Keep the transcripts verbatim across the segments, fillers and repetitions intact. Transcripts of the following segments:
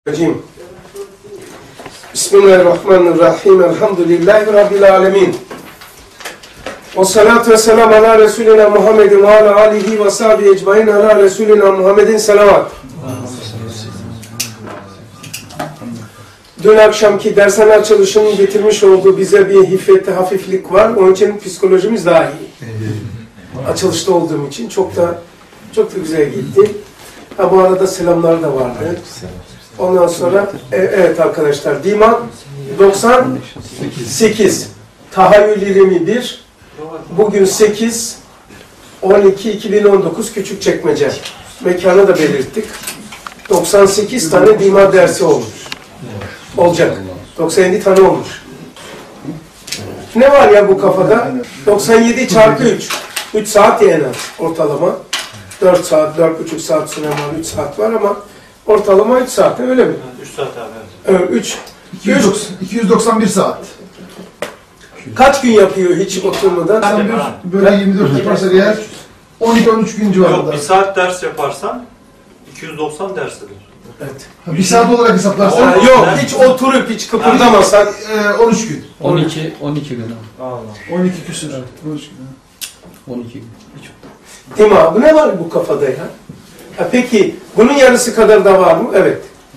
Hocam. Bismillahirrahmanirrahim. Elhamdülillahi Rabbil alemin. Ve salatu ve selam ala Resulina Muhammedin ve ala alihi ve sahibi ecmain ala Resulina Muhammedin selavat. Dün akşamki dershane açılışının getirmiş olduğu bize bir hifreti hafiflik var. Onun için psikolojimiz daha iyi. Açılışta olduğum için çok da çok da güzel gitti. Ha, bu arada selamlar da vardı. Ondan sonra e, evet arkadaşlar Diman doksan sekiz Tahayyül yirmi bir bugün sekiz on iki iki bin on dokuz Küçükçekmece mekanı da belirttik. doksan sekiz tane Diman dersi olmuş. Olacak. doksan yedi tane olmuş. Ne var ya bu kafada? doksan yedi çarpı üç. üç saat yani ortalama. dört saat, dört buçuk saat süre var, üç saat var ama ortalama üç saat, öyle mi? üç saat abi. Evet, üç. iki yüz doksan bir saat. Kaç gün yapıyor hiç oturmadan? Sen bir böyle yirmi dört yaparsa eğer on iki on üç gün civarında. Yok, bir saat ders yaparsan iki yüz doksan ders edilir. Evet. Ha, bir saat olarak hesaplarsan Aa, yok, hiç oturup hiç kıpırdamasan e, on üç gün. on iki on iki gün. Allah. on iki küsur. Evet. on üç gün. on iki gün. değil mi abi? Ne var bu kafada ya? Ha, peki bunun yarısı kadar da var mı? Evet.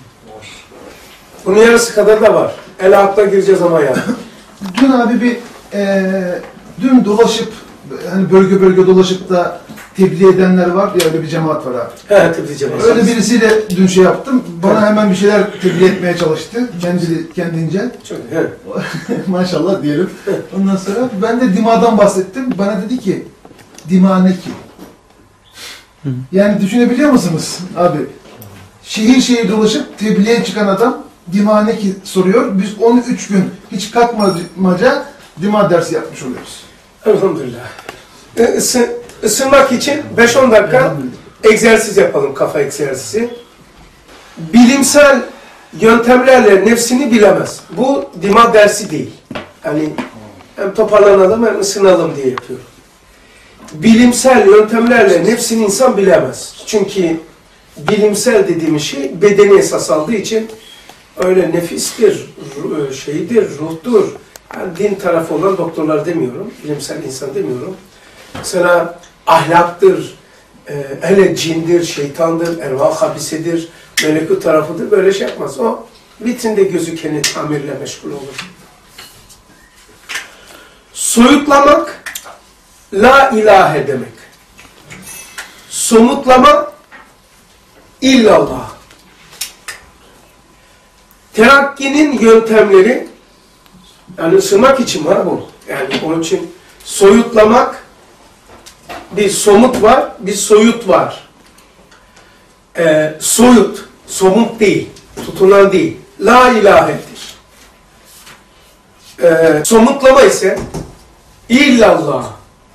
Bunun yarısı kadar da var. El akla gireceğiz ama yani. Dün abi bir e, dün dolaşıp hani bölge bölge dolaşıp da tebliğ edenler var ya, öyle bir cemaat var abi. He, tebrik Öyle birisiyle dün şey yaptım. Bana hemen bir şeyler tebliğ etmeye çalıştı. Kendi kendince. Çok, he. Maşallah diyelim. Ondan sonra ben de Dima'dan bahsettim. Bana dedi ki Dima ne ki? Yani düşünebiliyor musunuz abi? Şehir şehir dolaşıp tebliğe çıkan adam Dima ne ki soruyor. Biz on üç gün hiç kalkmaca Dima dersi yapmış oluyoruz. Elhamdülillah. E, ısı, ısınmak için beş on dakika egzersiz yapalım, kafa egzersizi. Bilimsel yöntemlerle nefsini bilemez. Bu Dima dersi değil. Yani hem toparlanalım hem ısınalım diye yapıyorum. Bilimsel yöntemlerle nefsini insan bilemez. Çünkü bilimsel dediğimiz şey bedeni esas aldığı için öyle nefistir, şeydir, ruhtur. Yani din tarafı olan doktorlar demiyorum, bilimsel insan demiyorum. Mesela ahlaktır, hele cindir, şeytandır, ervah habisedir, melekut tarafıdır, böyle şey yapmaz. O vitrinde gözükeni tamirle meşgul olur. Soyutlamak, la ilahe demek. Somutlama, illallah. Terakkinin yöntemleri, yani ısınmak için var bu. Yani onun için soyutlamak, bir somut var, bir soyut var. Ee, soyut, somut değil, tutunan değil. La ilahedir. Ee, somutlama ise illallah.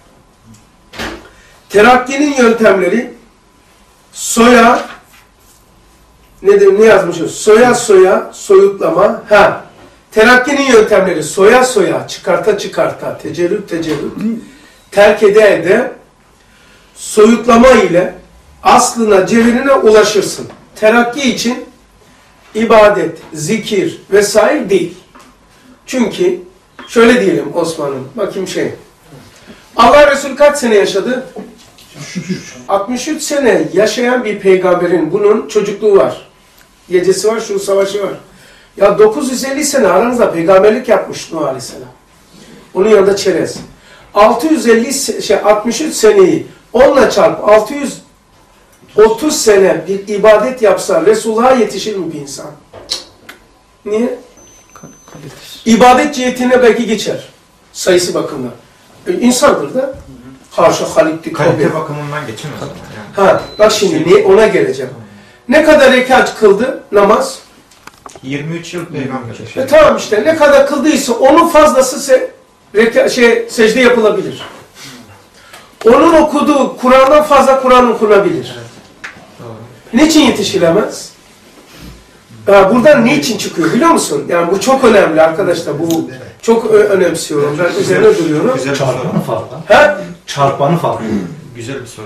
Terakkinin yöntemleri soya, ne, ne yazmışız? Soya soya, soyutlama. Ha. Terakkinin yöntemleri soya soya, çıkarta çıkarta, tecellüt tecellüt, terk ede ede, soyutlama ile aslına, cevherine ulaşırsın. Terakki için ibadet, zikir vesaire değil. Çünkü şöyle diyelim Osman'ım, bakayım şey. Allah Resulü kaç sene yaşadı? altmış üç sene yaşayan bir peygamberin bunun çocukluğu var. Gecesi var, şu savaşı var. Ya dokuz yüz elli sene aranızda peygamberlik yapmış Nuh Aleyhisselam. Onun yanında çerez. altı yüz elli şey altmış üç seneyi onla çarp altı yüz otuz sene bir ibadet yapsa Resulullah'a yetişir mi bir insan? Niye? İbadet cihetine belki geçer. Sayısı bakımından. E, insandır da. Haşa halikti kalite kabir. bakımından geçemez. Yani. Ha, bak şimdi niye ona geleceğim. Ne kadar rekat kıldı namaz? yirmi üç yıl peygamber. E, tamam işte ne kadar kıldıysa onun fazlası se, reka, şey, secde yapılabilir. Onun okuduğu Kur'an'dan fazla Kur'an okunabilir. Niçin yetişilemez? Ya buradan niçin çıkıyor biliyor musun? Yani bu çok önemli arkadaşlar. Bu çok önemsiyorum. Ben üzerine duruyorum. Güzel bir soru. Çarpanı farklı. Ha? Çarpanı farklı. Güzel bir soru ya.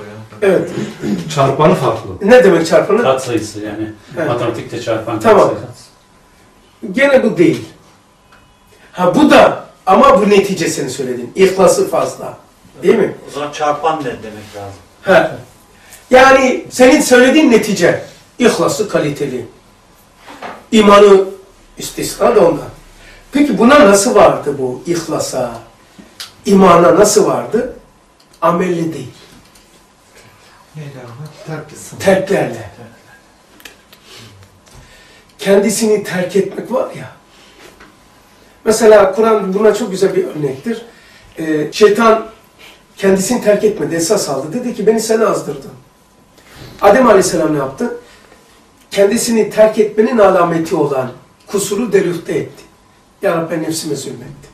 Evet. Çarpanı farklı. Ne demek çarpanı? Kat sayısı yani. Evet. Matematikte çarpan Tamam. kat sayısı. Gene bu değil. Ha bu da ama bu neticesini söyledin. İhlası fazla. Değil mi? O zaman çarpan ne demek lazım? Ha. Yani senin söylediğin netice. İhlası kaliteli. İmanı istisna da ondan. Peki buna nasıl vardı bu ihlasa? İmana nasıl vardı? Amelli değil. Neyle abi? Terk etsin. Terklerle. Kendisini terk etmek var ya. Mesela Kur'an buna çok güzel bir örnektir. Ee, şeytan kendisini terk etmedi, esas aldı. Dedi ki beni sen azdırdın. Adem Aleyhisselam ne yaptı? Kendisini terk etmenin alameti olan kusuru derüfte etti. Ya Rabbi nefsime zulmetti.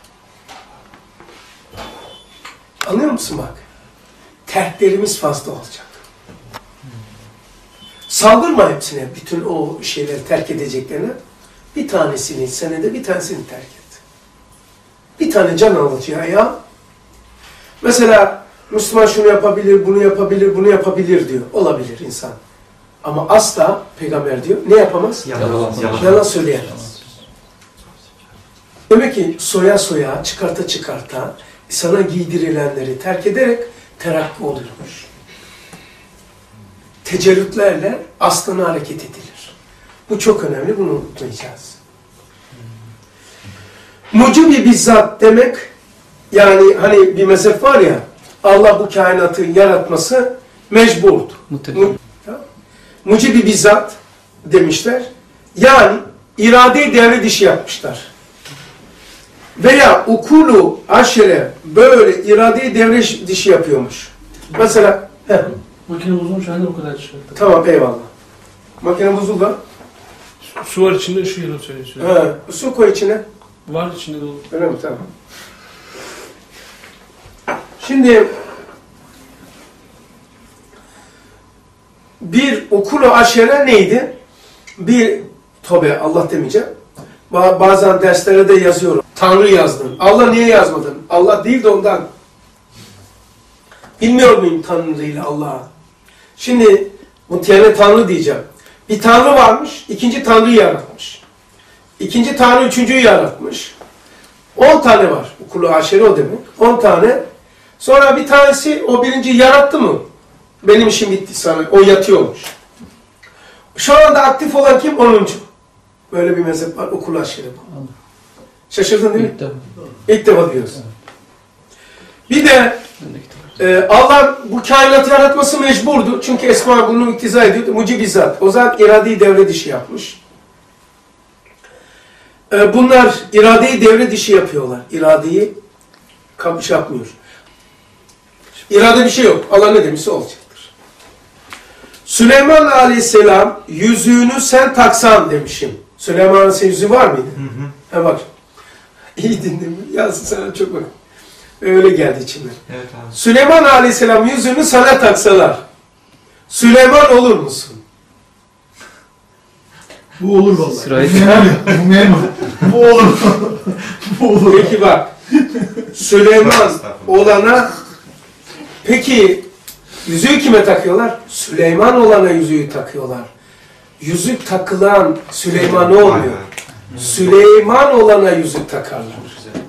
Anlıyor musun bak? Terklerimiz fazla olacak. Saldırma hepsine, bütün o şeyleri terk edeceklerine. Bir tanesini, senede bir tanesini terk et. Bir tane can alıcıya ya. Mesela Müslüman şunu yapabilir, bunu yapabilir, bunu yapabilir diyor. Olabilir insan. Ama asla peygamber diyor, ne yapamaz? Yalan. Yalan. Yalan söyleyemez. Demek ki soya soya, çıkarta çıkarta, sana giydirilenleri terk ederek terakki oluyormuş. Tecerrütlerle aslına hareket edilir. Bu çok önemli, bunu unutmayacağız. Mucibi bizzat demek, yani hani bir mezhep var ya, Allah bu kainatı yaratması mecburdu. Mutlaka. Mu Mucibi bizzat demişler. Yani iradeyi devre dışı yapmışlar. Veya ukulu aşire böyle iradeyi devre dışı yapıyormuş. Mesela heh, Makine bozulmuş halde o kadar çıkarttı. tamam eyvallah. Makine bozuldu. Su var içinde şu yeri söylüyor. He, su koy içine. Var içinde dolu. Öyle mi? Tamam. Şimdi bir okulu aşere neydi? Bir, tabi Allah demeyeceğim. Ba- Bazen derslere de yazıyorum. Tanrı yazdın. Allah niye yazmadın? Allah değil de ondan. Bilmiyor muyum Tanrı ile Allah'a? Şimdi muhtemelen Tanrı diyeceğim. Bir Tanrı varmış, ikinci Tanrı'yı yaratmış. İkinci Tanrı üçüncüyü yaratmış. On tane var. Okulu aşere o demek. On tane. Sonra bir tanesi o birinciyi yarattı mı? Benim işim bitti sana. O yatıyormuş. Şu anda aktif olan kim? Onuncu. Böyle bir mezhep var. Okulu aşere bu. Şaşırdın değil mi? İlk defa. İlk defa diyorsun. Bir de e, Allah bu kainatı yaratması mecburdu. Çünkü Esma bunu iktiza ediyordu. Mucibizat. O zaman iradeyi devre dışı yapmış. E, bunlar iradeyi devre dışı yapıyorlar. İradeyi kapış yapmıyor. İrade bir şey yok. Allah ne demişse olacaktır. Süleyman Aleyhisselam yüzüğünü sen taksan demişim. Süleyman Aleyhisselam yüzüğü var mıydı? Hı hı. Ha bak. İyi dinle. Yazsın sana çok bak. Öyle geldi içimden. Evet abi. Süleyman Aleyhisselam yüzüğünü sana taksalar. Süleyman olur musun? Bu olur vallahi. Sırayı- Bu memur. Bu memur. Bu olur. Bu olur. Peki bak. Süleyman olana peki yüzüğü kime takıyorlar? Süleyman olana yüzüğü takıyorlar. Yüzük takılan Süleyman olmuyor. Süleyman olana yüzük takarlar. Güzel.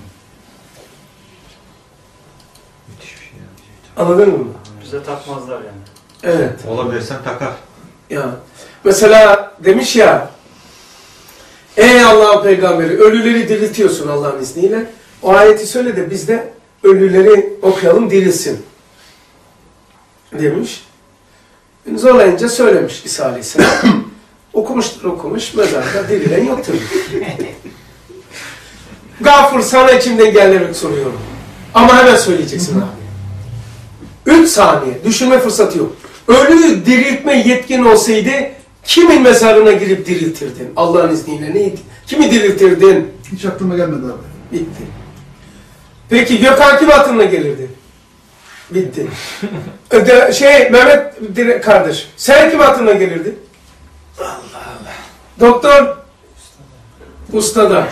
Müthiş bir şey ya. Anladın mı? Bize takmazlar yani. Evet. Olabilirsen takar. Ya. Mesela demiş ya, ey Allah'ın peygamberi ölüleri diriltiyorsun Allah'ın izniyle. O ayeti söyle de biz de ölüleri okuyalım dirilsin. Demiş. Zorlayınca söylemiş İsa Aleyhisselam. Okumuştur okumuş, mezarda dirilen yok tabii. Gafur sana içimden gelerek soruyorum. Ama hemen söyleyeceksin abi. Üç saniye, düşünme fırsatı yok. Ölüyü diriltme yetkin olsaydı kimin mezarına girip diriltirdin? Allah'ın izniyle neydi? Kimi diriltirdin? Hiç aklıma gelmedi abi. Bitti. Peki Gökhan kim aklına gelirdi? Bitti. Öde, şey Mehmet dire- kardeş, sen kim aklına gelirdi? Allah Allah. Doktor? Ustada.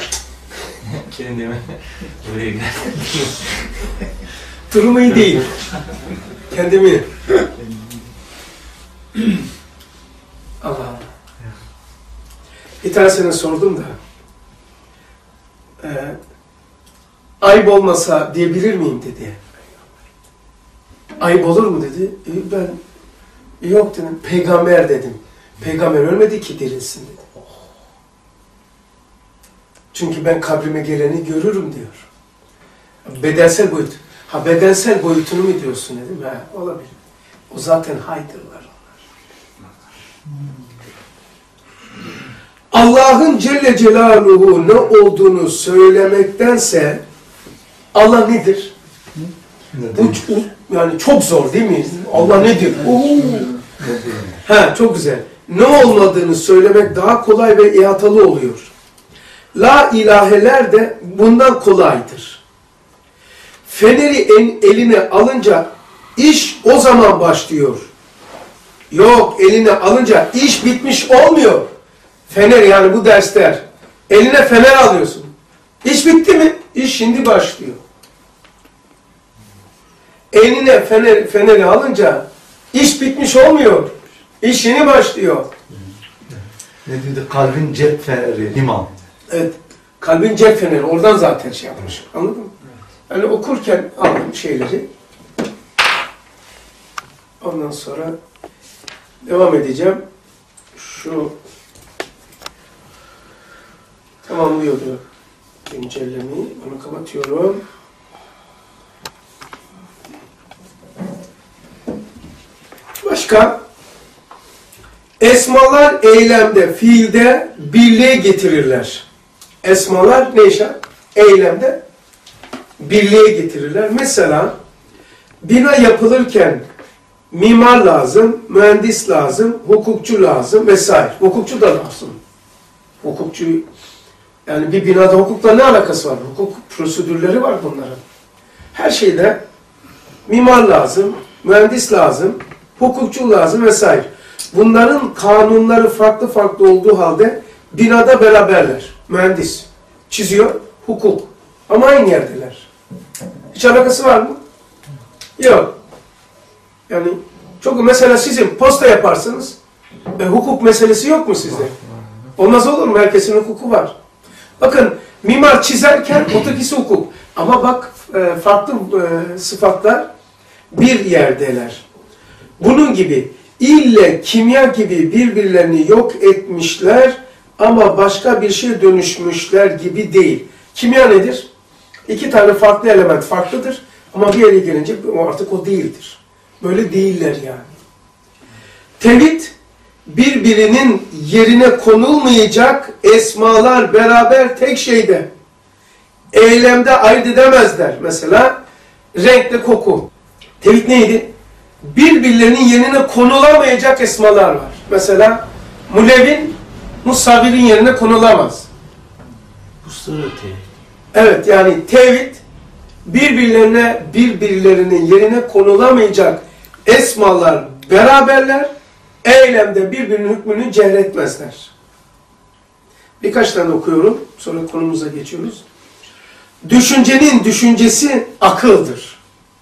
Kendime buraya gel. Durumu iyi değil. Kendimi. Allah Allah. Bir tanesine sordum da. E, ayıp olmasa diyebilir miyim dedi. Ayıp olur mu dedi. E, ben yok dedim. Peygamber dedim. Peygamber ölmedi ki dirilsin dedi. Çünkü ben kabrime geleni görürüm diyor. Bedensel boyut. Ha bedensel boyutunu mu diyorsun dedim. Ha olabilir. O zaten haydırlar onlar. Allah'ın Celle Celaluhu ne olduğunu söylemektense Allah nedir? Bu yani çok zor değil mi? Allah nedir? Oo. Ha çok güzel. Ne olmadığını söylemek daha kolay ve ihatalı oluyor. La ilaheler de bundan kolaydır. Feneri en, eline alınca iş o zaman başlıyor. Yok, eline alınca iş bitmiş olmuyor. Fener yani bu dersler. Eline fener alıyorsun. İş bitti mi? İş şimdi başlıyor. Eline fener, feneri alınca iş bitmiş olmuyor. İş yeni başlıyor. Ne dedi? Kalbin cep feneri, liman. Evet. Kalbin cep feneri. Oradan zaten şey yapmış. Anladın mı? Yani okurken aldım şeyleri. Ondan sonra devam edeceğim. Şu tamamlıyordu güncellemeyi. Onu kapatıyorum. Başka? Esmalar eylemde, fiilde birliğe getirirler. Esmalar ne işe? Eylemde birliğe getirirler. Mesela bina yapılırken mimar lazım, mühendis lazım, hukukçu lazım vesaire. Hukukçu da lazım. Hukukçu, yani bir binada hukukla ne alakası var? Hukuk prosedürleri var bunların. Her şeyde mimar lazım, mühendis lazım, hukukçu lazım vesaire. Bunların kanunları farklı farklı olduğu halde binada beraberler. Mühendis çiziyor, hukuk. Ama aynı yerdeler. Hiç alakası var mı? Yok. Yani çok mesela sizin posta yaparsınız. E, hukuk meselesi yok mu sizde? Olmaz olur mu? Herkesin hukuku var. Bakın mimar çizerken ötekisi hukuk. Ama bak e, farklı e, sıfatlar bir yerdeler. Bunun gibi ille kimya gibi birbirlerini yok etmişler ama başka bir şeye dönüşmüşler gibi değil. Kimya nedir? İki tane farklı element farklıdır ama bir yere gelince artık o değildir. Böyle değiller yani. Tevhid birbirinin yerine konulmayacak esmalar beraber tek şeyde. Eylemde ayırt edemezler. Mesela renkle koku. Tevhid neydi? Birbirlerinin yerine konulamayacak esmalar var. Mesela mulevin musavirin yerine konulamaz. Evet yani tevhid birbirlerine birbirlerinin yerine konulamayacak esmalar beraberler, eylemde birbirinin hükmünü cehretmezler. Birkaç tane okuyorum, sonra konumuza geçiyoruz. Düşüncenin düşüncesi akıldır.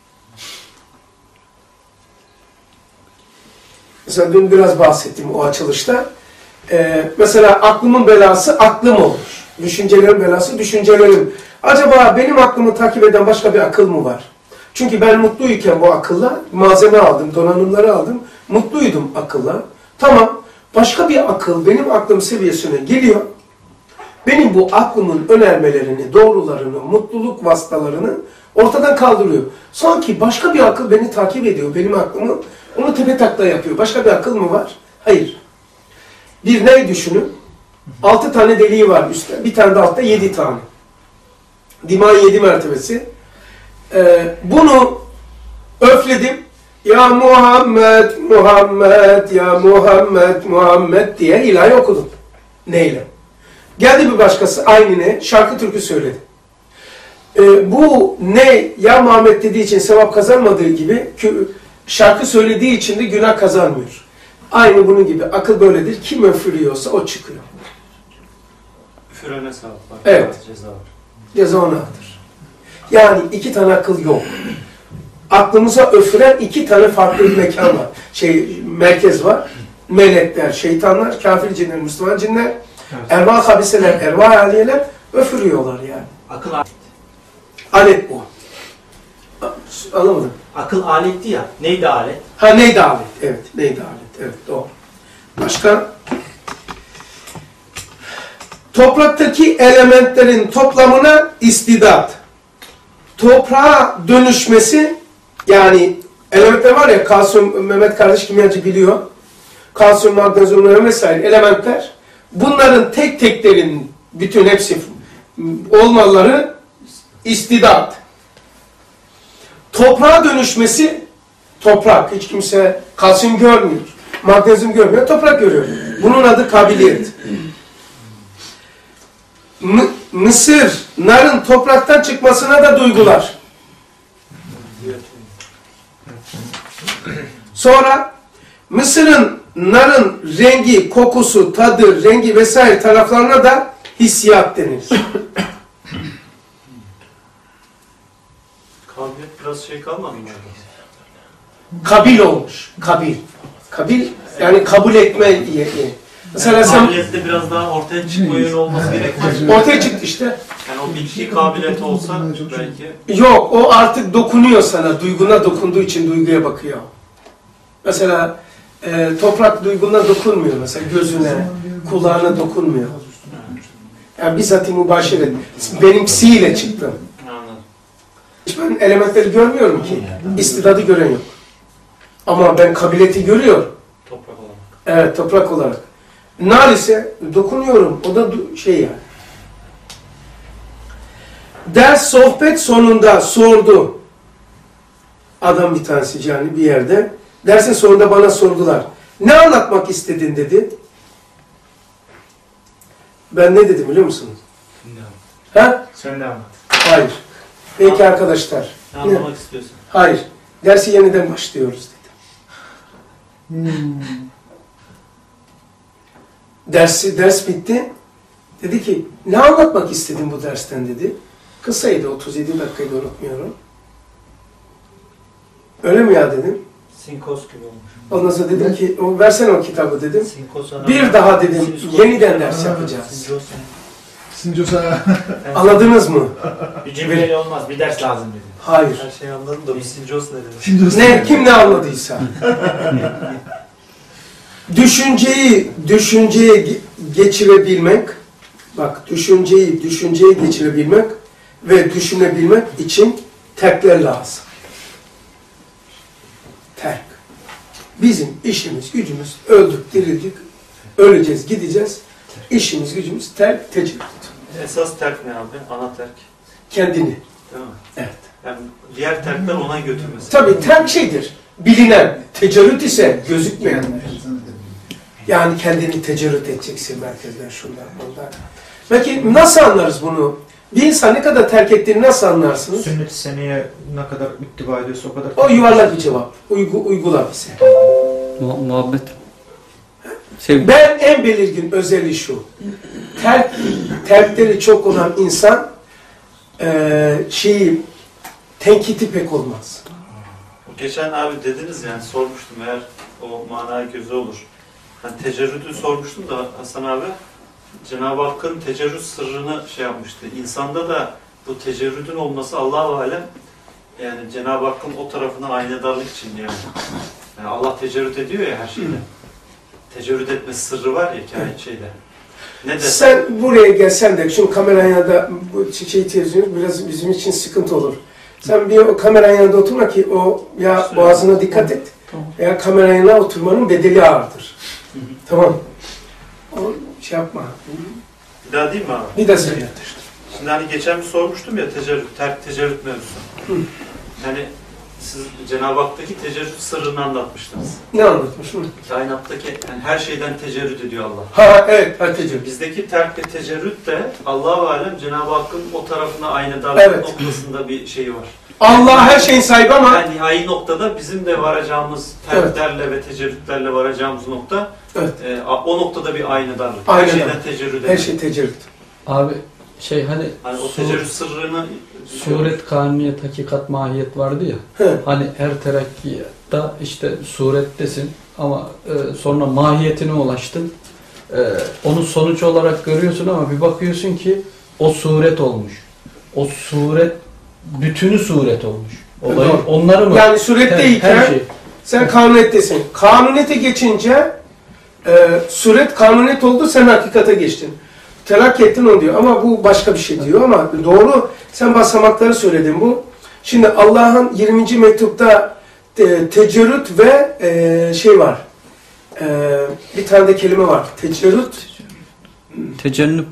Mesela dün biraz bahsettim o açılışta. Ee, mesela aklımın belası aklım olur. Düşüncelerin belası düşüncelerim. Acaba benim aklımı takip eden başka bir akıl mı var? Çünkü ben mutluyken bu akılla malzeme aldım, donanımları aldım. Mutluydum akılla. Tamam, başka bir akıl benim aklım seviyesine geliyor. Benim bu aklımın önermelerini, doğrularını, mutluluk vasıtalarını ortadan kaldırıyor. Sanki başka bir akıl beni takip ediyor, benim aklımı. Onu tepe takla yapıyor. Başka bir akıl mı var? Hayır. Bir ney düşünün? Altı tane deliği var üstte. Bir tane de altta yedi tane. Dimağın yedi mertebesi. Ee, bunu öfledim. Ya Muhammed, Muhammed, ya Muhammed, Muhammed diye ilahi okudum. Neyle? Geldi bir başkası aynı ne? Şarkı türkü söyledi. Ee, bu ne? Ya Muhammed dediği için sevap kazanmadığı gibi şarkı söylediği için de günah kazanmıyor. Aynı bunun gibi. Akıl böyledir. Kim öfürüyorsa o çıkıyor. Üfürene sevap var. Evet. Ceza var. Ceza onadır. Yani iki tane akıl yok. aklımıza öfüren iki tane farklı bir mekan var. Şey, merkez var. Melekler, şeytanlar, kafir cinler, Müslüman cinler, Evet. ervah habiseler, ervah aliyeler öfürüyorlar yani. Akıl alet. Alet bu. Anlamadım. Akıl aletti ya. Neydi alet? Ha neydi alet? Evet, neydi alet? Evet, doğru. Başka? Topraktaki elementlerin toplamına istidat. Toprağa dönüşmesi, yani elementler var ya, kalsiyum, Mehmet kardeş kimyacı biliyor. Kalsiyum, magnezyum vesaire elementler. Bunların tek teklerin, bütün hepsi olmaları istidat. Toprağa dönüşmesi, toprak. Hiç kimse kalsiyum görmüyor, magnezyum görmüyor, toprak görüyor. Bunun adı kabiliyet. M Mısır, narın topraktan çıkmasına da duygular. Sonra Mısır'ın, narın rengi, kokusu, tadı, rengi vesaire taraflarına da hissiyat denir. Kabiliyet biraz şey kalmadı mı orada? Kabil olmuş. Kabil. Kabil yani kabul etme yeri. Mesela Yani sen kabiliyette biraz daha ortaya çıkma yönü olması gerekmez mi? ortaya çıktı işte. Yani o bilgi kabiliyeti olsa belki. Yok, o artık dokunuyor sana. Duyguna dokunduğu için duyguya bakıyor. Mesela e, toprak duyguna dokunmuyor. Mesela gözüne, kulağına dokunmuyor. Yani bizzat-i mübaşeret. Benimsiyle çıktım. Anladım. Hiç ben elementleri görmüyorum ki. İstidadı gören yok. Ama ben kabiliyeti görüyorum. Toprak olarak. Evet, toprak olarak. Nar ise dokunuyorum. O da şey yani. Ders sohbet sonunda sordu. Adam bir tanesi yani bir yerde. Dersin sonunda bana sordular. Ne anlatmak istedin dedi. Ben ne dedim biliyor musunuz? Ha? Sen de anlat. Hayır. Peki arkadaşlar. Ne anlamak istiyorsun? Hayır. Dersi yeniden başlıyoruz dedim. Hmm. Dersi, ders bitti. Dedi ki, ne anlatmak istedin bu dersten dedi. Kısaydı, otuz yedi dakikaydı unutmuyorum. Öyle mi ya dedim. Sinkoz gibi olmuş. Ondan sonra dedim ki, o, versene o kitabı dedim. Sinkoz ana- Bir daha dedim, Sinkoz- yeniden ders Ha, yapacağız. Sinkoz- Sincosa. Anladınız mı? Bir cümleyle olmaz. Bir ders lazım dedi. Hayır. Her şeyi anladım da bu sincos ne demek? Sincosa. Ne, kim ne anladıysa. Düşünceyi, düşünceye ge- geçirebilmek, bak düşünceyi, düşünceye geçirebilmek ve düşünebilmek için terkler lazım. Terk. Bizim işimiz, gücümüz, öldük, dirildik, öleceğiz, gideceğiz. İşimiz, gücümüz terk, tecrüt. Esas terk ne abi? Ana terk. Kendini. Değil mi? Evet. Yani diğer terkler ona götürmesi. Tabii terk şeydir, bilinen. Tecerrüt ise gözükmeyen. Yani kendini tecerrüt edeceksin merkezden, şundan, bundan. Peki nasıl anlarız bunu? Bir insan ne kadar terk ettiğini nasıl anlarsınız? Sünnet-i seneye ne kadar ittiba ediyorsa o kadar... O yuvarlak bir cevap. Uygu, uygula bize. Mu muhabbet. Sevgi. Ben en belirgin özelliği şu. Terk, terkleri çok olan insan eee şeyi, tenkiti pek olmaz. Geçen abi dediniz yani sormuştum eğer o manaya gözü olur. Hani tecerrüdü sormuştum da Hasan abi Cenab-ı Hakk'ın tecerrüt sırrını şey yapmıştı. İnsanda da bu tecerrüdün olması Allah-u Alem yani Cenab-ı Hakk'ın o tarafına aynadarlık için yani. Yani Allah tecerrüt ediyor ya her şeyde. Tecerrüt etme sırrı var ya kainat şeyde. Ne de Sen buraya gelsen de, şimdi kameranın yanında bu çiçeği televizyonu biraz bizim için sıkıntı olur. Sen bir o kameranın yanında oturma ki o ya boğazına dikkat et. Veya kameranın yanına oturmanın bedeli ağırdır. Tamam. O şey yapma. bir daha değil mi abi? Bir de söyle. Şimdi hani geçen bir sormuştum ya tecerrüt, terk tecerrüt mevzusu. Yani siz Cenab-ı Hak'taki tecerrüt sırrını anlatmıştınız. Ne anlatmışım? Kainattaki yani her şeyden tecerrüt ediyor Allah. Ha evet, herkese. Bizdeki terk ve tecerrüt de Allah-u Alem Cenab-ı Hakk'ın o tarafına aynadarlık Evet. noktasında bir şeyi var. Allah her şeyin sahibi ama Yani nihai noktada bizim de varacağımız terklerle ve tecerrütlerle varacağımız nokta evet, e, o noktada bir aynadarlık. Aynadarlık. Her şeyden tecerrüt her ediyor. şey tecerrüt. Abi şey hani, Hani o su- tecerrüt sırrını suret, kanuniyet, hakikat, mahiyet vardı ya. He. Hani her terakkiyatta işte surettesin ama e, sonra mahiyetine ulaştın. E, onu sonuç olarak görüyorsun ama bir bakıyorsun ki o suret olmuş. O suret bütünü suret olmuş. Olayı, Doğru. onları mı? Yani suretteyken Her şey. sen kanuniyettesin. Kanuniyete geçince e, suret kanuniyet oldu, sen hakikate geçtin. Terakki ettin onu diyor ama bu başka bir şey diyor ama doğru, sen basamakları söyledin bu. Şimdi Allah'ın yirminci mektupta te, tecerrüt ve e, şey var. E, bir tane de kelime var. Tecerrüt. Tecennüp.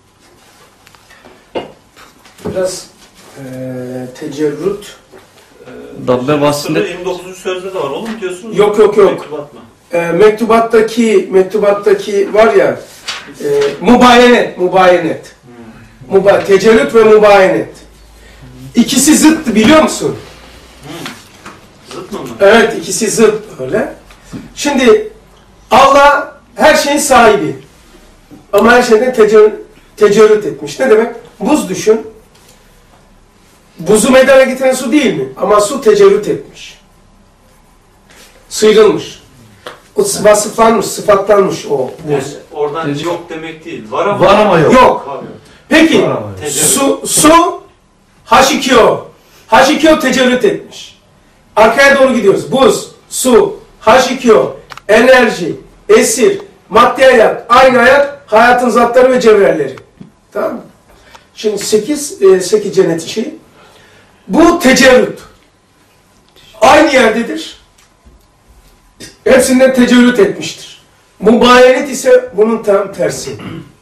Biraz e, tecerrüt. Dabbe bahsinde yirmi dokuzuncu sözde de var. Onu mu diyorsunuz? Yok, yok, yok. Mektubat mı? E, mektubattaki mektubattaki var ya e, mubayenet, mubayenet. Muba, tecerrüt ve mubayenet. İkisi zıt, biliyor musun? Zıt mı mı? Evet, ikisi zıt öyle. Şimdi Allah her şeyin sahibi. Ama her şeyden tecerrüt, tecerrüt etmiş. Ne demek? Buz düşün. Buzu meydana getiren su değil mi? Ama su tecerrüt etmiş. Sıyrılmış. O vasıflanmış, sıfatlanmış o Yani buz. oradan Tecrüt. yok demek değil. Var ama, Var ama yok. Yok. Var yok. Peki, Var ama yok. Tecerrüt. su, su H iki O. H iki O tecerrüt etmiş. Arkaya doğru gidiyoruz. Buz, su, H iki O, enerji, esir, maddi hayat, aynı hayat, hayatın zatları ve cevherleri. Tamam mı? Şimdi sekiz, e, sekiz cennet işi. Bu tecerrüt. Aynı yerdedir. Hepsinden tecerrüt etmiştir. Mubayenet ise bunun tam tersi.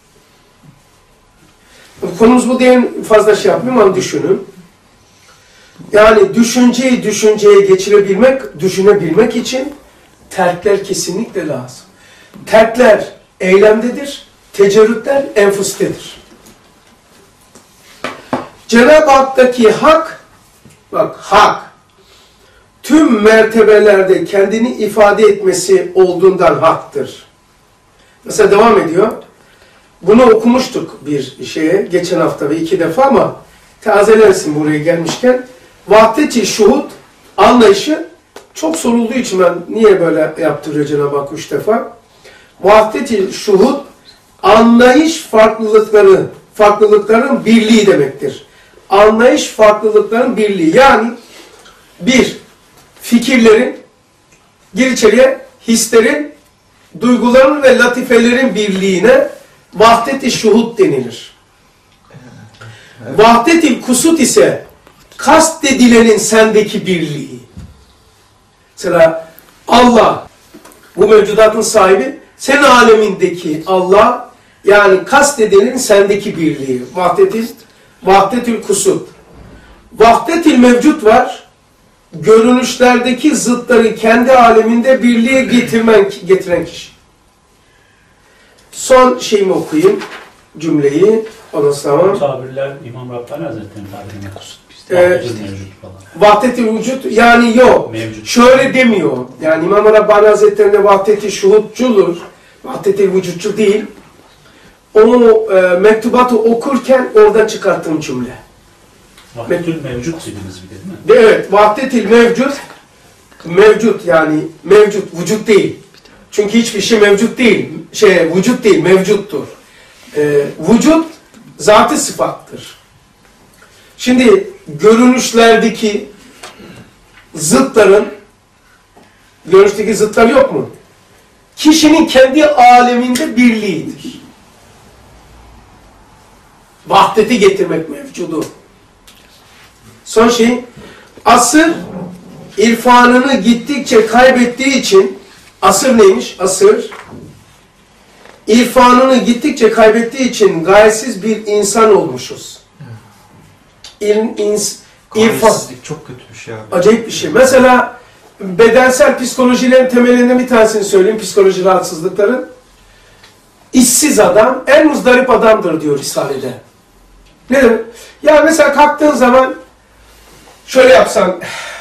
Konumuz bu diye fazla şey yapmayayım ama düşünün. Yani düşünceyi düşünceye geçirebilmek, düşünebilmek için terkler kesinlikle lazım. Terkler eylemdedir, tecerrütler enfustedir. Cenab-ı Hak'taki hak, bak hak, tüm mertebelerde kendini ifade etmesi olduğundan haktır. Mesela devam ediyor. Bunu okumuştuk bir şeye, geçen hafta ve iki defa ama tazelensin buraya gelmişken. Vahdet-i şuhud anlayışı çok sorulduğu için ben niye böyle yaptırıyor Cenab-ı Hak üç defa? Vahdet-i şuhud anlayış farklılıkları, farklılıkların birliği demektir. Anlayış farklılıkların birliği. Yani bir, fikirlerin, gir içeriye, hislerin, duyguların ve latifelerin birliğine vahdet-i şuhud denilir. Vahdet-i kusut ise kastedilenin sendeki birliği. Mesela Allah, bu mevcudatın sahibi, senin alemindeki Allah, yani kastedilenin sendeki birliği. Vahdet-i Vahdet-ül kusut. Vahdet-il mevcut var. Görünüşlerdeki zıtları kendi aleminde birliğe getirmen, getiren kişi. Son şeyimi okuyayım. Cümleyi. Ondan sonra. Tabirler İmam Rabbani Hazretleri'nin tabirine kusut. Bizde Evet. mevcut mevcut falan. Vahdet-i vücut yani yok. Mevcut. Şöyle demiyor. Yani İmam Rabbani Hazretleri'nde vahdet-i şuhudcudur. Vahdet-i vücutçu değil. Onu e, mektubatı okurken oradan çıkarttığım cümle. Vahdetül mevcut dediniz bir de değil mi? De, evet, vahdetil mevcut, mevcut yani mevcut, vücut değil. Çünkü hiçbir şey mevcut değil, şey vücut değil, mevcuttur. Ee, vücut zat-ı sıfattır. Şimdi görünüşlerdeki zıtların, görünüşteki zıtlar yok mu? Kişinin kendi aleminde birliğidir. Vahdeti getirmek mevcudu. Son şey, asır irfanını gittikçe kaybettiği için, asır neymiş? Asır, irfanını gittikçe kaybettiği için gayesiz bir insan olmuşuz. İn, ins, irfan, Gayesizlik çok kötü bir şey abi. acayip bir şey. Mesela bedensel psikolojilerin temelinden bir tanesini söyleyeyim, psikoloji rahatsızlıkların. İşsiz adam, en muzdarip adamdır diyor Risale'de. Ne demek? Ya mesela kalktığın zaman şöyle yapsan,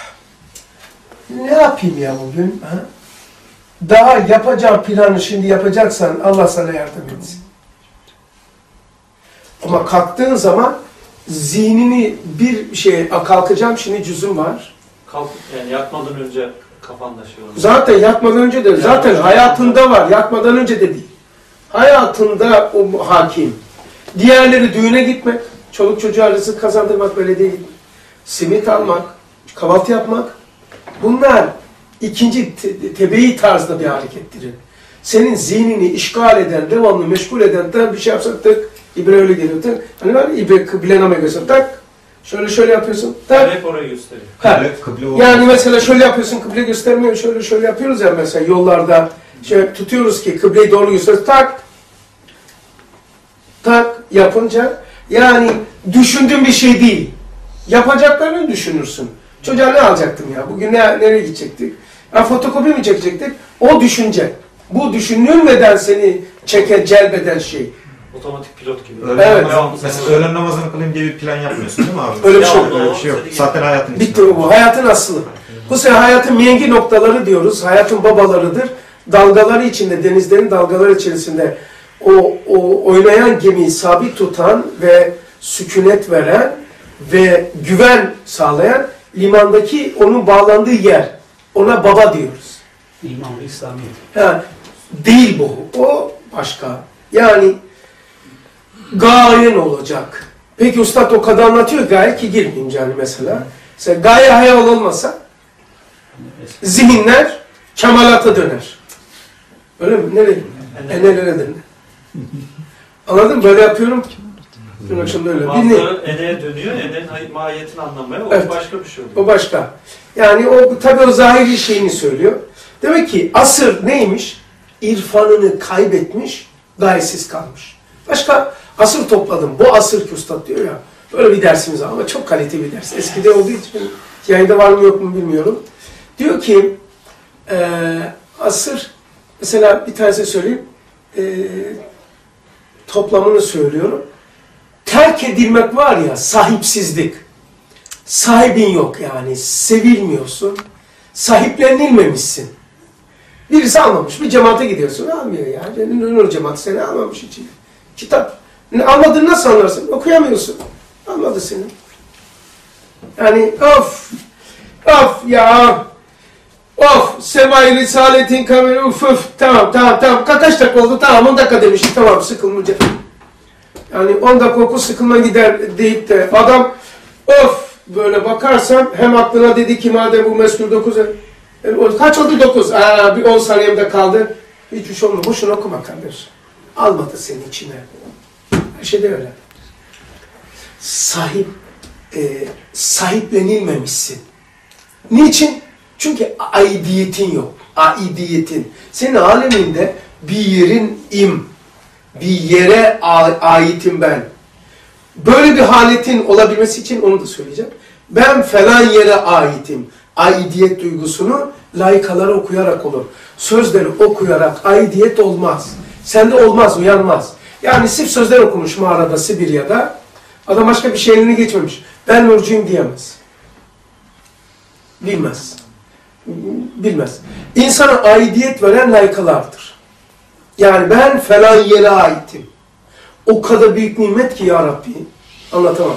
ne yapayım ya bugün? Ha? Daha yapacağım planı şimdi yapacaksan Allah sana yardım etsin. Ama kalktığın zaman zihnini bir şey kalkacağım, şimdi cüzüm var. Kalk, yani yatmadan önce kafanda şey olur. Zaten yatmadan önce de, zaten hayatında var, yatmadan önce de değil. Hayatında o hakim. Diğerleri düğüne gitmek, çoluk çocuğa rızık kazandırmak böyle değil. Simit almak, kahvaltı yapmak. Bunlar ikinci te tebeyi tarzda bir harekettir. Senin zihnini işgal eden, devamlı meşgul eden, bir şey yapsak tık, İbre öyle geliyor tık. Hani var ya İbre kıblename göster tak. Şöyle şöyle yapıyorsun tak. Hep orayı gösteriyor. Ha. Kıble olmaz. Yani mesela şöyle yapıyorsun, kıble göstermiyor, şöyle şöyle yapıyoruz ya mesela yollarda. Şey tutuyoruz ki kıbleyi doğru göster, tak. Tak yapınca, yani düşündüğün bir şey değil. Yapacaklarını düşünürsün. Çocuğa ne alacaktım ya, bugün ne, nereye gidecektik? Ya fotokopi mi çekecektik? O düşünce. Bu düşünülmeden seni çeke, celbeden şey. Otomatik pilot gibi. Öğlen Evet. namazı- mesela öğlen namazını kılayım diye bir plan yapmıyorsun değil mi abi? Öyle bir şey yok. Öyle bir şey yok. Zaten hayatın içinde. Bitti bu. Hayatın aslı. Bu sefer hayatın mihengi noktaları diyoruz. Hayatın babalarıdır. Dalgaları içinde, denizlerin dalgaları içerisinde o, o oynayan gemiyi sabit tutan ve sükunet veren ve güven sağlayan limandaki onun bağlandığı yer. Ona baba diyoruz. İman ve İslamiyet. Ha, değil bu. O başka. Yani gayen olacak. Peki Üstad o kadar anlatıyor, gaye ki girmeyeyim yani mesela. Mesela gaye hayal olmasa zihinler kemalata döner. Öyle mi? Nereye? Enelere döner. Anladın mı? Böyle yapıyorum. Dün akşam da öyle. Dinleyin. Bazıları eneye dönüyor, enenin mahiyetini anlamaya. O Evet. başka bir şey oluyor. O başka. Yani o tabii o zahiri şeyini söylüyor. Demek ki asır neymiş? İrfanını kaybetmiş, gayesiz kalmış. Başka asır topladım. Bu asır ki Üstad diyor ya. Böyle bir dersimiz var ama çok kaliteli bir ders. Eskide olduğu için yayında var mı yok mu bilmiyorum. Diyor ki e, asır, mesela bir tanesi söyleyeyim. E, toplamını söylüyorum. Terk edilmek var ya, sahipsizlik. Sahibin yok yani, sevilmiyorsun, sahiplenilmemişsin. Birisi almamış, bir cemaate gidiyorsun, almıyor ya. Nur cemaati seni almamış için. Kitap, almadığını nasıl anlarsın? Okuyamıyorsun. Almadı seni. Yani of, of ya, of, Semai Risaletin kameri, uf uf, tamam tamam tamam, kaç dakika oldu, tamam on dakika demiştik, tamam sıkılmayacak. Yani on dakika oku sıkılma gider deyip de adam of böyle bakarsam hem aklına dedi ki madem bu meskul dokuz, kaç oldu dokuz? Aa, bir on saniyemde kaldı. Hiçbir şey olmadı. Boşuna okuma kardeş. Almadı senin içine. Her şey de öyle. Sahip, e, sahiplenilmemişsin. Niçin? Çünkü aidiyetin yok. Aidiyetin. Senin aleminde bir yerin im. Bir yere aitim ben. Böyle bir haletin olabilmesi için onu da söyleyeceğim. Ben falan yere aitim. Aidiyet duygusunu layıkaları okuyarak olur. Sözleri okuyarak aidiyet olmaz. Sende olmaz, uyanmaz. Yani sırf sözler okumuş mağarada, Sibirya'da. Adam başka bir şeylerini geçmemiş. Ben nurcuyum diyemez. Bilmez. Bilmez. İnsana aidiyet veren layıkalardır. Yani ben falan yere aitim. O kadar büyük nimet ki ya Rabbi. Anlatamam.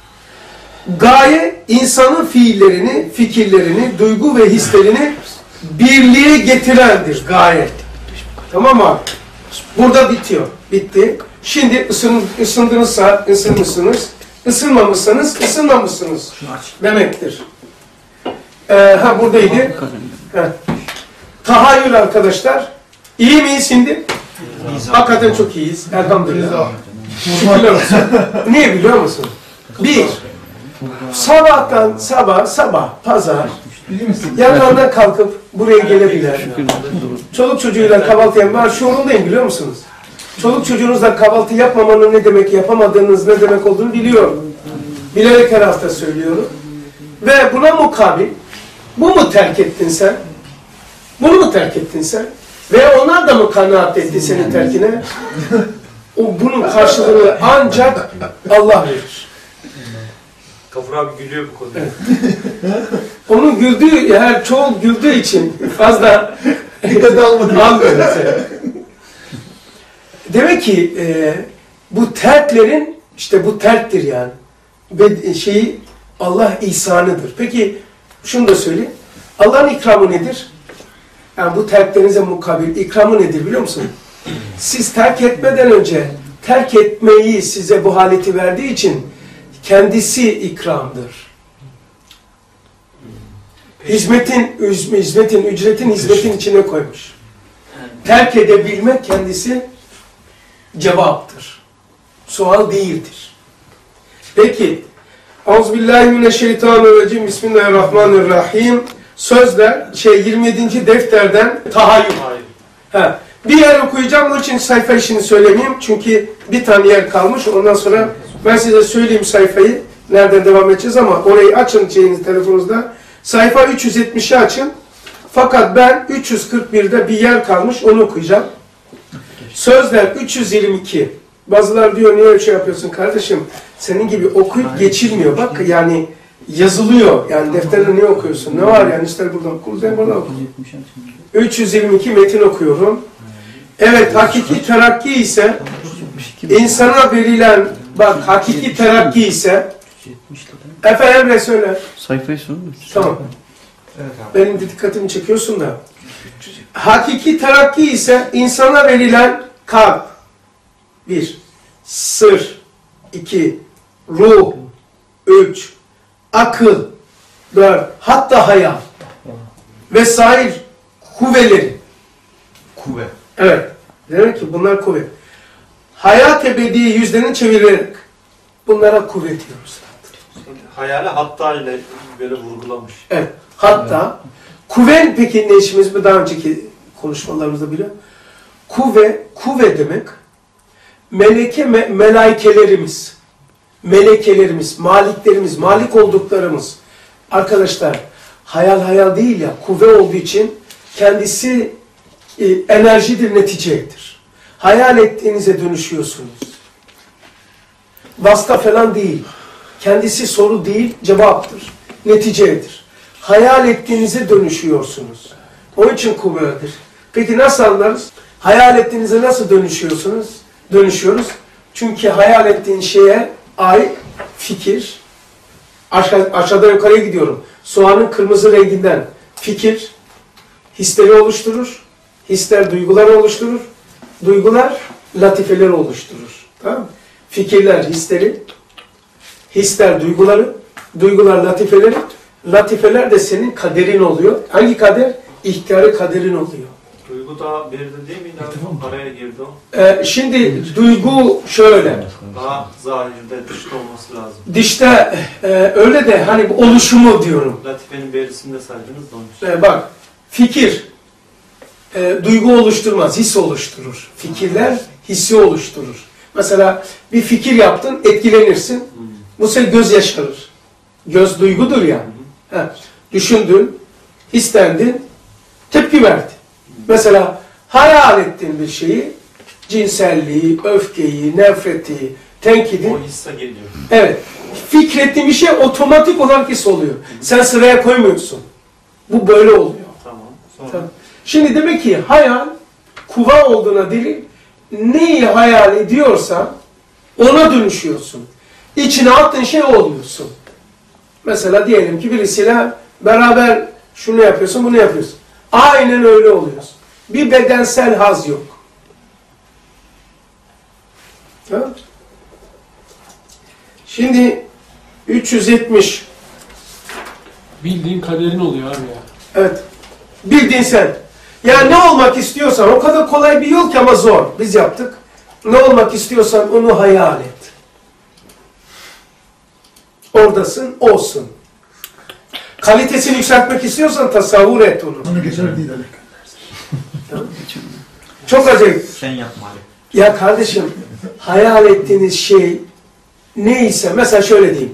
Gaye, insanın fiillerini, fikirlerini, duygu ve hislerini birliğe getirendir gaye. Tamam mı abi? Burada bitiyor. Bitti. Şimdi ısın, ısındınızsa ısınmışsınız. Isınmamışsanız ısınmamışsınız demektir. Ee, ha buradaydı. Ha. Tahayyül arkadaşlar. İyi miyiz şimdi? Hakikaten çok iyiyiz. Elhamdülillah. Şükürler olsun. Niye biliyor musun? Bir, sabahtan sabah, sabah, pazar, yanlarından kalkıp buraya gelebilen, çoluk çocuğuyla kahvaltı yapma şuurundayım biliyor musunuz? Çoluk çocuğunuzla kahvaltı yapmamanın ne demek, yapamadığınız ne demek olduğunu biliyorum. Bilerek her hafta söylüyorum. Ve buna mukabil, bu mu terk ettin sen? Bunu mu terk ettin sen? Ve onlar da mı kanaat etti senin terkine? O bunun karşılığını ancak Allah verir. Gafur abi gülüyor bu konuda. Onun güldüğü, her çoğu güldüğü için fazla Dikkat almadı. almıyor mesela. Demek ki e, bu terklerin İşte bu terktir yani. Ve şeyi Allah ihsanıdır. Peki şunu da söyleyeyim. Allah'ın ikramı nedir? Yani bu terklerinize mukabil ikramı nedir biliyor musun? Siz terk etmeden önce terk etmeyi size bu haleti verdiği için kendisi ikramdır. Hizmetin, hizmetin, ücretin hizmetin içine koymuş. Terk edebilmek kendisi cevaptır. Sual değildir. Peki, Euzubillahimineşşeytanirracim, Bismillahirrahmanirrahim. Sözler, şey yirmi yedinci defterden tahayyül. Ha, bir yer okuyacağım, onun için sayfa işini söylemeyeyim. Çünkü bir tane yer kalmış. Ondan sonra ben size söyleyeyim sayfayı. Nereden devam edeceğiz ama orayı açın şeyiniz telefonunuzda. Sayfa üç yüz yetmişi açın. Fakat ben üç yüz kırk birde bir yer kalmış, onu okuyacağım. Sözler üç yüz yirmi iki. Bazılar diyor niye öyle şey yapıyorsun kardeşim? Senin gibi okuyup geçilmiyor. Bak yani yazılıyor. Yani defterinde niye okuyorsun? Ne var yani işte buradan. Kulden bana oku. üç yüz yirmi iki metin okuyorum. Evet, hakiki terakki ise insana verilen, bak hakiki terakki ise Efe Emre söyle. Sayfayı sorun mu? Tamam. Benim de dikkatimi çekiyorsun da. Hakiki terakki ise insana verilen kalp. Bir. Sır. İki. Ruh. Üç. Akıl. Dört. Hatta hayal. Vesaire kuvveleri. Kuvvet. Evet. Demek ki bunlar kuvvet. Hayat ebediye yüzlerini çevirerek bunlara kuvvet diyoruz. Hayale hatta ile böyle vurgulamış. Evet. Hatta kuvve peki ne işimiz? Bu daha önceki konuşmalarımızda bile. Kuvve, kuvve demek meleke, me, melaikelerimiz, melekelerimiz, maliklerimiz, malik olduklarımız. Arkadaşlar hayal hayal değil ya, kuvve olduğu için kendisi e, enerjidir, neticedir. Hayal ettiğinize dönüşüyorsunuz. Vasıta falan değil. Kendisi soru değil, cevaptır. Neticedir. Hayal ettiğinize dönüşüyorsunuz. Onun için kuvvedir. Peki nasıl anlarız? Hayal ettiğinize nasıl dönüşüyorsunuz? Dönüşüyoruz. Çünkü hayal ettiğin şeye ait fikir, aşağı, aşağıdan yukarıya gidiyorum. Soğanın kırmızı renginden fikir, hisleri oluşturur. Hisler duyguları oluşturur. Duygular latifeleri oluşturur. Tamam mı? Fikirler hisleri, hisler duyguları, duygular latifeleri, latifeler de senin kaderin oluyor. Hangi kader? İhtiyarı kaderin oluyor. Duygu da bir de değil miydi abi? Araya girdi o. Ee, şimdi duygu şöyle. Daha zahirde, dışta olması lazım. Dişte e, öyle de hani bu oluşumu diyorum. Latife'nin berisini de saydınız da onun için. Ee, bak fikir e, duygu oluşturmaz, his oluşturur. Fikirler hissi oluşturur. Mesela bir fikir yaptın, etkilenirsin. Hmm. Bu senin göz yaşarır. Göz duygudur ya. Hmm. Ha, düşündün, hislendin, tepki verdin. Hmm. Mesela hayal ettiğin bir şeyi, cinselliği, öfkeyi, nefreti, tenkidi. O hisse geliyor. Evet. Fikrettiğin bir şey otomatik olarak his oluyor. Hmm. Sen sıraya koymuyorsun. Bu böyle oluyor. Tamam. Sonra... Tamam. Şimdi demek ki hayal, kuva olduğuna delil, neyi hayal ediyorsan ona dönüşüyorsun. İçine attığın şey oluyorsun. Mesela diyelim ki birisiyle beraber şunu yapıyorsun, bunu yapıyorsun. Aynen öyle oluyorsun. Bir bedensel haz yok. Tamam. Şimdi üç yüz yetmiş. Bildiğin kaderin oluyor abi ya. Evet. Bildiğin sen. Yani ne olmak istiyorsan, o kadar kolay bir yol ki ama zor. Biz yaptık. Ne olmak istiyorsan onu hayal et. Oradasın, olsun. Kalitesini yükseltmek istiyorsan tasavvur et onu. Onu geçer değil Ali. Çok acayip. Sen yapma Ali. Ya kardeşim, hayal ettiğiniz şey neyse, mesela şöyle diyeyim.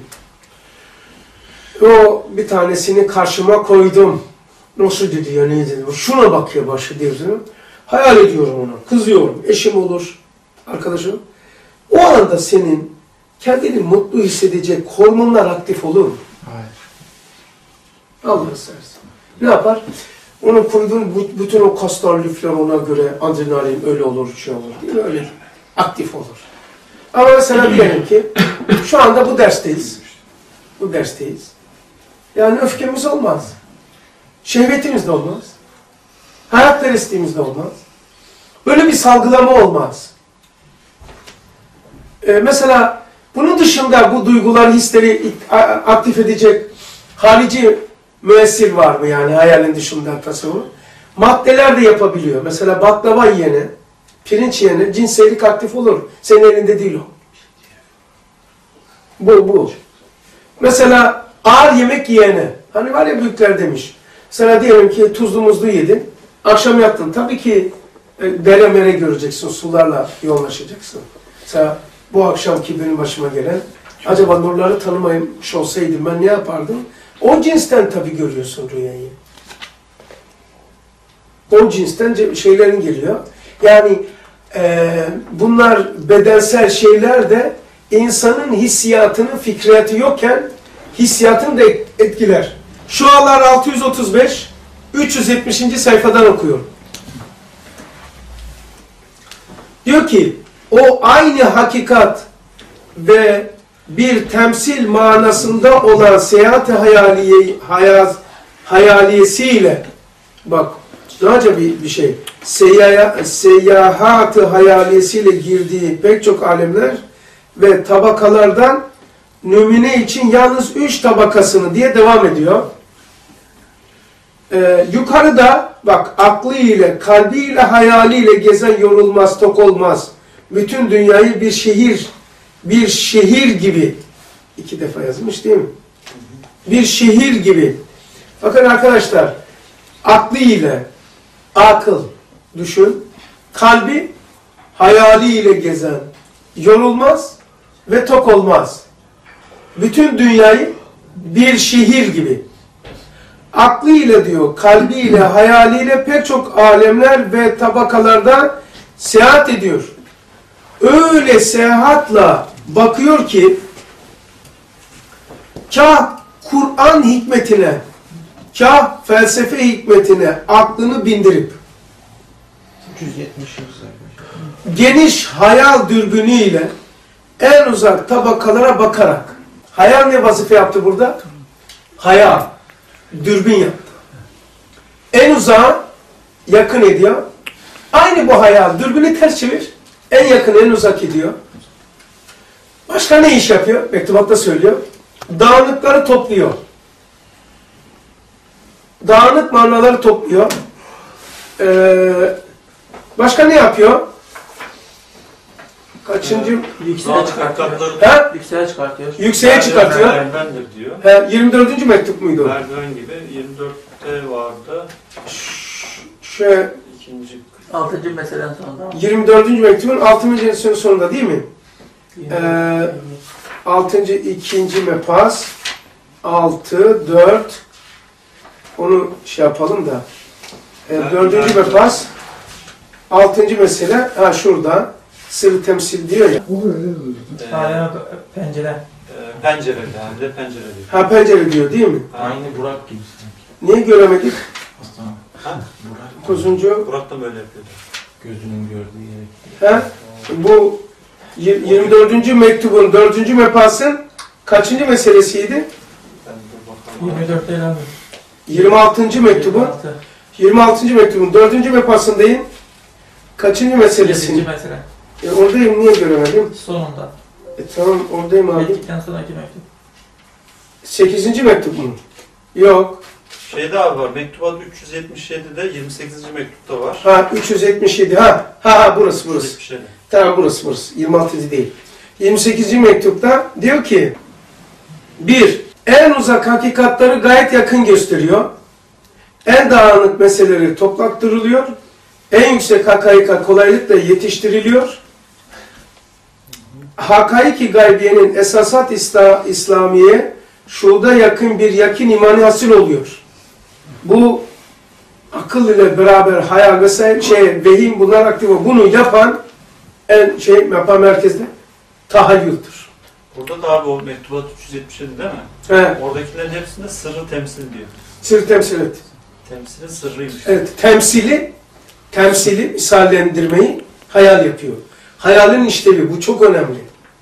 O bir tanesini karşıma koydum. Nasıl dedi ya, ne dedi? Şuna bakıyor başı diyorsun. Hayal ediyorum onu. Kızıyorum. Eşim olur. Arkadaşım. O anda senin kendini mutlu hissedecek hormonlar aktif olur mu? Hayır. Allah istersen. Ne yapar? Onun koyduğun bütün o kaslar, lifler ona göre adrenalin öyle olur, şey olur. Değil mi? Öyle aktif olur. Ama mesela diyelim ki şu anda bu dersteyiz. Bu dersteyiz. Yani öfkemiz olmaz. Şehvetimiz de olmaz. Hayatperestliğimiz de olmaz. Böyle bir salgılama olmaz. Ee, mesela bunun dışında bu duygular, hisleri aktif edecek harici müessir var mı yani hayalin dışında tasavvur? Maddeler de yapabiliyor. Mesela baklava yiyene, pirinç yiyene cinsellik aktif olur. Senin elinde değil o. Bu, bu. Mesela ağır yemek yiyene, hani var ya büyükler demiş. Mesela diyelim ki tuzlu muzlu yedin, akşam yattın. Tabii ki e, dere mere göreceksin, sularla yoğunlaşacaksın. Mesela bu akşamki benim başıma gelen, acaba nurları tanımamış olsaydım ben ne yapardım? O cinsten tabii görüyorsun rüyayı. O cinsten şeylerin geliyor. Yani e, bunlar bedensel şeyler de insanın hissiyatını, fikriyatı yokken hissiyatını da etkiler. Şualar altı yüz otuz beş, üç yüz yetmişinci sayfadan okuyorum. Diyor ki, o aynı hakikat ve bir temsil manasında olan seyahat-i hayaliye, hayaz, hayaliyesiyle, bak daha bir, bir şey, Seyahat, seyahat-ı hayaliyesiyle girdiği pek çok alemler ve tabakalardan numune için yalnız üç tabakasını diye devam ediyor. Ee, yukarıda bak aklıyla, kalbiyle, hayaliyle gezen yorulmaz, tok olmaz. Bütün dünyayı bir şehir, bir şehir gibi, iki defa yazmış değil mi? Bir şehir gibi. Bakın arkadaşlar, aklıyla, akıl, düşün, kalbi, hayaliyle gezen, yorulmaz ve tok olmaz. Bütün dünyayı bir şehir gibi. Aklıyla diyor, kalbiyle, hayaliyle pek çok alemler ve tabakalarda seyahat ediyor. Öyle seyahatla bakıyor ki, kah Kur'an hikmetine, kah felsefe hikmetine aklını bindirip, üç yüz yetmiş geniş hayal dürbünüyle en uzak tabakalara bakarak, hayal ne vazife yaptı burada? Hayal, dürbün yaptı. En uzağa yakın ediyor. Aynı bu hayal, dürbünü ters çevir, en yakın, en uzak ediyor. Başka ne iş yapıyor? Mektubatta söylüyor. Dağınıkları topluyor. Dağınık manaları topluyor. Ee, başka ne yapıyor? Kaçıncı? Yükseğe çıkartıyor. Ha? Yükseğe çıkartıyor. Yükseğe çıkartıyor. Merdivendir diyor. He, yirmi dördüncü mektup muydu? Merdiven gibi. yirmi dörtte vardı. Şu İkinci. altıncı meselen sonunda. yirmi dördüncü mektubun altıncı meselesinin sonunda değil mi? Ee, altıncı ikinci mepaz altı, dört onu şey yapalım da e, dördüncü mepaz altıncı mesele ha şurada sırrı temsil diyor ya. Ee, pencere. e, pencereli. Yani de pencere diyor. Ha pencere diyor değil mi? Aynı Burak gibi. Niye göremedik? Ha? Dokuzuncu Burak da böyle yapıyordu. Gözünün gördüğü yere. ha? Bu yirmi dördüncü mektubun dördüncü mepasın kaçıncı meselesiydi? Ben de bakalım. yirmi dört değil abi. yirmi altıncı mektubun yirmi altıncı mektubun dördüncü mepasındayım. Kaçıncı meselesini? yedinci mesele. E, oradayım, niye göremedim? Sonunda. E, tamam, oradayım abi. Bittikten sonraki mektup. sekizinci mektup mu? Yok. Şeyde abi var. Mektubat üç yüz yetmiş yedide yirmi sekizinci mektupta var. Ha, üç yüz yetmiş yedi. Ha, ha, ha burası, burası. üç yüz yetmiş yedi. Tamam, burası, burası. yirmi altıncı değil. yirmi sekizinci mektupta diyor ki, bir, en uzak hakikatları gayet yakın gösteriyor. En dağınık meseleleri toplattırılıyor. En yüksek hakaika kolaylıkla yetiştiriliyor. Hakaiki gaybiyenin esasat İsla, İslamiye şuuda yakın bir yakin imani hasıl oluyor. Bu akıl ile beraber hayal vesaire şey, vehim bunlar aktif oluyor. Bunu yapan en şey yapan merkezde tahayyüldür. Burada da abi o mektubat üç yüz yetmiş yedi değil mi? He, Oradakilerin hepsinde sırrı temsil diyor. sır temsil et. Temsilin sırrıymış. Evet, temsili, temsili, misallendirmeyi hayal yapıyor. Hayalin işlevi, bu çok önemli.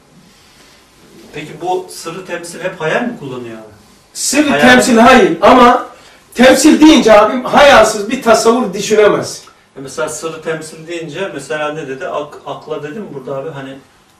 Peki bu sırrı temsil hep hayal mi kullanıyor abi? Sırrı Hayal. temsil hayır ama temsil deyince abim hayalsiz bir tasavvur düşünemez. E mesela sırrı temsil deyince mesela ne dedi? Ak, akla dedi mi burada abi? Hani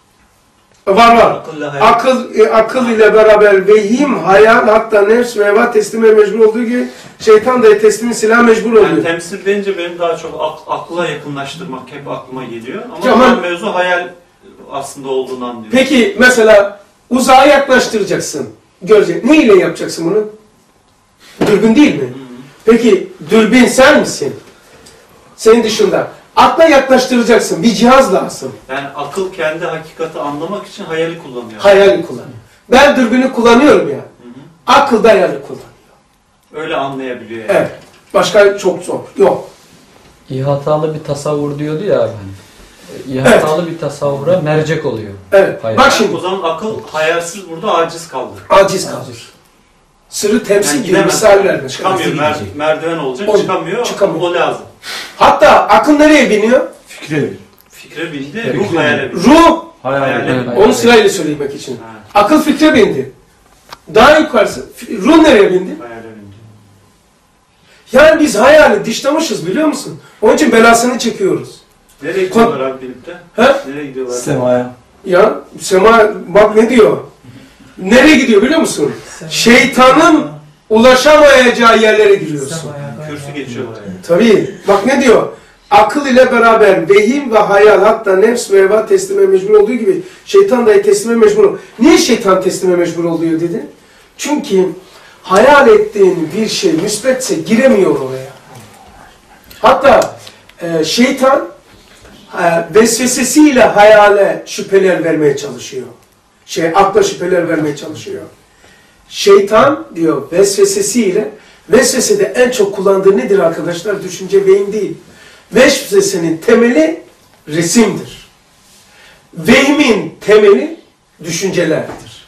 Var var. akılla hayal. Akıl, e, akıl ile beraber vehim, hayal, hatta nefs ve heva teslime mecbur olduğu gibi şeytan da teslimi silah mecbur oluyor. Yani temsil deyince benim daha çok ak, akla yakınlaştırmak hep aklıma geliyor. Ama Tamam. ben mevzu hayal aslında olduğunu anlıyorum. Peki mesela uzağa yaklaştıracaksın. Görecek. Ne ile yapacaksın bunu? Dürbün değil mi? Hı hı. Peki dürbün sen misin? Senin dışında. Akla yaklaştıracaksın. Bir cihaz lazım. Yani akıl kendi hakikati anlamak için hayali kullanıyor. Hayali kullanıyor. Ben dürbünü kullanıyorum ya. Hı hı. Akıl da hayali kullanıyor. Öyle anlayabiliyor yani. Evet. Başka çok zor. Yok. İhatalı bir tasavvur diyordu ya abi hani. E, İhatalı bir tasavvura mercek oluyor. Evet. Hayal. Bak şimdi. O zaman akıl hayalsiz burada aciz kaldı. Aciz kalır. Sırrı temsil Yani gibi gidemez. misal vermek. Çıkamıyor. Mer merdiven olacak. O- çıkamıyor. çıkamıyor. O lazım. Hatta akıl nereye biniyor? Fikre bir. Fikre bindi. Fikre ruh bindi. hayale bindi. Ruh. Hayale Evet. bindi. Onu sırayla söylemek için. Ha, Akıl fikre bindi. Daha yukarısı. Ruh nereye bindi? hayale bindi. Yani biz hayali dışlamışız biliyor musun? Onun için belasını çekiyoruz. Nereye gidiyorlar abi birlikte? He? Nereye gidiyorlar? Semaya. Ya sema bak ne diyor? Nereye gidiyor biliyor musun? Şeytanın ulaşamayacağı yerlere giriyorsun. Kürsü geçiyorlar yani. Tabii. Bak ne diyor? Akıl ile beraber vehim ve hayal hatta nefs ve heva teslime mecbur olduğu gibi şeytan da teslime mecbur oluyor. Niye şeytan teslime mecbur oluyor dedi? Çünkü hayal ettiğin bir şey müsbetse giremiyor oraya. Hatta e, şeytan e, vesvesesiyle hayale şüpheler vermeye çalışıyor. Şey akla şüpheler vermeye çalışıyor. Şeytan diyor vesvesesiyle, vesvesede en çok kullandığı nedir arkadaşlar? Düşünce vehim değil. Vesvesenin temeli resimdir. Vehmin temeli düşüncelerdir.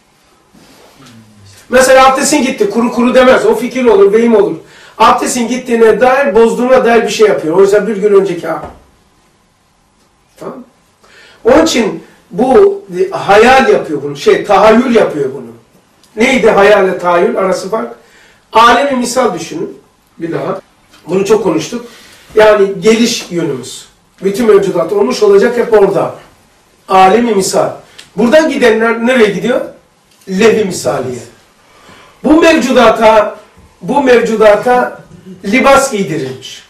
Mesela abdestin gitti, kuru kuru demez. O fikir olur, vehim olur. Abdestin gittiğine dair, bozduğuna dair bir şey yapıyor. O yüzden bir gün önceki ha. Tamam. Onun için bu hayal yapıyor bunu, şey tahayyül yapıyor bunu. Neydi hayalle tahayyül arası fark? Alemi misal düşünün. Bir daha. Bunu çok konuştuk. Yani geliş yönümüz. Bütün mevcudat olmuş olacak hep orada. Alemi misal. Buradan gidenler nereye gidiyor? Levi misaliye. Bu mevcudata bu mevcudata libas giydirilmiş.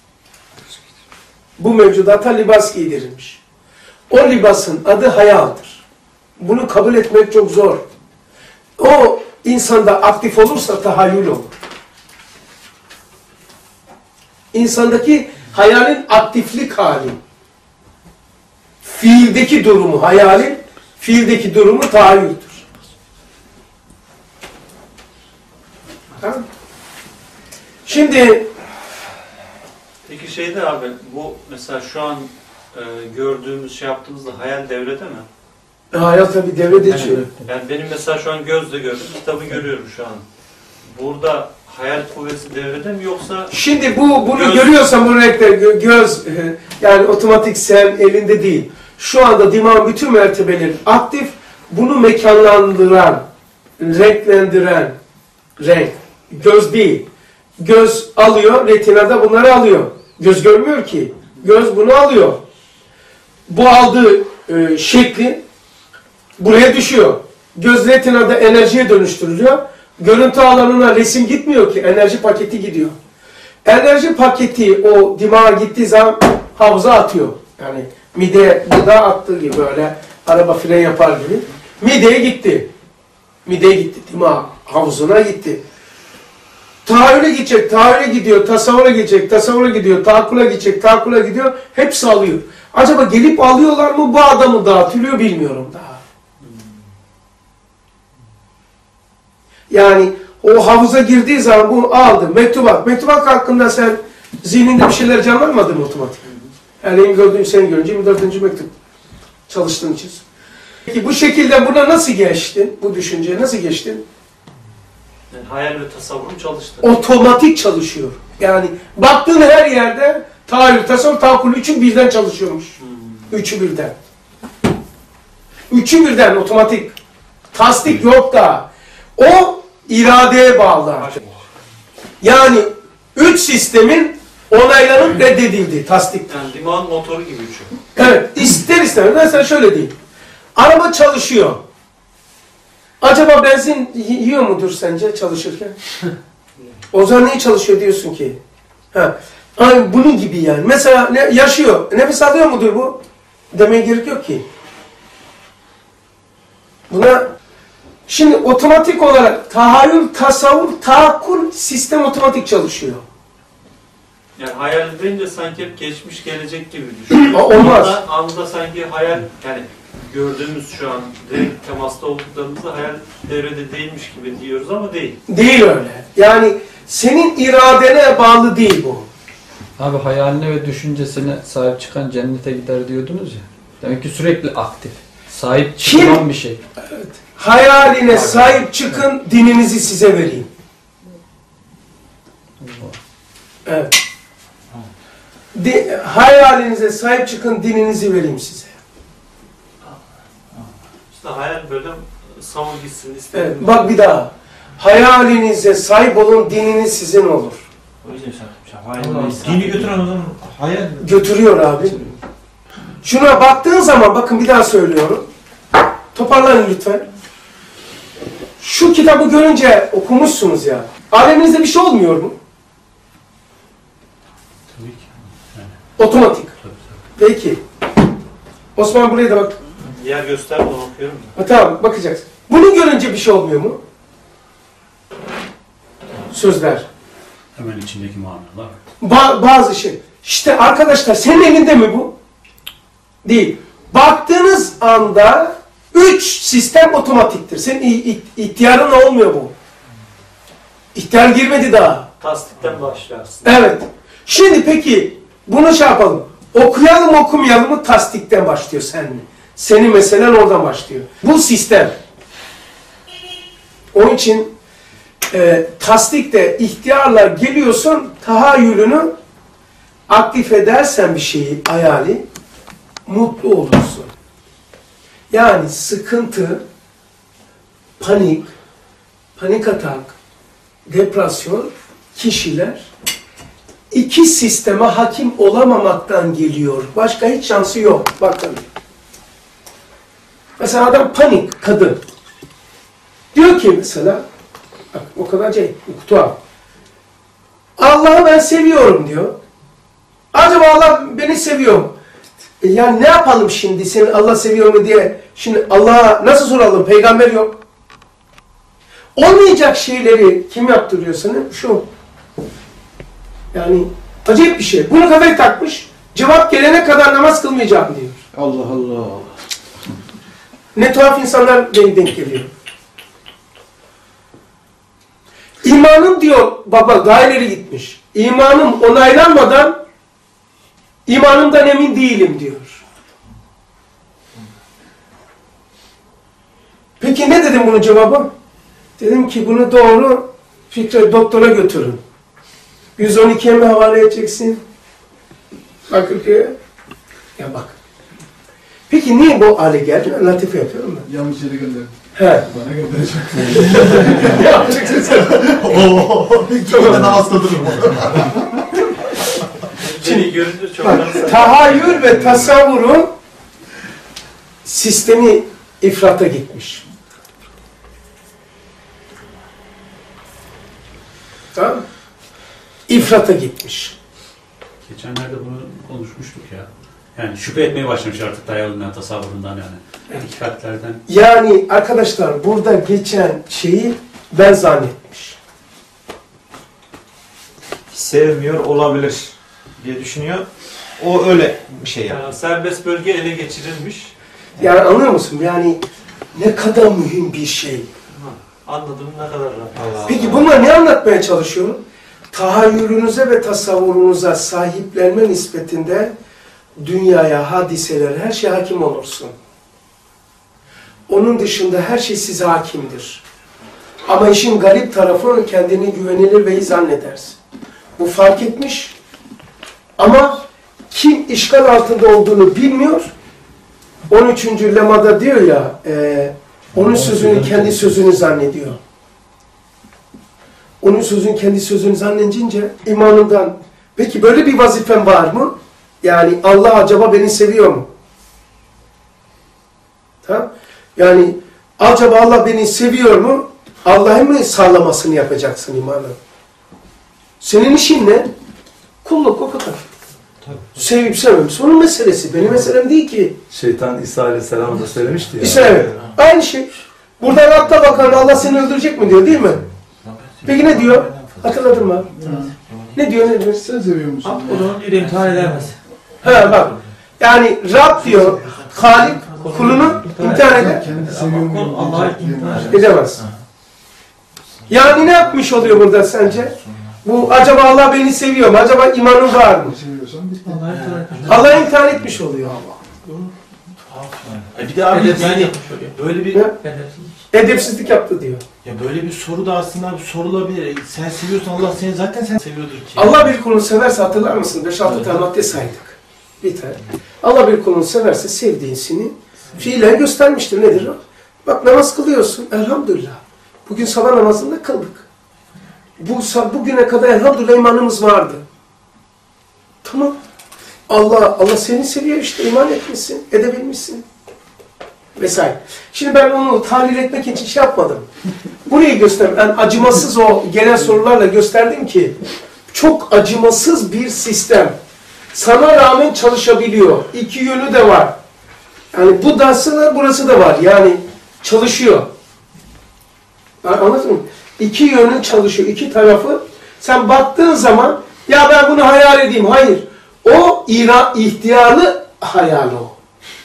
Bu mevcudata libas giydirilmiş. O libasın adı hayaldir. Bunu kabul etmek çok zor. O insanda aktif olursa tahayyül olur. İnsandaki hayalin aktiflik hali. Fiildeki durumu, hayalin fiildeki durumu tahayyüldür. Tamam. Şimdi Peki şeyde abi bu mesela şu an e, gördüğümüz şey yaptığımızda hayal devrede mi? hayal tabii devre geçiyor. Yani benim mesela şu an gözle gördüm, kitabı görüyorum şu an. Burada hayal kuvveti devrede mi yoksa? Şimdi bu bunu Göz- görüyorsan bu renkler gö- göz e, yani otomatik sen elinde değil. Şu anda dimağın bütün mertebeleri aktif. Bunu mekanlandıran, renklendiren renk. Göz değil. Göz alıyor, retinada bunları alıyor. Göz görmüyor ki. Göz bunu alıyor. Bu aldığı e, şekli buraya düşüyor. Göz retinada enerjiye dönüştürülüyor. Görüntü alanına resim gitmiyor ki. Enerji paketi gidiyor. Enerji paketi o dimağa gittiği zaman havuza atıyor. Yani mideye gıda attığı gibi böyle araba fren yapar gibi. Mideye gitti. Mideye gitti. Dimağ havuzuna gitti. Tahayyüle gidecek, tahayyüle gidiyor, tasavvura gidecek, tasavvura gidiyor, taakkula gidecek, taakkula gidiyor. Hepsi alıyor. Acaba gelip alıyorlar mı bu adamı dağıtılıyor bilmiyorum daha. Yani o havuza girdiği zaman bunu aldı. Mektubat. Mektubat hakkında sen zihninde bir şeyler canlanmadı mı otomatik? Yani benim gördüğüm sen görünce yirmi dördüncü mektup çalıştığın için. Peki bu şekilde buna nasıl geçtin? Bu düşünceye nasıl geçtin? Yani hayal ve tasavvurum çalıştı. Otomatik çalışıyor. Yani baktığın her yerde tahayyül, tasavvur, taakkul üçü birden çalışıyormuş. Hmm. Üçü birden. Üçü birden otomatik. Tasdik yok da. O iradeye bağlı. Yani üç sistemin onaylanıp reddedildi tasdik. Yani liman motoru gibi düşün. Evet, ister istemez. Mesela şöyle diyeyim. Araba çalışıyor. Acaba benzin yiyor mudur sence çalışırken? O zaman niye çalışıyor diyorsun ki? Ha. Aynı bunun gibi yani. Mesela ne, yaşıyor. Nefes alıyor mudur bu? Demeye gerek yok ki. Buna şimdi otomatik olarak tahayyül, tasavvur, tahakkul sistem otomatik çalışıyor. Yani hayal edince sanki hep geçmiş gelecek gibi düşün. Olmaz. Anda, anda sanki hayal, yani gördüğümüz şu an direkt temasta olduklarımızda hayal devrede değilmiş gibi diyoruz ama değil. Değil öyle. Yani senin iradene bağlı değil bu. Abi hayaline ve düşüncesine sahip çıkan cennete gider diyordunuz ya. Demek ki sürekli aktif. Sahip çıkılan Kim? bir şey. Evet. Hayaline sahip çıkın, dininizi size vereyim. Evet. Di, hayalinize sahip çıkın, dininizi vereyim size. İşte hayal böyle savun gitsin istedim. Evet, bak bir daha. Hayalinize sahip olun, dininiz sizin olur. O yüzden şartım. Dini götüren o zaman hayal mi? Götürüyor abi. Şuna baktığın zaman, bakın bir daha söylüyorum. Toparlanın lütfen. Şu kitabı görünce okumuşsunuz ya. Aleminizde bir şey olmuyor mu? Tabii ki. Otomatik. Tabii, tabii. Peki. Osman buraya da bak. Yer göster onu okuyorum da. Ha, tamam bakacaksın. Bunu görünce bir şey olmuyor mu? Sözler. Hemen içindeki manalar. Ba bazı şey. İşte arkadaşlar senin elinde mi bu? Değil. Baktığınız anda üç sistem otomatiktir. Senin ihtiyarınla olmuyor bu. İhtiyar girmedi daha. Tasdikten başlarsın. Evet. Şimdi peki bunu şey yapalım. Okuyalım okumayalım mı tasdikten başlıyor senin. Senin meselen oradan başlıyor. Bu sistem. Onun için e, tasdikte ihtiyarla geliyorsun, tahayyülünü aktif edersen bir şeyi, hayali, mutlu olursun. Yani sıkıntı, panik, panik atak, depresyon, kişiler iki sisteme hakim olamamaktan geliyor. Başka hiç şansı yok. Bakın. Mesela adam panik, kadın. Diyor ki mesela, bak o kadar şey, tuhaf. Allah'ı ben seviyorum diyor. Acaba Allah beni seviyor mu? E ya ne yapalım şimdi seni Allah seviyor mu diye. Şimdi Allah'a nasıl soralım? Peygamber yok. Olmayacak şeyleri kim yaptırıyor sana? Şu. Yani acayip bir şey. Bunu kafaya takmış. Cevap gelene kadar namaz kılmayacağım diyor. Allah Allah. Ne tuhaf insanlar denk denk geliyor. İmanım diyor baba daha ileri gitmiş. İmanım onaylanmadan imanımdan emin değilim diyor. Peki ne dedim bunun cevabı? Dedim ki bunu doğru Fikret doktora götürün. yüz on ikiye mi havale edeceksin? Bakırköy'e. Ya bak. Peki niye bu hale geldi? Latife yapıyorum ben. Yanlış yere gönderin. He. Bana gönderecek. Yapacaksın sen. Ooo. Çok da namaz kıldırırım. Şimdi görünür çok Bak, nasıl- tahayyül ve tasavvurun sistemi ifrata gitmiş. Tamam mı? İfrata gitmiş. Geçenlerde bunu konuşmuştuk ya. Yani şüphe etmeye başlamış artık hayalinden, tasavvurundan yani. Hakikatlerden. Yani arkadaşlar burada geçen şeyi ben zannetmiş. Sevmiyor olabilir diye düşünüyor. O öyle bir şey yani. Yani serbest bölge ele geçirilmiş. Yani anlıyor musun? Yani ne kadar mühim bir şey. Anladım ne kadar rahat. Allah Peki bunlar ne anlatmaya çalışıyor? Tahayyülünüze ve tasavvurunuza sahiplenme nispetinde dünyaya, hadiselere, her şeye hakim olursun. Onun dışında her şey size hakimdir. Ama işin garip tarafı kendini güvenilir ve iyi zannedersin. Bu fark etmiş ama kim işgal altında olduğunu bilmiyor. on üçüncü lemada diyor ya, e, Onun sözünü kendi sözünü zannediyor. Onun sözünü kendi sözünü zannedince imanından, peki böyle bir vazifen var mı? Yani Allah acaba beni seviyor mu? Tamam? Yani acaba Allah beni seviyor mu? Allah'ın mı sağlamasını yapacaksın imanı? Senin işin ne? Kulluk, o kadar. Sevip sevmemiş. Onun meselesi. Benim meselem değil ki. Şeytan İsa Aleyhisselam'a da söylemişti ya. İşte evet. Aynı şey. Buradan atla bakalım Allah seni öldürecek mi diyor değil mi? Peki ne diyor? Hatırladın mı? Ne diyor? Ne diyor? Sen seviyor musun? O zaman diyor imtihan edemez. Ha bak. Yani Rab diyor, Halik kulunu imtihan eder. Kendi seviyor mu? Allah'a imtihan Edemez. Yani ne yapmış oluyor burada sence? Bu acaba Allah beni seviyor mu? Acaba imanım var mı? Seviyorsan bitti. Allah'a imtihan etmiş. Allah imtihan etmiş oluyor. E bir de abi Edepsizlik yani yapmış oluyor. böyle bir Ne? Edepsizlik. Edepsizlik yaptı diyor. ya böyle bir soru da aslında abi sorulabilir. E, Sen seviyorsan Allah seni zaten sen seviyordur ki. Allah bir kulunu severse hatırlar mısın? beş altı tane madde saydık. Bir tane. Allah bir kulunu severse sevdiğini fiilen göstermiştir. Nedir o? Bak namaz kılıyorsun. Elhamdülillah. Bugün sabah namazında kıldık. Bu, bugüne kadar elhamdülillah imanımız vardı. Tamam. Allah Allah seni seviyor işte. İman etmişsin. Edebilmişsin. Vesaire. Şimdi ben onu tahlil etmek için şey yapmadım. Burayı gösterdim. Yani acımasız o genel sorularla gösterdim ki çok acımasız bir sistem. Sana rağmen çalışabiliyor. İki yönü de var. Yani bu dersi de burası da var. Yani çalışıyor. Yani anladın mı? İki yönü çalışıyor. İki tarafı. Sen baktığın zaman ya ben bunu hayal edeyim. Hayır. O ira, ihtiyarlı hayal o.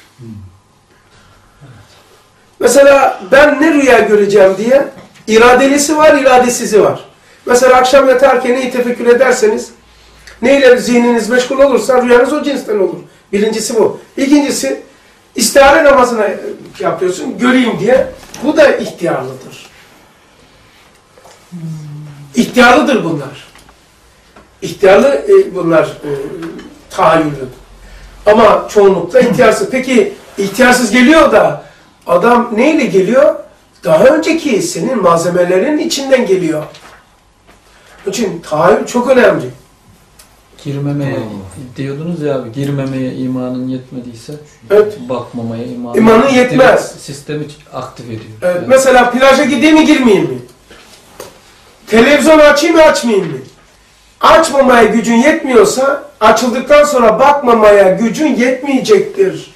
Mesela ben ne rüya göreceğim diye iradelisi var, iradesizi var. Mesela akşam yatarken neyi tefekkür ederseniz, neyle zihniniz meşgul olursa rüyanız o cinsten olur. Birincisi bu. İkincisi, istihare namazına yapıyorsun, göreyim diye. Bu da ihtiyarlıdır. İhtiyarlıdır bunlar. İhtiyarlı e, bunlar e, tahayyülü. Ama çoğunlukla ihtiyarsız. Peki ihtiyarsız geliyor da adam neyle geliyor? Daha önceki senin malzemelerin içinden geliyor. Onun için tahayyül çok önemli. Girmemeye diyordunuz ya abi, girmemeye imanın yetmediyse Evet. bakmamaya imanın, İmanın yetmez. Sistemi aktif ediyor. Evet, Yani mesela plaja gideyim mi girmeyeyim mi? Televizyon açayım mı açmayayım mı? Açmamaya gücün yetmiyorsa açıldıktan sonra bakmamaya gücün yetmeyecektir.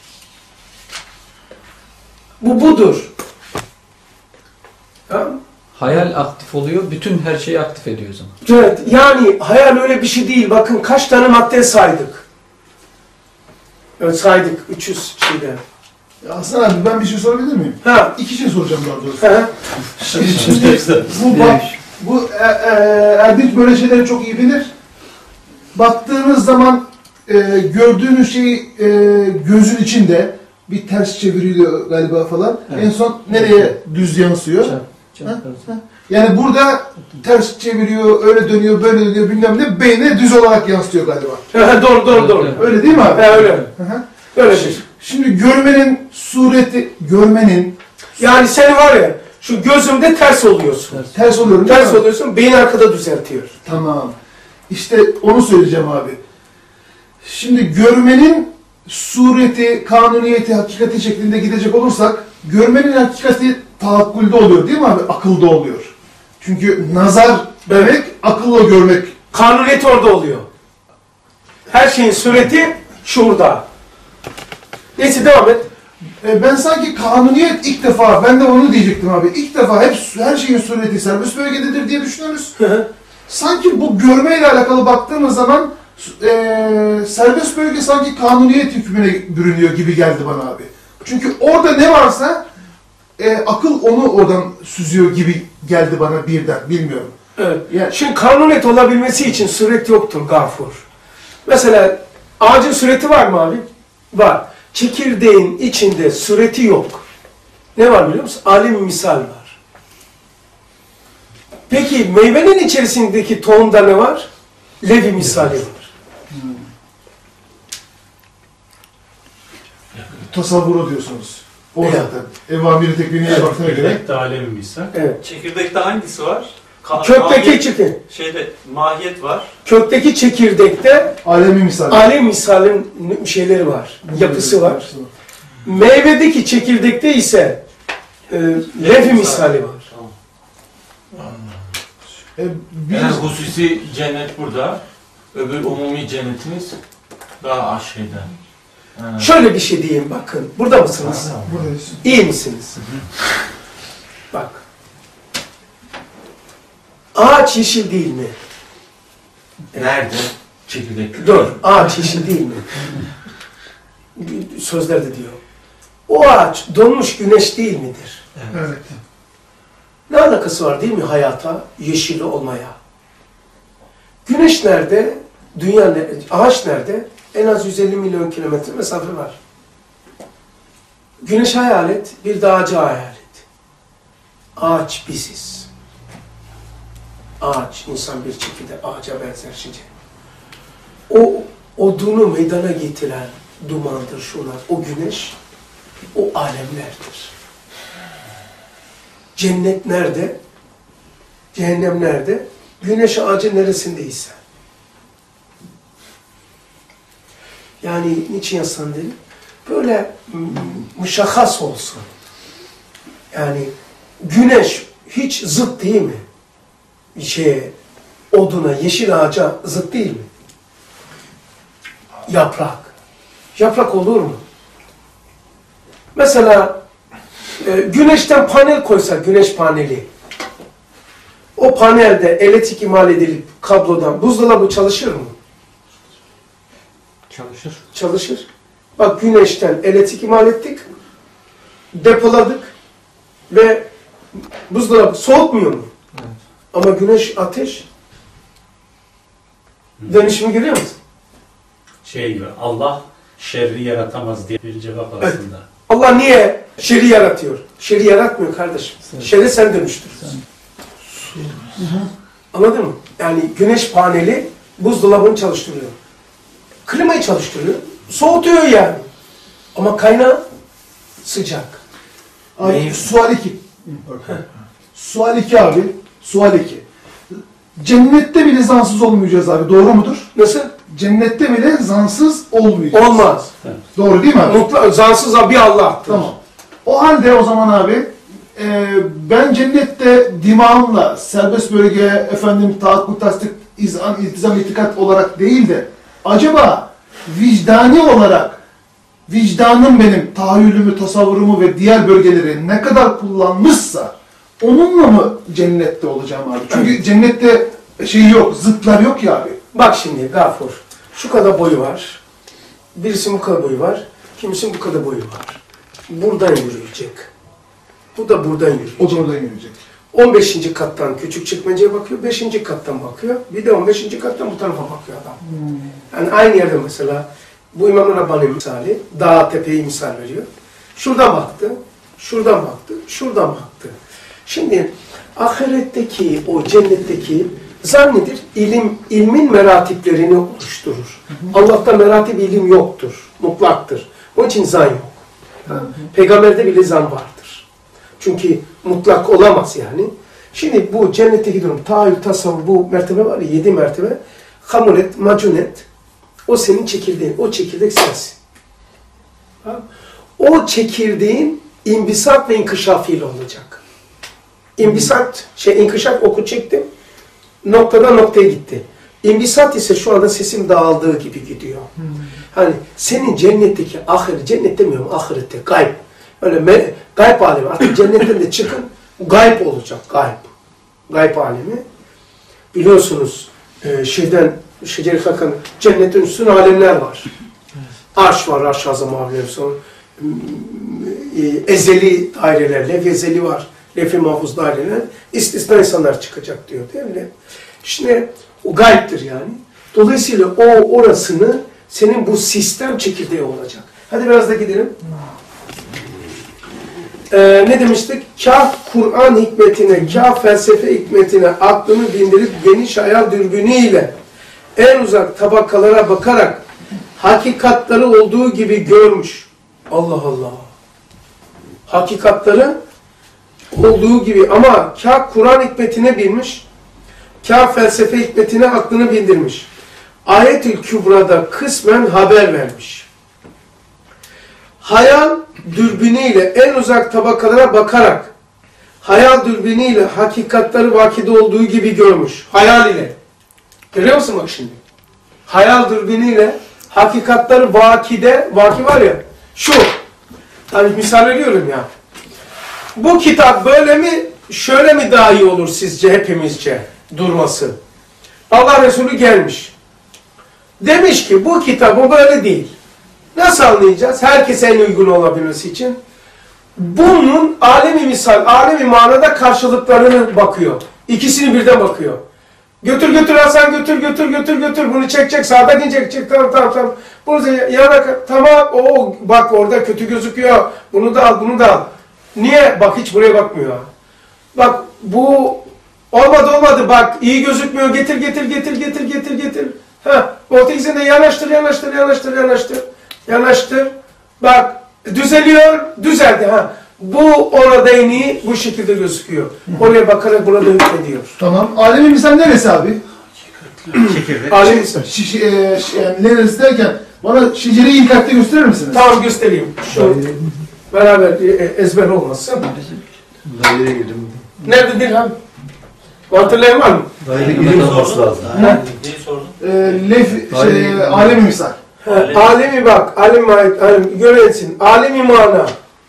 Bu budur. Tamam. hayal aktif oluyor, bütün her şeyi aktif ediyor o zaman. Evet, yani hayal öyle bir şey değil. Bakın kaç tane madde saydık. Evet saydık. üç yüz şeyde. Ya Hasan abi ben bir şey sorabilir miyim? Ha. İki şey soracağım daha doğrusu. Ha. Şimdi, şimdi bu bak, bu e, e, Erdinç böyle şeyleri çok iyi bilir. Baktığınız zaman e, gördüğünüz şey e, gözün içinde bir ters çeviriyor galiba falan. Evet. En son nereye düz yansıyor? Çarp, çarp, Ha? çarp. Ha? Yani burada ters çeviriyor, öyle dönüyor, böyle dönüyor bilmem ne, beyne düz olarak yansıtıyor galiba. Ha, doğru doğru doğru. Evet, Öyle değil mi abi? Ha, öyle. Hı hı. Öyledir. Şimdi görmenin sureti, görmenin Yani sen var ya şu gözümde ters oluyorsun. Ters. ters oluyorum değil Ters mi? oluyorsun, beyin arkada düzeltiyor. Tamam. İşte onu söyleyeceğim abi. Şimdi görmenin sureti, kanuniyeti, hakikati şeklinde gidecek olursak, görmenin hakikati tahakkülde oluyor değil mi abi? Akılda oluyor. Çünkü nazar demek, akılla görmek. Kanuniyet orada oluyor. Her şeyin sureti şurada. Neyse devam et. E, ben sanki kanuniyet ilk defa, ben de onu diyecektim abi. İlk defa hep her şeyin sureti serbest bölgededir diye düşünüyoruz. Sanki bu görmeyle alakalı baktığımız zaman e, serbest bölge sanki kanuniyet hükmüne bürünüyor gibi geldi bana abi. Çünkü orada ne varsa e, akıl onu oradan süzüyor gibi geldi bana birden, bilmiyorum. Evet. Yani, Şimdi kanuniyet olabilmesi için suret yoktur Gafur. Mesela ağacın sureti var mı abi? Var. Çekirdeğin içinde sureti yok. Ne var biliyor musun? Alim misal var. Peki meyvenin içerisindeki tohumda ne var? Levi misali var. tasavvuru diyorsunuz. O zaten. Evamiri tekniğine baktığına göre. Çekirdekte alemi misal. Evet. Çekirdekte hangisi var? Ka- Kökteki mahiyet- çekirdek. Şeyde mahiyet var. Kökteki çekirdekte Alemi misal. alem misalin şeyleri var, yapısı var. Meyvedeki çekirdekte ise e, lef misali var. E, bir, Yani hususi cennet burada. Öbür umumi cennetimiz daha aşağıda. Ha. Şöyle bir şey diyeyim bakın. Burada mısınız? buradayız. İyi misiniz? Bak. Ağaç yeşil değil mi? Nerede? Çekirdek. Dur. Ağaç yeşil değil mi? Sözlerde diyor. O ağaç donmuş güneş değil midir? Evet. Ne alakası var değil mi hayata, yeşil olmaya? Güneş nerede? Dünya nerede? Ağaç nerede? En az yüz elli milyon kilometre mesafe var. Güneş hayal et, bir de ağacı hayal et. Ağaç biziz. Ağaç, insan bir çekirde ağaca benzer şimdi. O odunu meydana getiren dumandır şunlar. O güneş, o alemlerdir. Cennet nerede? Cehennem nerede? Güneş ağacı neresindeyse. Yani niçin yazsan dedim? Böyle müşahhas olsun. Yani güneş hiç zıt değil mi? Bir şeye, oduna, yeşil ağaca zıt değil mi? Yaprak. Yaprak olur mu? Mesela e, güneşten panel koysak, güneş paneli. O panelde elektrik imal edilip kablodan buzdolabı çalışır mı? Çalışır. Çalışır. Bak güneşten elektrik imal ettik, depoladık ve buzdolabı soğutmuyor mu? Evet. Ama güneş ateş. Dönüşümü görüyor musun? Şey gibi, Allah şerri yaratamaz diye bir cevap aslında. Allah niye şerri yaratıyor? Şerri yaratmıyor kardeşim. Şerri sen dönüştürürsün. Anladın mı? Yani güneş paneli buzdolabını çalıştırıyor. Klimayı çalıştırıyor. Soğutuyor yani. Ama kaynağı sıcak. Abi, Neyi? sual iki. Sual iki abi. Sual iki. Cennette bile zansız olmayacağız abi. Doğru mudur? Nasıl? Cennette bile zansız olmayacağız. Olmaz. Doğru değil mi abi? Mutlak, zansız bir Allah'tır. Tamam. O halde o zaman abi e, ben cennette dimağımla serbest bölge efendim tahakkuk, tasdik, izan, iltizam, itikat olarak değil de acaba vicdani olarak vicdanım benim tahayyülümü, tasavvurumu ve diğer bölgeleri ne kadar kullanmışsa onunla mı cennette olacağım abi? Çünkü cennette şey yok, zıtlar yok ya abi. Bak şimdi Gafur, şu kadar boyu var. Birisinin bu kadar boyu var. Kimisinin bu kadar boyu var. Buradan yürüyecek. Bu da buradan yürüyecek. O da oradan yürüyecek. on beşinci kattan küçük çekmeceye bakıyor, beşinci kattan bakıyor. Bir de on beşinci kattan bu tarafa bakıyor adam. Hmm. Yani aynı yerde mesela bu İmam Rabbani misali, dağ tepeyi misal veriyor. Şuradan baktı, şuradan baktı, şuradan baktı. Şimdi ahiretteki, o cennetteki zannedir, ilim, ilmin meratiplerini oluşturur. Allah'ta meratip ilim yoktur, mutlaktır. Onun için zan yok. Ha? Peygamberde bile zan vardır. Çünkü mutlak olamaz yani. Şimdi bu cennetteki durum, tahayyül, tasavvur, bu mertebe var ya, yedi mertebe. Hamulet, macunet, o senin çekirdeğin, o çekirdek sensin. Ha? O çekirdeğin imbisat ve inkışafıyla olacak. İmbisat, şey inkışaf oku çektim, noktadan noktaya gitti. İmbisat ise şu anda sesim dağıldığı gibi gidiyor. Hmm. Hani senin cennetteki ahiret, cennet demiyorum ahirette, gayb. Öyle me, gayb alemi, artık cennetten de çıkın, gayb olacak, gayb. Gayb alemi. Biliyorsunuz e, şeyden, Şecer-i Hakan, cennetin üstün alemler var. Arş var, arş azam alem, sonra e, ezeli daireler, lef ezeli var. Lef-i mahfuz daireler, istisna insanlar çıkacak diyor değil mi? Şimdi o gayiptir yani. Dolayısıyla o orasını senin bu sistem çekirdeği olacak. Hadi biraz da gidelim. Ee, ne demiştik? Kâh Kur'an hikmetine, kâh felsefe hikmetine aklını bindirip geniş hayal dürbünüyle en uzak tabakalara bakarak hakikatları olduğu gibi görmüş. Allah Allah. hakikatları olduğu gibi ama kâh Kur'an hikmetine bilmiş, kâh felsefe hikmetine aklını bildirmiş. Ayet-ül Kübra'da kısmen haber vermiş. Hayal dürbünüyle en uzak tabakalara bakarak hayal dürbünüyle hakikatleri vakide olduğu gibi görmüş. Hayal ile. Görüyor musun bak şimdi? Hayal dürbünüyle hakikatleri vakide, vaki var ya, şu. Hani misal veriyorum ya. Bu kitap böyle mi, şöyle mi daha iyi olur sizce hepimizce durması? Allah Resulü gelmiş. Demiş ki bu kitabı böyle değil. Nasıl anlayacağız? Herkese en uygun olabilmesi için. Bunun alemi misal, alemi manada karşılıklarını bakıyor. İkisini birden bakıyor. Götür götür Hasan götür götür götür götür. Bunu çek çek sağdan çek çek tamam tamam tamam. Bunu yana tamam o bak orada kötü gözüküyor. Bunu da al bunu da al. Niye? Bak hiç buraya bakmıyor. Bak bu olmadı olmadı bak iyi gözükmüyor. Getir getir getir getir getir getir. Ha, orta de yanaştır yanaştır yanaştır yanaştır. Yanaştır. Bak düzeliyor. Düzeldi ha. Bu orada en iyi bu şekilde gözüküyor. Oraya bakarak burada hükmediyor. Tamam. Alemi misal neresi abi? Çekirdek. Alemi misal. Şiş, e, ş- yani neresi derken bana şeceri-i ilkakta gösterir misiniz? Tamam göstereyim. Şu beraber e, ezber olmasın. Daire girdim. Nerede Dilhan? Hatırlayan var mı? Daire girdim olması lazım. Neyi sordun? E, lef, Alemi- şey, alemi misal. Ha, alemi bak, alemi, alemi göresin. Alemi mana.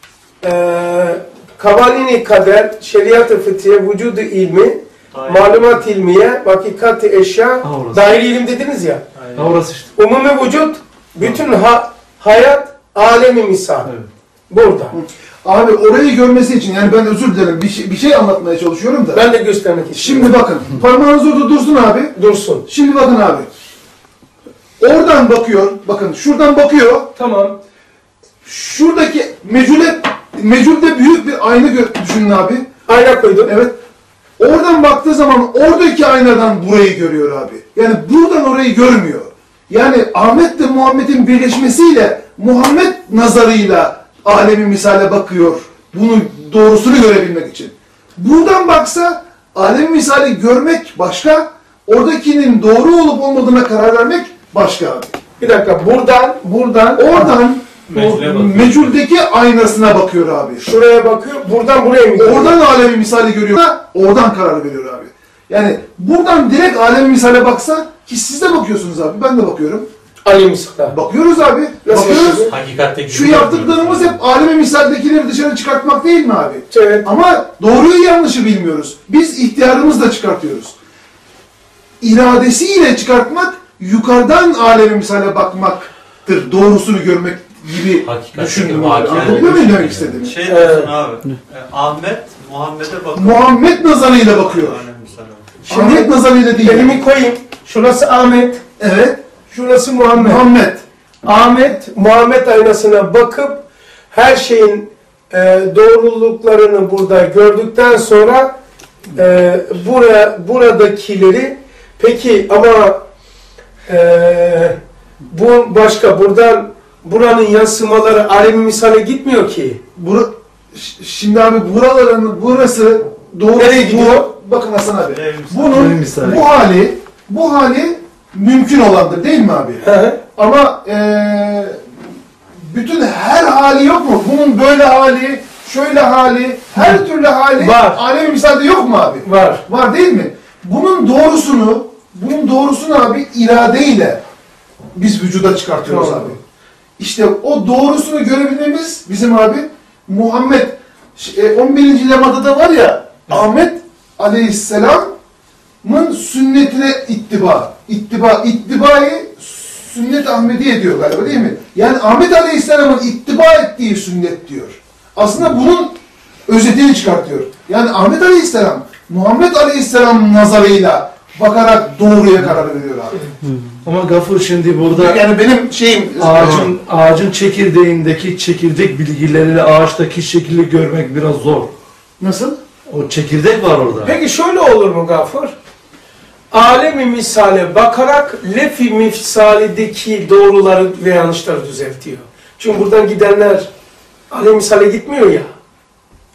Ee, kavanini kader, şeriat-ı fıtriye, vücudu ilmi, malumat ilmiye, hakikat-ı eşya, orası. daire ilim dediniz ya. Ha orası işte. Umumi vücut, bütün ha, hayat, alemi misal. Evet. Burada. Abi orayı görmesi için yani ben özür dilerim bir şey, bir şey anlatmaya çalışıyorum da. Ben de göstermek istiyorum. Şimdi bakın parmağınız orada dursun abi. Dursun. Şimdi bakın abi. Oradan bakıyor. Bakın şuradan bakıyor. Tamam. Şuradaki mecule meculde büyük bir ayna gö- düşünün abi. Ayna koydum. Evet. Oradan baktığı zaman oradaki aynadan burayı görüyor abi. Yani buradan orayı görmüyor. Yani Ahmet ile Muhammed'in birleşmesiyle Muhammed nazarıyla alemi misale bakıyor. Bunu doğrusunu görebilmek için. Buradan baksa alemi misali görmek başka, oradakinin doğru olup olmadığına karar vermek başka abi. Bir dakika. Buradan, buradan, Oradan Mecule o bakıyor. meculdeki aynasına bakıyor abi. şuraya bakıyor. Buradan buraya mı gidiyor? Oradan alemi misali görüyor. Oradan karar veriyor abi. Yani buradan direkt alemi misale baksa ki siz de bakıyorsunuz abi. Ben de bakıyorum. alemi misal. Bakıyoruz abi. Nasıl bakıyoruz. bakıyorsun? Hakikatteki Şu yaptıklarımız hep alemi misaldekileri dışarı çıkartmak değil mi abi? Evet. Ama doğruyu yanlışı bilmiyoruz. Biz ihtiyarımızla çıkartıyoruz. İradesiyle çıkartmak, yukarıdan alemi misale bakmaktır. Doğrusunu görmek gibi Hakikatteki düşündüm abi. vaki Anlatabiliyor muyum olduğu demek için istediğimi? Şey diyorsun abi. e, Ahmet Muhammed'e bakıyor. Muhammed nazarıyla bakıyor. Aynen misal abi. Şimdi Ahmet nazarıyla değil. elimi koyayım. Şurası Ahmet. Evet. Şurası Muhammed. Muhammed. Ahmet, Muhammed aynasına bakıp her şeyin e, doğruluklarını burada gördükten sonra e, buraya buradakileri peki ama e, bu başka buradan buranın yansımaları alemi misale gitmiyor ki. Bura, Ş- şimdi abi buraların burası doğru. Nereye gidiyor? Bu, bakın Hasan abi. Evet, Bunun evet, misal. bu hali bu hali mümkün olandır değil mi abi? Hı hı. Ama eee bütün her hali yok mu? Bunun böyle hali, şöyle hali, her türlü hali Var. alemi misalde yok mu abi? Var. Var değil mi? Bunun doğrusunu, bunun doğrusunu abi iradeyle biz vücuda çıkartıyoruz Doğru. abi. İşte o doğrusunu görebilmemiz bizim abi Muhammed e, on birinci lemada da var ya Ahmet Aleyhisselam'ın sünnetine ittiba. İttiba, ittibayı sünnet Ahmediye diyor galiba değil mi? Yani Ahmet Aleyhisselam'ın ittiba ettiği sünnet diyor. Aslında bunun özetini çıkartıyor. Yani Ahmet Aleyhisselam, Muhammed Aleyhisselam nazarıyla bakarak doğruya karar veriyor abi. Ama Gafur şimdi burada Yani benim şeyim... ağacın ağacın çekirdeğindeki çekirdek bilgileriyle ağaçtaki şekli görmek biraz zor. Nasıl? O çekirdek var orada. Peki şöyle olur mu Gafur? Alemi misale bakarak lefi misalideki doğruları ve yanlışları düzeltiyor. Çünkü buradan gidenler alemi misale gitmiyor ya.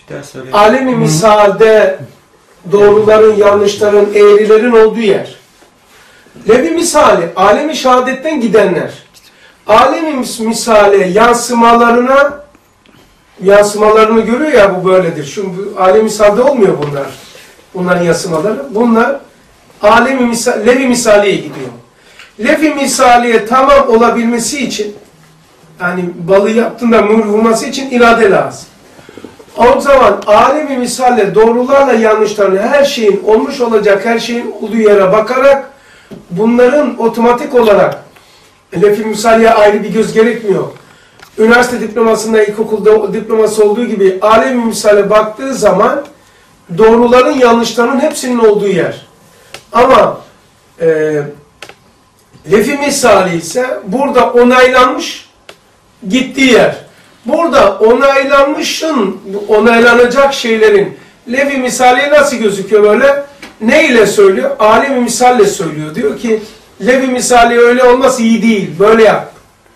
ders söyleyeyim. Alemi misalde doğruların, yanlışların, eğrilerin olduğu yer. Levi misali, alemi şehadetten gidenler. Alemi misale yansımalarına, yansımalarını görüyor ya, bu böyledir. Şu alemi misalde olmuyor bunlar. Bunların yansımaları. Bunlar alemi misal, Levi misaliye gidiyor. Levi misaliye tamam olabilmesi için, yani balı yaptığında mühür vurması için irade lazım. O zaman alemi misalle doğrularla yanlışların, her şeyin olmuş olacak, her şeyin olduğu yere bakarak bunların otomatik olarak Levi misaliye ayrı bir göz gerekmiyor. Üniversite diplomasında, ilkokulda diploması olduğu gibi alemi misale baktığı zaman doğruların, yanlışların hepsinin olduğu yer. Ama e, Levi misali ise burada onaylanmış, gittiği yer. Burada onaylanmışın, onaylanacak şeylerin Levi misali nasıl gözüküyor böyle? Ne ile söylüyor? Alemi misalle söylüyor. Diyor ki Levi misali öyle olması iyi değil, böyle yap.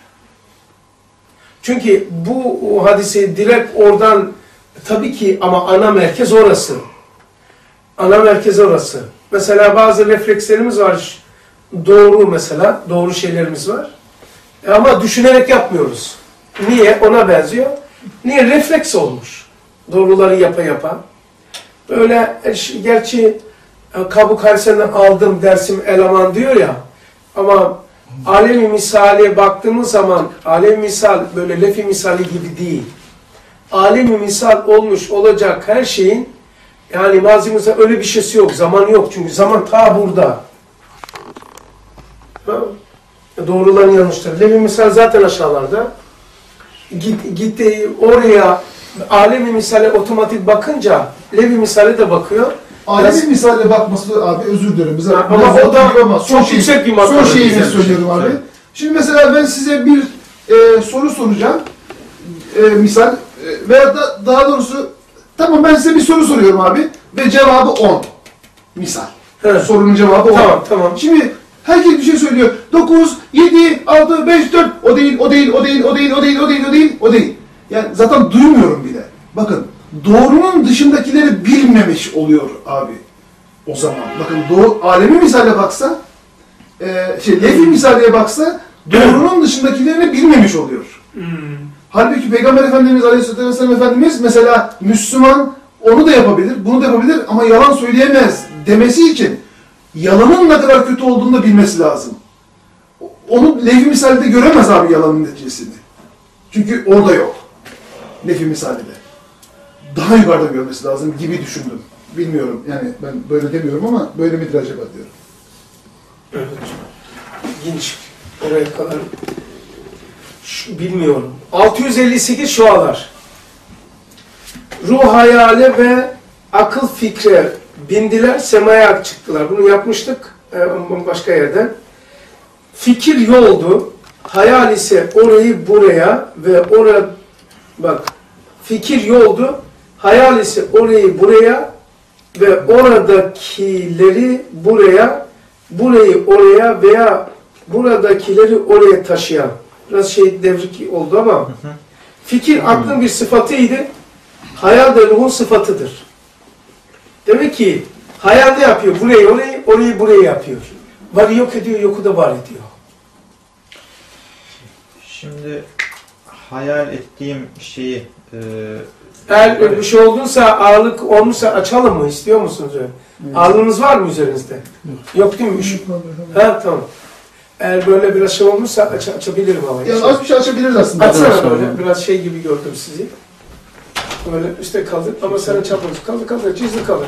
Çünkü bu hadise direkt oradan, tabii ki, ama ana merkez orası. Ana merkez orası. Mesela bazı reflekslerimiz var. Doğru mesela, doğru şeylerimiz var. E ama düşünerek yapmıyoruz. Niye? Ona benziyor. Niye? Refleks olmuş. Doğruları yapa yapa. Böyle, gerçi kabuk harisenden aldım dersim eleman diyor ya, ama alemi misaliye baktığımız zaman alemi misal böyle lefi misali gibi değil. Alemi misal olmuş olacak her şeyin, yani mazimizde öyle bir şeysi yok, zaman yok, çünkü zaman ta burada. Ha? Doğruların yanlışları. Levi misal zaten aşağılarda. Git, gitti oraya, alemi misale otomatik bakınca Levi misale de bakıyor. Alemi Biraz... misalle bakması abi, özür dilerim. Bize Ha, ama o da ama son çok şey, yüksek bir makam. son şeyini söylüyorum abi. Evet. Şimdi mesela ben size bir e, soru soracağım. E, misal e, veya da, daha doğrusu tamam, ben size bir soru soruyorum abi ve cevabı on. Misal. Evet. Sorunun cevabı on. Tamam, tamam. Şimdi herkes bir şey söylüyor. dokuz, yedi, altı, beş, dört. O değil, o değil, o değil, o değil, o değil, o değil, o değil, o değil. Yani zaten duymuyorum bile. Bakın, doğrunun dışındakileri bilmemiş oluyor abi. O zaman bakın, doğru, alemi misale baksa, e, şey lefi misaliye baksa, doğrunun dışındakilerini bilmemiş oluyor. Hmm. Halbuki Peygamber Efendimiz Aleyhisselatü Vesselam Efendimiz mesela Müslüman onu da yapabilir, bunu da yapabilir ama yalan söyleyemez demesi için yalanın ne kadar kötü olduğunu da bilmesi lazım. Onu lefi misalde göremez abi, yalanın neticesini. Çünkü orada yok. Lefi misalde. Daha yukarıda görmesi lazım gibi düşündüm. Bilmiyorum, yani ben böyle demiyorum ama böyle midir acaba diyorum. Evet. İlginç. Oraya kadar şu, bilmiyorum. altı yüz elli sekiz şualar. Ruh, hayale ve akıl fikre bindiler, semaya çıktılar. Bunu yapmıştık e, başka yerde. Fikir yoldu, hayal ise orayı buraya ve oraya, bak, fikir yoldu, hayal ise orayı buraya ve oradakileri buraya, burayı oraya veya buradakileri oraya taşıyan. Biraz şey devrik oldu ama hı hı. Fikir aklın bir sıfatıydı, hayal de ruhun sıfatıdır. Demek ki hayal ne yapıyor? Burayı orayı, orayı buraya yapıyor. Varı yok ediyor, yoku da var ediyor. Şimdi hayal ettiğim şeyi e, eğer böyle bir şey olduysa, ağırlık olmuşsa açalım mı? İstiyor musunuz? Evet. Ağırlığınız var mı üzerinizde? Yok, yok değil mi? Ha, tamam. Eğer böyle biraz şey olmuşsa aç, açabilirim ama. Yani az bir şey açabiliriz aslında. Açsana böyle. Biraz şey gibi gördüm sizi. Böyle üstte kaldık ama senin çapınız kaldı kaldı. Çizdi kalır.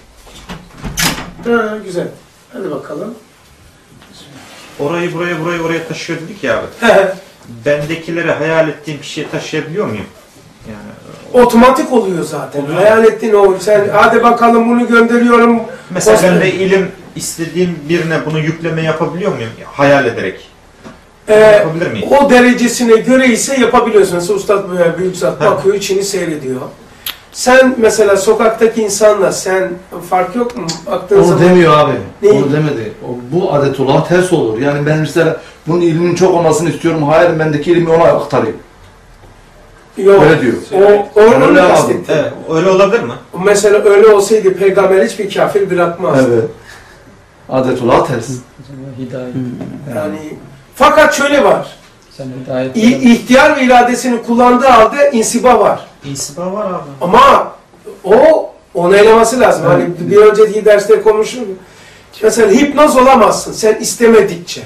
Ha, güzel. Hadi bakalım. Orayı buraya burayı oraya taşıyor dedik ya abi. Bendekileri hayal ettiğim kişiye taşıyabiliyor muyum? Yani otomatik oluyor zaten. Oluyor. Hayal ettiğin o. Sen hadi bakalım bunu gönderiyorum. Mesela ben de ilim istediğim birine bunu yükleme yapabiliyor muyum? Hayal ederek. Ee, yapabilir miyim? O derecesine göre ise yapabiliyorsun. Mesela ustad böyle büyük zat bakıyor, içini seyrediyor. Sen mesela sokaktaki insanla sen fark yok mu? Baktığın onu zaman, demiyor abi. Neyi? Onu demedi. O, bu adetullah ters olur. Yani ben mesela bunun ilminin çok olmasını istiyorum. Hayır, bendeki ilmi ona aktarayım. Yok. Öyle diyor. O, onu Öyle abi. kastetti. Evet, öyle olabilir mi? Mesela öyle olsaydı peygamber hiçbir kafir bırakmazdı. Evet. Adetullah ters. Hidayet. Yani fakat şöyle var. Sen hidayet. İ- ihtiyar ve iradesini kullandığı halde insiba var. İnsiba var abi. Ama o onaylaması lazım. Hani bir önceki derste konuştuk. Mesela hipnoz olamazsın sen istemedikçe.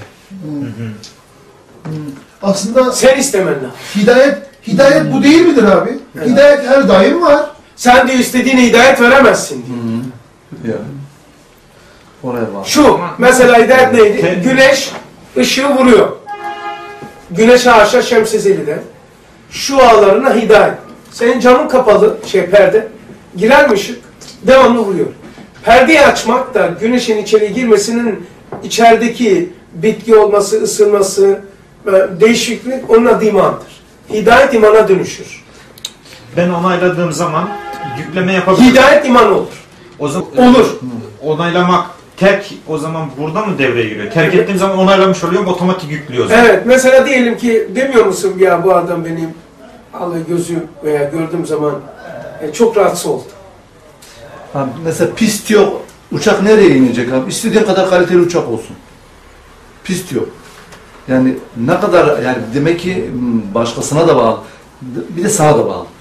Aslında Sen istemen lazım. hidayet, hidayet bu değil midir abi? Evet. Hidayet her daim var. Sen de istediğine hidayet veremezsin diyor. Ya. Oraya bak. Şu mesela hidayet neydi? Te- Güneş ışığı vuruyor. Güneş haşa şemsizeli'de. Şu ağlarına hidayet. Senin camın kapalı, şey perde. Girer mi ışık? Devamlı vuruyor. Perdeyi açmak da güneşin içeri girmesinin içerideki bitki olması, ısınması, değişiklik onun adı imandır. Hidayet imana dönüşür. Ben onayladığım zaman yükleme yapabilirim. Hidayet iman olur. O zaman Olur. onaylamak, terk o zaman burada mı devreye giriyor? Terk ettiğim zaman onaylamış oluyorum, otomatik yüklüyor o zaman. Evet, mesela diyelim ki demiyor musun ya bu adam benim Allah gözü veya gördüğüm zaman e, çok rahatsız oldu. Ha, mesela pist yok. Uçak nereye inecek abi? İstediğin kadar kaliteli uçak olsun. Pist yok. Yani ne kadar yani demek ki hmm, başkasına da bağlı. Bir de sana da bağlı.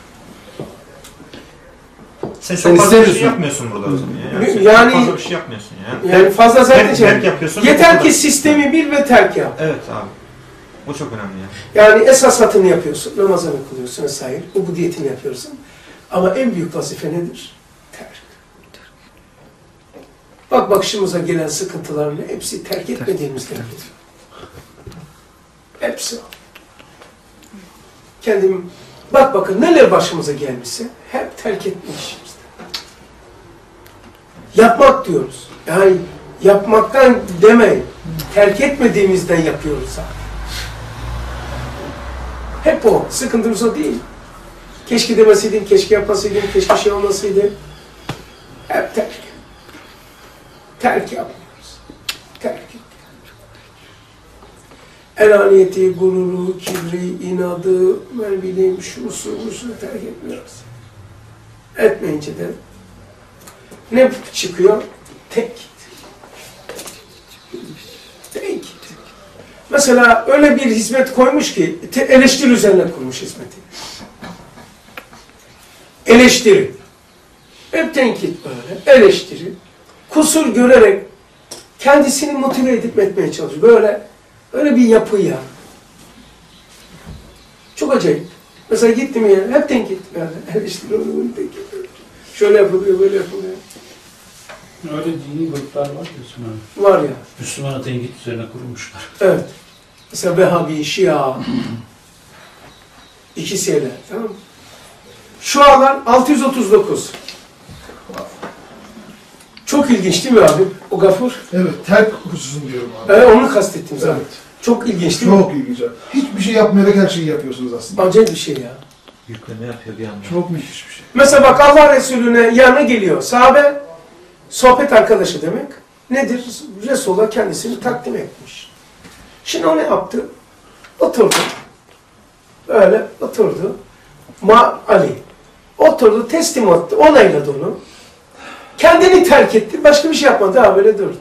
Sen Sen çok fazla bir şey istemiyorsun. yapmıyorsun burada o zaman. Ya. Yani sen Yani- çok fazla bir şey yapmıyorsun ya. Yani fazla zaten Terk, şey. terk yapıyorsun. Yeter o ki kadar. sistemi bil ve terk yap. Evet abi. O çok önemli ya. Yani esas hatını yapıyorsun, namazını kılıyorsun vesaire, ubudiyetini yapıyorsun. Ama en büyük vazife nedir? Terk. Bak başımıza gelen sıkıntıların hepsi terk etmediğimizden geliyor. Hepsi. Kendim, bak bakın neler başımıza gelmişse hep terk etme işimizde. Yapmak diyoruz. Yani yapmaktan demeyin. Terk etmediğimizden yapıyoruz zaten. Hep o. Sıkıntımız o değil. Keşke demeseydim, keşke yapmasaydım, keşke şey olmasaydı. Hep terk. Terk yapmıyoruz. Terk. Enaniyeti, gururu, kibri, inadı, ben bileyim şusu, busu terk etmiyoruz. Etmeyince de ne çıkıyor? Tek. Tek. Mesela öyle bir hizmet koymuş ki, eleştiri üzerine kurmuş hizmeti. Eleştiri. Hep tenkit böyle, eleştiri. Kusur görerek kendisini motive edip etmeye çalışıyor. Böyle, öyle bir yapı ya. Çok acayip. Mesela gittim ya, hep tenkit. Yani eleştiri onu bunu tenkit. Şöyle yapılıyor, böyle yapılıyor. Öyle dini gruplar var diyorsun abi. Var ya. Müslümanı tenkit üzerine kurulmuşlar. Evet. Mesela Vehhabi, Şia. İkisiyle. Tamam mı? Şu alan altı yüz otuz dokuz. Çok ilginç değil mi abi? O Gafur. Evet, terk hususunu diyorum abi. Ben onu kastettim zaten. Evet. Çok ilginç değil mi? Çok ilginç. Hiçbir şey yapmayarak her şeyi yapıyorsunuz aslında. Acayip bir şey ya. Yükleme yapıyor bir anda. Çok müthiş bir şey. Mesela bak Allah Resulüne yanına geliyor. Sahabe sohbet arkadaşı demek. Nedir? Resulullah kendisini takdim etmiş. Şimdi o ne yaptı? Oturdu. Böyle oturdu. Ma Ali. Oturdu, teslim etti. Onayladı onu. Kendini terk etti. Başka bir şey yapmadı. Daha böyle durdu.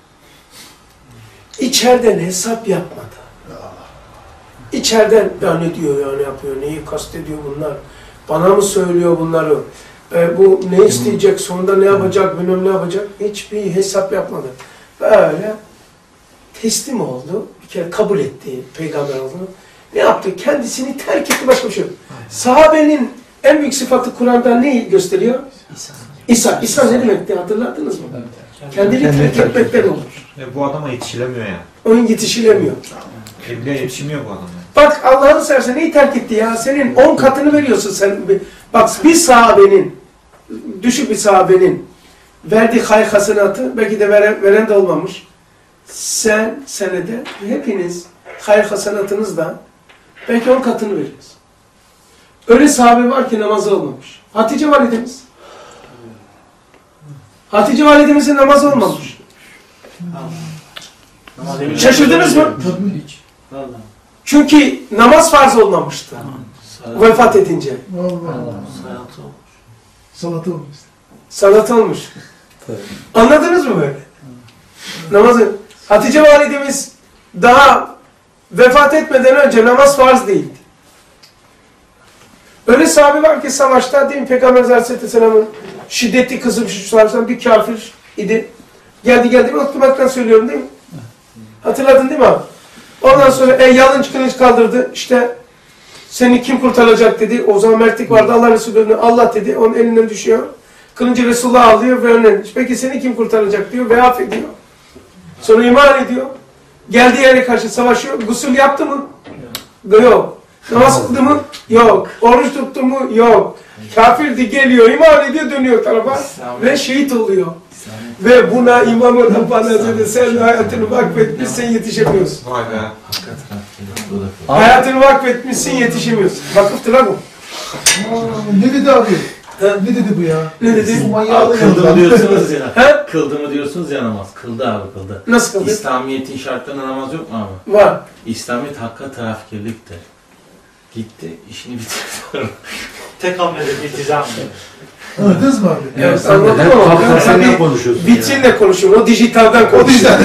İçeriden hesap yapmadı. İçeriden ya ne diyor ya ne yapıyor, neyi kastediyor bunlar? Bana mı söylüyor bunları? E, bu ne isteyecek, sonunda ne yapacak, bilmem ne yapacak? Hiçbir hesap yapmadı. Böyle teslim oldu. Bir kere kabul etti peygamber olduğunu. Ne yaptı? Kendisini terk etti, başka bir şey yok. Sahabenin en büyük sıfatı Kur'an'da neyi gösteriyor? İsa. İsa. İsa ne demekti? Hatırladınız mı? Kendini Kendini terk terk etmekten olur. E, bu adama yetişilemiyor ya. Onun yetişilemiyor. Evliya yetişmiyor bu adama. Bak Allah'ını seversen neyi terk etti ya? Senin on katını veriyorsun sen. Bak bir sahabenin, düşük bir sahabenin verdiği hayır hasenatı belki de veren, veren de olmamış. Sen senede hepiniz hayır hasenatınızda belki on katını veriyorsun. Öyle sahabe var ki namazı olmamış. Hatice validemiz. Hatice validemizin namazı olmamış. Şaşırdınız mı? Tabii. Çünkü namaz farz olmamıştı. Vefat edince. Allah Allah. Salata olmuş. Salata olmuş. Salat olmuş. Tabii. Anladınız mı böyle? Namazı. Hatice validemiz daha vefat etmeden önce namaz farz değildi. Öyle sahabe var ki savaşta değil mi? Peygamber Aleyhisselam'ın şiddetli kızı şu savaştan bir kafir idi. Geldi geldi mi otomatikten söylüyorum değil mi? Hatırladın değil mi abi? Ondan sonra e, yalınç kılıç kaldırdı. İşte seni kim kurtaracak dedi. O zaman mertlik vardı. Allah Resulü'nün Allah dedi. Onun elinden düşüyor. Kılıncı Resulullah alıyor ve önüne. Peki seni kim kurtaracak diyor ve affediyor. Sonra iman ediyor. Geldiği yere karşı savaşıyor. Gusül yaptı mı? Yok. Namaz kıldı mı? Yok. Oruç tuttu mu? Yok. Kafirdi, geliyor, iman ediyor, dönüyor tarafa ve şehit oluyor. Ve buna İmam-ı Rabbani Hazretleri sen hayatını vakfetmişsin, yetişemiyorsun. Vay be. Hayatını vakfetmişsin, yetişemiyorsun. Vakıftılar bu. Aa, ne dedi abi? Ne dedi bu ya? Ne dedi? Su Abi manyağı kıldı mı ya. diyorsunuz ya? He? Kıldı mı diyorsunuz ya namaz. Kıldı abi kıldı. Nasıl kıldı? İslamiyet'in şartlarında namaz yok mu abi? Var. İslamiyet hakka tarafkirliktir. Gitti, işini bitirdi. Tek hamlede İltizam. Anladınız mı abi? Evet, anladım ama ben Sen ne tabii konuşuyorsun? vitrinle konuşuyorum. O dijitalden konuşuyor.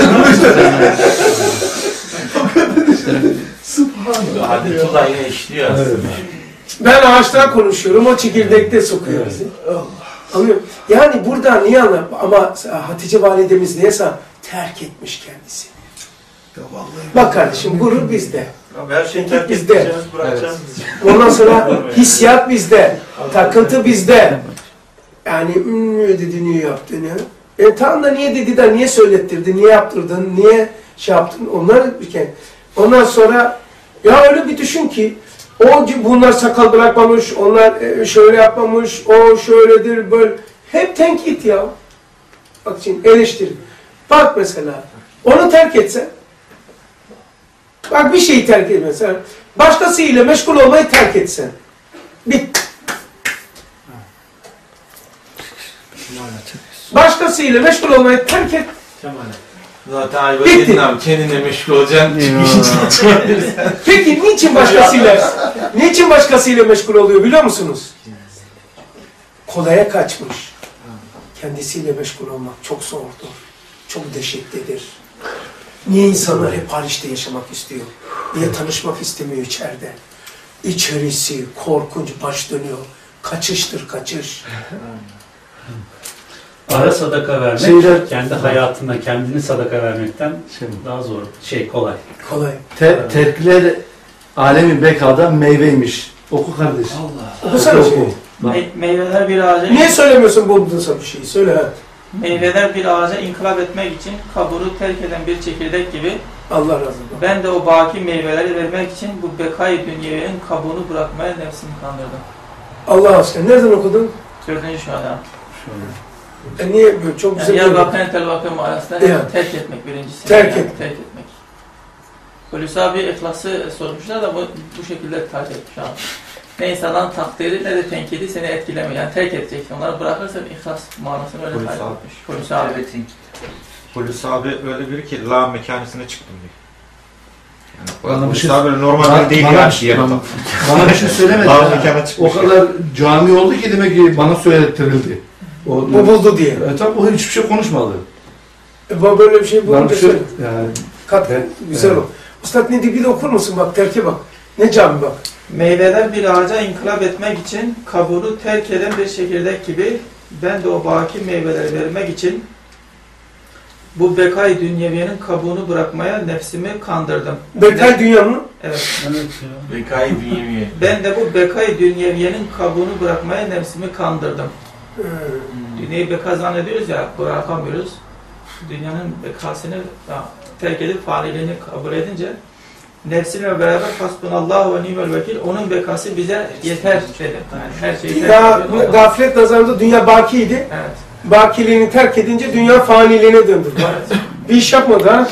Subhanallah. Adetullah yine işliyor aslında. Ben ağaçtan konuşuyorum, o çekirdekte sokuyor bizi. Anlıyor musun? Yani burada niye anlar? Ama Hatice validemiz neyse terk etmiş kendisini. Ya vallahi. Bak kardeşim, gurur bizde. Abi her şeyi terk Bizde. edeceğiz, bırakacağız. Ondan sonra hissiyat bizde, takıntı bizde. Yani hmm, dedi, niye yaptın ya? E tamam da niye dedi de, niye söylettirdin, niye yaptırdın, niye şey yaptın? Onlar bir kere. Ondan sonra ya öyle bir düşün ki, o bunlar sakal bırakmamış, onlar şöyle yapmamış, o şöyledir, böyle. Hep tenkit ya. Bak şimdi eleştiri. Bak mesela, onu terk etsen, bak bir şeyi terk etmesen, başkasıyla meşgul olmayı terk etsen, bitti. Başkasıyla meşgul olmayı terk et. Zaten ayıp Bitti. edin abi. Kendine meşgul olacaksın. Çıkışın çıkabilirsin. Peki niçin başkasıyla, niçin başkasıyla meşgul oluyor biliyor musunuz? Kolaya kaçmış. Kendisiyle meşgul olmak çok zordur. Çok dehşetlidir. Niye insanlar hep Haliç'te yaşamak istiyor? Niye tanışmak istemiyor içeride? İçerisi korkunç, baş dönüyor. Kaçıştır, kaçış. Ara sadaka vermek, Şeyler- kendi hayatında kendini sadaka vermekten Şey, daha zor. Şey kolay. Kolay. te, terkler alemi bekada meyveymiş. Oku kardeş. Okusana Oku, şey. oku. Bak. Me- meyveler bir ağaca Niye söylemiyorsun bulduğunsa bir şeyi? Söyle ha. meyveler bir ağaca inkılap etmek için kabuğunu terk eden bir çekirdek gibi Allah razı olsun. ben de o baki meyveleri vermek için bu bekayı dünyenin kabuğunu bırakmaya nefsimi kandırdım. Allah aşkına. Nereden okudun? Dördüncü şu an. E niye böyle? Çok güzel. Yani bir- yer bakın tel bakın arasında Evet. terk etmek birincisi. Terk yani, et. Terk etmek. Hulusi abi ihlası sormuşlar da bu, bu şekilde terk etmiş abi. Ne insanların takdiri ne de tenkidi seni etkilemiyor. Yani terk edeceksin. Onları bırakırsan ihlas manasını öyle Hulusi terk abi. etmiş. Hulusi abi. Hulusi abi öyle biri ki la mekanisine çıktım diyor. Yani, Bana bir Hulusi şey- abi normal Bana- değil bana yani. bir şey- diğer bana- adam. Bana bir şey söylemedi. Daha ha. mekana çıkmış. O kadar cami oldu ki demek ki bana söylettirildi. O, Bu buldu diye. E, tabii o hiçbir şey konuşmadı. E, bu böyle bir şey Ben bulunca bir şey, söyle. yani Kat, Evet. güzel Evet. o. Üstad ne diyor bir de okur musun? Bak terke bak. Ne cami bak. Meyveler bir ağaca inkılap etmek için kabuğunu terk eden bir çekirdek gibi ben de o baki meyveleri vermek için bu bekay dünyeviyenin kabuğunu bırakmaya nefsimi kandırdım. Bekay dünyanın. Evet. Evet ya. Bekayı büyümüyor. Ben de bu bekay dünyeviyenin kabuğunu bırakmaya nefsimi kandırdım. e, Dünyayı beka zannediyoruz ya, bırakamıyoruz. Dünyanın bekasını ya, terk edip faniliğini kabul edince nefsimle beraber hasbunallahu ve nimel vekil, onun bekası bize yeter dedim. Yani her şeyi terk Ya ediyordu. gaflet nazarında dünya bakiydi. Evet. Bakiliğini terk edince dünya faniliğine döndü. Bir iş yapmadı ha.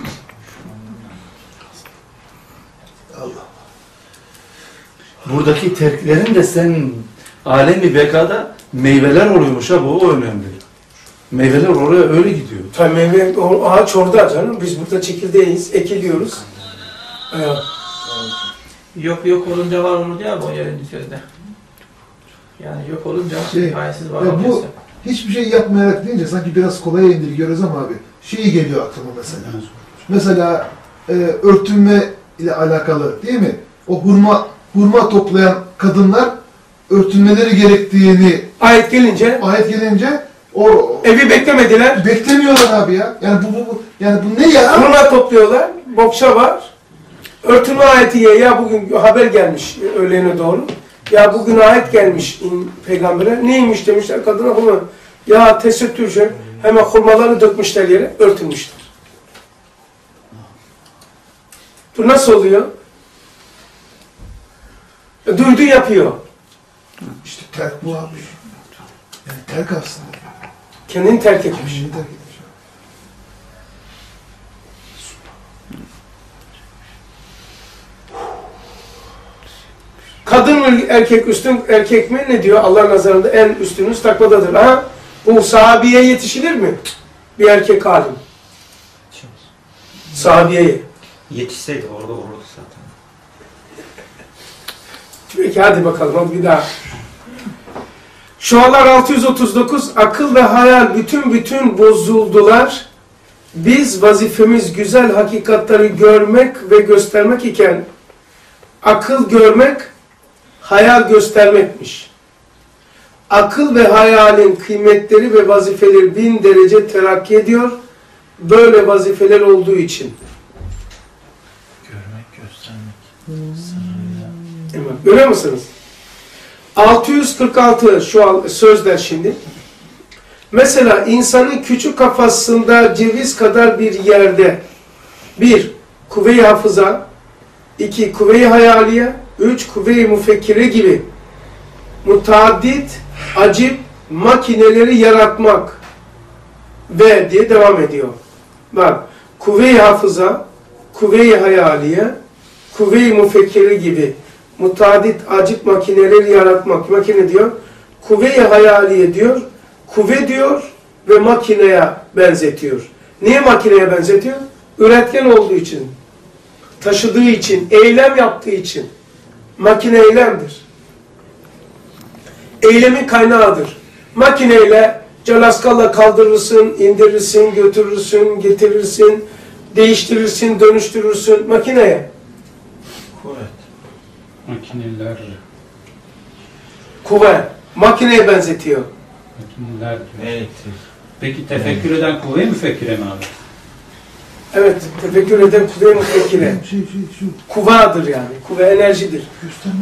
buradaki terklerin de sen alemi bekada meyveler oluyormuş ha, bu o önemli. Meyveler oraya öyle gidiyor. Tabii meyve, o ağaç orada canım. Biz burada çekirdeğiz, ekiliyoruz. Evet. Yok yok olunca var olur ya bu yerin sözde. Yani yok olunca Şey, haysiz var ya bu oluyorsa. hiçbir şey yapmayarak deyince sanki biraz kolaya indirgiyoruz ama abi şey geliyor aklıma mesela. Mesela e, örtünme ile alakalı değil mi? O hurma hurma toplayan kadınlar örtünmeleri gerektiğini Ayet gelince ayet gelince o evi beklemediler. beklemiyorlar abi ya. Yani bu, bu, bu yani bu ne ya? Hurma topluyorlar. Bokşa var. Örtünme ayeti ya, ya bugün haber gelmiş öğlene doğru. Ya bugün ayet gelmiş in, peygambere. Neymiş demişler kadına hurma. Ya tesettür şey. Hemen hurmaları dökmüşler yere, örtülmüşler. Bu nasıl oluyor? E, duydu yapıyor. İşte terk bu abi. Yani terk aslında. Kendini terk etmiş. Kendini terk etmiş. Kadın mı erkek üstün, erkek mi ne diyor? Allah nazarında en üstünüz takvadadır. Ha? Bu sahabeye yetişilir mi? Bir erkek alim. Sahabeye. Yetişseydi orada olurdu zaten. Peki hadi bakalım hadi bir daha. Şualar altı yüz otuz dokuz akıl ve hayal bütün bütün bozuldular. Biz vazifemiz güzel hakikatleri görmek ve göstermek iken akıl görmek, hayal göstermekmiş. Akıl ve hayalin kıymetleri ve vazifeleri bin derece terakki ediyor. Böyle vazifeler olduğu için. Görmek, göstermek. Sırrıyla. Evet, görüyor musunuz? altı yüz kırk altı şu an sözler şimdi. Mesela insanın küçük kafasında ceviz kadar bir yerde bir, kuvve-i hafıza, iki, kuvve-i hayaliye, üç, kuvve-i müfekkire gibi mutaaddit, acip makineleri yaratmak ve diye devam ediyor. Bak, kuvve-i hafıza, kuvve-i hayaliye, kuvve-i müfekkire gibi mutaaddit, acip makineleri yaratmak. Makine diyor, kuvve-i hayaliye diyor, kuvve diyor ve makineye benzetiyor. Niye makineye benzetiyor? Üretken olduğu için, taşıdığı için, eylem yaptığı için. Makine eylemdir. Eylemin kaynağıdır. Makineyle calaskalla kaldırırsın, indirirsin, götürürsün, getirirsin, değiştirirsin, dönüştürürsün makineye. Kuvvet. Makineler. Kuvve. Makineye benzetiyor. Makineler diyor. Elektrik. Peki tefekkür eden kuvve mi müfekkire mi abi? Evet, tefekkür eden kuvve müfekkire. Şey, şey, şu Kuvadır yani. Kuvve enerjidir. göstermek.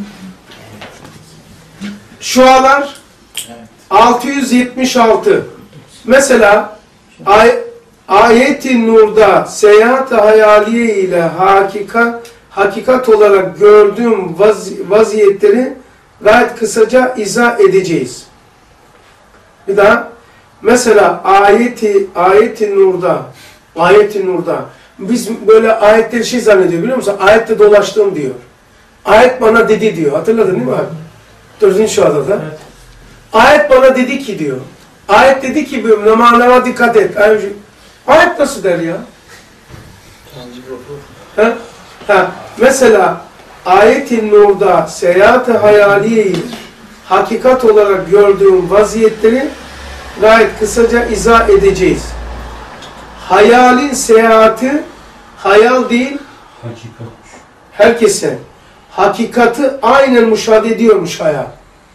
Şualar altı yüz yetmiş altı. Mesela ay, ayet-i nurda seyahat-i hayaliye ile hakika, hakikat olarak gördüğüm vaz, vaziyetleri gayet kısaca izah edeceğiz. Bir daha. Mesela ayet-i ayet-i nurda ayet-i nurda biz böyle ayetleri şey zannediyor biliyor musun? Ayette dolaştım diyor. Ayet bana dedi diyor. Hatırladın değil mi abi? Dördüncü şuada da. Evet. Ayet bana dedi ki diyor. Ayet dedi ki namana dikkat et. Ayet nasıl der ya? Ha? Ha. Mesela ayet-i nurda seyahat-i hayaliye hakikat olarak gördüğüm vaziyetleri gayet kısaca izah edeceğiz. Hayalin seyahati hayal değil, Hakikatmiş. herkese hakikati aynen müşahede ediyormuş hayal.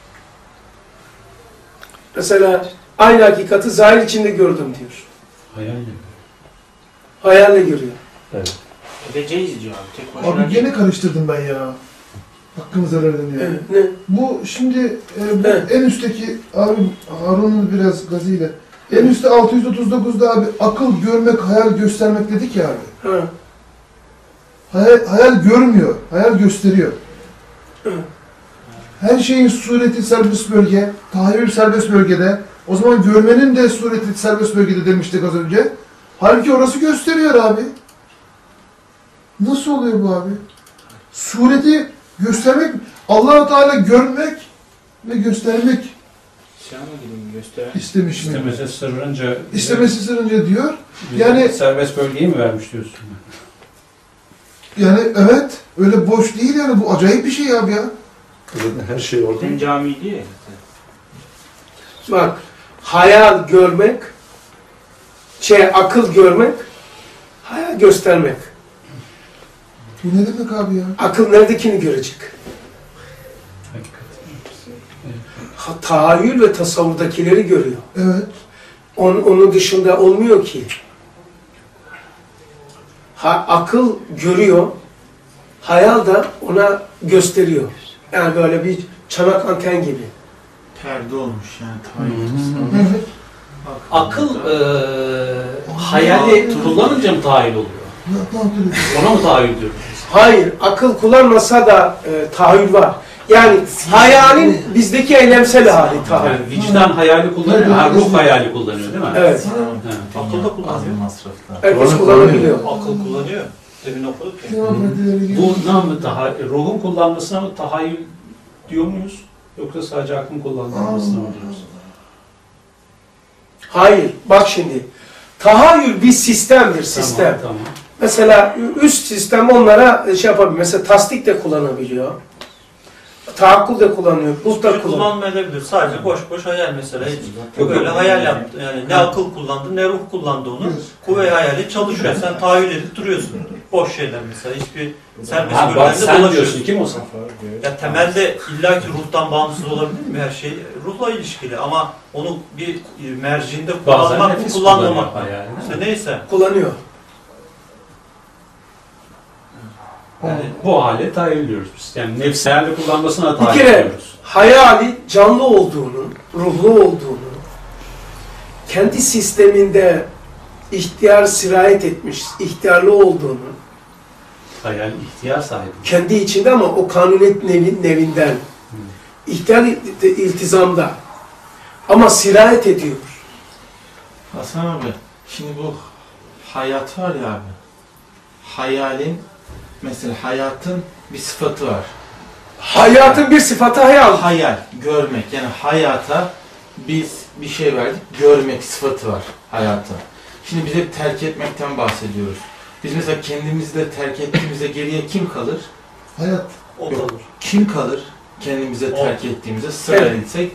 Mesela aynı hakikati zahir içinde gördüm diyor. Hayal gibi. Hayalle görüyor. Edeceğiz diyor abi. Tek başına. Abi gene karıştırdım ben ya. Hakkımızı verdin ya. Evet, ne? Bu şimdi e, bu Evet. en üstteki abi Harun'un biraz gazıyla. En üstte altı yüz otuz dokuzda abi akıl görmek, hayal göstermek dedik ya abi. Ha. Hayal, hayal görmüyor, hayal gösteriyor. Evet. Her şeyin sureti serbest bölge, tahayyül serbest bölgede. O zaman görmenin de sureti serbest bölgede demiştik az önce. Halbuki orası gösteriyor abi. Nasıl oluyor bu abi? Sureti göstermek, Allah-u Teala görmek ve göstermek Siyama gibi gösteren. istemiş mi? İstemese sırrınca İstemesi sırrınca diyor. bize Yani serbest bölgeyi mi vermiş diyorsun? Yani evet, öyle boş değil yani, bu acayip bir şey abi ya. Her şey orada. Sen cami diyor ya. Bak, hayal görmek, şey akıl görmek, hayal göstermek. Bu ne demek abi ya? Akıl neredekini görecek? Ha, tahayyül ve tasavvurdakileri görüyor. Evet. Onun, onun dışında olmuyor ki. Ha, akıl görüyor, hayal da ona gösteriyor. Yani böyle bir çanak anten gibi. Perde olmuş yani. Tahayyül. Evet. Akıl eee hayali kullanınca mı tahayyül oluyor? Ne, ne yapıyorsun? Ona mı tahayyül diyoruz? Hayır, akıl kullanmasa da e, tahayyül var. Yani hayalin bizdeki eylemsel hali tahayyül. Yani vicdan hayali kullanıyor, ha, ruh hayali kullanıyor değil mi? Evet. Evet. Akıl da kullanıyor. masraflar. Herkes kullanabiliyor. Akıl kullanıyor. Demin okuduk ya. Bu ne mı daha ruhun kullanmasına mı tahayyül diyor muyuz? Yoksa sadece aklın kullanmasına mı diyoruz? Hayır, bak şimdi. Tahayyül bir sistemdir, sistem. Tamam, tamam. Mesela üst sistem onlara şey yapabilir. Mesela tasdik de kullanabiliyor. Tahakkul da kullanıyor, bulut da kullanıyor. Kullanmayabilir. Sadece boş boş hayal mesela. Hiç böyle hayal yaptı. Yani ne akıl kullandı ne ruh kullandı onu. Kuvve hayali çalışıyor. Sen tahayyül edip duruyorsun. Boş şeyler mesela. Hiçbir serbest Ha, bak gönlünde sen dolaşıyorsun. diyorsun, kim o sen? Ya temelde illaki ruhtan bağımsız olabilir mi her şey? Ruhla ilişkili ama onu bir merciinde Bazen kullanmak mı nefis kullanmamak mı? kullanıyor hayali, değil mi? İşte neyse. Kullanıyor. Yani bu hale tahayyül diyoruz biz. Yani nefsi hayali kullanmasına Bir tahayyül kere diyoruz. hayali canlı olduğunu, ruhlu olduğunu, kendi sisteminde ihtiyar sirayet etmiş, ihtiyarlı olduğunu, Hayal ihtiyar sahibi. kendi içinde ama o kanuniyet nevi, nevinden, ihtiyar iltizamda ama sirayet ediyor. Hasan abi, şimdi bu hayat var ya abi. Hayalin, mesela hayatın bir sıfatı var. Hayatın bir sıfatı hayal. Hayal, görmek. Yani hayata biz bir şey verdik, görmek sıfatı var hayata. Şimdi biz hep terk etmekten bahsediyoruz. Biz mesela kendimizi de terk ettiğimizde geriye kim kalır? Hayat. O Yok. kalır. Kim kalır? Kendimize terk ettiğimizde sırayla gitsek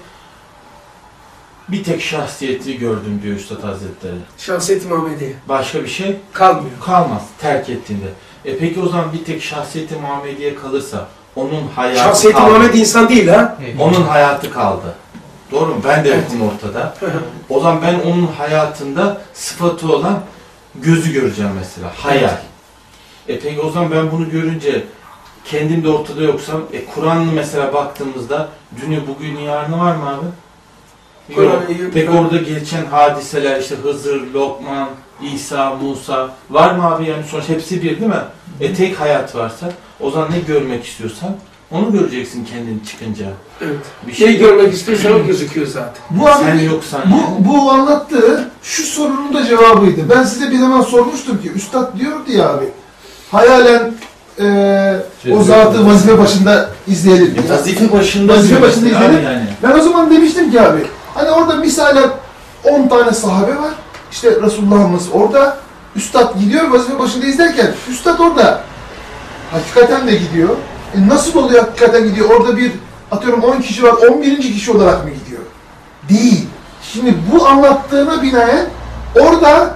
bir tek şahsiyeti gördüm diyor Üstad Hazretleri. Şahsiyet-i Muhammediye. Başka bir şey Kalmıyor. kalmaz terk ettiğinde. E peki o zaman bir tek şahsiyeti Muhammediye kalırsa onun hayatı Şahsiyet-i kaldı. Muhammed insan değil ha. Onun hayatı kaldı. Doğru mu? Ben de yokum ortada. O zaman ben onun hayatında sıfatı olan gözü göreceğim mesela. Hayal. E peki o zaman ben bunu görünce kendim de ortada yoksam, e Kur'an'ı mesela baktığımızda dünü, bugünü, yarını var mı abi? Yok. Peki orada geçen hadiseler işte Hızır, Lokman, İsa, Musa var mı abi? Yani sonuç hepsi bir değil mi? E tek hayat varsa o zaman ne görmek istiyorsan onu göreceksin kendin çıkınca. Evet. Bir şey Neyi görmek istiyorsan o gözüküyor zaten. Bu abi, Sen yoksan bu, yani. bu anlattığı şu sorunun da cevabıydı. Ben size bir zaman sormuştum ki, Üstad diyordu ya abi, hayalen eee o zatı vazife başında izleyelim. Ya vazife başında Vazife başında diyor mesela izleyelim. abi yani. Ben o zaman demiştim ki abi, hani orada misalen on tane sahabe var, işte Resulullah'ımız orada, Üstad gidiyor vazife başında izlerken, Üstad orada hakikaten de gidiyor. E nasıl oluyor hakikaten gidiyor? Orada bir, atıyorum on kişi var, on birinci kişi olarak mı gidiyor? Değil. Şimdi bu anlattığına binaen orada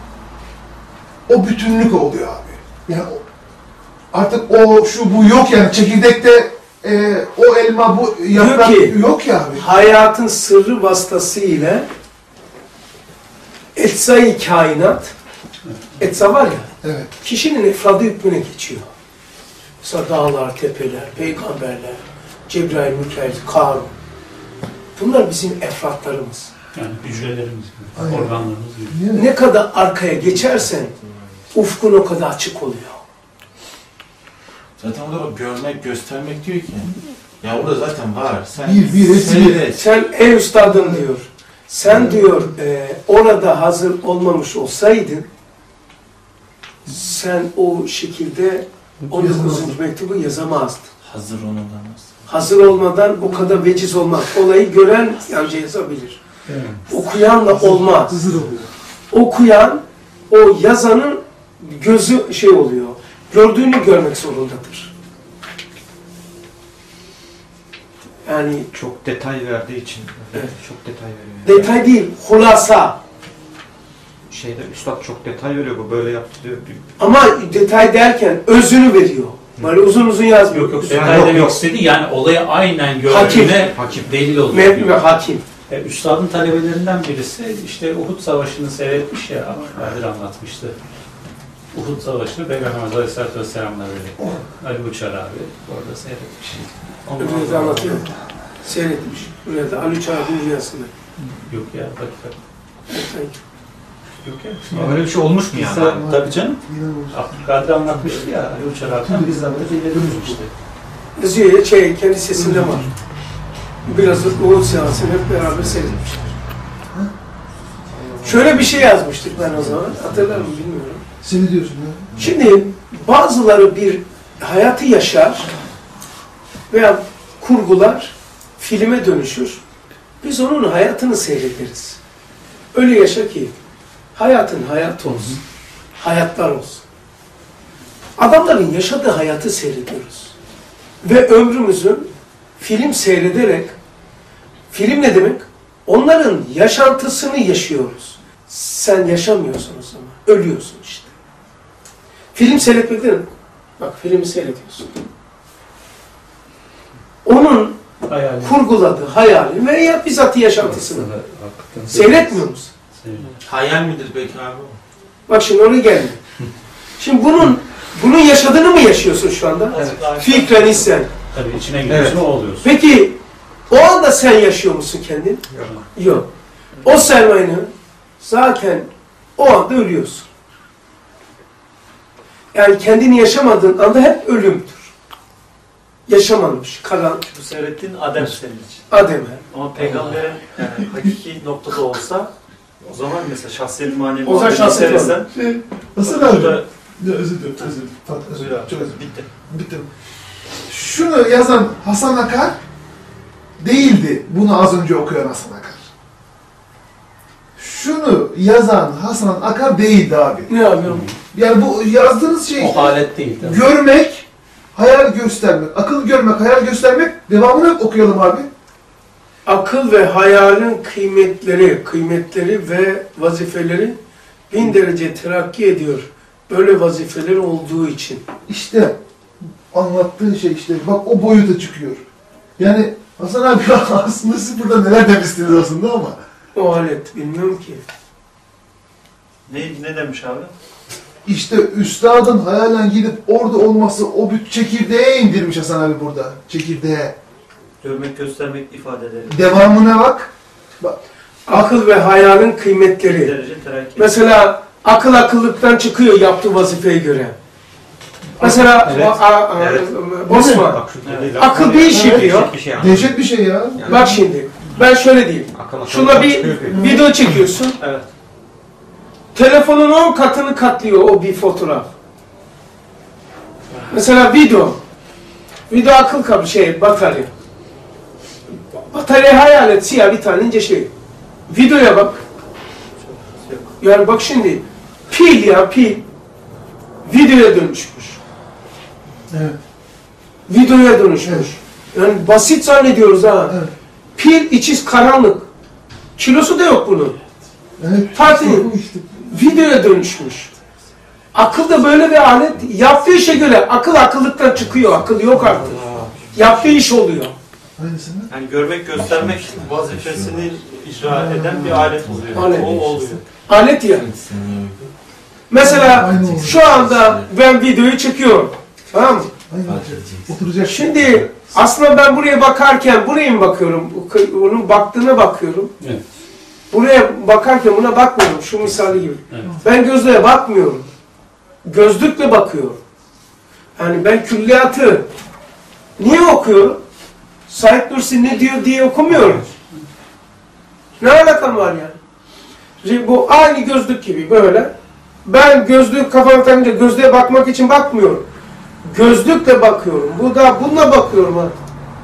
o bütünlük oluyor abi. Yani artık o şu bu yok yani, çekirdekte e, o elma bu yaprak Diyor ki, yok ya abi. Hayatın sırrı vasıtasıyla etsai kainat, etsa var ya, Evet. kişinin efradı hükmüne geçiyor. Mesela dağlar, tepeler, peygamberler, Cebrail, Mikail, Karun. Bunlar bizim efratlarımız. Yani hücrelerimiz gibi, Aynen. organlarımız gibi. Değil mi? Ne kadar arkaya geçersen ufkun o kadar açık oluyor. Zaten orada bak görmek, göstermek diyor ki. Ya orada zaten var. Sen Bir, bir, hepsi bir. seyret. Sen ey üstadım diyor, sen diyor e, orada hazır olmamış olsaydın, sen o şekilde on dokuzuncu mektubu yazamazdın. Hazır olmadan nasıl? Hazır olmadan o kadar veciz olmaz. Olayı gören yanca yazabilir. Evet. Okuyanla olmaz. Hızır oluyor. Okuyan, o yazanın gözü şey oluyor. gördüğünü görmek zorundadır. Yani Çok detay verdiği için. Evet. Çok detay veriyor. detay değil, hulasa. Şeyde üstad çok detay veriyor, bu böyle yaptı diyor. Ama detay derken özünü veriyor. Böyle uzun uzun yazmıyor. Yok yok, Yani detay yok, demek yok. istedi yani olayı aynen Hakim. gördüğüne Hakim. delil oluyor. Mevki ve diyor. hakim. E, Üstadın talebelerinden birisi işte Uhud Savaşı'nı seyretmiş ya, Kadir anlatmıştı. Uhud Savaşı'nı Peygamber Aleyhisselatü Vesselam'la böyle. Ali Uçar abi orada seyretmiş. Öbürünü de anlatıyor. Seyretmiş. Öyle de Ali Çağrı'nın rüyasında. Yok ya, hakikat. Detay. Yok ya. Öyle bir şey olmuş mu yani? Tabii, tabii canım. İnanılmaz. Abdülkadir anlatmıştı ya, Ali Uçar abi bizzat da dinlemişti. Yazıyor ya, şey, kendi sesinde var. Biraz Uhud seansını hep beraber seyretmişler. Şöyle bir şey yazmıştık ben o zaman. Hatırlar mı bilmiyorum. Seni diyorsun ha? Şimdi bazıları bir hayatı yaşar veya kurgular, filme dönüşür. Biz onun hayatını seyrederiz. Öyle yaşa ki hayatın hayat olsun, hayatlar olsun. Adamların yaşadığı hayatı seyrediyoruz. Ve ömrümüzün film seyrederek, film ne demek? Onların yaşantısını yaşıyoruz. Sen yaşamıyorsun o zaman, ölüyorsun işte. Film seyretmek ne demek? Bak filmi seyrediyorsun. Onun Hayali. kurguladığı hayali veya bizzat yaşantısını Hakikaten seyretmiyor musun? Seyrediyor. Hayal midir peki abi? Bak şimdi oraya geldi. Şimdi bunun bunun yaşadığını mı yaşıyorsun şu anda? Evet. Fikren hissen. Tabii içine giriyorsun, o oluyorsun. Peki o anda sen yaşıyor musun kendin? Yok. Yok. O sermayenin zaten o anda ölüyorsun. Yani kendini yaşamadığın anda hep ölümdür. Yaşamamış, kalan Bu seyrettiğin Adem senin için. Adem'e. Ama peygamberin yani hakiki noktada olsa o zaman mesela şahsiyet manevi O zaman muhabbeti şahsiyet seyretsen Şey, Hasan abi. burada Ya, özür dilerim, özür dilerim. Pardon, özür Buyur dilerim. abi, Çok özür dilerim. bitti. Bitti. Şunu yazan Hasan Akar değildi. Bunu az önce okuyan Hasan Akar. Şunu yazan Hasan Akar değildi abi. Ne yapıyorum? Yani bu yazdığınız şey O alet değil. Değil mi? görmek, hayal göstermek, akıl görmek, hayal göstermek. Devamını okuyalım abi. Akıl ve hayalin kıymetleri, kıymetleri ve vazifeleri bin derece terakki ediyor. Böyle vazifeler olduğu için. İşte anlattığı şey işte bak o boyuta çıkıyor. Yani Hasan abi aslında siz burada neler demiştiniz aslında ama. O alet bilmiyorum ki. Ne, ne demiş abi? İşte üstadın hayalen gidip orada olması o bir çekirdeğe indirmiş Hasan abi burada. Çekirdeğe. Görmek, göstermek ifadeleri. Devamına bak. Bak. Akıl ve hayalin Bir kıymetleri. derece terakki. Mesela akıl akıllıktan çıkıyor yaptığı vazifeye göre. Mesela Evet. a- a- Evet. Osman, Bak şu dediği laf akıl var bir ya, iş yapıyor. dehşet bir şey yani. Dehşet bir şey ya. Yani Bak şimdi, ben şöyle diyeyim. akıl akıl Şuna bir çıkıyor diyor. video çekiyorsun. Evet. Telefonun on katını katlıyor o bir fotoğraf. Mesela video. Video akıl kabı şey, batarya. Bataryayı hayal et, siyah bir tane ince şey. Videoya bak. Yani bak şimdi, pil ya pil. Videoya dönüşmüş. Evet. Videoya dönüşmüş. Yani basit zannediyoruz ha. Evet. Pil içi karanlık. Kilosu da yok bunun. Evet. Fatih'in İşte. videoya dönüşmüş. Akıl da böyle bir alet. Yaptığı işe göre akıl akıllıktan çıkıyor. Akıl yok artık. Yaptığı iş oluyor. Aynısını. Yani görmek, göstermek vazifesini icra eden bir alet oluyor. Alet. O oluyor. Alet ya. Mesela Aynı oldu. şu anda ben videoyu çekiyorum. Tamam mı? Aynı. Oturacak. Şimdi aslında ben buraya bakarken buraya mı bakıyorum? Onun baktığına bakıyorum. Evet. Buraya bakarken buna bakmıyorum. Şu misali gibi. Evet. Ben gözlüğe bakmıyorum. Gözlükle bakıyorum. Yani ben külliyatı niye okuyorum? Said Nursi ne diyor diye okumuyorum. Ne alakam var yani? Bu aynı gözlük gibi böyle. Ben gözlüğü kafama takınca gözlüğe bakmak için bakmıyorum. Gözlükle bakıyorum. Bu da bununla bakıyorum ha.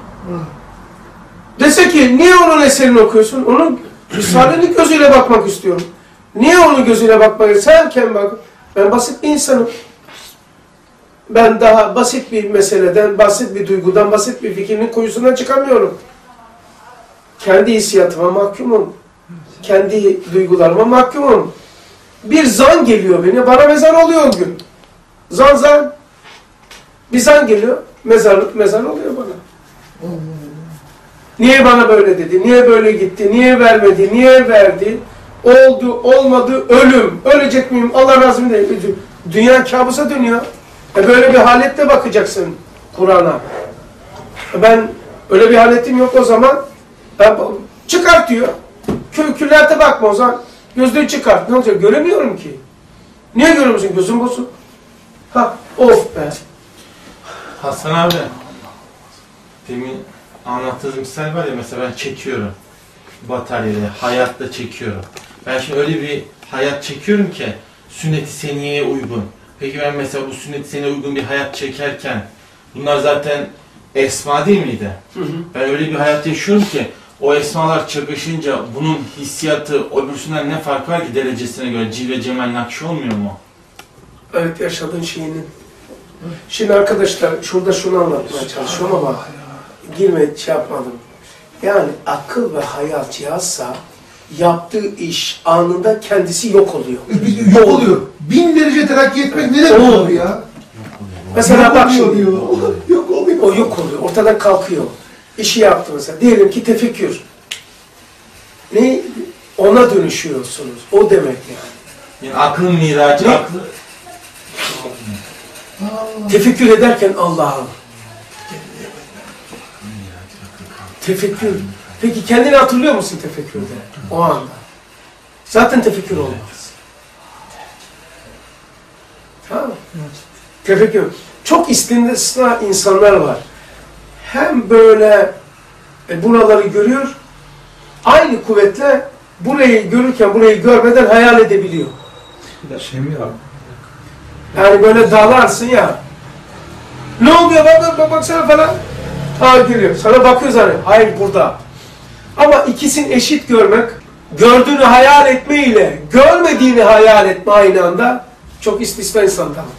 Dese ki niye onun eserini okuyorsun? Onun Risale'nin gözüyle bakmak istiyorum. Niye onun gözüyle bakmak istiyorum? Sen kendin bak. Ben basit bir insanım. ben daha basit bir meseleden, basit bir duygudan, basit bir fikrinin kuyusuna çıkamıyorum. Kendi hissiyatıma mahkumum. Kendi duygularıma mahkumum. Bir zan geliyor beni, bana mezar oluyor o gün. Zan zan. Bir zan geliyor, mezar, mezar oluyor bana. Niye bana böyle dedi, niye böyle gitti, niye vermedi, niye verdi, oldu, olmadı, ölüm, ölecek miyim, Allah razı mı değil. Dünya kabusa dönüyor. E böyle bir haletle bakacaksın Kur'an'a. Ben öyle bir haletim yok o zaman. Ben, çıkart diyor. Kü küllerde bakma o zaman. Gözlüğü çıkart. Ne olacak? Göremiyorum ki. Niye göremiyorsun? Gözün bozuk. Ha, of be. Hasan abi, demin anlattığınız misal var ya, mesela ben çekiyorum bataryayı, hayatta çekiyorum. Ben şimdi öyle bir hayat çekiyorum ki sünnet-i seniyeye uygun. Peki ben mesela bu sünnet-i seniyeye uygun bir hayat çekerken bunlar zaten esma değil miydi? Hı hı. Ben öyle bir hayat yaşıyorum ki o esmalar çakışınca bunun hissiyatı öbürsünden ne fark var ki derecesine göre cilve cemal nakşi olmuyor mu? Evet, yaşadığın şeyinin. Şimdi arkadaşlar şurada şunu anlatmaya çalışıyorum ama girme şey yapmadım. Yani akıl ve hayal cihazsa yaptığı iş anında kendisi yok oluyor. Yok oluyor. Bin derece terakki etmek ne demek oluyor ya? Mesela yok bak oluyor, şimdi. diyor. Yok oluyor. O yok oluyor. Ortadan kalkıyor. İşi yaptı mesela. Diyelim ki tefekkür. Ne? Ona dönüşüyorsunuz. O demek yani. Yani aklın miracı, Ne? aklı... Tefekkür ederken Allah'ım. Tefekkür. Peki kendini hatırlıyor musun tefekkürde? O anda. Zaten tefekkür olmaz. Tamam. Tefekkür. Çok istisna insanlar var. Hem böyle e, buraları görüyor, aynı kuvvetle burayı görürken burayı görmeden hayal edebiliyor. Şey mi ya? Yani böyle dağlarsın ya. Ne oluyor bak bak baksana falan. Ha geliyor. Sana bakıyor zaten. Hayır burada. Ama ikisini eşit görmek, gördüğünü hayal etme ile görmediğini hayal etme aynı anda çok istisna insanlar var.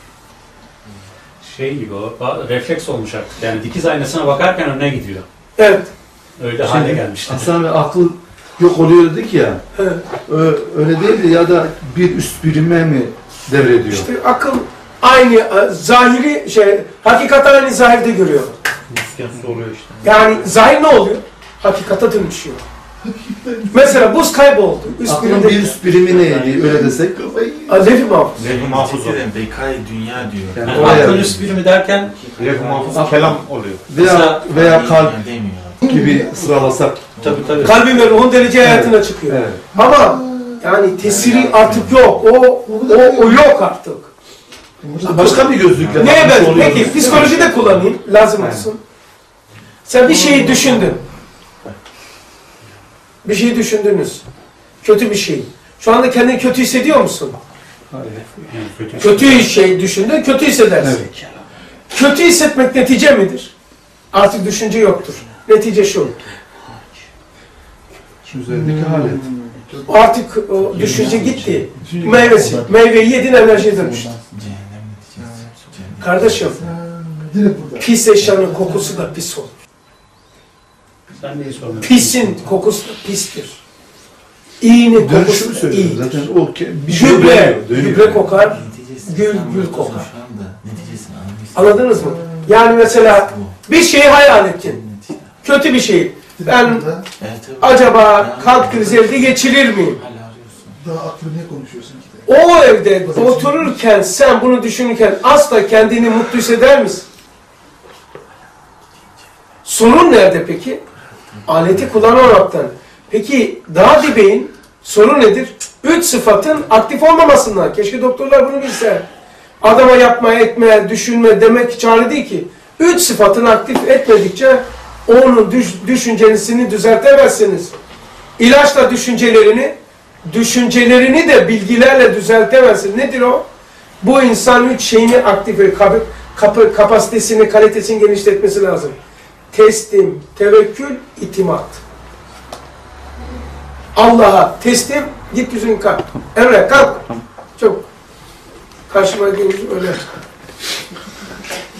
Şey gibi o, refleks olmuş artık. Yani dikiz aynasına bakarken önüne gidiyor. Evet. Öyle hale gelmişti. Hasan abi akıl yok oluyor dedik ya. Evet. Ö- öyle değil de ya da bir üst birime mi devrediyor? İşte akıl aynı zahiri şey, hakikat aynı zahirde görüyor. oluyor işte. Yani zahir ne oluyor? Hakikata dönüşüyor. Mesela buz kayboldu. Üst Aklın birimde... bir üst birimi neydi öyle desek? Lef-i mahfuz. Lef-i mahfuz oluyor. Bekay dünya diyor. Yani Yani oraya- aklın üst birimi derken Lef-i mahfuz kelam oluyor. Veya, Mesela- veya kalp demiyor. gibi sıralasak. tabii tabii. Kalbin ve ruhun derece hayatına çıkıyor. Evet. Ama yani tesiri artık yok. O, o, o yok artık. Başka bir gözlükle. Neye bakmış ben? oluyoruz. Peki psikolojide kullanayım. Lazım Evet. olsun. Sen bir şeyi düşündün. Bir şeyi düşündünüz. Kötü bir şey. Şu anda kendini kötü hissediyor musun? Yani kötü. Kötü şey düşündün, kötü hissedersin. Evet. Kötü hissetmek netice midir? Artık düşünce yoktur. Netice şu. Üzerindeki halet. Artık o düşünce gitti. Meyvesi. Meyveyi yedin, enerjiye dönüştü. Kardeşim, Direkt burada. pis eşyanın kokusu da pis olur. Sen neyi sormuyorsun? Pisin kokusu da pistir. İyinin Dönüşümü kokusu da söylüyorum. iyidir. Zaten o ke- bir şey Gübre, dönüyor, dönüyor. gübre kokar, gül gül kokar. Anladınız mı? Yani mesela bir şeyi hayal ettin. Kötü bir şey. Ben acaba kalp krizi evde geçirir miyim? Daha aklı ne konuşuyorsun ki? O evde otururken sen bunu düşünürken asla kendini mutlu hisseder misin? Sorun nerede peki? Aleti kullanmamaktan. Peki daha dibeğin sorun nedir? Üç sıfatın aktif olmamasından. Keşke doktorlar bunu bilse. Adama yapma, etme, düşünme demek çare değil ki. Üç sıfatını aktif etmedikçe onun düş düşüncesini düzeltemezsiniz. İlaçla düşüncelerini, düşüncelerini de bilgilerle düzeltemezsiniz. Nedir o? Bu insan üç şeyini aktif et, kap kap kapasitesini, kalitesini genişletmesi lazım. Teslim, tevekkül, itimat. Allah'a teslim, git yüzünü kalk. Emre kalk. Çok. Karşıma gelince öyle.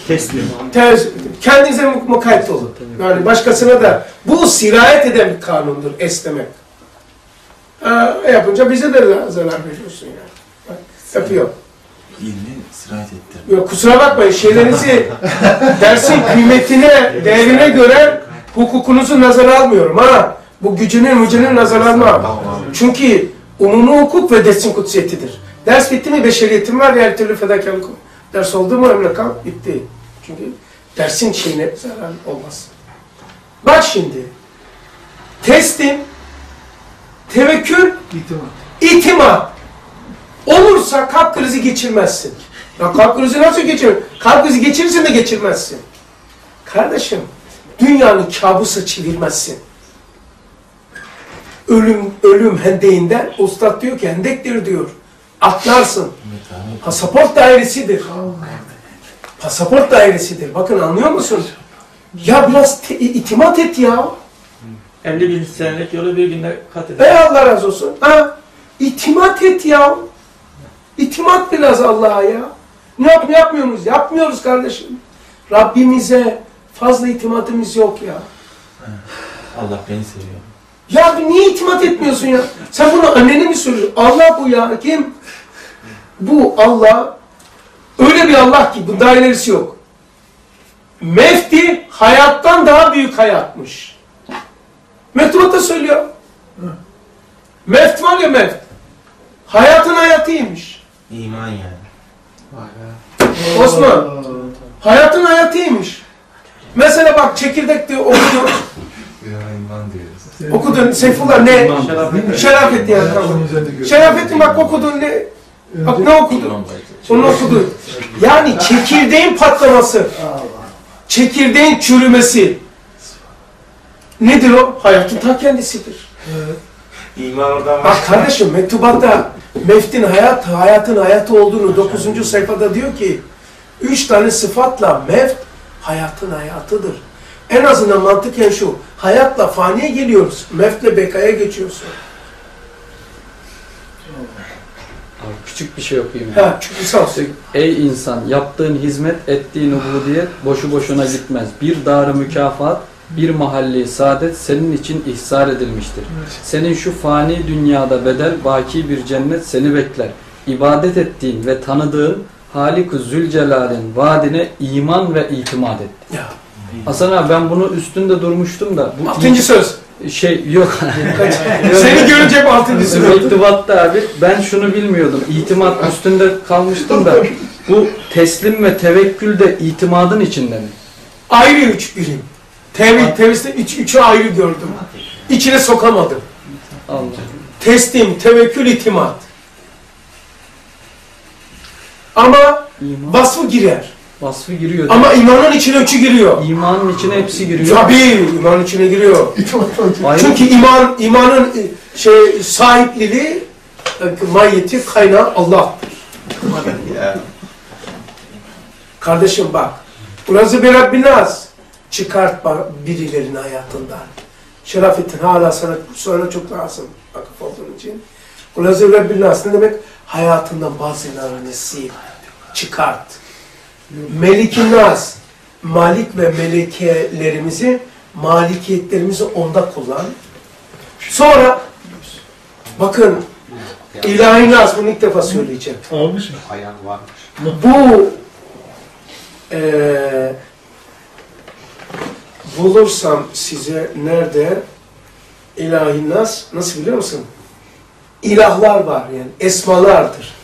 Teslim. Tez, kendinize mukayyet olun. Yani başkasına da bu sirayet eden bir kanundur esnemek. Ha, yapınca bize de zarar veriyorsun yani. Bak, yapıyor. İlmi sirayet ettir. Yok, kusura bakmayın şeylerinizi dersin kıymetine, değerine göre hukukunuzu nazara almıyorum ha. Bu gücünün gücünün nazara alma. Çünkü umumi hukuk ve dersin kutsiyetidir. Ders bitti mi beşeriyetin var ya, her türlü fedakarlık. Ders oldu mu emre kal, bitti. Çünkü dersin şeyine zarar olmaz. Bak şimdi, teslim, tevekkül, İtimat. itimat olursa kalp krizi geçirmezsin. Ya kalp krizi nasıl geçirir? Kalp krizi geçirirsin de geçirmezsin. Kardeşim, dünyanın kabusa çevirmezsin. Ölüm, ölüm hendeğinden, ustad diyor ki hendektir diyor. Atlarsın. Pasaport dairesidir. Pasaport dairesidir. Bakın anlıyor musun? Ya biraz te- itimat et ya. elli bin senelik yolu bir günde kat eder. Ey Allah razı olsun. Ha? İtimat et ya. İtimat biraz Allah'a ya. Ne yap, ne yapmıyoruz? Yapmıyoruz kardeşim. Rabbimize fazla itimatımız yok ya. Allah beni seviyor. Ya niye itimat etmiyorsun ya? Sen bunu annene mi söylüyorsun? Allah bu ya. Kim? Bu Allah öyle bir Allah ki bu dairesi yok. Mevti hayattan daha büyük hayatmış. Mektubatta söylüyor. Mevt var ya mevt. Hayatın hayatıymış. İman yani. Osman. Hayatın hayatıymış. Mesela bak çekirdek diyor okudun. İman diyoruz. Okudun Seyfullah ne? Şerafettin ya. Şerafettin bak okudun ne? Bak ne okudun? Onu okudun. Yani çekirdeğin patlaması. Çekirdeğin çürümesi. Nedir o? Hayatın ta kendisidir. İman oradan var. Bak kardeşim mektubatta Mevt'in hayat, hayatın hayatı olduğunu dokuzuncu sayfada diyor ki üç tane sıfatla Mevt hayatın hayatıdır. En azından mantıken şu, hayatla faniye geliyoruz, Mevt'le bekaya geçiyorsun. Abi küçük bir şey okuyayım. Ha, çünkü sağ olsun. Ey insan, yaptığın hizmet, ettiğin ubudiyet boşu boşuna gitmez. Bir dar mükafat, bir mahalli saadet senin için ihsar edilmiştir. Senin şu fani dünyada bedel, baki bir cennet seni bekler. İbadet ettiğin ve tanıdığın Halik-ı Zülcelal'in vaadine iman ve itimat et. Ya. Hasan abi ben bunu üstünde durmuştum da. Bu Altıncı söz. Şey yok. Seni görünce bu altıncı söz. Mektubatta abi ben şunu bilmiyordum. İtimat üstünde kalmıştım da bu teslim ve tevekkül de itimadın içinde mi? Ayrı üç birim. Tevhid, tevhidde üç, üçü ayrı gördüm. İçine sokamadım. Allah. Teslim, tevekkül, itimat. Ama İman. vasfı girer. Vasfı giriyor. Ama imanın içine üçü giriyor. İmanın içine hepsi giriyor. Tabii imanın içine giriyor. Ayrı. Çünkü iman imanın şey sahipliği, mahiyeti, kaynağı Allah'tır. Kardeşim bak. Burası bir Rabbinaz. Çıkart birilerinin hayatından. Şerafettin hala sana sonra çok lazım. Vakıf olduğun için. Burası bir Rabbinaz ne demek? Hayatından bazılarını sil. Çıkart. Melik-i Naz, Malik ve melekelerimizi, malikiyetlerimizi onda kullan. Sonra, bakın, İlahi Naz, bunu ilk defa söyleyeceğim. Olmuş mu? Bu, e, bulursam size nerede, İlahi Naz, nasıl biliyor musun? İlahlar var yani, esmalardır.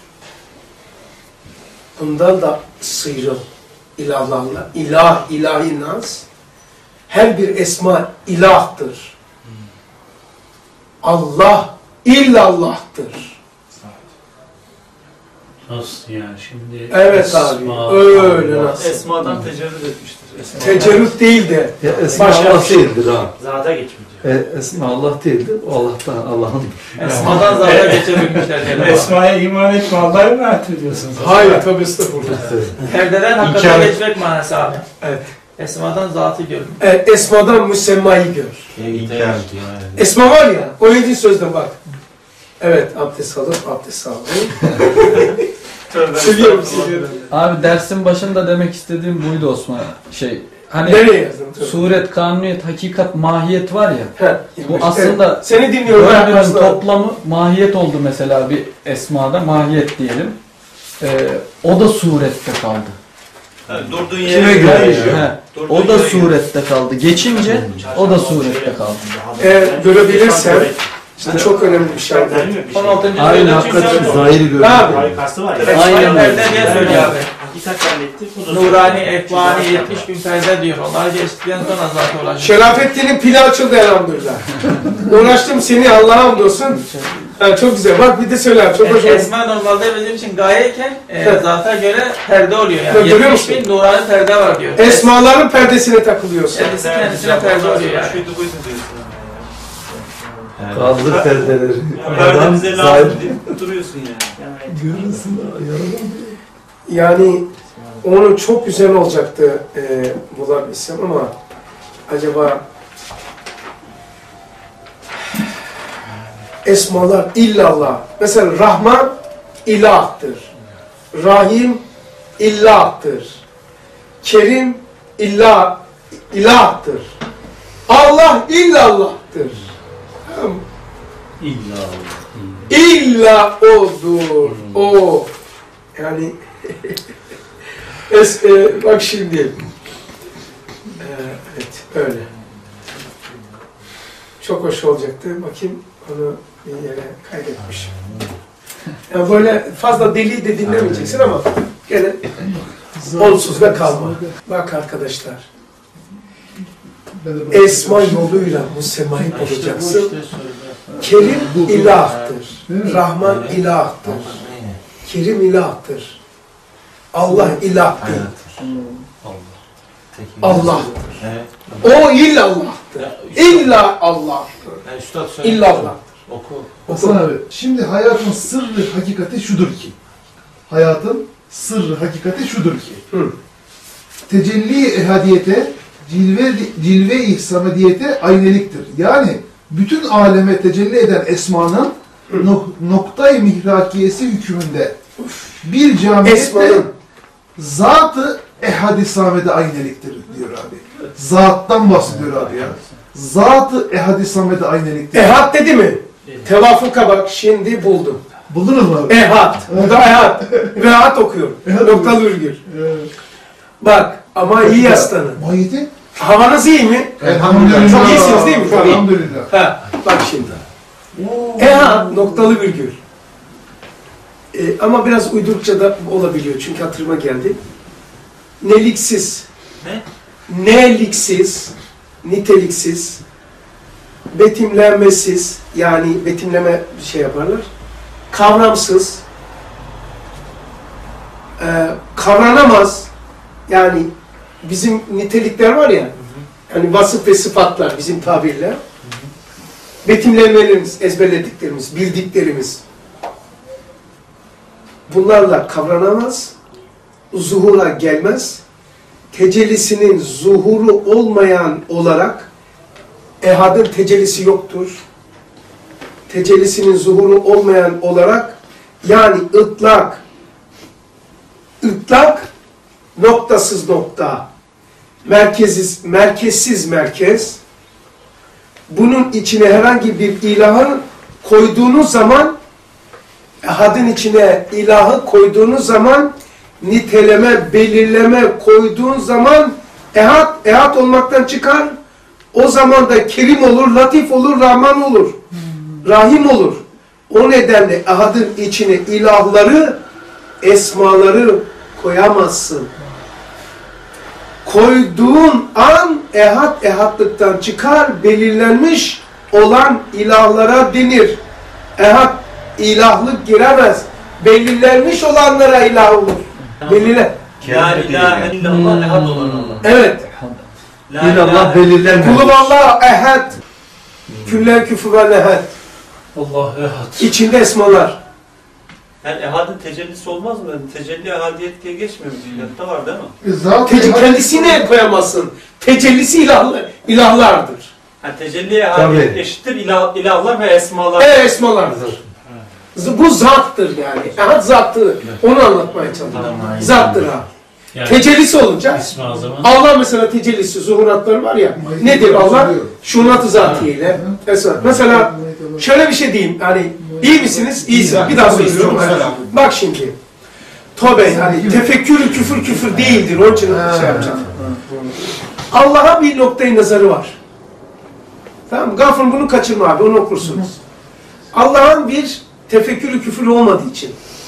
Bundan da sıyrıl ilahlarla. İlah, ilahi naz. Her bir esma ilahtır. Allah illallah'tır. Nasıl yani şimdi? Evet abi. Esma, Öyle Allah. nasıl? Esmadan tecerrüt etmiştir. Esma. Tecerrüt değil de. Ya esma Başka Allah bir şey. değildir ha. Zata geçmiyor. E, esma Allah değildir. O Allah'tan Allah'ın. Esmadan zaten geçebilmişler. Cenab-ı Hak. Esma'ya iman etme Allah'ı mı atıyorsunuz? Hayır tabi estağfurullah. Perdeden hakikate İnkar- geçmek manası abi. Evet. Esmadan zatı görmek. Evet, esmadan müsemmayı gör. İnkar diyor. Esma var ya, o yedi sözden bak. Evet, abdest alıp abdest aldım. Seviyorum, seviyorum. Abi dersin başında demek istediğim buydu Osman. Şey hani Nereye yazdın? suret, kanuniyet, hakikat, mahiyet var ya. Heh, Bu aslında evet. Seni dinliyorum. dördünün Aslında. toplamı mahiyet oldu mesela bir esmada. Mahiyet diyelim. Ee, o da surette kaldı. Yani durduğun Kime yere göre göre. yaşıyor? He, Durduğun o da yere göre. surette kaldı. Geçince o da surette kaldı. Eğer görebilirsen, işte çok önemli bir şey. on altıncı Aynı sayıda hakikaten çünkü zahiri görüyor. Abi, Kastı var ya. Evet, Aynen Aynen öyle. perde diye söylüyor abi. Hakikat halletti. o da Nurani, söylüyor. ekvani, yetmiş bin perde diyor. Onlar geçtikten sonra zaten olacak. Şerafettin'in pili açıldı elhamdülillah. Uğraştım seni Allah'a hamdolsun. Ha, çok güzel. Bak bir de söyle. Çok hoş Yani oldu. esma normalde bizim için gayeyken e, Evet. zata göre perde oluyor Evet, yani. görüyor yetmiş bin nurani perde var diyor. Esmaların perdesine takılıyorsun. Kendisi kendisine perde oluyor yani. Şuydu buydu diyorsun ama ya. Kaldır perdeleri. Ya perde bize lazım deyip duruyorsun yani. Görürsün yaradan. Yani onu çok güzel olacaktı e, bulabilsem ama acaba esmalar illallah. Mesela Rahman ilahtır. Rahim illahtır. Kerim illah ilahtır. Allah illallah'tır. İlla. İlla odur. O. Yani es, e, bak şimdi e, evet öyle. Çok hoş olacaktı. Bakayım onu bir yere kaydetmişim. Yani böyle fazla deli de dinlemeyeceksin ama gene onsuz da kalma. Bak arkadaşlar. Esma yoluyla musemahip olacaksın. Kerim ilahtır. Rahman ilahtır. Kerim ilahtır. Allah ilahtır. Allah'tır. O illallah'tır. İlla Allah'tır. İllallah. Oku. Hasan abi, şimdi hayatın sırrı hakikati şudur ki. Hayatın sırrı hakikati şudur ki. Hı. Tecelli ehadiyete, cilve cilve-i samediyete ayneliktir. Yani bütün aleme tecelli eden esmanın nok noktayı mihrakiyesi hükmünde bir camiyette Esmanın. zat-ı ehad-i samede ayneliktir diyor abi. Zattan bahsediyor abi ya. Zat-ı ehad-i samede ayneliktir. Ehad dedi mi? Tevafuka bak şimdi buldum. Buldunuz mu abi? Ehad. Burada ehad. Rahat okuyorum. Noktalı virgül. Evet. Bak ama iyi yaslanın. Mahiyeti? Havanız iyi mi? Elhamdülillah. Çok iyisiniz değil mi? Çok iyi. Elhamdülillah. Ha, bak şimdi. Ehad noktalı virgül. Ee, ama biraz uydurukça da olabiliyor çünkü hatırıma geldi. Neliksiz. Ne? Neliksiz, niteliksiz, betimlenmesiz, yani betimleme bir şey yaparlar. Kavramsız, e, kavranamaz, yani bizim nitelikler var ya, yani vasıf ve sıfatlar bizim tabirle, betimlemelerimiz, ezberlediklerimiz, bildiklerimiz, bunlarla kavranamaz, zuhura gelmez, tecellisinin zuhuru olmayan olarak ehadın tecellisi yoktur. Tecellisinin zuhuru olmayan olarak yani ıtlak, ıtlak noktasız nokta, merkeziz, merkezsiz merkez. Bunun içine herhangi bir ilahı koyduğunuz zaman, ehadın içine ilahı koyduğunuz zaman, niteleme, belirleme koyduğun zaman ehad, ehad olmaktan çıkar. O zaman da kerim olur, latif olur, rahman olur. Rahim olur. O nedenle ehadın içine ilahları, esmaları koyamazsın. Koyduğun an ehad ehadlıktan çıkar, belirlenmiş olan ilahlara denir. Ehad ilahlık giremez. Belirlenmiş olanlara ilah olur. Belirlen. La ilahe illallah ehad olan Allah. Evet. La İllallah ilahe- belirlenmemiş. Kulüvallah ehad. Küller küfüven ehad. Allah ehad. İçinde esmalar. Yani ehadın tecellisi olmaz mı? Yani tecelli ehadiyet diye geçmiyor mu? Zihniyette var değil mi? E, zat Tece ehad- kendisine koyamazsın. Tecellisi ilahlı, ilahlardır. Yani tecelli ehadiyet Tabii. eşittir ilah, ilahlar ve esmalar. E esmalardır. Z- Bu zattır yani. Ehad zattı. Onu anlatmaya çalışıyorum. Zattır ha. Yani Tecellisi olunca ismi azamın Allah mesela tecellisi, zuhuratları var ya. Nedir Allah? Şunat-ı zatiyeyle. Mesela şöyle bir şey diyeyim. Hani iyi misiniz? İyisiniz. Bir daha söylüyorum. Bak şimdi. Tövbe yani tefekkür küfür küfür değildir. Onun için şey yapacağım. Allah'a bir noktayı nazarı var. Tamam mı? Gafur bunu kaçırma abi. Onu okursunuz. Allah'ın bir tefekkürü küfür olmadığı için.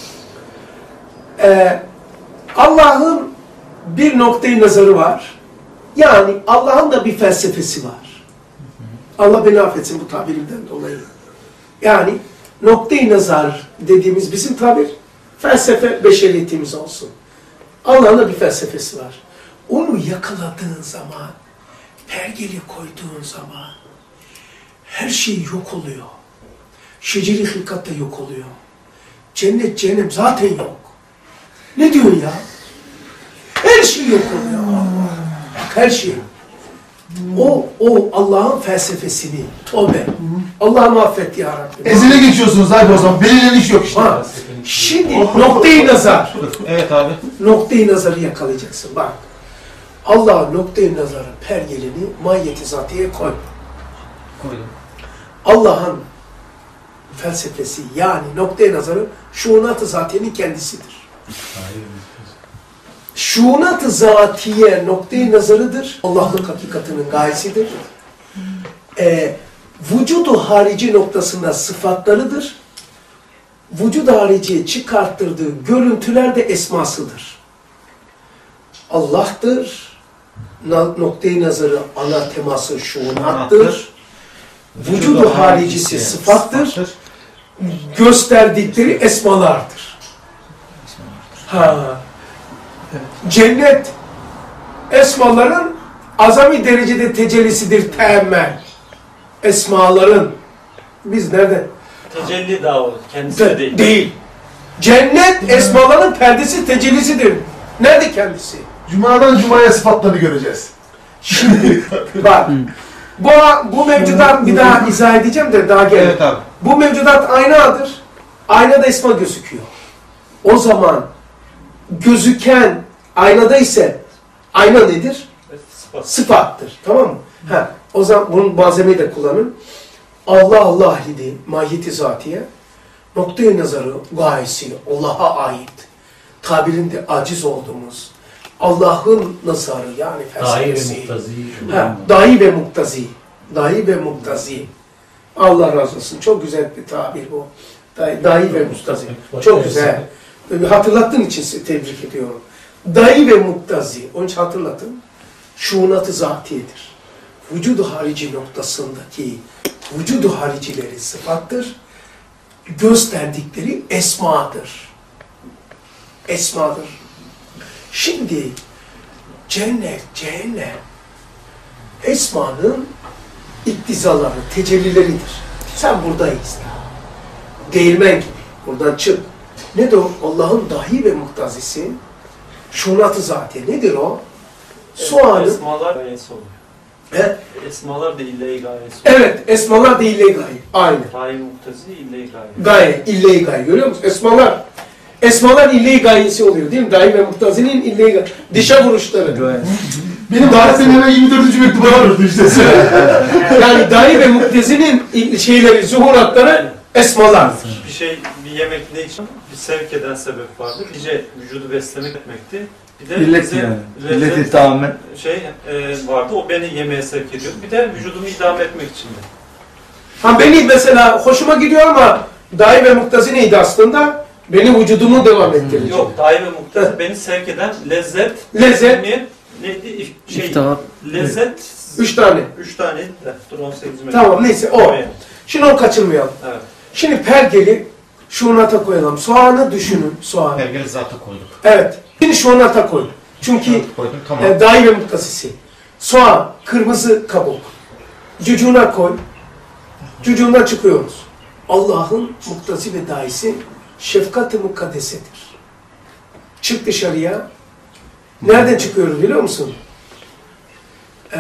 Ee, Allah'ın bir noktayı nazarı var. Yani Allah'ın da bir felsefesi var. Allah beni affetsin bu tabirimden dolayı. Yani noktayı nazar dediğimiz bizim tabir felsefe beşeriyetimiz olsun. Allah'ın da bir felsefesi var. Onu yakaladığın zaman, pergeli koyduğun zaman her şey yok oluyor. Şeceri hilkat da yok oluyor. Cennet, cehennem zaten yok. Ne diyorsun ya? Her şey yok oluyor. Bak her şey. O, o Allah'ın felsefesini, tövbe. Allah'ım affet ya Rabbi. Ezine geçiyorsunuz abi o zaman. Belirlen iş yok işte. Ha, şimdi noktayı nazar. Evet abi. Noktayı nazarı yakalayacaksın. Bak. Allah noktayı nazarı pergelini mahiyeti zatiye koy. koydum. Allah'ın felsefesi yani noktayı nazarı şuunat-ı zatiyenin kendisidir. Şuunat-ı zatiye noktayı nazarıdır. Allah'lık hakikatinin gayesidir. Ee, vücudu harici noktasında sıfatlarıdır. Vücud hariciye çıkarttırdığı görüntüler de esmasıdır. Allah'tır. Noktayı nazarı ana teması şuunattır. Vücudu haricisi sıfattır. Gösterdikleri esmalardır. Ha. Cennet esmaların azami derecede tecellisidir teemmel. Esmaların biz nerede? Tecelli daha o. Kendisi De, değil. değil. Cennet esmaların perdesi tecellisidir. Nerede kendisi? Cuma'dan Cuma'ya sıfatlarını göreceğiz. Şimdi bak. Bu, bu mevcudat bir daha izah edeceğim de daha gel. Evet abi. Bu mevcudat aynadır. Aynada esma gözüküyor. O zaman gözüken aynada ise ayna nedir? Sıfat. Sıfattır. Tamam mı? Ha, o zaman bunun malzemeyi de kullanın. Allah Allah ahlidi, mahiyeti zatiye, noktayı nazarı, gayesi Allah'a ait. Tabirinde aciz olduğumuz Allah'ın nazarı yani Dahi ve felsefesi. muktazi. Ha, dahi ve muktazi. Dahi ve muktazi. Allah razı olsun. Çok güzel bir tabir bu. Dahi, dahi ve muktazi. Çok güzel. Hatırlattığın için sizi tebrik ediyorum. Dahi ve muktazi. Onun için hatırlatın. Şuunat-ı zatiyedir. Vücudu harici noktasındaki vücudu haricileri sıfattır. Gösterdikleri esmadır. Esmadır. Şimdi cennet, cehennem esmanın iktizaları, tecellileridir. Sen buradayız. Değirmen gibi. Buradan çık. Nedir o? Allah'ın dahi ve muktazisi. Şunat-ı zatiye. Nedir o? Soğanın... Esmalar gayesi oluyor. He? Esmalar da ille-i gayesi oluyor. Evet. Esmalar da ille-i gaye. Aynı. Dahi muktazi ille-i gaye. Gaye. ille-i gaye. Görüyor musun? Esmalar. Esmalar ille-i gayesi oluyor değil mi? Dahi ve muktazinin ille-i gaye. Dışa vuruşları. Benim Darseneme yirmi dördüncü mektuba vardı işte. Yani dahi ve muktazinin şeyleri, zuhuratları esmalardır. Bir şey, bir yemek ne için? Bir sevk eden sebep vardı. Nice vücudu beslemek etmekti. Bir de İllet bize yani. lezzet, İlleti tamamen. şey e, vardı. O beni yemeğe sevk ediyordu. Bir de vücudumu idame etmek için de. Ha beni mesela hoşuma gidiyor ama dahi ve muktazi neydi aslında? Beni vücudumu devam ettirecek. Yok, dahi ve muktazi beni sevk eden lezzet, Lezzet. mi? Neydi? Şey, İftihar. lezzet. Üç tane. Üç taneydi de. Dur on sekiz metre. Tamam neyse o. Evet. Şimdi onu kaçırmayalım. Evet. Şimdi pergeli şunata koyalım. Soğanı düşünün. Soğanı. Pergeli zaten koyduk. Evet. Şimdi şunata koy. Çünkü Koydum tamam. e, dahi ve muktasisi. Soğan, kırmızı kabuk. Cücuna koy. Cücundan çıkıyoruz. Allah'ın muktasi ve dahisi şefkat-ı mukaddesedir. Çık dışarıya. Nereden çıkıyoruz biliyor musun? Ee,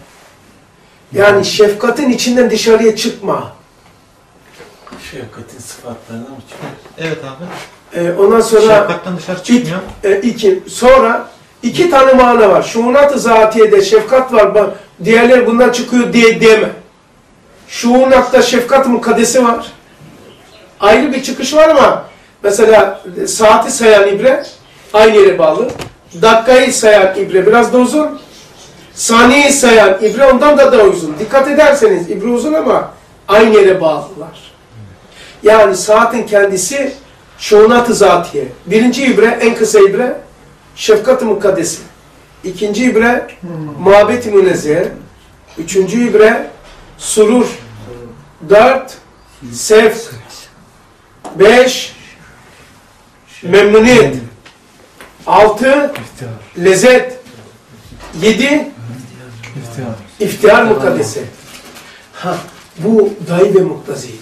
yani şefkatin içinden dışarıya çıkma. Şefkatin sıfatı. sıfatlarına mı çıkıyor? Evet abi. Ee, ondan sonra Şefkatten dışarı çıkmıyor. İki, e, iki. Sonra iki tane mana var. Şuunat-ı zatiyede şefkat var. Bak, diğerleri bundan çıkıyor diye deme. Şuunatta şefkat-ı mukaddesi var. Ayrı bir çıkış var ama mesela saati sayan ibre aynı yere bağlı. Dakikayı sayan ibre biraz da uzun. Saniyeyi sayan ibre ondan da daha uzun. Dikkat ederseniz ibre uzun ama aynı yere bağlılar. Yani saatin kendisi şuunat-ı zatiye. Birinci ibre, en kısa ibre şefkat-ı mukaddesi. İkinci ibre muhabbet-i münezzehe. Üçüncü ibre surur. Dört sevk. Beş memnuniyet. Altı lezzet. Yedi iftihar mukaddesi. Ha, bu dahi ve muktazidir.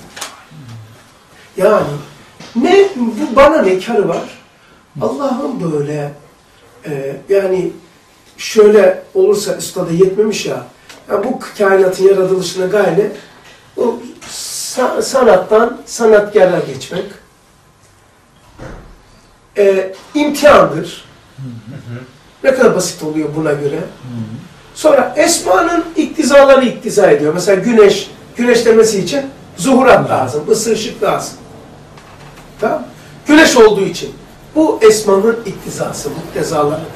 Yani ne, bu bana ne karı var? Allah'ın böyle e, yani şöyle olursa üstada yetmemiş ya, yani bu kainatın yaratılışına gaye bu sa sanattan sanatkarlar geçmek e, imtihandır. Ne kadar basit oluyor buna göre. Sonra esmanın iktizaları iktiza ediyor. Mesela güneş, güneş demesi için zuhurat lazım, ısı ışık lazım. Tamam? Güneş olduğu için. Bu esmanın iktizası, muktezalarıdır.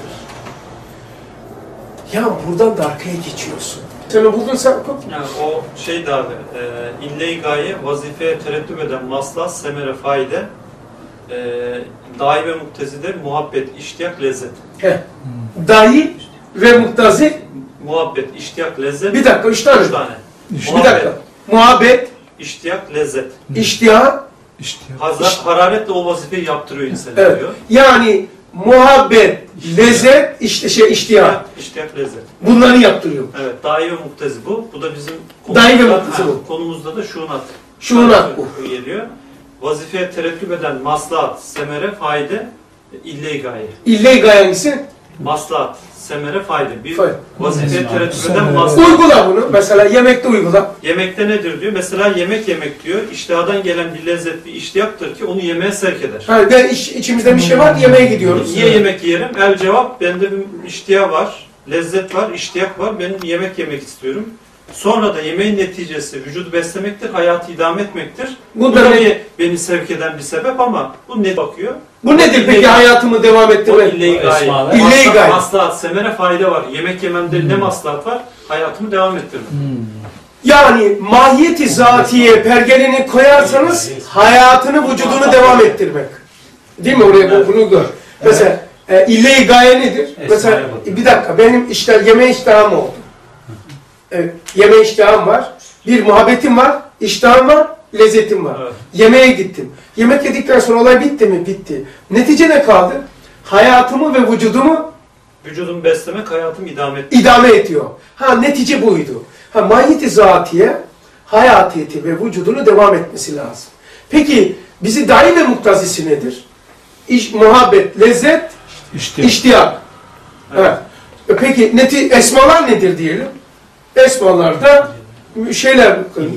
Ya buradan da arkaya geçiyorsun. Sen o buldun sen oku. Yani o şey de abi, e, ille-i gaye, vazifeye tereddüt eden maslahat, semere, faide, e, dahi ve muktezide muhabbet, iştiyak, lezzet. Heh. Dahi ve muktazi. Muhabbet, iştiyak, lezzet. Bir dakika, üç tane. Üç tane. Bir dakika. Muhabbet, iştiyak, lezzet. iştihar, Hazret, hararetle o vazifeyi yaptırıyor insan evet. diyor. Yani muhabbet, lezzet, işte şey iştihar. İştiyak, lezzet. Bunları yaptırıyor. Evet, dahi ve muktezi bu. Bu da bizim dahi ve konumuzda, muktezi bu. konumuzda da şuunat. Şuunat bu. Geliyor. Vazifeye tereddüt eden maslahat, semere, faide, ille-i gaye. İlle-i gaye hangisi? Maslahat, semere, fayda. Bir Fayda. vazifeye tereddüt eden maslahat. Uygula bunu. Mesela yemekte uygula. Yemekte nedir diyor? Mesela yemek yemek diyor. İştihadan gelen bir lezzet, bir iştiyaktır ki onu yemeğe sevk eder. Ha, ben iç, içimizde bir şey var, yemeğe gidiyoruz. Niye yemek yerim? El cevap, bende bir iştihar var, lezzet var, iştiyak var. Benim yemek yemek istiyorum. Sonra da yemeğin neticesi vücudu beslemektir, hayatı idame etmektir. Bu, bu da ne? Beni sevk eden bir sebep ama bu ne bakıyor? Bu nedir peki hayatımı devam ettirmek? O ille-i gaye. İlle-i gaye. Maslahat, semere, fayda var. Yemek yememde hmm. ne maslahat var? Hayatımı devam ettirmek. Hmm. Yani mahiyeti zatiye pergelini koyarsanız hayatını, vücudunu devam ettirmek. Değil mi? Oraya evet. Bunu gör. Evet. Mesela e, ille-i gaye nedir? Esmaya Mesela bakıyor. Bir dakika benim işte yeme iştahım oldu. Evet, yeme iştahım var. Bir muhabbetim var, iştahım var, lezzetim var. Evet. Yemeğe gittim. Yemek yedikten sonra olay bitti mi? Bitti. Netice ne kaldı? Hayatımı ve vücudumu vücudumu beslemek, hayatımı idame ediyor. İdame ediyor. Ha netice buydu. Ha mahiyeti zatiye hayatiyeti ve vücudunu devam etmesi lazım. Peki bizi dahi ve muktazisi nedir? İş, muhabbet, lezzet, İştiyak. İştiyak. Evet. Evet. Peki neti esmalar nedir diyelim? Esmalarda şeyler,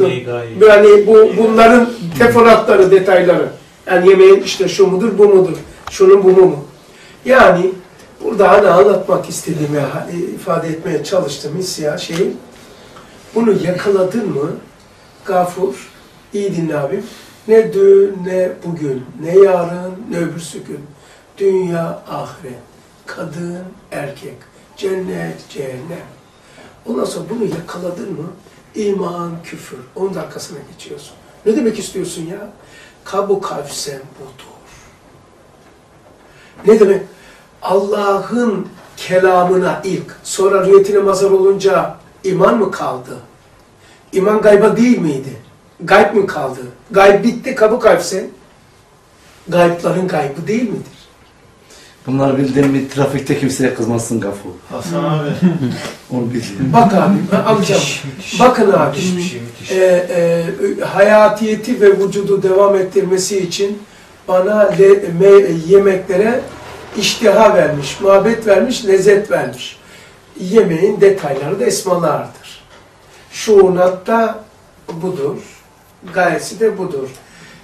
yani bu bunların teferruatları, detayları. Yani yemeğin işte şu mudur, bu mudur, şunun bu mu? Yani burada hani anlatmak istediğimi, ifade etmeye çalıştığım hissiyat şey, bunu yakaladın mı, Gafur, iyi dinle abim, ne dün, ne bugün, ne yarın, ne öbürsü gün, dünya, ahiret, kadın, erkek, cennet, cehennem. Ondan sonra bunu yakaladın mı, iman, küfür, onun arkasına geçiyorsun. Ne demek istiyorsun ya? Kabu kavsem budur. Ne demek? Allah'ın kelamına ilk, sonra rüyetine mazhar olunca iman mı kaldı? İman gayba değil miydi? Gayb mi kaldı? Gayb bitti, kabu kavsem. Gaybların gaybı değil midir? Bunları bildiğin mi trafikte kimseye kızmazsın Gafur. Hasan abi. Onu bildiğin. Bak abi, amcam. Bakın abi, e, e, hayatiyeti ve vücudu devam ettirmesi için bana le, me, yemeklere iştiha vermiş, muhabbet vermiş, lezzet vermiş. Yemeğin detayları da esmalardır. Şuunatta budur, gayesi de budur.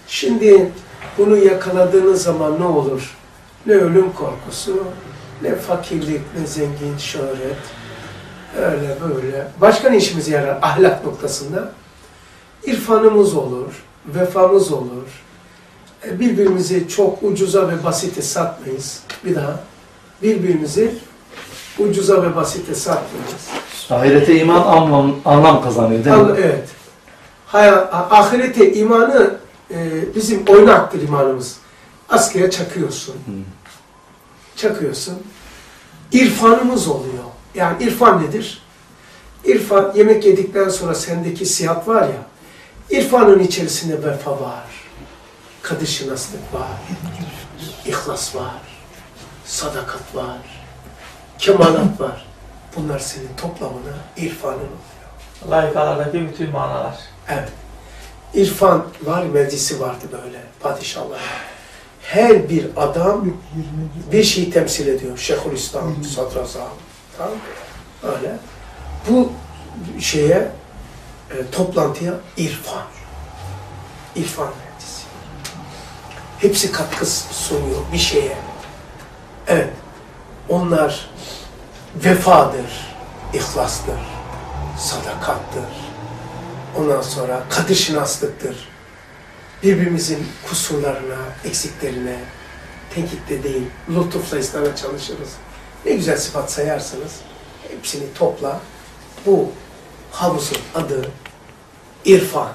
Şimdi bunu yakaladığınız zaman ne olur? Ne ölüm korkusu, ne fakirlik, ne zengin şöhret. Öyle böyle. Başka ne işimize yarar ahlak noktasında? İrfanımız olur, vefamız olur. Birbirimizi çok ucuza ve basite satmayız. Bir daha. Birbirimizi ucuza ve basite satmayız. Ahirete iman anlam, anlam kazanıyor değil mi? Al, evet. Hayal, ahirete imanı e, bizim oynaktır imanımız. Askıya çakıyorsun. Hmm. Çakıyorsun. İrfanımız oluyor. Yani irfan nedir? İrfan, yemek yedikten sonra sendeki sihat var ya, irfanın içerisinde vefa var. Kadışınaslık var. İhlas var. Sadakat var. Kemalat var. Bunlar senin toplamına irfanın oluyor. Layıkalardaki bütün manalar. Evet. İrfan var, meclisi vardı böyle padişahlar. Her bir adam bir şey temsil ediyor. Şeyhülislam, Sadrazam. Tamam mı? Öyle. Bu şeye, e, toplantıya irfan. İrfan meclisi. Hepsi katkı sunuyor bir şeye. Evet. Onlar vefadır, ihlastır, sadakattır. Ondan sonra kadir-şinaslıktır. Birbirimizin kusurlarına, eksiklerine, tenkitle değil, lütufla istemeye çalışırız. Ne güzel sıfat sayarsanız, hepsini topla. Bu havuzun adı irfandır.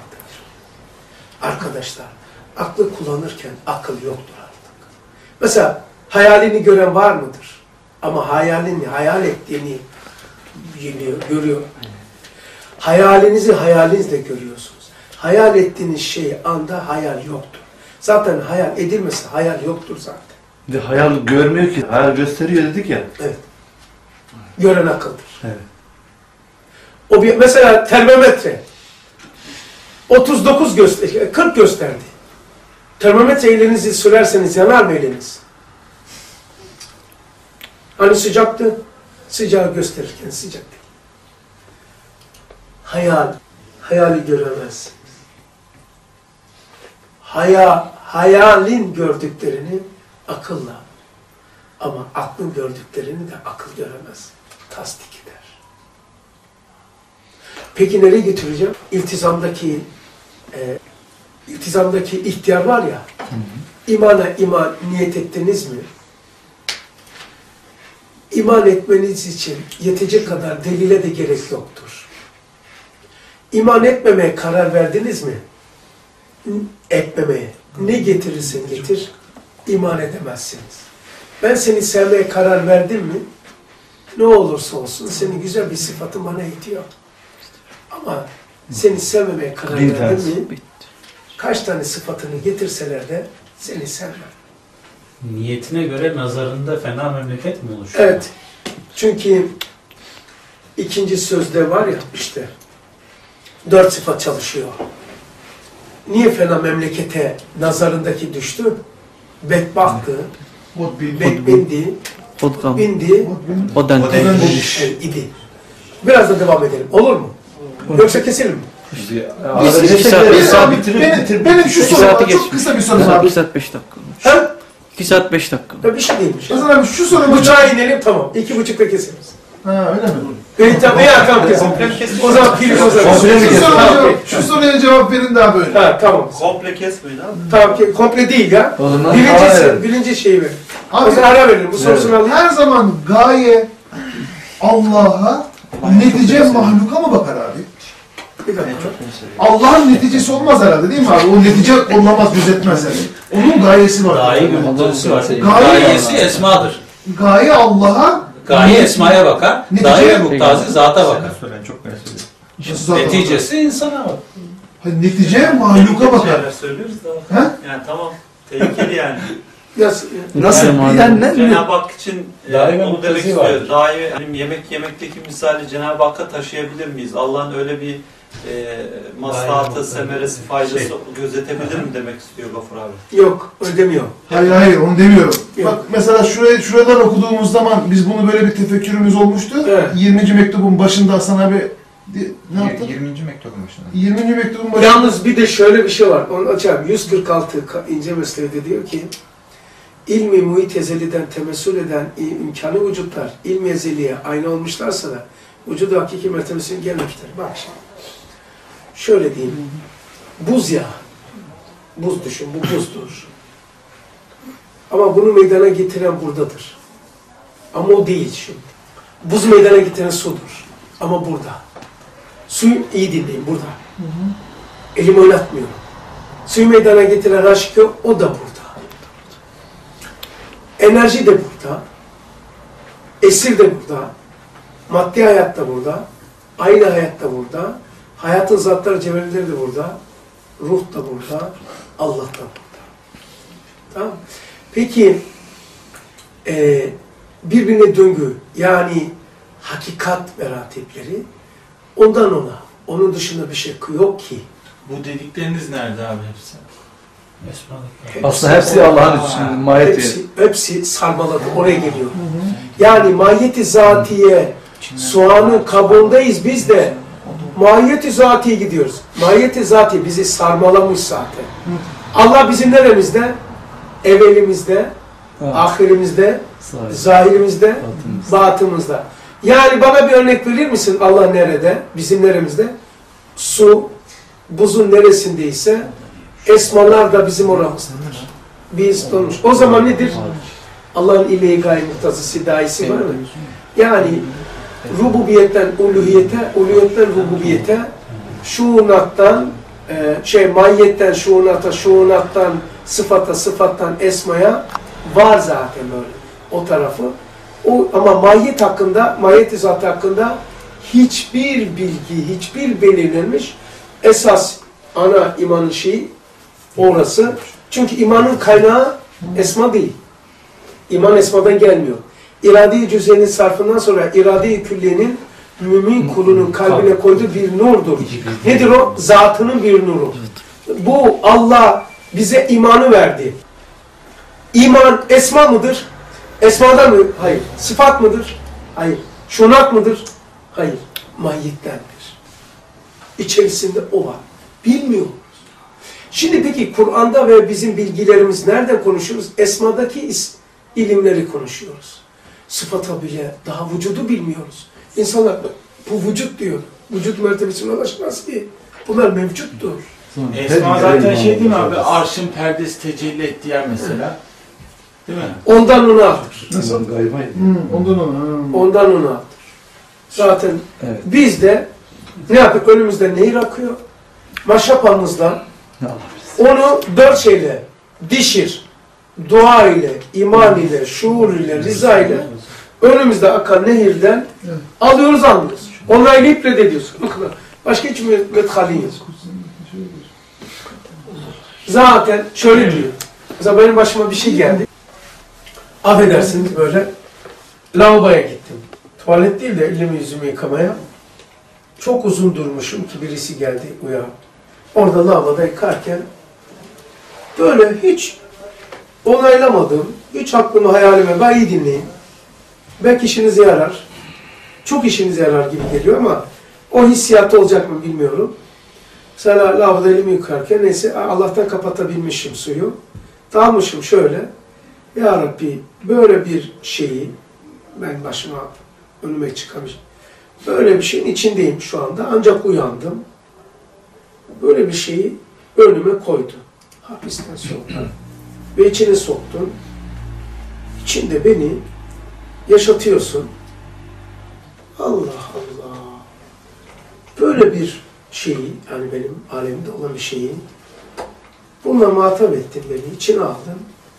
Arkadaşlar, aklı kullanırken akıl yoktur artık. Mesela hayalini gören var mıdır? Ama hayalini, hayal ettiğini biliyor, görüyor. Hayalinizi hayalinizle görüyorsunuz. Hayal ettiğiniz şey anda hayal yoktur. Zaten hayal edilmese hayal yoktur zaten. Bir de hayal görmüyor ki, hayal gösteriyor dedik ya. Evet. Gören akıldır. Evet. O bir, mesela termometre otuz dokuz göster kırk gösterdi. Termometre elinizi sürerseniz yanar mı eliniz? Hani sıcaktı? Sıcağı gösterirken sıcak değil. Hayal, hayali göremezsiniz. Haya, hayalin gördüklerini akılla, ama aklın gördüklerini de akıl göremez, tasdik eder. Peki nereye getireceğim? İltizamdaki, e, iltizamdaki ihtiyar var ya, hı hı. imana iman niyet ettiniz mi? İman etmeniz için yetecek kadar delile de gerek yoktur. İman etmemeye karar verdiniz mi? Etmemeye. Ne getirirsen getir, iman edemezsiniz. Ben seni sevmeye karar verdim mi? Ne olursa olsun senin güzel bir sıfatın bana yetiyor. Ama seni sevmemeye karar verdim mi? Kaç tane sıfatını getirseler de seni sevmem. Niyetine göre nazarında fena memleket mi oluşuyor? Evet. Çünkü ikinci sözde var ya işte dört sıfat çalışıyor. Niye fena memlekete nazarındaki düştü? Bedbahtı, bedbindi, bindi, idi. Biraz da devam edelim. Olur mu? Yoksa keselim mi? Benim şu sorum çok kısa bir sorum abi. iki saat beş dakika. Ha? iki saat beş dakika. Ya bir şey değilmiş. Hasan abi şu sorumu... Bıçağı inelim tamam. İki buçukta keseriz. Ha öyle mi? Beni tabi ya tamam kesin. O zaman pili o zaman. Şu soruya cevap verin daha böyle. Ha tamam. Komple kesmeyin abi. Tamam komple değil ya. Birinci, birinci şeyi verin. Abi, o zaman ara verin. Bu sorusunu alayım. Her zaman gaye Allah'a, netice mahluka mı bakar abi? Bir dakika. Allah'ın neticesi olmaz herhalde değil mi abi? O netice olmaz, gözetmez yani. Onun gayesi var. Gaye görüntüsü var. Gaye, Gayesi esmadır. Gaye Allah'a, gaye esmaya bakar. Gaye ve muktazı zata bakar. Çok merak ediyorum. Neticesi insana bakar. Netice mahluka bakar. Söylüyoruz da. Ha? Yani tamam. Tehlikeli yani. Nasıl? Nasıl yani? yani ne? Cenab-ı Hak için daimi e, onu demek muktezi istiyor. vardır. Daimi yani yemek yemekteki misali Cenab-ı Hakk'a taşıyabilir miyiz? Allah'ın öyle bir e, maslahatı, semeresi, faydası şey. gözetebilir mi demek istiyor Gafur abi? Yok, öyle demiyor. Hayır hayır onu demiyorum. Yok. Bak mesela şuraya, şuradan okuduğumuz zaman biz bunu böyle bir tefekkürümüz olmuştu. Evet. yirminci mektubun başında Hasan abi Di- Ne yaptın? yirminci mektubun başında. yirminci mektubun başında. Yalnız bir de şöyle bir şey var. Onu açayım. yüz kırk altı ka- ince meselede diyor ki ilmi muhit ezeliden temessül eden i- imkanı vücutlar ilmi ezeliye aynı olmuşlarsa da vücudu hakiki mertebesine gelmiştir. Bak şimdi. Şöyle diyeyim. Buz ya. Buz düşün. Bu buzdur. Ama bunu meydana getiren buradadır. Ama o değil şimdi. Buz meydana getiren sudur. Ama burada. Suyu iyi dinleyin burada. Hı hı. Elimi oynatmıyorum. Suyu meydana getiren aşkı o da burada. Enerji de burada. Esir de burada. Maddi hayat da burada. Aynı hayat da burada. Hayatın zatları, cevherleri de burada. Ruh da burada. Allah da burada. Tamam. Peki e, birbirine döngü yani hakikat meratipleri ondan ona. Onun dışında bir şey yok ki. Bu dedikleriniz nerede abi hepsi? Aslında hepsi Allah'ın için mahiyeti. Hepsi, hepsi sarmaladı. Oraya geliyor. Yani mahiyeti zatiye soğanın kabuğundayız biz de mahiyeti zatiye gidiyoruz. Mahiyeti zatiye bizi sarmalamış zaten. Allah bizim neremizde? Evvelimizde, Evet. ahirimizde, Zahir. zahirimizde, Batımızda. batımızda. Yani bana bir örnek verir misin? Allah nerede? Bizim neremizde? Su, buzun neresindeyse esmalar da bizim oramızdadır. Biz olmuş. O zaman nedir? Allah'ın ile-i gayri muhtazısı daisi var mı? Yani rububiyetten uluhiyete, uluhiyetten rububiyete, şuunattan, e, şey mahiyetten şuunata, şuunattan sıfata, sıfattan esmaya var zaten böyle o tarafı. O, ama mahiyet hakkında, mahiyet-i zat hakkında hiçbir bilgi, hiçbir belirlenmiş esas ana imanın şeyi orası. Çünkü imanın kaynağı esma değil. İman esmadan gelmiyor. İrade-i cüz'enin sarfından sonra irade-i külliyenin mümin kulunun kalbine koyduğu bir nurdur. Nedir o? Zatının bir nuru. Bu Allah bize imanı verdi. İman esma mıdır? Esmadan mı? Hayır. Sıfat mıdır? Hayır. Şunak mıdır? Hayır. Mahiyettendir. İçerisinde o var. Bilmiyoruz. Şimdi peki Kur'an'da ve bizim bilgilerimiz nereden konuşuyoruz? Esmadaki is ilimleri konuşuyoruz. Sıfata bile daha vücudu bilmiyoruz. İnsanlar bu vücut diyor. Vücut mertebesine ulaşmaz ki. Bunlar mevcuttur. Esma zaten şey değil mi abi? Arşın perdesi tecelli ettiği yer mesela. Değil mi? Ondan onu alır. Nasıl? Hmm, ondan ona. ha. Ondan onu alır. Zaten Evet. biz de ne yaptık? Önümüzde nehir akıyor. Maşrapamızla onu dört şeyle dişir, dua ile, iman ile, şuur ile, rıza ile önümüzde akan nehirden alıyoruz, alıyoruz. Onaylayıp reddediyorsun. Bu kadar. Başka hiç methalin yok. Zaten şöyle diyor. Mesela benim başıma bir şey geldi. Affedersiniz böyle lavaboya gittim. Tuvalet değil de elimi yüzümü yıkamaya. Çok uzun durmuşum ki birisi geldi uyan. Orada lavaboda yıkarken böyle hiç onaylamadım. Hiç aklımı hayalime, ben iyi dinleyin. Belki işinize yarar. Çok işinize yarar gibi geliyor ama o hissiyatı olacak mı bilmiyorum. Mesela lavaboda elimi yıkarken neyse Allah'tan kapatabilmişim suyu. Dalmışım şöyle. Ya Rabbi böyle bir şeyi ben başıma önüme çıkamış. Böyle bir şeyin içindeyim şu anda. Ancak uyandım. Böyle bir şeyi önüme koydu. Hapisten soktun. Ve içine soktun. İçinde beni yaşatıyorsun. Allah Allah. Böyle bir şeyi, yani benim alemde olan bir şeyi bununla muhatap ettin beni, içine aldın.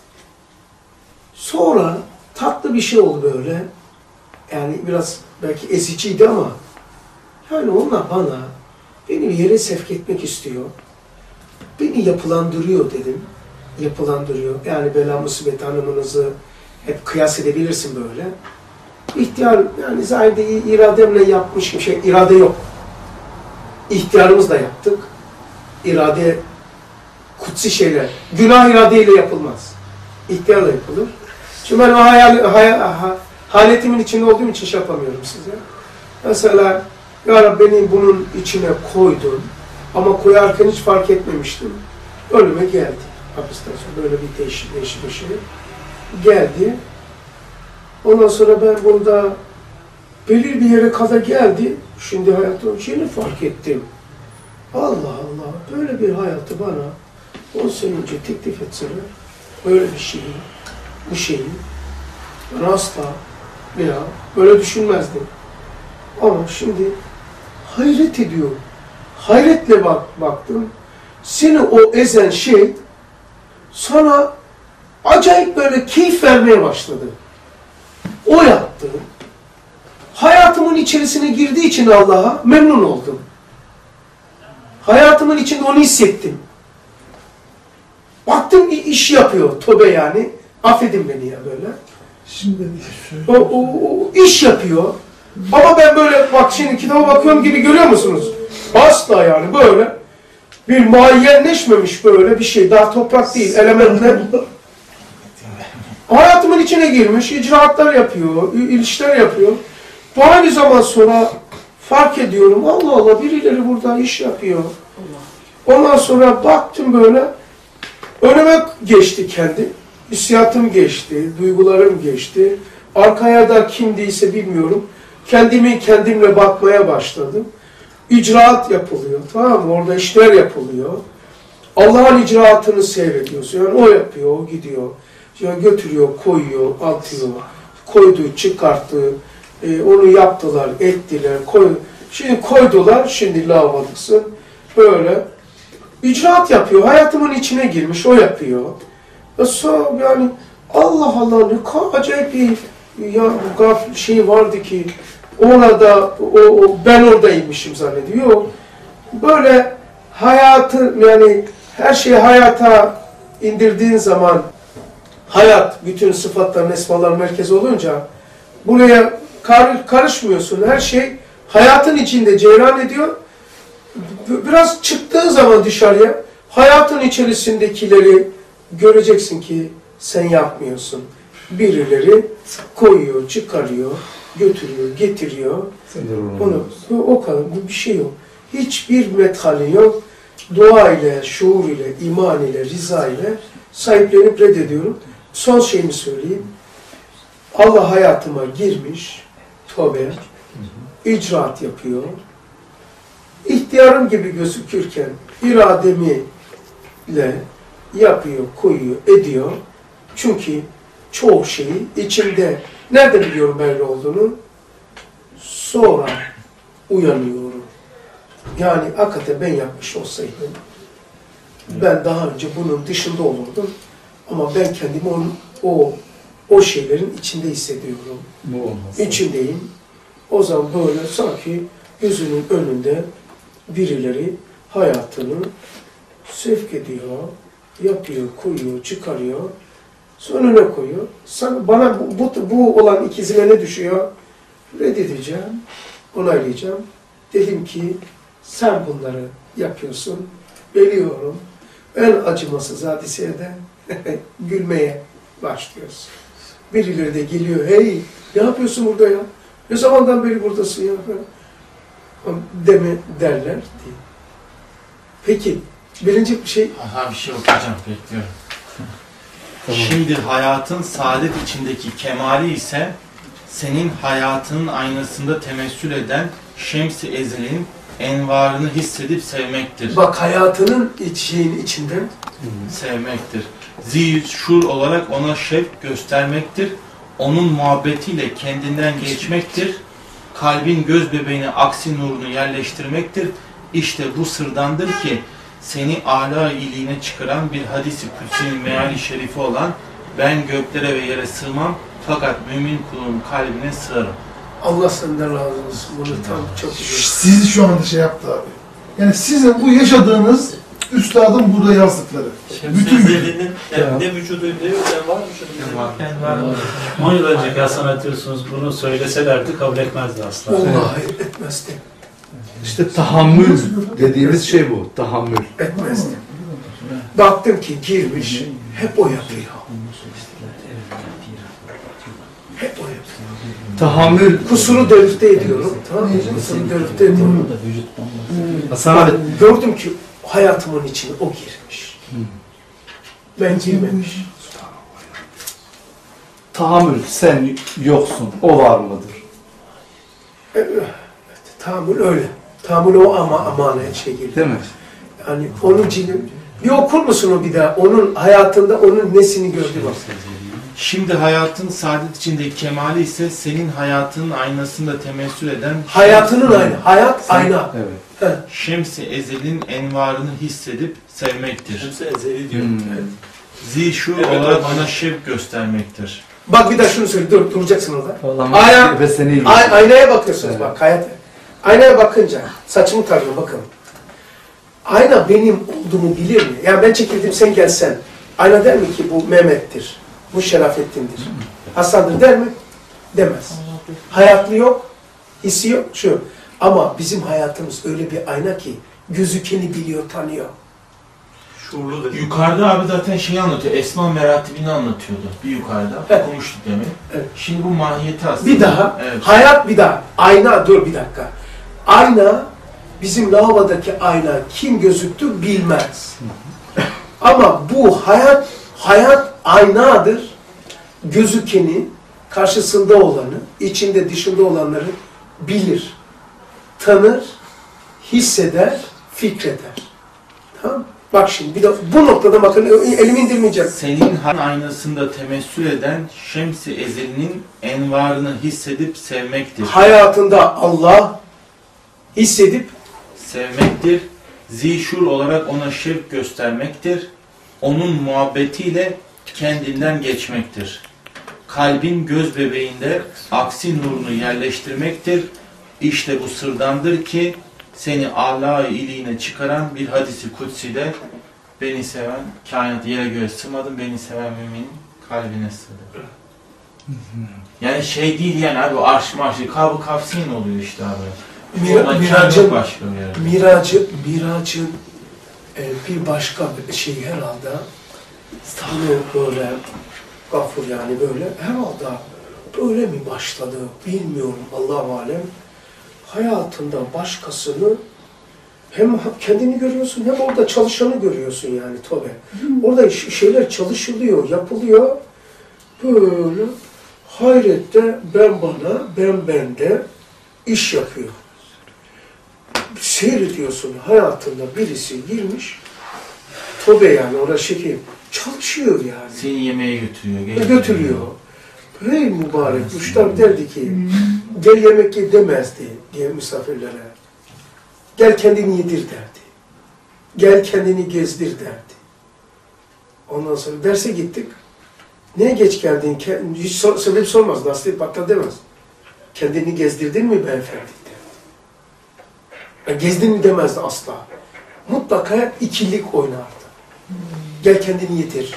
Sonra tatlı bir şey oldu böyle. Yani biraz belki eziciydi ama yani onunla bana beni bir yere sevk etmek istiyor. Beni yapılandırıyor dedim. Yapılandırıyor. Yani bela musibet hanımınızı hep kıyas edebilirsin böyle. İhtiyar, yani zahirde irademle yapmışım şey, irade yok. İhtiyarımızla yaptık. İrade, kutsi şeyler. Günah iradeyle yapılmaz. İhtiyarla yapılır. Şimdi ben o hayal, hayal, ha, haletimin içinde olduğum için şey yapamıyorum size. Mesela Ya Rabbi beni bunun içine koydun. Ama koyarken hiç fark etmemiştim. Ölüme geldi. Hapisten sonra böyle bir değişik değişik bir şey geldi. Ondan sonra ben burada belirli bir yere kadar geldi. Şimdi hayatımın şeyini fark ettim. Allah Allah, böyle bir hayatı bana on sene önce teklif etseler, böyle bir şeyi, bu şeyi ben asla bir an böyle düşünmezdim. Ama şimdi hayret ediyorum. Hayretle bak, baktım. Seni o ezen şey sana acayip böyle keyif vermeye başladı. O yaptı. Hayatımın içerisine girdiği için Allah'a memnun oldum. Hayatımın içinde onu hissettim. Baktım bir iş yapıyor. Tövbe yani. Affedin beni ya böyle. Şimdi o, o, o iş yapıyor. Ama ben böyle bak şimdi kitaba bakıyorum gibi görüyor musunuz? Asla yani böyle bir muayyenleşmemiş böyle bir şey. Daha toprak değil, elementler. Hayatımın içine girmiş, icraatlar yapıyor, ilişkiler yapıyor. Bu aynı zaman sonra fark ediyorum, Allah Allah birileri burada iş yapıyor. Ondan sonra baktım böyle, önüme geçti kendi, hissiyatım geçti, duygularım geçti. Arkaya da kimdiyse bilmiyorum, kendimi kendimle bakmaya başladım. İcraat yapılıyor, tamam mı? Orada işler yapılıyor. Allah'ın icraatını seyrediyorsun, yani o yapıyor, o gidiyor. Yani götürüyor, koyuyor, atıyor, koydu, çıkarttı, e, onu yaptılar, ettiler, koy. Şimdi koydular, şimdi lavabosun, böyle icraat yapıyor, hayatımın içine girmiş, o yapıyor. E sonra yani Allah Allah ne kadar acayip bir ya, gaf şey vardı ki, orada, o, o, ben oradaymışım zannediyor. Böyle hayatı, yani her şeyi hayata indirdiğin zaman, hayat, bütün sıfatların, esmalar merkezi olunca buraya kar, karışmıyorsun. Her şey hayatın içinde cereyan ediyor. Biraz çıktığın zaman dışarıya hayatın içerisindekileri göreceksin ki sen yapmıyorsun. Birileri koyuyor, çıkarıyor, götürüyor, getiriyor. Onu, o kadar. Bu bir şey yok. Hiçbir methali yok. Dua ile, şuur ile, iman ile, rıza ile sahiplenip reddediyorum. Son şeyimi söyleyeyim. Allah hayatıma girmiş, tövbe, icraat yapıyor. İhtiyarım gibi gözükürken irademi ile yapıyor, koyuyor, ediyor. Çünkü çoğu şeyi içimde, nerede biliyorum böyle olduğunu? Sonra uyanıyorum. Yani hakikaten ben yapmış olsaydım, ben daha önce bunun dışında olurdum. Ama ben kendimi onun, o o şeylerin içinde hissediyorum. Bu olmaz. İçindeyim. O zaman böyle sanki gözünün önünde birileri hayatını sevk ediyor, yapıyor, koyuyor, çıkarıyor, sonra önüne koyuyor. Sana, bana bu, bu, bu olan ikizime ne düşüyor? Reddedeceğim, onaylayacağım. Dedim ki sen bunları yapıyorsun, biliyorum. En acımasız hadiseye de gülmeye başlıyorsun. Birileri de geliyor, hey ne yapıyorsun burada ya? Ne zamandan beri buradasın ya? Deme derler diye. Peki, birinci bir şey... Aha bir şey okuyacağım, bekliyorum. Tamam. Şimdi hayatın saadet içindeki kemali ise senin hayatının aynasında temessül eden Şems-i Ezel'in envarını hissedip sevmektir. Bak hayatının iç şeyin içinden sevmektir. Zişur olarak ona şevk göstermektir. Onun muhabbetiyle kendinden geçmektir. Kalbin göz bebeğine aksi nurunu yerleştirmektir. İşte bu sırdandır ki seni âlâ iyiliğine çıkaran bir hadis-i kutsinin meali şerifi olan ben göklere ve yere sığmam fakat mümin kulun kalbine sığarım. Allah senden razı olsun. Bunu tam çok güzel. Sizi şu anda şey yaptı abi. Yani sizin bu yaşadığınız üstadın burada yazdıkları. Bütün Zeli'nin ne vücuduydu yok, sen var mı? Ben var. on yıl önceki Hasan atıyorsunuz bunu söyleselerdi kabul etmezdi asla. Vallahi etmezdi. İşte tahammül dediğimiz şey bu. Tahammül. Etmezdi. Baktım ki girmiş, hep o yapıyor. Hep o yapıyor. Tahammül. Kusuru dörtte ediyorum. Tamam mı? Kusuru dörtte ediyorum. Hasan abi. Gördüm ki hayatımın içine o girmiş. Ben girmemiş. Tahammül, sen yoksun, o var mıdır? Evet, tahammül öyle. Tahammül o ama amanet şey geliyor. Değil mi? Yani onun cini, bir okur musun o bir daha? Onun hayatında onun nesini gördü bak. Şimdi hayatın saadet içindeki kemali ise senin hayatının aynasında temessül eden Hayatının aynı. Hayat Sen- ayna. Evet. Şems-i ezelin envarını hissedip sevmektir. Kimse ezeli diyor. Hmm. Zişur Evet, olarak evet. ona şevk göstermektir. Bak bir daha şunu söyle. Dur, duracaksın orada. Falan. Ayna, Ve seni ilgili. ay, aynaya bakıyorsunuz Evet. bak hayat. Aynaya bakınca saçımı tarıyorum bakın. Ayna benim olduğumu bilir mi? Yani ben çekildim sen gelsen. Ayna der mi ki bu Mehmet'tir, bu Şerafettin'dir, Hasan'dır der mi? Demez. Hayatlı yok, hissi yok, şu. Ama bizim hayatımız öyle bir ayna ki gözükeni biliyor, tanıyor. Şuurlu dedi. Yukarıda abi zaten şeyi anlatıyor. Esma meratibini anlatıyordu. Bir yukarıda. Evet. Konuştuk demek. Evet. Şimdi bu mahiyeti aslında. Bir daha, Evet. hayat bir daha. Ayna, dur bir dakika. Ayna, bizim lavabodaki ayna kim gözüktü bilmez. Ama bu hayat, hayat aynadır. Gözükeni, karşısında olanı, içinde dışında olanları bilir. Tanır, hisseder, fikreder. Tamam. Bak şimdi bir de bu noktada bakın elimi indirmeyeceğim. Senin han aynasında temessül eden Şems-i ezelinin envarını hissedip sevmektir. Hayatında Allah hissedip Sevmektir. Zişur olarak ona şevk göstermektir. Onun muhabbetiyle kendinden geçmektir. Kalbin göz bebeğinde aksi nurunu yerleştirmektir. İşte bu sırdandır ki seni âlâ-i iliğine çıkaran bir hadisi kutsi'de beni seven, kainat yere göğe sığmadım, beni seven müminin kalbine sığdı. Yani şey değil yani abi arş marşı, kabı kafsin oluyor işte abi. Mira- Oradan miracın- kainat başlıyor yani. miracı, miracın e, bir başka bir şey herhalde bunu böyle gafur yani böyle herhalde böyle mi başladı bilmiyorum Allah-u alem. Hayatında başkasını hem kendini görüyorsun hem orada çalışanı görüyorsun yani tabi. Orada şeyler çalışılıyor, yapılıyor. Böyle hayrette ben bana, ben bende iş yapıyor. Seyrediyorsun hayatında birisi girmiş, tobe yani orada şekil çalışıyor yani. Seni yemeğe götürüyor. Ve gezdiriyor. götürüyor. Hey mübarek, Müştak derdi ki, gel yemek ye demezdi diye misafirlere. Gel kendini yedir derdi. Gel kendini gezdir derdi. Ondan sonra derse gittik. Niye geç geldin? Hiç sor, sebep sormaz. Nasıl patla demez. Kendini gezdirdin mi beyefendi derdi. Yani gezdin mi demezdi asla. Mutlaka ikilik oynardı. Gel kendini yedir.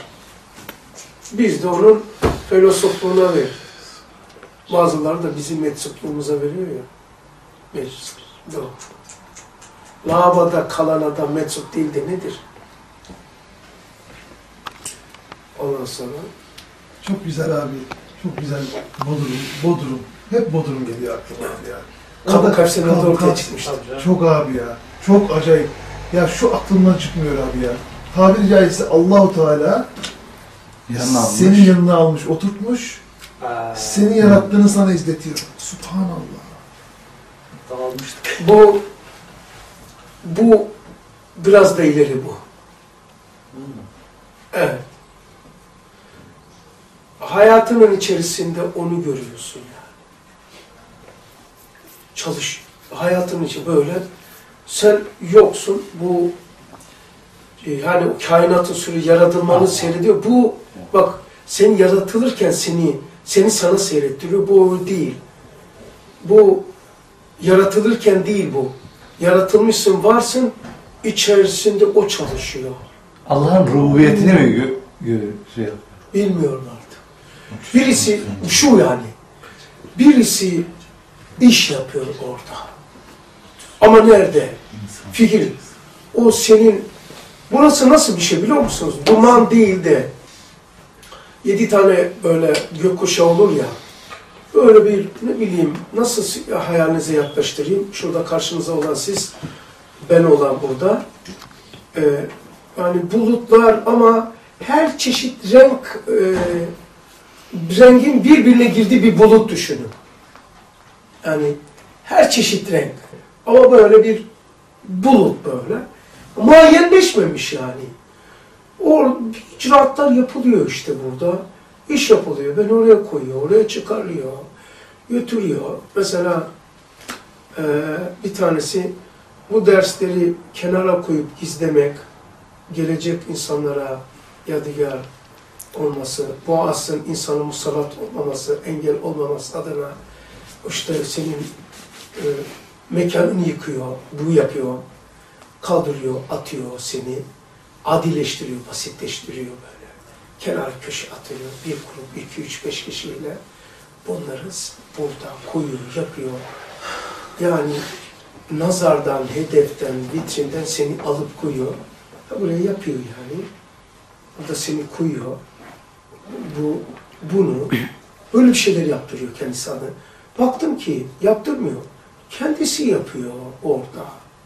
Biz de onun filozofluğuna veririz. Bazıları da bizim meczupluğumuza veriyor ya. Meclis. Doğru. Lavabada kalan adam meczup değil de nedir? Ondan sonra Çok güzel abi. Çok güzel. Bodrum. Bodrum. Hep Bodrum geliyor aklıma abi ya. Kabuk Kafsen'de Kabuk ortaya Kafsen. çıkmıştı. Çok abi ya. Çok acayip. Ya şu aklımdan çıkmıyor abi ya. Tabiri caizse Allahu Teala Yanına almış. senin yanına almış, oturtmuş. Seni yarattığını sana izletiyor. Subhanallah. Dağılmıştık. Bu bu biraz da ileri bu. Evet. Hayatının içerisinde onu görüyorsun yani. Çalış. Hayatın içi böyle. Sen yoksun. Bu yani o kainatın sürü yaratılmanı seyrediyor. Bu bak sen yaratılırken seni seni sana seyrettiriyor. Bu o değil. Bu yaratılırken değil bu. Yaratılmışsın, varsın, içerisinde o çalışıyor. Allah'ın rububiyetini mi gö gö şey yapıyor? Bilmiyorum artık. Birisi şu yani. Birisi iş yapıyor orada. Ama nerede? Fikir. O senin burası nasıl bir şey biliyor musunuz? Duman değil de yedi tane böyle gökkuşağı olur ya. böyle bir ne bileyim nasıl hayalinize yaklaştırayım. Şurada karşınıza olan siz, ben olan burada. Ee, yani bulutlar ama her çeşit renk e, rengin birbirine girdiği bir bulut düşünün. Yani her çeşit renk. Ama böyle bir bulut böyle. Muayyenleşmemiş yani. O icraatlar yapılıyor işte burada. İş yapılıyor. Ben oraya koyuyor, oraya çıkarıyor, götürüyor. Mesela e, bir tanesi bu dersleri kenara koyup gizlemek, gelecek insanlara yadigar olması, bu asrın insanı musallat olmaması, engel olmaması adına işte senin e, mekanını yıkıyor, bu yapıyor, kaldırıyor, atıyor seni, adileştiriyor, basitleştiriyor böyle. Kenar köşe atıyor, bir grup, iki, üç, beş kişiyle bunları burada koyuyor, yapıyor. Yani nazardan, hedeften, vitrinden seni alıp koyuyor. Ha, buraya yapıyor yani. Burada seni koyuyor. Bu, bunu, böyle bir şeyler yaptırıyor kendisi adına. Baktım ki yaptırmıyor. Kendisi yapıyor orada.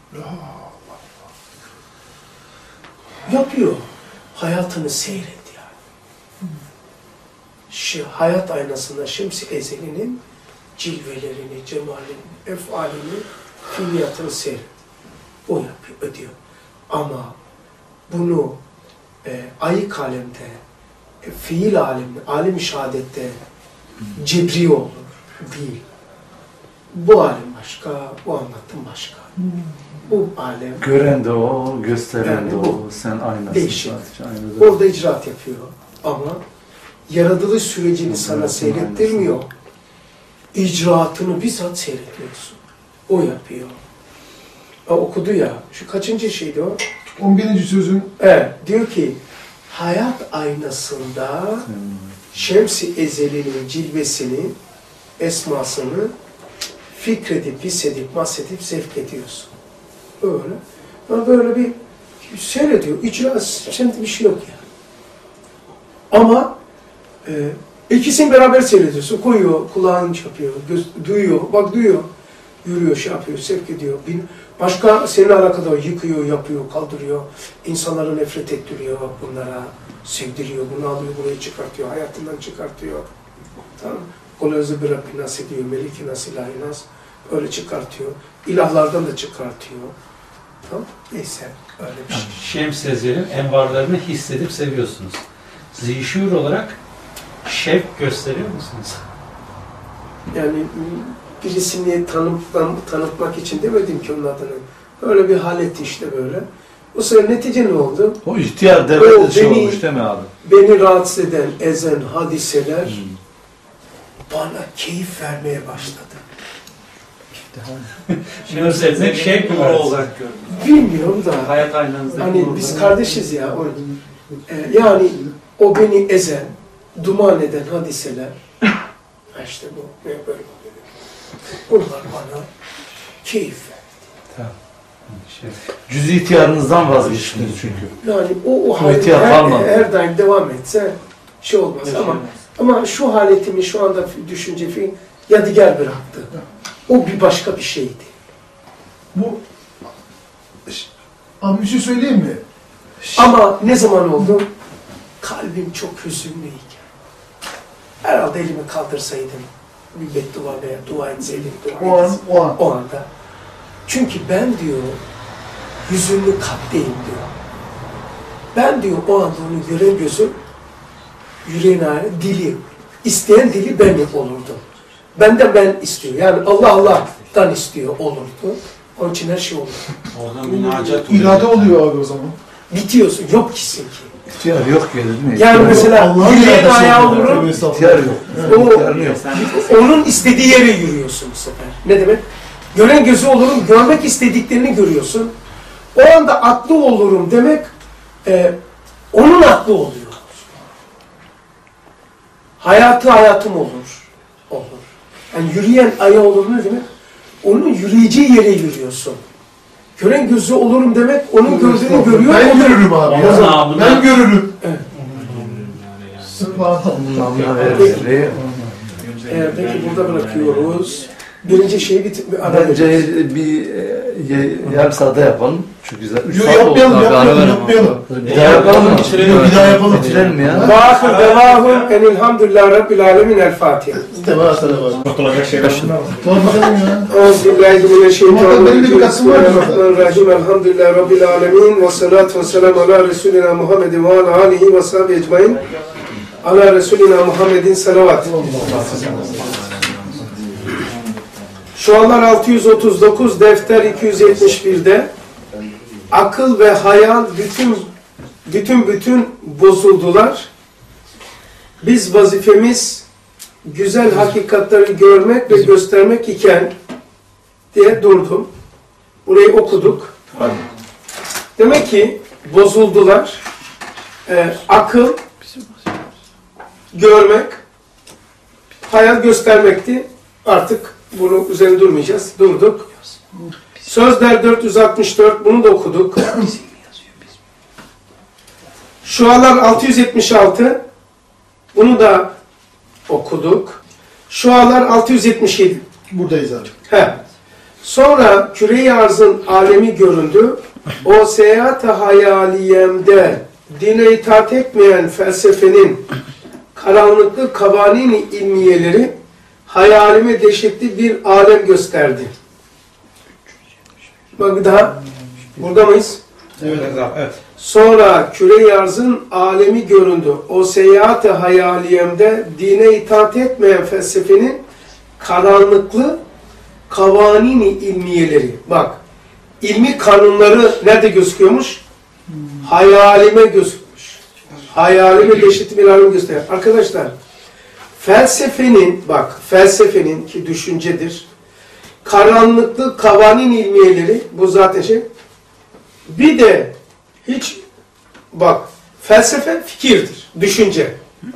Yapıyor. Hayatını seyret yani. Şu hayat aynasında Şems-i Ezeli'nin cilvelerini, cemalini, efalini, fiiliyatını seyret. O yapıyor, ödüyor. Ama bunu e, ayık alemde, e, fiil alemde, alem-i şehadette cebri olur. Değil. Bu alem başka, bu anlattım başka. Hmm. Bu alem... Gören de o, gösteren yani de bu, o, sen aynasın. değişik. Aynı orada icraat yapıyor. Ama yaratılış sürecini sana seyrettirmiyor. İcraatını bizzat seyrediyorsun. O yapıyor. O okudu ya, şu kaçıncı şeydi o? on birinci sözün. Evet, diyor ki, hayat aynasında hmm. Şems-i Ezeli'nin cilvesini, esmasını fikredip, hissedip, mahsedip sevk ediyorsun. Öyle. Ama böyle bir seyrediyor. İcra, şimdi bir şey yok yani. Ama e, ikisini beraber seyrediyorsun. Koyuyor, kulağını yapıyor, göz, duyuyor, bak duyuyor. Yürüyor, şey yapıyor, sevk ediyor. Başka seninle alakalı yıkıyor, yapıyor, kaldırıyor. İnsanları nefret ettiriyor bunlara. Sevdiriyor, bunu alıyor, burayı çıkartıyor, hayatından çıkartıyor. Tamam. Kul özü bir Rabbi nas ediyor, meliki nas ilahi nas. Öyle çıkartıyor. İlahlardan da çıkartıyor. Tamam. Neyse, öyle bir şey. Şems-i Ezeli'nin envarlarını hissedip seviyorsunuz. Zişur olarak şevk gösteriyor musunuz? Yani birisini tanıtmam, tanıtmak için demedim ki onun adını. Öyle bir haleti işte böyle. Bu sefer netice ne oldu? O ihtiyar devlet şey olmuş değil mi abi? Beni rahatsız eden, ezen hadiseler hmm. bana keyif vermeye başladı. Şimdi sevmek şevk mi olarak gördüm? Bilmiyorum da. Hayat aynanızda. Hani biz kardeşiz ya. O, e, yani o beni ezen, duman eden hadiseler işte bu. Ne böyle bunlar bana keyif verdi. Tamam. Cüz-i ihtiyarınızdan vazgeçtiniz çünkü. Yani o, o halet her, her daim devam etse şey olmaz evet, ama ama şu haletimi şu anda düşünce yadigar bıraktı. O bir başka bir şeydi. Bu abi bir şey söyleyeyim mi? Ama ne zaman oldu? Kalbim çok hüzünlüyken. Herhalde elimi kaldırsaydım, bir beddua veya dua etseydim, dua o, an, o, an. o anda. Çünkü ben diyor, hüzünlü kalpteyim diyor. Ben diyor o anda onu gören gözüm, yüreğine dili, isteyen dili ben olurdum. Benden ben istiyor. Yani Allah Allah'tan istiyor olurdu. Onun için her şey olur. Orada münacat oluyor. İrade oluyor abi o zaman. Bitiyorsun. yok kisin ki. İhtiyar yok ya değil mi? Yani mesela yüreğin ayağı olurum. İhtiyar yok. O, onun istediği yere yürüyorsun bu sefer. Ne demek? Gören gözü olurum, görmek istediklerini görüyorsun. O anda aklı olurum demek, e, onun aklı oluyor. Hayatı hayatım olur. Olur. Yani yürüyen ayağı olur ne demek? Onun yürüyeceği yere yürüyorsun. Gören gözü olurum demek, onun gördüğünü görüyor. Ben görürüm abi. Ya. Ben görürüm. Evet. Sıfat. Ee, peki burada bırakıyoruz. Birinci şeyi bir, bir ara Bence veririz. bir e, yarım saatte yapalım. Çok güzel. Üç Yok, saat oldu yapmayalım, abi, ara yapmayalım, verelim. yapmayalım. Bir daha yapalım mı? Bitirelim, bir daha yapalım. Bitirelim mi ya? Vâhır devâhum enilhamdülillahi rabbil alemin el Fatiha. Devam sana Kurtulacak şeyler bunlar. Tamam bakalım ya. Euzubillahimineşşeytanirracim. Benim de bir kasım var orada. Bismillahirrahmanirrahim. Elhamdülillahi rabbil alemin. Ve salatu ve selamu ala Resulina Muhammedin ve ala alihi ve sahibi ecmain. Ala Resulina Muhammedin salavat. Şu anlar altı yüz otuz dokuz, defter iki yüz yetmiş bir'de akıl ve hayal bütün bütün bütün bozuldular. Biz vazifemiz güzel hakikatleri görmek ve göstermek iken diye durdum. Burayı okuduk. Demek ki bozuldular. Ee, akıl görmek, hayal göstermekti. Artık bunu üzerine durmayacağız. Durduk. Sözler dört yüz altmış dört, bunu da okuduk. Şualar altı yüz yetmiş altı, bunu da okuduk. Şualar altı yüz yetmiş yedi. Buradayız abi. He. Sonra küre-i arzın alemi göründü. O seyahat-ı hayaliyemde dine itaat etmeyen felsefenin karanlıklı kavanin ilmiyeleri hayalime dehşetli bir alem gösterdi. Bak daha, burada mıyız? Evet. Evet. Sonra küre-i arzın alemi göründü. O seyahat-ı hayaliyemde dine itaat etmeyen felsefenin karanlıklı kavanini ilmiyeleri. Bak, ilmi kanunları nerede gözüküyormuş? Hayalime gözükmüş. Hayalime dehşetli bir alem gösteriyor. Arkadaşlar, felsefenin, bak felsefenin ki düşüncedir, karanlıklı kavanin ilmiyeleri, bu zaten şey, bir de hiç, bak felsefe fikirdir, düşünce.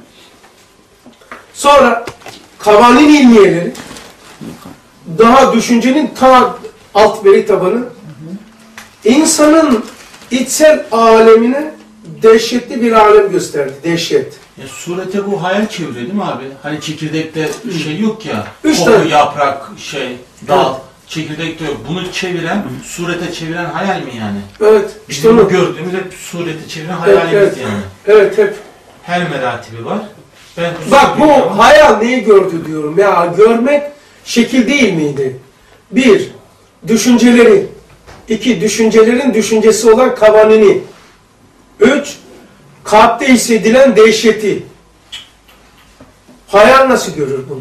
Sonra kavanin ilmiyeleri, daha düşüncenin ta alt veri tabanı, insanın içsel alemine dehşetli bir alem gösterdi, dehşet. Ya surete bu hayal çeviriyor değil mi abi? Hani çekirdekte şey yok ya. Üç koku, tane. yaprak, şey, dal. Evet. Çekirdekte yok. Bunu çeviren, surete çeviren hayal mi yani? Evet, işte Bizim onu. gördüğümüz hep surete çeviren Evet, hayalimiz evet. yani. Evet, hep. Her meratibi var. Ben Bak bu hayal neyi gördü diyorum ya, görmek şekil değil miydi? Bir, düşünceleri. İki, düşüncelerin düşüncesi olan kavanini. Üç, kalpte hissedilen dehşeti. Hayal nasıl görür bunu?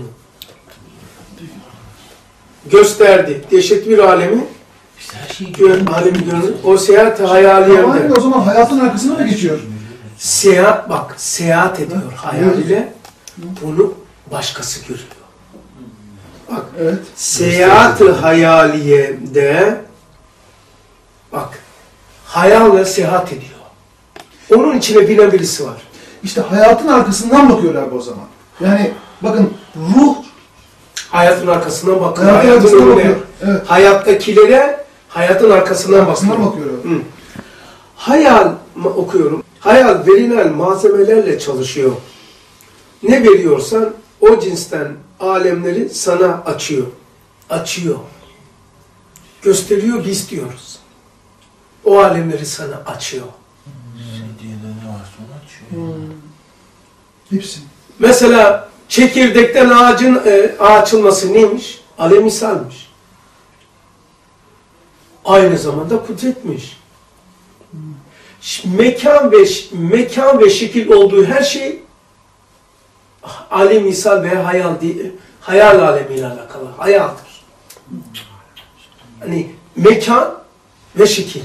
Gösterdi. Dehşetli bir alemi, İşte her şeyi gör, alemi görür. O seyahat hayaliyemde. Ama o zaman hayatın arkasına mı geçiyor? Seyahat, bak seyahat ediyor hayaliyle. Bunu başkası görüyor. Bak, Evet. seyahat-ı hayaliyede bak, hayalle seyahat ediyor. Onun içine binen birisi var. İşte hayatın arkasından bakıyor abi o zaman. Yani bakın ruh Hayatın arkasından bakıyor. hayatın Hayatın arkasından önüne. bakıyor. Evet. Hayattakilere hayatın arkasından Arkasından bakıyor. bakıyor. Hı. Hayal ma- okuyorum. Hayal verilen malzemelerle çalışıyor. Ne veriyorsan o cinsten alemleri sana açıyor. Açıyor. Gösteriyor, biz diyoruz. O alemleri sana açıyor. Medyada ne varsa onu açıyor. Hepsi. Mesela çekirdekten ağacın e, açılması neymiş? Alemisalmiş. Aynı zamanda kudretmiş. Ş- Mekan ve mekan ve şekil olduğu her şey alemisal ve hayal değil, hayal alemiyle alakalı. Hayaldir. Hani mekan ve şekil.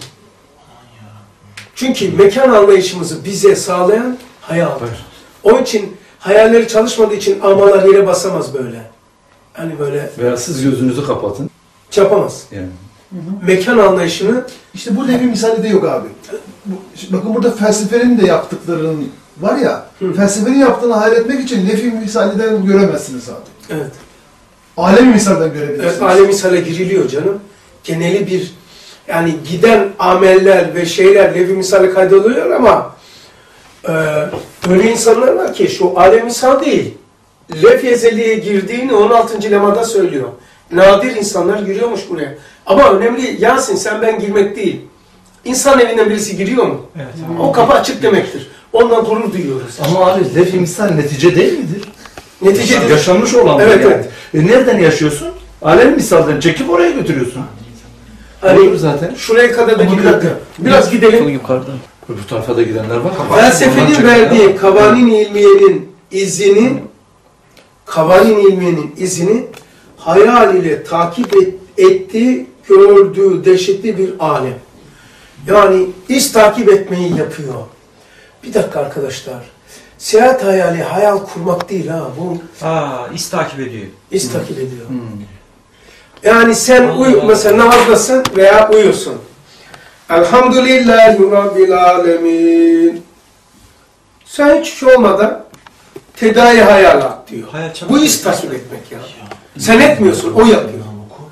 Çünkü mekan anlayışımızı bize sağlayan hayaldir. Onun için hayalleri çalışmadığı için amalar yere basamaz böyle. Hani böyle Veya siz gözünüzü kapatın. yapamaz. Yani. Mekan anlayışını İşte burada bir misali de yok abi. Bu, şimdi bakın burada felsefenin de yaptıklarının var ya, Hı. felsefenin yaptığını hayal etmek için nefi misaliden göremezsiniz abi. evet. Alemi misalden görebilirsiniz. Evet, alemisale giriliyor canım. Geneli bir, yani giden ameller ve şeyler levi misale kaydoluyor ama e, öyle insanlar var ki şu alemisal değil. lef ezeliğe girdiğini on altıncı lemada söylüyor. Nadir insanlar giriyormuş buraya. Ama önemli Yasin sen ben girmek değil. İnsan evinden birisi giriyor mu? Evet. O kapı açık demektir. Ondan gurur duyuyoruz. Ama abi lef misal netice değil midir? Neticedir. Yaşanmış olan bu Evet, yani. evet. E nereden yaşıyorsun? Alem misalden çekip oraya götürüyorsun. Hani Olur zaten. şuraya kadar da Ama bir gidelim. dakika. Biraz Çok gidelim. yukarıda. Bu tarafa da gidenler var. Felsefenin verdiği kavanin ilmiyenin izini, kavanin ilmiyenin izini hayal ile takip et, ettiği, gördüğü dehşetli bir alem. Yani iz takip etmeyi yapıyor. Bir dakika arkadaşlar. Seyahat hayali hayal kurmak değil ha. Bu Aa, iz takip ediyor. iz takip ediyor. Yani sen uy mesela namazdasın veya uyuyorsun. Elhamdülillahi Rabbil Alemin. Sen hiç şey olmadan tedavi hayalat diyor. Hayal Bu iz takip etmek ya. Sen etmiyorsun, o yapıyor.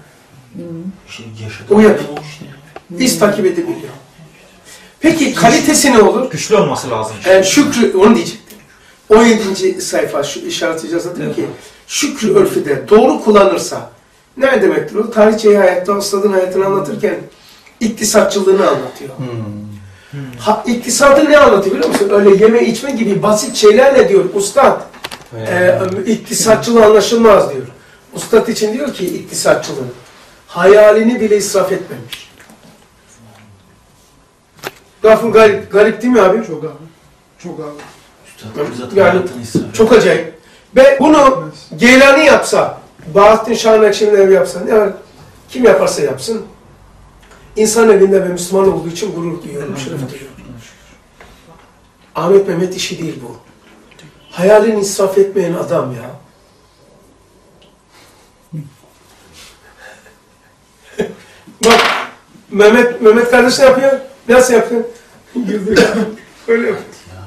O yapıyor. İz takip edebiliyor. Peki kalitesi ne olur? Güçlü olması lazım. Yani şükrü, onu diyecektim. on yedinci sayfa şu işaretleyeceğiz zaten ki şükrü örfü de doğru kullanırsa ne demektir o? Tarihçeyi hayatta, ustadın hayatını anlatırken iktisatçılığını anlatıyor. Hmm. Ha, iktisadı ne anlatıyor biliyor musun? Öyle yeme içme gibi basit şeylerle diyor ustad. E, iktisatçılığı anlaşılmaz diyor. Ustad için diyor ki iktisatçılığı hayalini bile israf etmemiş. Lafın garip, garip değil mi abi? Çok abi. Çok abi. Yani çok acayip. Ve bunu Geylani yapsa, Bahattin Şah Nakşibendi yapsa, yani kim yaparsa yapsın, insan evinde ve Müslüman olduğu için gurur duyuyorum, şeref duyuyorum. Ahmet Mehmet işi değil bu. Hayalini israf etmeyen adam ya. Bak, Mehmet Mehmet kardeş ne yapıyor? Nasıl yapıyor? Güldü ya. Öyle yapıyor.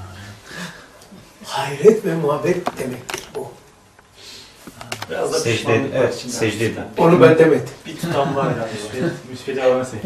Hayret ve muhabbet demektir bu. Biraz da Secde, evet, secde. Onu ben demedim. Bir tutam var yani. Müsfide havana secde.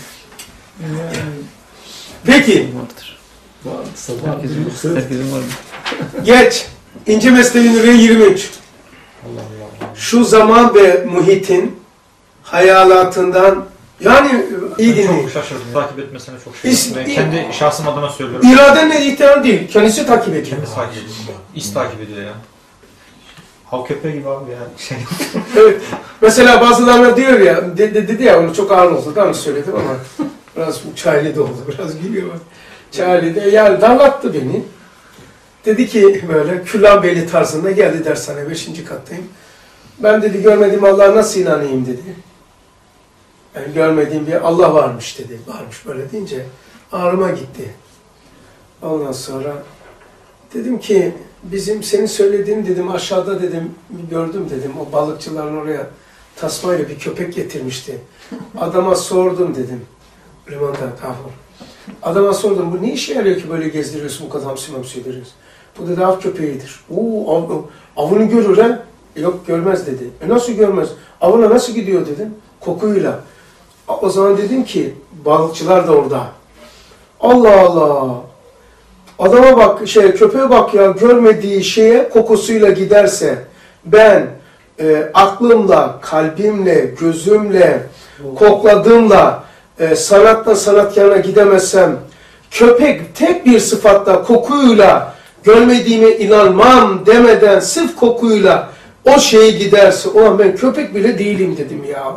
Peki, Vardır. Sabah Herkesin, herkesin var. geç. İnce Mesnevi Nuriye yirmi üç. Şu zaman ve muhitin hayalatından, yani iyi dinleyin. Çok şaşırdım. Takip etmesine çok İs- şaşırdım. Ben kendi şahsım adına söylüyorum. İradenle ihtiyar değil, kendisi takip ediyor. Kendisi takip ediyor. İz takip ediyor ya. Hav köpeği gibi abi ya. Şey. Evet. Mesela bazılarına diyor ya, de, de, dedi ya onu çok ağır oldu, daha önce söyledim ama biraz bu çaylı da oldu, biraz gülüyor bak. Çaylı da yani damlattı beni. Dedi ki böyle Küllabeyli tarzında geldi dershane, beşinci kattayım. Ben dedi görmediğim Allah'a nasıl inanayım dedi. Yani görmediğim bir Allah varmış dedi. Varmış böyle deyince ağrıma gitti. Ondan sonra dedim ki bizim senin söylediğin dedim aşağıda dedim gördüm dedim o balıkçıların oraya tasmayla bir köpek getirmişti. Adama sordum dedim. Limanda kahvur. Adama sordum bu ne işe yarıyor ki böyle gezdiriyorsun bu kadar hamsi mamsi ediriyorsun. Bu dedi av köpeğidir. Oo av, avını görür ha? Yok görmez dedi. E nasıl görmez? Avına nasıl gidiyor dedim. Kokuyla. O zaman dedim ki balıkçılar da orada. Allah Allah. Adama bak şey köpeğe bak ya görmediği şeye kokusuyla giderse ben e, aklımla, kalbimle, gözümle, kokladığımla e, sanatla sanatkarına gidemezsem köpek tek bir sıfatla kokuyla görmediğime inanmam demeden sırf kokuyla o şeye giderse ulan ben köpek bile değilim dedim ya.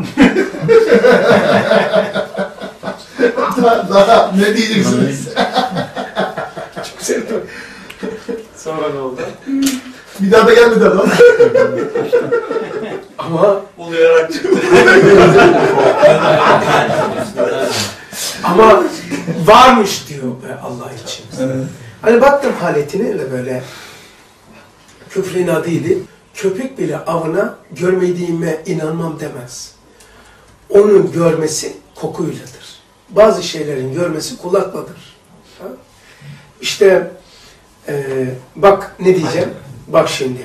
daha, daha ne diyeceksiniz? Çok sevdim. Sonra ne oldu? Bir daha da gelmedi adam. Ama Uluyarak çıktı. ama varmış diyor be Allah için. Hani baktım haletine öyle böyle küfrün adıydı. Köpek bile avına görmediğime inanmam demez. Onun görmesi kokuyladır. Bazı şeylerin görmesi kulakladır. Ha? İşte e, bak ne diyeceğim? Bak şimdi.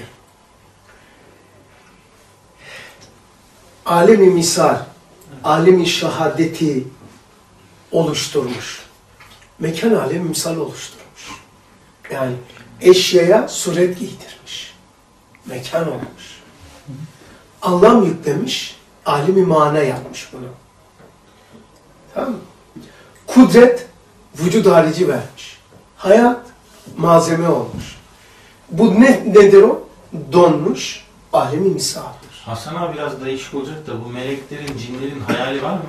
Alemi misal, alemi şahadeti oluşturmuş. Mekan alemi misal oluşturmuş. Yani eşyaya suret giydirmiş. mekan olmuş. Anlam yüklemiş, alimi mana yapmış bunu. Tamam mı? Kudret, vücud harici vermiş. Hayat, malzeme olmuş. Bu ne, nedir o? Donmuş, alemi misaldir. Hasan abi biraz değişik olacak da bu meleklerin, cinlerin hayali var mı?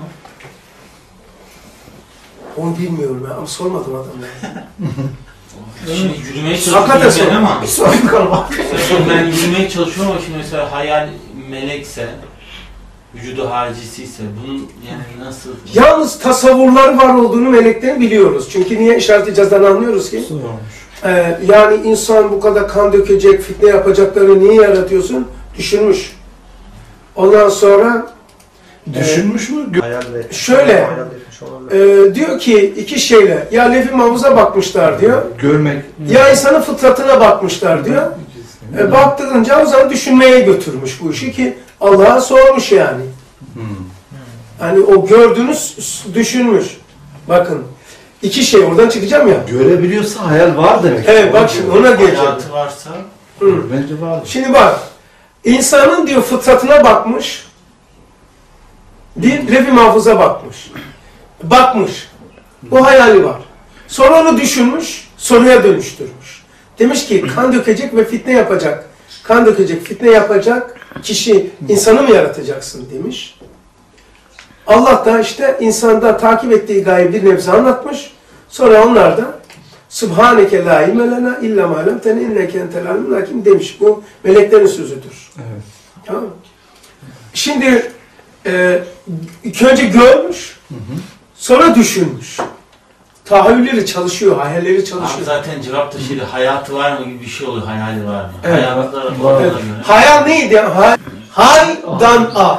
Onu bilmiyorum ya ama sormadım adamlara. Şimdi yürümeye Hakikaten çalışıyorum ben sor. ama. Bir sorayım kalma. Şimdi ben yürümeye çalışıyorum ama şimdi mesela hayal melekse, vücudu haricisiyse bunun yani nasıl? Yalnız tasavvurlar var olduğunu melekten biliyoruz. Çünkü niye işaret-i cezdan anlıyoruz ki? Ee, yani insan bu kadar kan dökecek, fitne yapacaklarını niye yaratıyorsun? Düşünmüş. Ondan sonra Düşünmüş e, mü? Hayalle. Şöyle, Hayal etmiş olabilir. e, diyor ki iki şeyle, ya lef-i mahfuza bakmışlar diyor, Görmek. ya insanın fıtratına bakmışlar diyor. E, baktığınca o zaman düşünmeye götürmüş bu işi ki Allah'a sormuş yani. Hmm. Hani o gördüğünüz düşünmüş. Bakın iki şey oradan çıkacağım ya. Görebiliyorsa hayal var demek. Evet bak şimdi ona geleceğim. Hayatı varsa Hı. Bence var. Şimdi bak, insanın diyor fıtratına bakmış, bir lef-i mahfuza bakmış. Bakmış, bu hayali var. Sonra onu düşünmüş, soruya dönüştürmüş. Demiş ki kan dökecek ve fitne yapacak. Kan dökecek, fitne yapacak kişi, insanı mı yaratacaksın demiş. Allah da işte insanda takip ettiği gayeyi bir nebze anlatmış. Sonra onlar da Subhaneke la ilme lena illa ma allamtena inneke entel alimul hakim demiş. Bu meleklerin sözüdür. Evet. Tamam mı? Şimdi e, ilk önce görmüş, Hı hı. sonra düşünmüş. Tahayyülleri çalışıyor, hayalleri abi çalışıyor. zaten cevap da şeydi, hayatı var mı gibi bir şey oluyor, hayali var mı? Evet. Hayatlar Var. oradan Evet. göre. Hayal neydi? Hay, haydan al.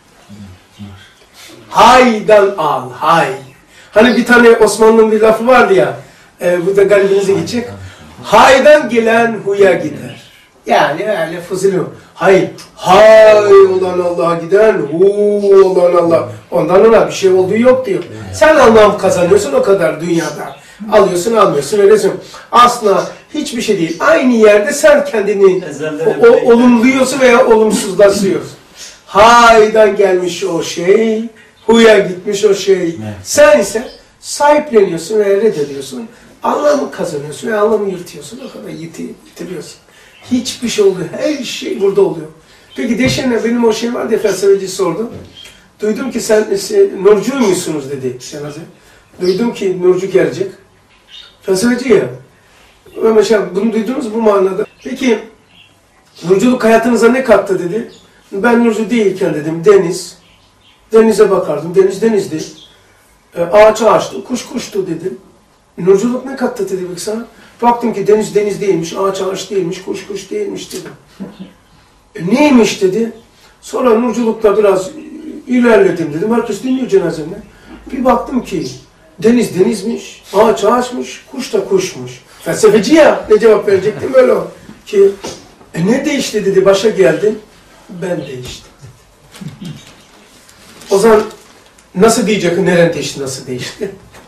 Haydan al, hay. Hani bir tane Osmanlı'nın bir lafı vardı ya, e, bu da garibinize gidecek. Haydan gelen huya gider. Yani öyle fızılıyor. Hay, hay olan Allah'a giden, hu olan Allah. Ondan ona bir şey olduğu yok diyor. Sen anlam kazanıyorsun o kadar dünyada. Alıyorsun almıyorsun öylesin. Aslında hiçbir şey değil. Aynı yerde sen kendini o, o, olumluyorsun veya olumsuzlaşıyorsun. Haydan gelmiş o şey, huya gitmiş o şey. Evet. Sen ise sahipleniyorsun ve reddediyorsun. Anlamı kazanıyorsun ve anlamı yırtıyorsun. O kadar yiti, yitiriyorsun. Hiçbir şey oluyor. Her şey burada oluyor. Peki Deşen'le benim o şey vardı ya, felsefeci sordu. Duydum ki sen, sen Nurcu musunuz dedi Şenazi. Duydum ki Nurcu gelecek. Felsefeci ya. Ömer Şah, bunu duydunuz bu manada. Peki Nurculuk hayatınıza ne kattı dedi. Ben Nurcu değilken dedim deniz. Denize bakardım. Deniz denizdi. E, ağaç ağaçtı. Kuş kuştu dedim. Nurculuk ne kattı dedi bak sana. Baktım ki deniz deniz değilmiş, ağaç ağaç değilmiş, kuş kuş değilmiş dedim. E, neymiş dedi. Sonra nurculukta biraz ilerledim dedim. Herkes dinliyor cenazemde. Bir baktım ki deniz denizmiş, ağaç ağaçmış, kuş da kuşmuş. Felsefeci ya, ne cevap verecektim öyle o. Ki e, ne değişti dedi, başa geldin. Ben değiştim dedi. O zaman nasıl diyecek, neren değişti, nasıl değişti?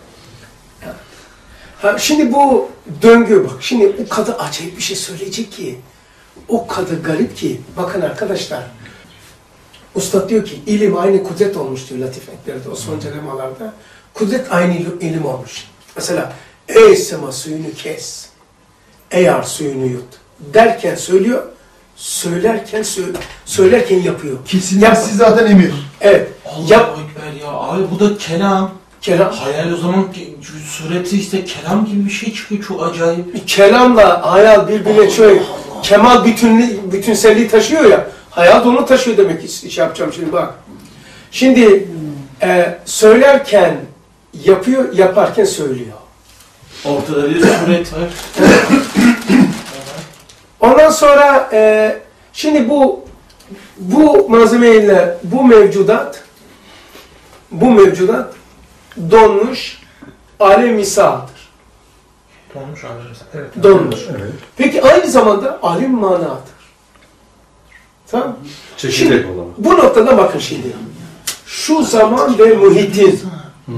Ha, şimdi bu döngü bak, şimdi o kadar acayip bir şey söyleyecek ki, o kadar garip ki, bakın arkadaşlar, Ustad diyor ki, ilim aynı kudret olmuş diyor latifetlerde, Osmanlıca lemalarda, kudret aynı ilim olmuş. Mesela, ey sema suyunu kes, ey ar suyunu yut derken söylüyor, söylerken söyle, söylerken yapıyor. Kesinlikle zaten emir. Evet. Allah Yap. Ekber ya. Abi bu da kelam. Kelam. Hayal o zaman ki- sureti işte kelam gibi bir şey çıkıyor, çok acayip. Kelamla hayal birbirine şöyle, kemal bütünlü, bütünselliği taşıyor ya, hayal da onu taşıyor demek ki iş yapacağım şimdi bak. Şimdi e, söylerken yapıyor, yaparken söylüyor. Ortada bir suret var. Ondan sonra e, şimdi bu bu malzemeyle bu mevcudat bu mevcudat donmuş alem misaldır. Donmuş abi. Evet. Donmuş. Evet. Peki aynı zamanda alim manadır. Tamam? Çekirdek olan. Bu noktada bakın şimdi. Şu zaman ve muhitin Hmm.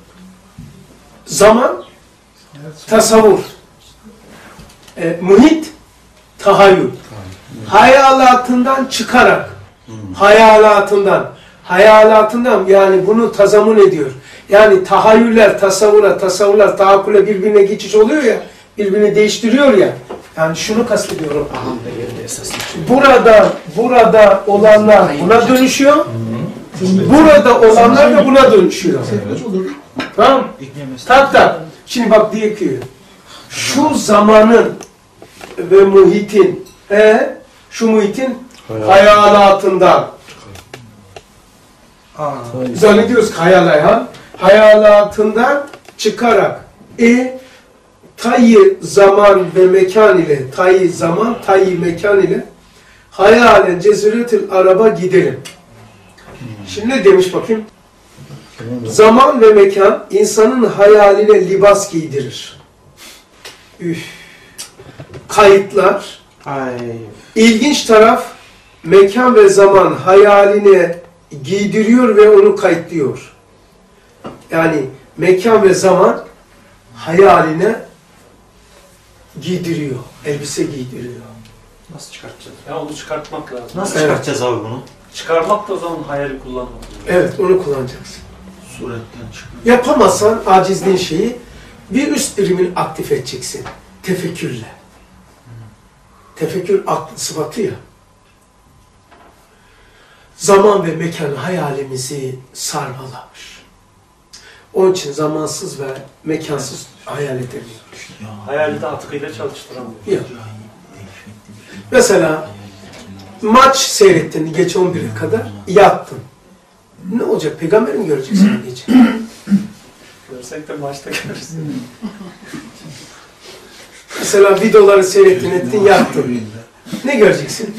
zaman tasavvur. E, muhit tahayyül. Hayalatından çıkarak. Hayalatından. Hayalatından yani bunu tazamun ediyor. Yani tahayyüller, tasavvura, tasavvurlar, tahakkule birbirine geçiş oluyor ya, birbirini değiştiriyor ya. Yani şunu kastediyorum. Burada, burada olanlar buna dönüşüyor. Burada olanlar da buna dönüşüyor. Tamam? Tak tak. Şimdi bak diyor ki, şu zamanın ve muhitin, he, şu muhitin hayalatından. Zannediyoruz ki hayal hayalatından çıkarak e tayyi zaman ve mekan ile tayyi zaman, tayyi mekan ile hayalen ceziretül araba gidelim. Şimdi ne demiş bakayım? Zaman ve mekan insanın hayaline libas giydirir. Üf. Kayıtlar. Ay. İlginç taraf mekan ve zaman hayaline giydiriyor ve onu kayıtlıyor. Yani mekan ve zaman hayaline giydiriyor. Elbise giydiriyor. Nasıl çıkartacağız? Ya onu çıkartmak lazım. Nasıl Evet. çıkartacağız abi bunu? Çıkarmak da o zaman hayali kullanmak. Evet, onu kullanacaksın. Suretten çıkmak. Yapamazsan acizliğin şeyi bir üst birimin aktif edeceksin. Tefekkürle. Tefekkür aklı sıfatı ya. Zaman ve mekan hayalimizi sarmalamış. Onun için zamansız ve mekansız hayal edemiyoruz. Hayali de atkıyla çalıştıramıyor. Yok. Mesela maç seyrettin gece on bire kadar, yattın. Ne olacak? Peygamber mi göreceksin gece? Görsek de maçta görürüz. Mesela videoları seyrettin, ettin, yattın. Ne göreceksin?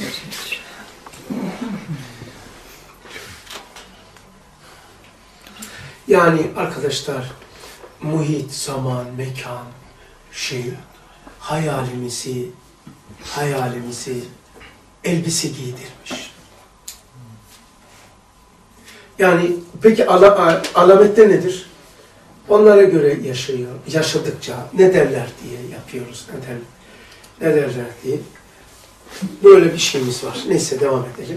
Yani arkadaşlar, muhit, zaman, mekan, şey, hayalimizi, hayalimizi elbise giydirmiş. Yani peki ala, alametler nedir? Onlara göre yaşıyor, yaşadıkça ne derler diye yapıyoruz, ne, der, ne derler diye. Böyle bir şeyimiz var. Neyse devam edelim.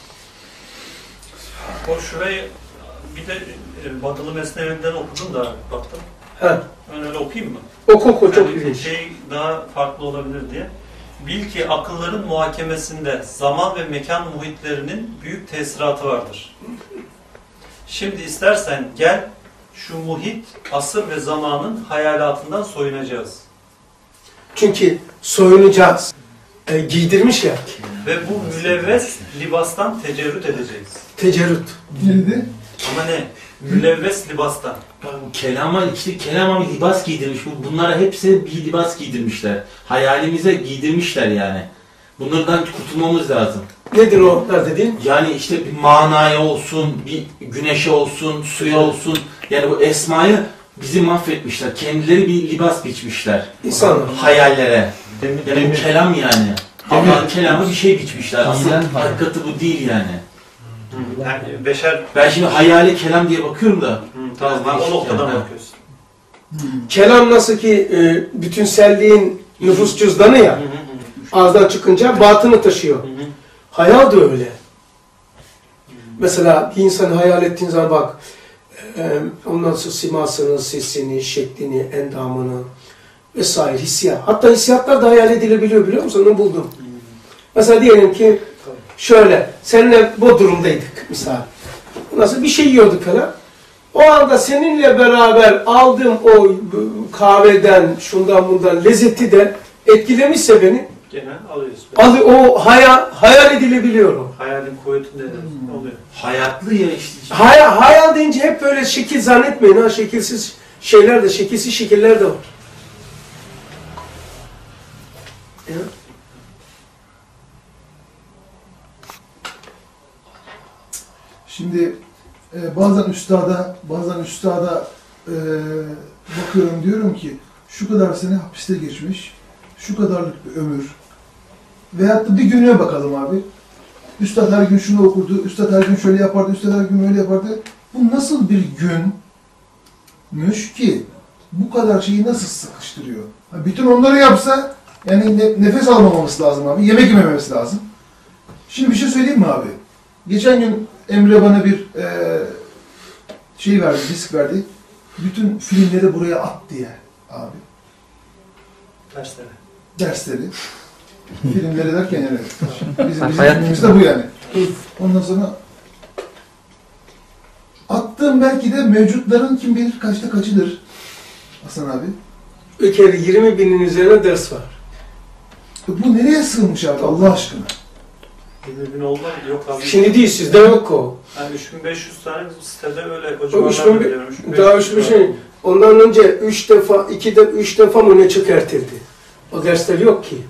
O şurayı bir de e, Batılı Mesnevi'nden okudum da baktım. Ha. Ben öyle okuyayım mı? Oku oku, çok yani ilginç. şey daha farklı olabilir diye. Bil ki akılların muhakemesinde zaman ve mekan muhitlerinin büyük tesiratı vardır. Şimdi istersen gel şu muhit, asır ve zamanın hayalatından soyunacağız. Çünkü soyunacağız. E, giydirmiş ya. Ve bu mülevves libastan tecerrüt edeceğiz. Tecerrüt. Girdi. Ama ne? Mülevves libastan. Kelama, işte kelama bir libas giydirmiş. Bu- Bunlara hepsi bir libas giydirmişler. Hayalimize giydirmişler yani. Bunlardan kurtulmamız lazım. Nedir o dediğin? Yani işte bir manaya olsun, bir güneşe olsun, suya olsun. Yani bu esmayı bizi mahvetmişler. Kendileri bir libas biçmişler. İnsanlar. Hayallere. Demir, Yani bu demir. kelam yani. Allah'ın kelamı bir şey biçmişler. Asıl Giyilen hayal. hakikati bu değil yani. Yani beşer... Ben şimdi hayali kelam diye bakıyorum da. Hı, tamam, ben o değişik noktadan yani. bakıyorsun. Kelam nasıl ki e, bütünselliğin nüfus cüzdanı ya, ağızdan çıkınca batını taşıyor. Hayal da öyle. Mesela bir insanı hayal ettiğin zaman bak, e, ondan sonra simasını, sesini, şeklini, endamını vesaire hissiyat. Hatta hissiyatlar da hayal edilebiliyor, biliyor musun? Onu buldum. Mesela diyelim ki şöyle, seninle Bodrum'daydık misal. Nasıl bir şey yiyorduk falan. O anda seninle beraber aldığım o kahveden, şundan bundan lezzeti de etkilemişse beni, Gene alıyoruz. alı, o hayal, hayal edilebiliyor o. Hayalin kuvvetinde de oluyor. Hayatlı ya işte. Hayal, hayal deyince hep böyle şekil zannetmeyin ha, şekilsiz şeyler de, şekilsiz şekiller de var. Ya. Şimdi e, bazen üstada, bazen üstada e, bakıyorum, diyorum ki şu kadar sene hapiste geçmiş, şu kadarlık bir ömür. Veyahut da bir gününe bakalım abi. Üstad her gün şunu okurdu, üstad her gün şöyle yapardı, üstad her gün öyle yapardı. Bu nasıl bir günmüş ki bu kadar şeyi nasıl sıkıştırıyor? Ha, bütün onları yapsa Yani ne- nefes almaması lazım abi. Yemek yememesi lazım. Şimdi bir şey söyleyeyim mi abi? Geçen gün Emre bana bir eee şey verdi, disk verdi. Bütün filmleri buraya at diye abi. Dersleri. Dersleri. Filmleri derken yani. Bizim, bizim Hayat filmimiz de bu yani. Ondan sonra attığım belki de mevcutların kim bilir kaçta kaçıdır Hasan abi. Ülkede yirmi binin üzerine ders var. Bu nereye sığmış abi Allah aşkına? yirmi bin oldu mu? Yok abi. Şimdi değil, sizde yok o. Yani üç bin beş yüz tane sitede öyle O hocalardan üç bin, biliyorum. üç bin beş yüz daha üç bin şey. Ondan önce üç defa, iki de üç defa mı ne çökertildi? O dersler yok ki.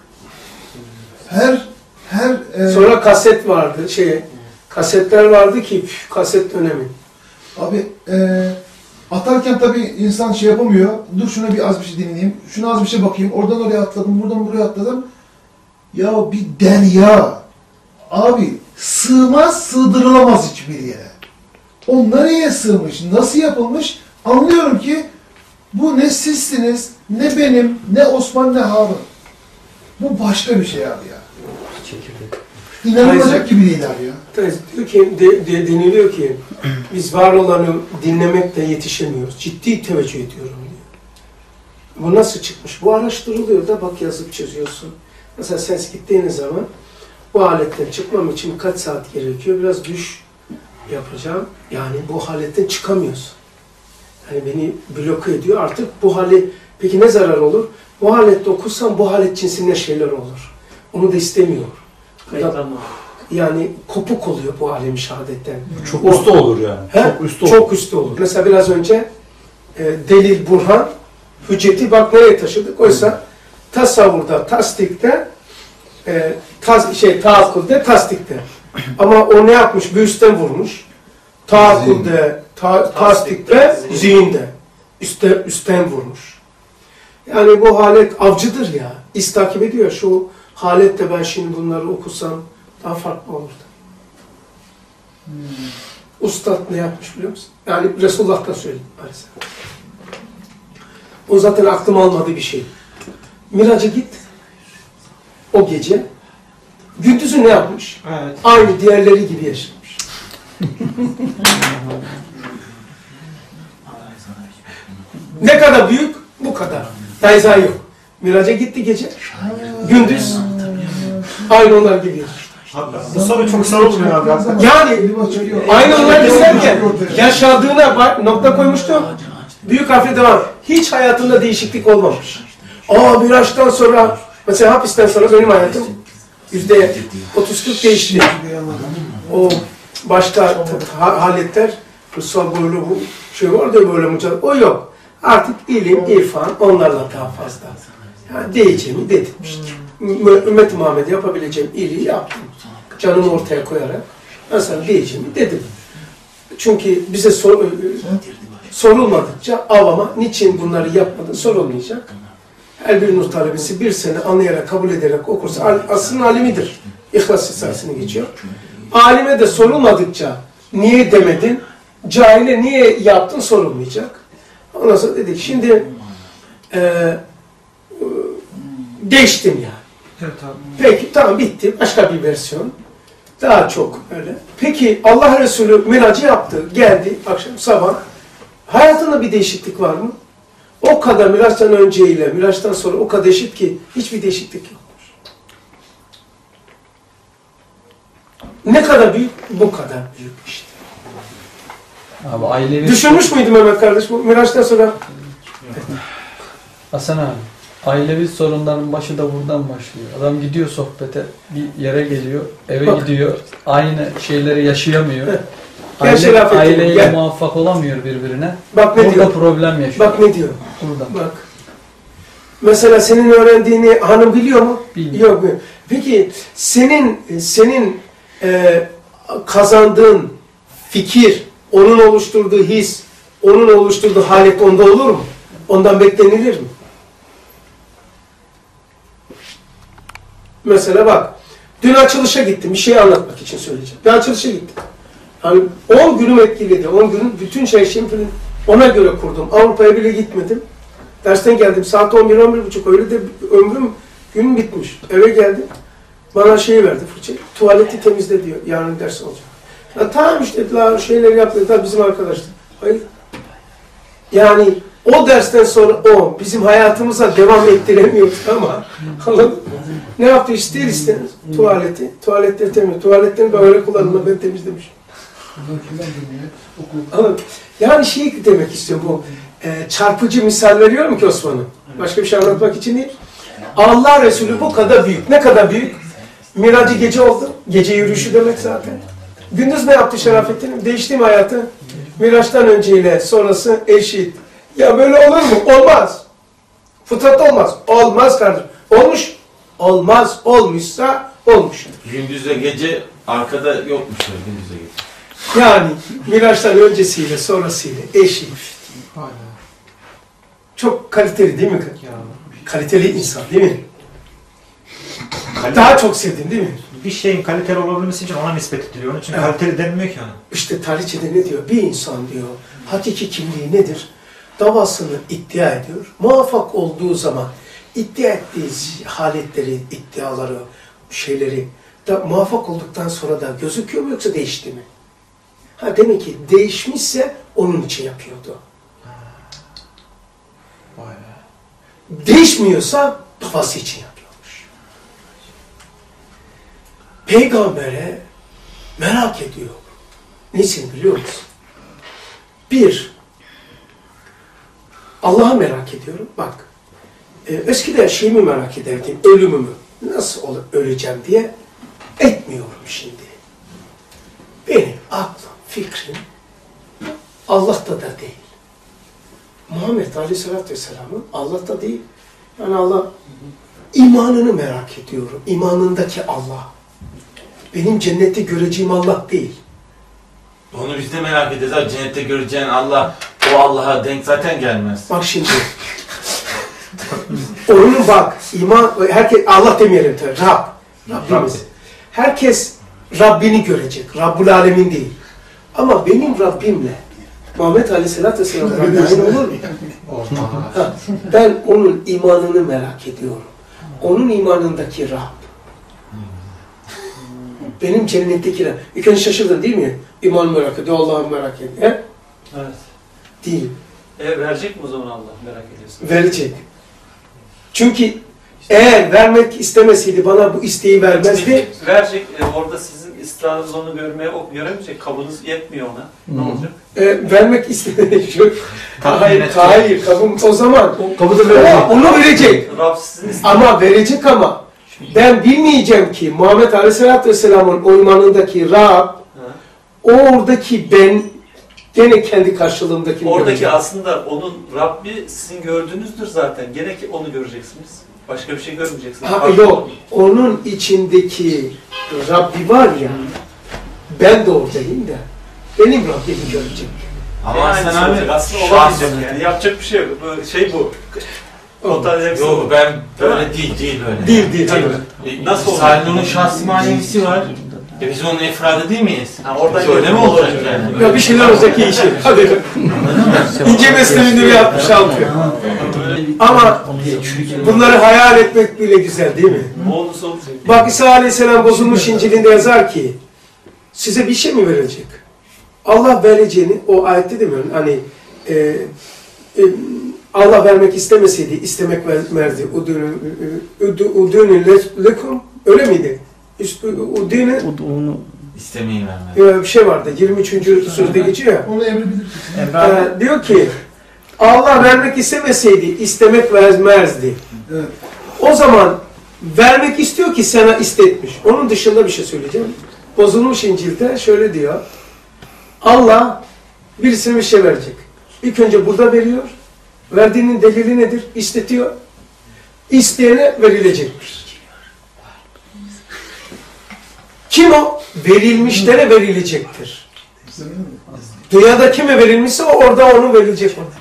Her her e, Sonra kaset vardı, şey, kasetler vardı ki, püf, kaset dönemi. abi e, atarken tabii insan şey yapamıyor. Dur şuna bir az bir şey dinleyeyim. Şuna az bir şey bakayım. Oradan oraya atladım, buradan buraya atladım. Ya bir derya. Abi sığmaz, sığdırılamaz hiçbir yere. O nereye sığmış, nasıl yapılmış anlıyorum ki bu ne sizsiniz, ne benim, ne Osman, ne Harun. Bu başka bir şey abi ya. İnanılacak gibi değil abi ya. Diyor ki, de, de, deniliyor ki, biz var olanı dinlemekle yetişemiyoruz. Ciddi teveccüh ediyorum diyor. Bu nasıl çıkmış? Bu araştırılıyor da bak yazıp çiziyorsun. Mesela ses gittiğiniz zaman bu aletten çıkmam için kaç saat gerekiyor? Biraz düş yapacağım. Yani bu haletten çıkamıyorsun. Yani beni bloke ediyor. Artık bu hali, peki ne zarar olur? Bu halette okursam bu halet cinsinden şeyler olur. Onu da istemiyor. Yani kopuk oluyor bu alem-i şehadetten. Çok usta olur yani. He? Çok usta Çok olur. üstü olur. Mesela biraz önce e, delil, burhan, hücceti bak nereye taşıdık? Oysa tasavvurda, tasdikte, e, tas, şey, taakkulde, tasdikte. Ama o ne yapmış? Bir üstten vurmuş. Taakkulde, ta, tasdikte, zihinde. Üste, üstten vurmuş. Yani bu halet avcıdır ya. İz takip ediyor. Şu halette ben şimdi bunları okusam daha farklı olurdu. Hmm. Ustad ne yapmış biliyor musun? Yani Resulullah'tan söyleyeyim. O zaten aklım almadığı bir şey. Miraca git. O gece. Gündüzü ne yapmış? Evet. Aynı diğerleri gibi yaşamış. Ne kadar büyük? Bu kadar. Dayza yok. Miraca gitti gece. Gündüz aynı onlar gibi yaşamış. Mustafa çok sağ olun abi. Yani aynı onlar gibi derken yaşadığına bak, nokta koymuştum. Büyük harfle devam. Hiç hayatında değişiklik olmamış. Aa Miraç'tan sonra, mesela hapisten sonra benim hayatım yüzde otuz kırk değişti. O başka haletler, kutsal böyle bu şey var da böyle mücadele. O yok. Artık ilim, irfan onlarla daha fazla. Yani diyeceğimi dedim işte. Ümmet-i Muhammed yapabileceğim iyiliği yaptım. Canımı ortaya koyarak ben sana diyeceğimi dedim. Çünkü bize sor, sorulmadıkça avama niçin bunları yapmadın sorulmayacak. Her bir nur talebesi bir sene anlayarak, kabul ederek okursa aslında alimidir. İhlas Risalesi'ne geçiyor. Alime de sorulmadıkça niye demedin, cahile niye yaptın sorulmayacak. Ondan sonra dedik şimdi e, e, değiştim yani. Evet abi. Peki tamam bitti. Başka bir versiyon. Daha çok öyle. Peki Allah Resulü miracı yaptı. Geldi akşam sabah. Hayatında bir değişiklik var mı? O kadar miraçtan önceyle miraçtan sonra o kadar eşit ki hiçbir değişiklik yok. Ne kadar büyük? Bu kadar büyük işte. Abi ailevi... Düşünmüş müydün Mehmet kardeş bu miraçtan sonra? Hasan abi, ailevi sorunların başı da buradan başlıyor. Adam gidiyor sohbete, bir yere geliyor, eve Bak. gidiyor, aynı şeyleri yaşayamıyor. Gel Aile, Şerafettin, aileyle gel. muvaffak olamıyor birbirine. Bak ne Burada diyor? problem yaşıyor. Bak ne diyor? Burada. Bak. Mesela senin öğrendiğini hanım biliyor mu? Bilmiyor. Yok. Peki senin senin e, kazandığın fikir, onun oluşturduğu his, onun oluşturduğu halet onda olur mu? Ondan beklenilir mi? Mesela bak, dün açılışa gittim, bir şey anlatmak için söyleyeceğim. Bir açılışa gittim. Hani on günüm etkiledi, on günün bütün şey şimdi ona göre kurdum. Avrupa'ya bile gitmedim. Dersten geldim, saat on bir on bir buçuk, öyle de ömrüm Gün bitmiş. Eve geldim. Bana şey verdi fırçayı. Tuvaleti temizle diyor. Yarın ders olacak. Ya tamam işte dediler, şeyleri yaptılar bizim arkadaşlar. Hayır. Yani o dersten sonra o bizim hayatımıza devam ettiremiyoruz ama anladın mı? Ne yaptı ister istemez tuvaleti, tuvaletleri temiz, tuvaletlerini böyle kullanımla ben temizlemişim. Anladın? Yani şey demek istiyorum bu e, çarpıcı misal veriyorum ki Osman'ım. Başka bir şey anlatmak için değil. Allah Resulü bu kadar büyük. Ne kadar büyük? Miracı gece oldu. Gece yürüyüşü demek zaten. Gündüz ne yaptı Şerafettin? Değişti mi hayatı? Miraç'tan önceyle sonrası eşit. Ya böyle olur mu? Olmaz. Fıtrat olmaz. Olmaz kardeşim. Olmuş. Olmaz. Olmuşsa olmuştur. Gündüzle gece arkada yokmuşlar gündüzle gece. Yani Miraç'tan öncesiyle sonrasıyla eşit. Çok kaliteli değil mi? Kaliteli insan değil mi? Kalite, Daha çok sevdin değil mi? bir şeyin kaliteli olabilmesi için ona nispet ediliyor. Onun için evet. Kaliteli denmiyor ki ona. İşte tarihçede ne diyor? Bir insan diyor, hakiki kimliği nedir? Davasını iddia ediyor. Muvaffak olduğu zaman iddia ettiği haletleri, iddiaları, şeyleri da muvaffak olduktan sonra da gözüküyor mu yoksa değişti mi? Ha demek ki değişmişse onun için yapıyordu. Vay be. Değişmiyorsa babası için yapıyormuş. Peygambere merak ediyor. Niçin biliyor musun? Bir, Allah'a merak ediyorum. Bak, e, eskiden şeyimi merak ederdim, ölümümü. Nasıl olur öleceğim diye etmiyorum şimdi. Benim aklım, fikrim Allah'ta da değil. Muhammed Aleyhisselatü Vesselam'ın Allah'ta değil. Yani Allah, imanını merak ediyorum. İmanındaki Allah. Benim cennette göreceğim Allah değil. Onu biz de merak ederiz abi. Cennette göreceğin Allah, o Allah'a denk zaten gelmez. Bak şimdi. Onun bak, iman, herkes, Allah demeyelim tabii, Rab. Rabbimiz. Herkes Rabbini görecek. Rabbul Alemin değil. Ama benim Rabbimle Muhammed Aleyhisselatü Vesselam Rabbi aynı olur mu? Ha, ben onun imanını merak ediyorum. Onun imanındaki Rab. Benim cennetteki Rab. İlk önce şaşırdın değil mi? İman merak ediyor, Allah'ı merak ediyor. He? Evet. Değil. E, verecek mi o zaman Allah merak ediyorsun? Verecek. Çünkü eğer vermek istemeseydi bana bu isteği vermezdi. Verecek. E, orada sizin istihadınız onu görmeye o göremeyecek. Kabınız yetmiyor ona. Ne Hı. olacak? E, vermek istemedi. Şu, hayır, yönetici. hayır. Kabım o zaman. O kabı da verecek. Ama onu verecek. Rab sizin istihadınız. Ama verecek ama ben bilmeyeceğim ki Muhammed Aleyhisselatü Vesselam'ın o imanındaki Rab, o oradaki ben gene kendi karşılığımdaki Oradaki göreceğim. aslında onun Rabbi sizin gördüğünüzdür zaten. Gene ki onu göreceksiniz. Başka bir şey görmeyeceksiniz. Ha, yok. Onun içindeki Rabbi var ya, ben de oradayım da benim Rabbimi görecek. Ama Yani sen abi aslında şans- olamayacak yani. Yapacak bir şey yok. Bu, şey bu. Otalacaksın. Yok ben böyle değil değil böyle. Değil değil. E, Nasıl olur? Salih'in şahsi manevisi var. E biz onun efradı değil miyiz? Ha, oradan Biz öyle mi geliyor. olacak yani? Ya bir şeyler olacak iyi şey. Hadi. İnce mesleğinde bir altmış altı. Ama bunları hayal etmek bile güzel değil mi? Olursa olacak. Bak İsa Aleyhisselam bozulmuş İncil'inde yazar ki size bir şey mi verecek? Allah vereceğini o ayette demiyorum. Hani e, e, Allah vermek istemeseydi istemek vermezdi. Udûnü lekum öyle miydi? Udûnü Onu istemeyi vermez. bir şey vardı. yirmi üçüncü sözde geçiyor ya. Onu emrebilir. Ee, diyor ki Allah vermek istemeseydi istemek vermezdi. Evet. O zaman vermek istiyor ki sana istetmiş. Onun dışında bir şey söyleyeceğim. Bozulmuş İncil'de şöyle diyor. Allah birisine bir şey verecek. İlk önce burada veriyor. Verdiğinin delili nedir? İstetiyor. İsteyene verilecektir. Kim o? Verilmişlere verilecektir. Dünyada kime verilmişse o orada onu verilecek ona.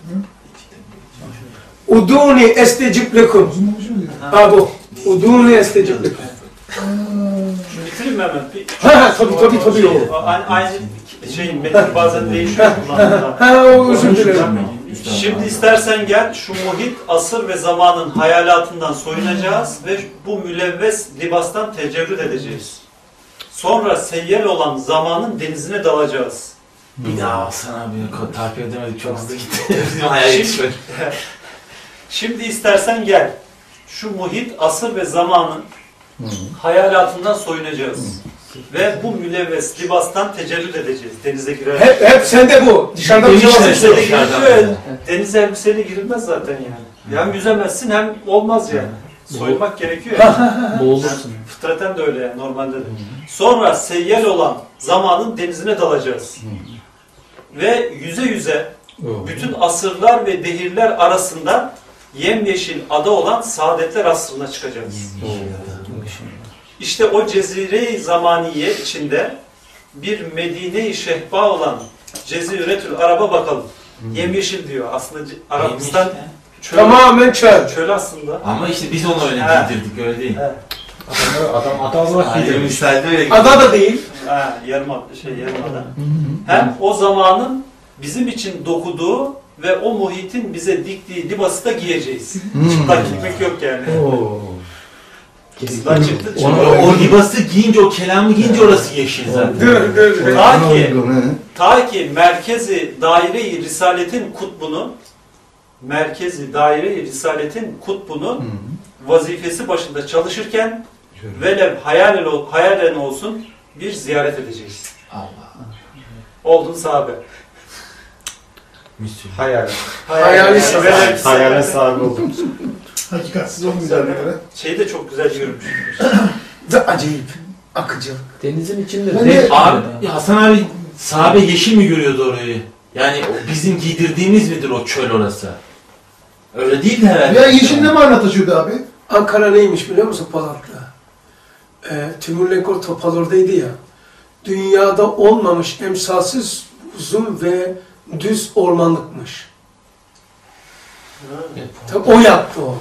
Uduni estecib lekum. Ha bu. Uduni estecib lekum. Bitireyim mi hemen? Bir- Ha ha tabii tabii tabii o. Aynı, aynı şey metin bazen değişiyor. Ha o özür dilerim. Şimdi istersen gel şu muhit, asır ve zamanın hayalatından soyunacağız ve bu mülevves libastan tecerrüt edeceğiz. Sonra seyyel olan zamanın denizine dalacağız. Bir daha baksana abi. Takip edemedik. Çok hızlı gitti. Bizim hayal yetişmedi. Şimdi istersen gel şu muhit, asır ve zamanın hayalatından soyunacağız. Ve bu mülevves libastan tecerrüt edeceğiz. Denize girerek. Hep, hep sende bu. Dışarıda bir şey var. Elbiseyle giriliyor. Denize elbiseyle girilmez zaten yani. Hem yüzemezsin hem olmaz yani. Soyunmak gerekiyor yani. Boğulursun. Fıtraten de öyle yani normalde de. Sonra seyyel olan zamanın denizine dalacağız. Ve yüze yüze bütün asırlar ve dehirler arasında yemyeşil ada olan saadetler asrına çıkacağız. İşte o cezire-i zamaniye içinde bir Medine-i Şehba olan Ceziretül Arab'a bakalım. Yemyeşil diyor. Aslında Arabistan çöl. Tamamen çöl. Çöl aslında. Ama işte biz onu öyle He. giydirdik, öyle değil. He. Adam ada olarak Aynen, giydirmiş. misalde öyle Ada da değil. Ha, yarım ada, şey yarım ada. Hem o zamanın bizim için dokuduğu ve o muhitin bize diktiği libası da giyeceğiz. Çıplak giymek yok yani. Çıplak çıktı. O, o libası giyince, o kelamı giyince orası yeşil zaten. Dur dur. Ta ki, ta ki merkezi daire-i risaletin kutbunu merkezi daire-i risaletin kutbunu vazifesi başında çalışırken velev hayalen, hayalen olsun bir ziyaret edeceğiz. Allah. Oldun sahabe. Müslüman. Hayal. Hayali Velev- Hayalin sahibi oldum. Hakikatsiz olmayacağına göre. Şeyi de çok güzel yürümüş. Ve acayip. Akıcı. Denizin içinde Ben de- zevk var Abi ya. Hasan abi sahabe yeşil mi görüyordu orayı? Yani o bizim giydirdiğimiz midir o çöl orası? Öyle değil de herhalde. Ya yeşil ne mana taşıyordu abi? Ankara neymiş biliyor musun Polat'ta? Ee, Timur Lenkor Topal oradaydı ya. Dünyada olmamış emsalsiz uzun ve düz ormanlıkmış. Tabii o yaptı o.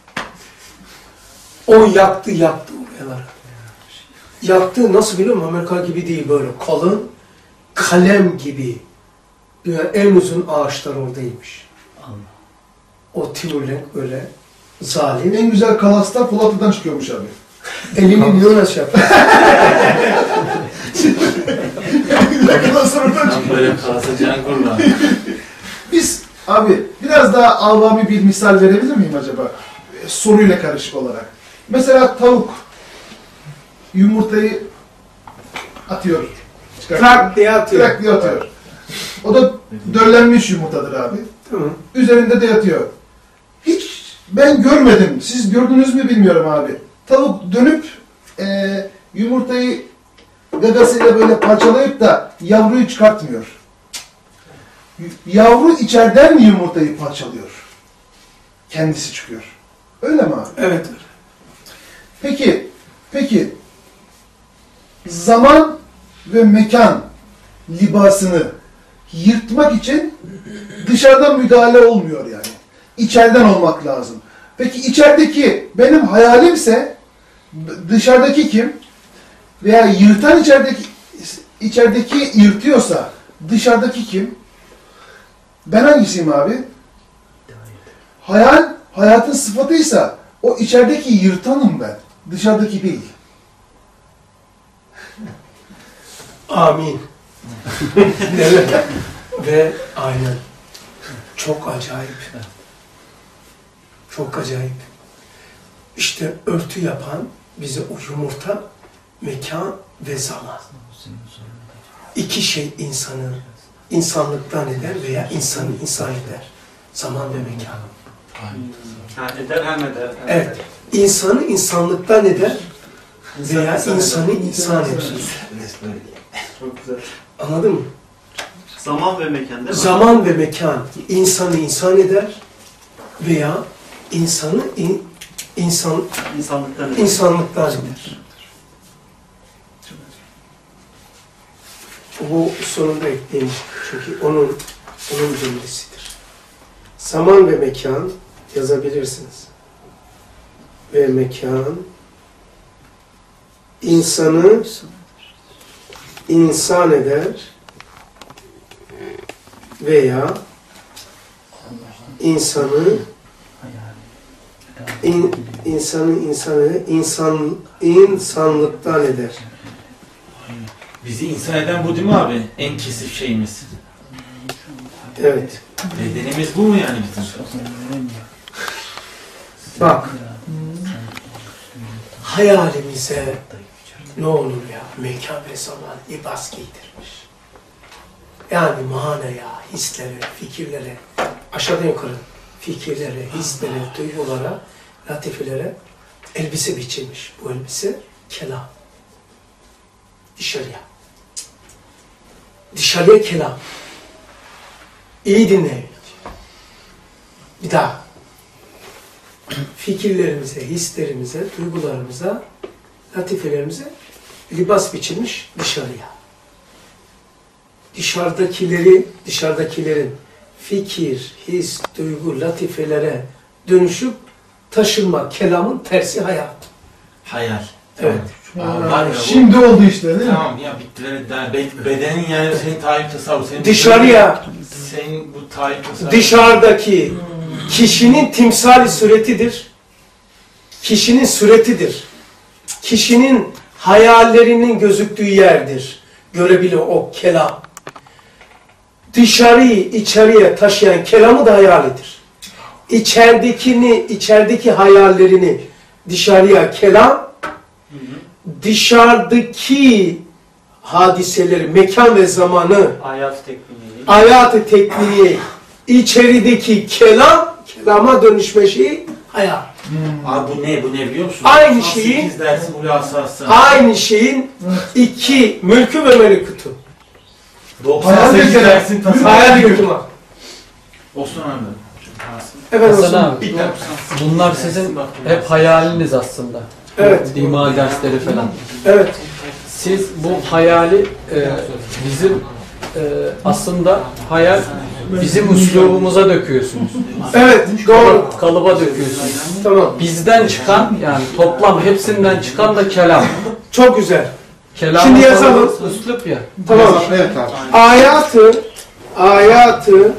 O yaktı yaktı oraları. Yaktı nasıl biliyor musun? Amerika gibi değil böyle kalın kalem gibi. Yani en uzun ağaçlar oradaymış. O Timurlenk öyle zalim. En güzel kalaslar Polatlı'dan çıkıyormuş abi. Elini biliyor nasıl yaptı? En güzel kalaslar oradan Tam çıkıyor. böyle kalsacağın kurban. Biz abi biraz daha avami bir misal verebilir miyim acaba? E, soruyla karışık olarak. Mesela tavuk yumurtayı atıyor. çıkartıyor. Trak diye atıyor. Trak diye atıyor. O da döllenmiş yumurtadır abi. Tamam. Üzerinde de yatıyor. Hiç ben görmedim. Siz gördünüz mü bilmiyorum abi. Tavuk dönüp e, yumurtayı gagasıyla böyle parçalayıp da yavruyu çıkartmıyor. Yavru içeriden yumurtayı parçalıyor. Kendisi çıkıyor. Öyle mi abi? Evet. Peki, peki zaman ve mekan libasını yırtmak için dışarıdan müdahale olmuyor yani. İçeriden olmak lazım. Peki içerideki benim hayalimse dışarıdaki kim? Veya yırtan içerideki içerideki yırtıyorsa dışarıdaki kim? Ben hangisiyim abi? Hayal hayatın sıfatıysa o içerideki yırtanım ben. Dışarıdaki değil. Amin. Evet. Ve aynen. Çok acayip. Çok acayip. İşte örtü yapan bize o yumurta, mekan ve zaman. İki şey insanı insanlıktan eder veya insanı insan eder. Zaman ve mekan. Ha, eder hem eder. Evet. İnsanı insanlıktan eder veya insanı insan eder. Çok güzel. Anladın mı? Zaman ve mekan değil mi? Zaman ve mekan insanı insan eder veya insanı in, insan İnsanlıktan eder. insanlıktan eder. Bu sonunda ekleyeyim. Çünkü onun onun cümlesidir. Zaman ve mekan yazabilirsiniz. Ve mekan insanı insan eder veya insanı in, insanı insanı insan insanlıktan eder. Bizi insan eden bu değil mi abi? En kesif şeyimiz. Evet. Bedenimiz bu mu yani bizim? Bak. Hayalimize ne olur ya, mekan ve zaman libas giydirmiş. Yani manaya, hislere, fikirlere, aşağıdan yukarı fikirlere, hislere, duygulara, latifelere elbise biçilmiş. Bu elbise kelam. Dışarıya. Dışarıya kelam. İyi dinleyin. Bir daha. Fikirlerimize, hislerimize, duygularımıza, latifelerimize libas biçilmiş dışarıya. Dışarıdakileri, dışarıdakilerin fikir, his, duygu, latifelere dönüşüp taşınma, kelamın tersi hayat. Hayal. Evet. Tamam. Aa, var ya, Şimdi bu, oldu işte değil mi? Tamam ya bittiler. Daha be- Bedenin yani senin tayin tasavvur. Senin Dışarıya, senin bu tayin tasavvur. dışarıdaki kişinin timsali suretidir. Kişinin suretidir. Kişinin hayallerinin gözüktüğü yerdir. Görebilir o kelam. Dışarıyı içeriye taşıyan kelamı da hayalidir. İçeridekini, içerideki hayallerini dışarıya kelam, dışarıdaki hadiseleri, mekan ve zamanı, Hayat tekniği. hayatı tekniği, içerideki kelam, kelama dönüşme şeyi hayal. Abi bu ne? Bu ne biliyor musun? Aynı şeyin, sekiz dersin hulasası. aynı şeyin iki mülkü ve melekutu. doksan sekiz dersin tasavvur. Hayal yutma. Osman abi. Evet Hasan Osman. abi, bunlar sizin hep hayaliniz aslında. Evet. Dima dersleri falan. Evet. Siz bu hayali e, bizim e, aslında hayal bizim üslubumuza döküyorsunuz. Evet, doğru. Kalıba döküyorsunuz. Tamam. Bizden çıkan yani toplam hepsinden çıkan da kelam. Çok güzel. Kelam Şimdi yazalım. Üslup ya. Tamam. Evet abi. Hayatı, hayatı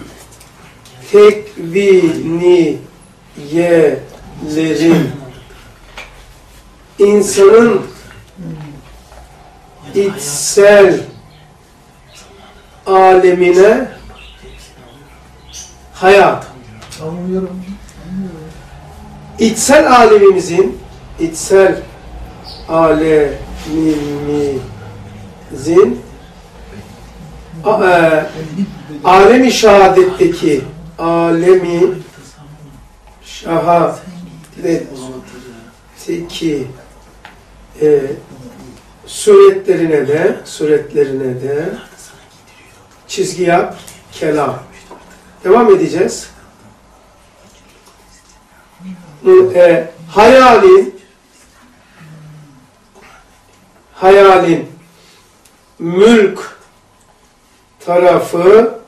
tekviniyelerin insanın içsel alemine hayat. Anlıyorum. İçsel alemimizin, içsel alemimizin a, e, alemi şehadetteki alemi şehadetteki e, suretlerine de suretlerine de çizgi yap, kelam. Devam edeceğiz. E, hayalin hayalin mülk tarafı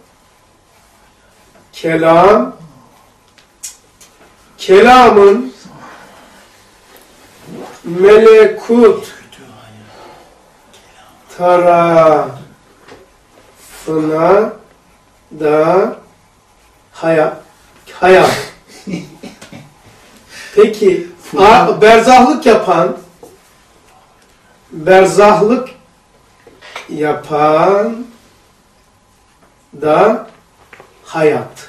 kelam, kelamın melekut tarafına da hayat. hayat. Peki, a, berzahlık yapan berzahlık yapan da hayat.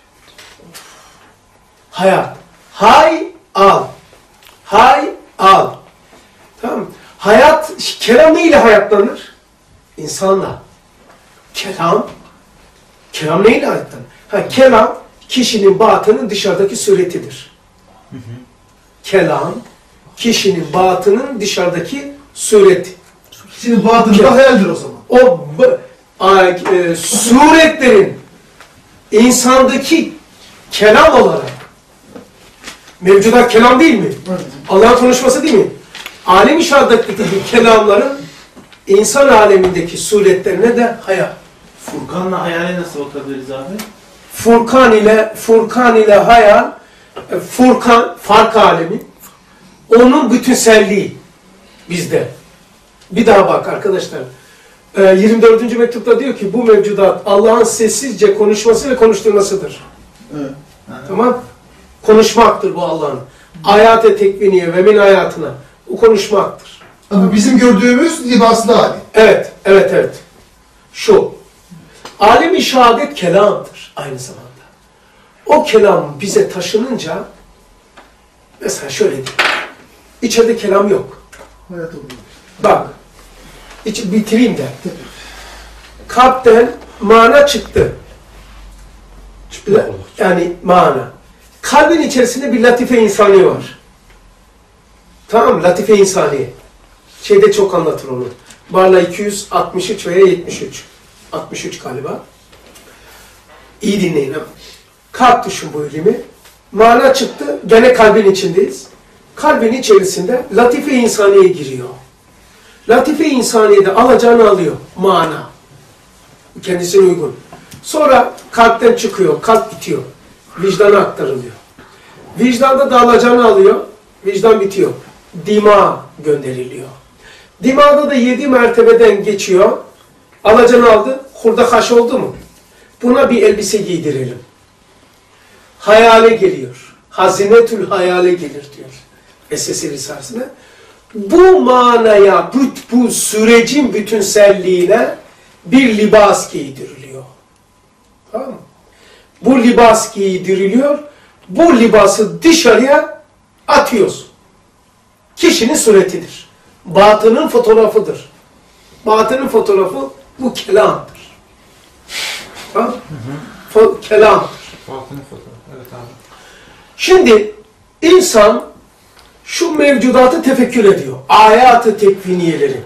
Hayat. Hay al. Hay al. Tamam. Hayat, kelam neyle hayatlanır? İnsanla. Kelam, kelam neyle hayatlanır? Ha, kelam, kişinin batının dışarıdaki suretidir. Hı hı. Kelam, kişinin batının dışarıdaki sureti. Kişinin batını da hayaldir o zaman. O a, e, suretlerin insandaki kelam olarak mevcudat kelam değil mi? Evet. Allah'ın konuşması değil mi? Alem-i şehadetteki kelamların insan alemindeki suretlerine de hayal. Furkan'la hayale nasıl bakabiliriz abi? Furkan ile Furkan ile hayal, Furkan fark alemi, onun bütünselliği bizde. Bir daha bak arkadaşlar. yirmi dördüncü mektupta diyor ki bu mevcudat Allah'ın sessizce konuşması ve konuşturmasıdır. Evet. Tamam? Konuşmaktır bu Allah'ın. Hayat-ı tekviniye ve min hayatına. Bu konuşmaktır. Ama bizim gördüğümüz libaslı hali. Evet, evet, evet. Şu. Alem-i şehadet kelamdır aynı zamanda. O kelam bize taşınınca mesela şöyle diyeyim. İçeride kelam yok. Hayat oluyor. Bak. İç, bitireyim de. Kalpten mana çıktı. Yani mana. Kalbin içerisinde bir latife insani var. Tamam mı? Latife insani. Şeyde çok anlatır onu. Barla iki yüz altmış üç veya yetmiş üç. altmış üç galiba. İyi dinleyin ama. Kalp düşün bu ilimi. Mana çıktı. Gene kalbin içindeyiz. Kalbin içerisinde latife insaniye giriyor. Latife insaniyede alacağını alıyor. Mana. Kendisine uygun. Sonra kalpten çıkıyor. Kalp bitiyor. Vicdana aktarılıyor. Vicdanda da alacağını alıyor. Vicdan bitiyor. Dima gönderiliyor. Dimada da yedi mertebeden geçiyor. Alacağını aldı. Hurda kaş oldu mu? Buna bir elbise giydirelim. Hayale geliyor. Hazinetül hayale gelir diyor. Esesi Risalesi'ne. Bu manaya, bu, bu sürecin bütünselliğine bir libas giydiriliyor. Tamam mı? Bu libas giydiriliyor. Bu libası dışarıya atıyoruz. Kişinin suretidir. Batının fotoğrafıdır. Batının fotoğrafı bu kelamdır. Tamam? Fo kelamdır. Batının fotoğrafı. Evet abi. Şimdi insan şu mevcudatı tefekkür ediyor. Ayat-ı tekviniyeleri.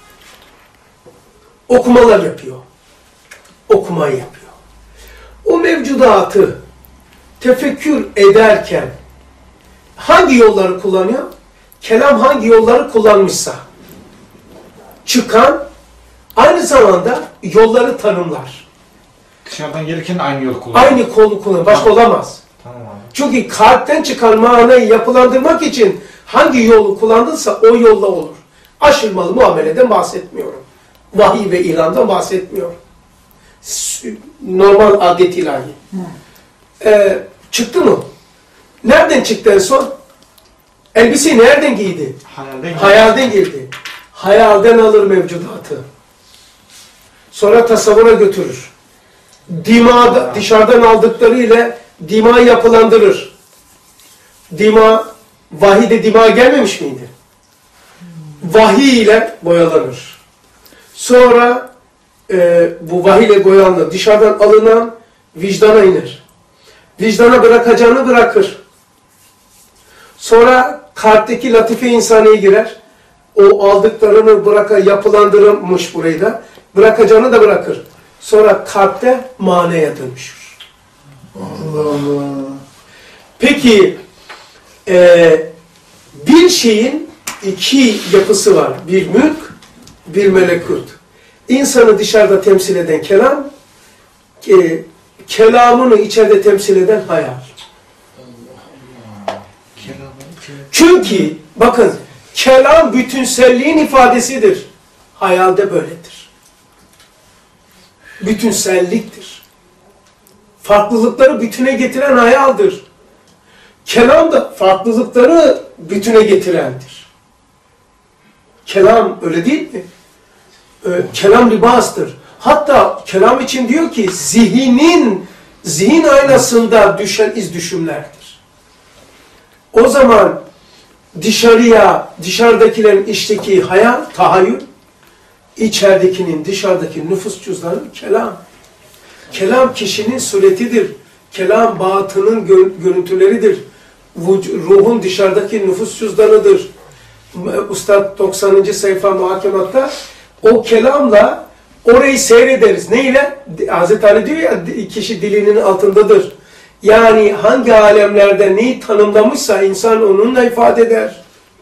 Okumalar yapıyor. Okumayı yapıyor. O mevcudatı tefekkür ederken hangi yolları kullanıyor? Kelam hangi yolları kullanmışsa çıkan aynı zamanda yolları tanımlar. Dışarıdan gelirken aynı yolu kullanıyor. Aynı kolu kullanıyor. Başka Tamam. olamaz. Tamam abi. Çünkü kalpten çıkan manayı yapılandırmak için hangi yolu kullandınsa o yolla olur. Aşırmalı muameleden bahsetmiyorum. Vahiy ve ilandan bahsetmiyorum. Normal adet ilahi. Ee, çıktı mı? Nereden çıktı en son? Elbiseyi nereden giydi? Hayalden, Hayalden girdi. Hayalden alır mevcudatı. Sonra tasavvura götürür. Dima, dışarıdan aldıkları ile dima yapılandırır. Dima, vahide dima gelmemiş miydi? Vahiy ile boyalanır. Sonra e, bu vahiy ile boyalanır. Dışarıdan alınan vicdana iner. Vicdana bırakacağını bırakır. Sonra kalpteki latife insaniye girer. O aldıklarını bıraka yapılandırılmış burayı da. Bırakacağını da bırakır. Sonra kalpte manaya dönüşür. Allah Allah. Peki e, bir şeyin iki yapısı var. Bir mülk, bir melekut. İnsanı dışarıda temsil eden kelam, e, kelamını içeride temsil eden hayal. Çünkü bakın kelam bütünselliğin ifadesidir. Hayalde böyledir. Bütünselliktir. Farklılıkları bütüne getiren hayaldir. Kelam da farklılıkları bütüne getirendir. Kelam öyle değil mi? Ee, kelam libastır. Hatta kelam için diyor ki zihnin, zihin aynasında düşen iz düşümlerdir. O zaman dışarıya, dışarıdakilerin içteki hayal, tahayyül, içeridekinin, dışarıdaki nüfus cüzdanı kelam. Kelam kişinin suretidir. Kelam batının görüntüleridir. Ruhun dışarıdaki nüfus cüzdanıdır. Üstad doksanıncı sayfa muhakematta o kelamla orayı seyrederiz. Neyle? Hazreti Ali diyor ya kişi dilinin altındadır. Yani hangi alemlerde neyi tanımlamışsa insan onunla ifade eder.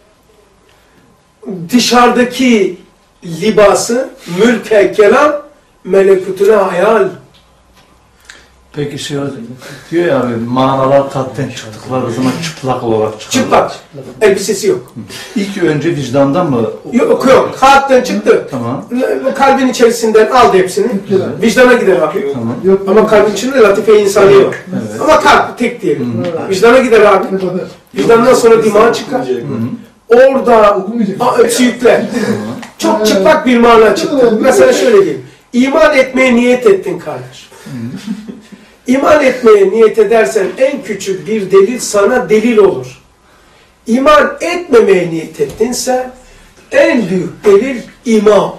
Dışarıdaki libası, mülke kelam, melekutuna hayal. Peki şey diyor ya abi, manalar kalpten çıktıkları zaman çıplak olarak çıkarlar. Çıplak. Elbisesi yok. İlk önce vicdandan mı? Yok yok. Kalpten çıktı. Tamam. Kalbin içerisinden aldı hepsini. Vicdana gider abi. Tamam. Ama kalbin içinde latife insani var. Evet. Ama kalp tek diyelim. Vicdana gider abi. Vicdandan sonra dimağa çıkar. Orada hepsi yükler. Çok çıplak bir mana çıktı. Mesela şöyle diyeyim. İman etmeye niyet ettin kardeş. İman etmeye niyet edersen en küçük bir delil sana delil olur. İman etmemeye niyet ettinse en büyük delil iman olur.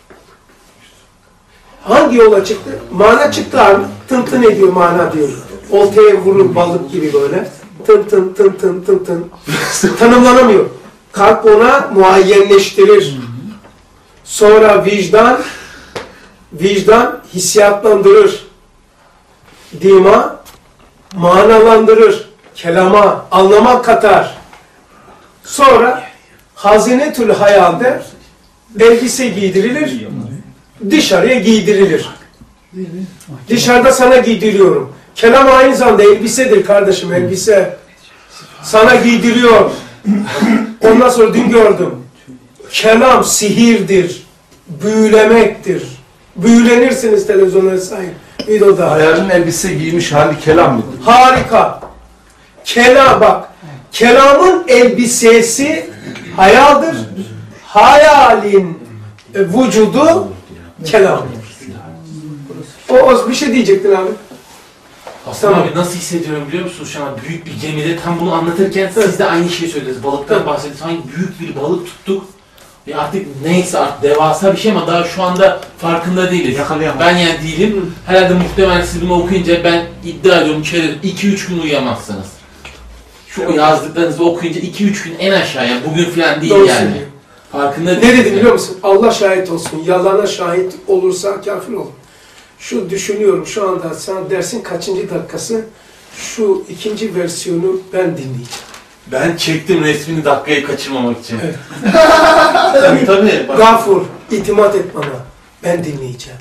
Hangi yola çıktı? Mana çıktı abi. Tın tın ediyor mana diyor. Oltaya vurur balık gibi böyle. Tın tın tın tın tın tın. Tanımlanamıyor. Kalp ona muayyenleştirir. Sonra vicdan, vicdan hissiyatlandırır. Dima manalandırır. Kelama, anlama katar. Sonra hazinetül hayalde elbise giydirilir. Dışarıya giydirilir. Dışarıda sana giydiriyorum. Kelam aynı zamanda elbisedir kardeşim, elbise. Sana giydiriyor. Ondan sonra dün gördüm. Kelam sihirdir. Büyülemektir. Büyülenirsiniz televizyonlara sahip. Videoda. Hayalin elbise giymiş hali kelam mı? Harika. Kelam bak. Kelamın elbisesi hayaldir. Hayalin e, vücudu kelam. O, o bir şey diyecektin abi. Hasan Tamam. abi nasıl hissediyorum biliyor musunuz şu an büyük bir gemide tam bunu anlatırken siz de aynı şeyi söylediniz. Balıktan bahsediyorsunuz. Sanki büyük bir balık tuttuk. Ve artık neyse artık devasa bir şey ama daha şu anda farkında değiliz. Ben yani değilim. Herhalde muhtemelen siz bunu okuyunca ben iddia ediyorum içeri iki üç gün uyuyamazsınız. Şu yazdıklarınızı okuyunca iki üç gün en aşağı yani bugün falan değil Doğru yani. söylüyor. Farkında Ne değiliz. dedi biliyor musun? Allah şahit olsun. Yalana şahit olursa kafir olur. Şu düşünüyorum şu anda sana dersin kaçıncı dakikası şu ikinci versiyonu ben dinleyeceğim. Ben çektim resmini dakikayı kaçırmamak için. Evet. tabii tabii. Bak. Gafur, itimat et bana. Ben dinleyeceğim.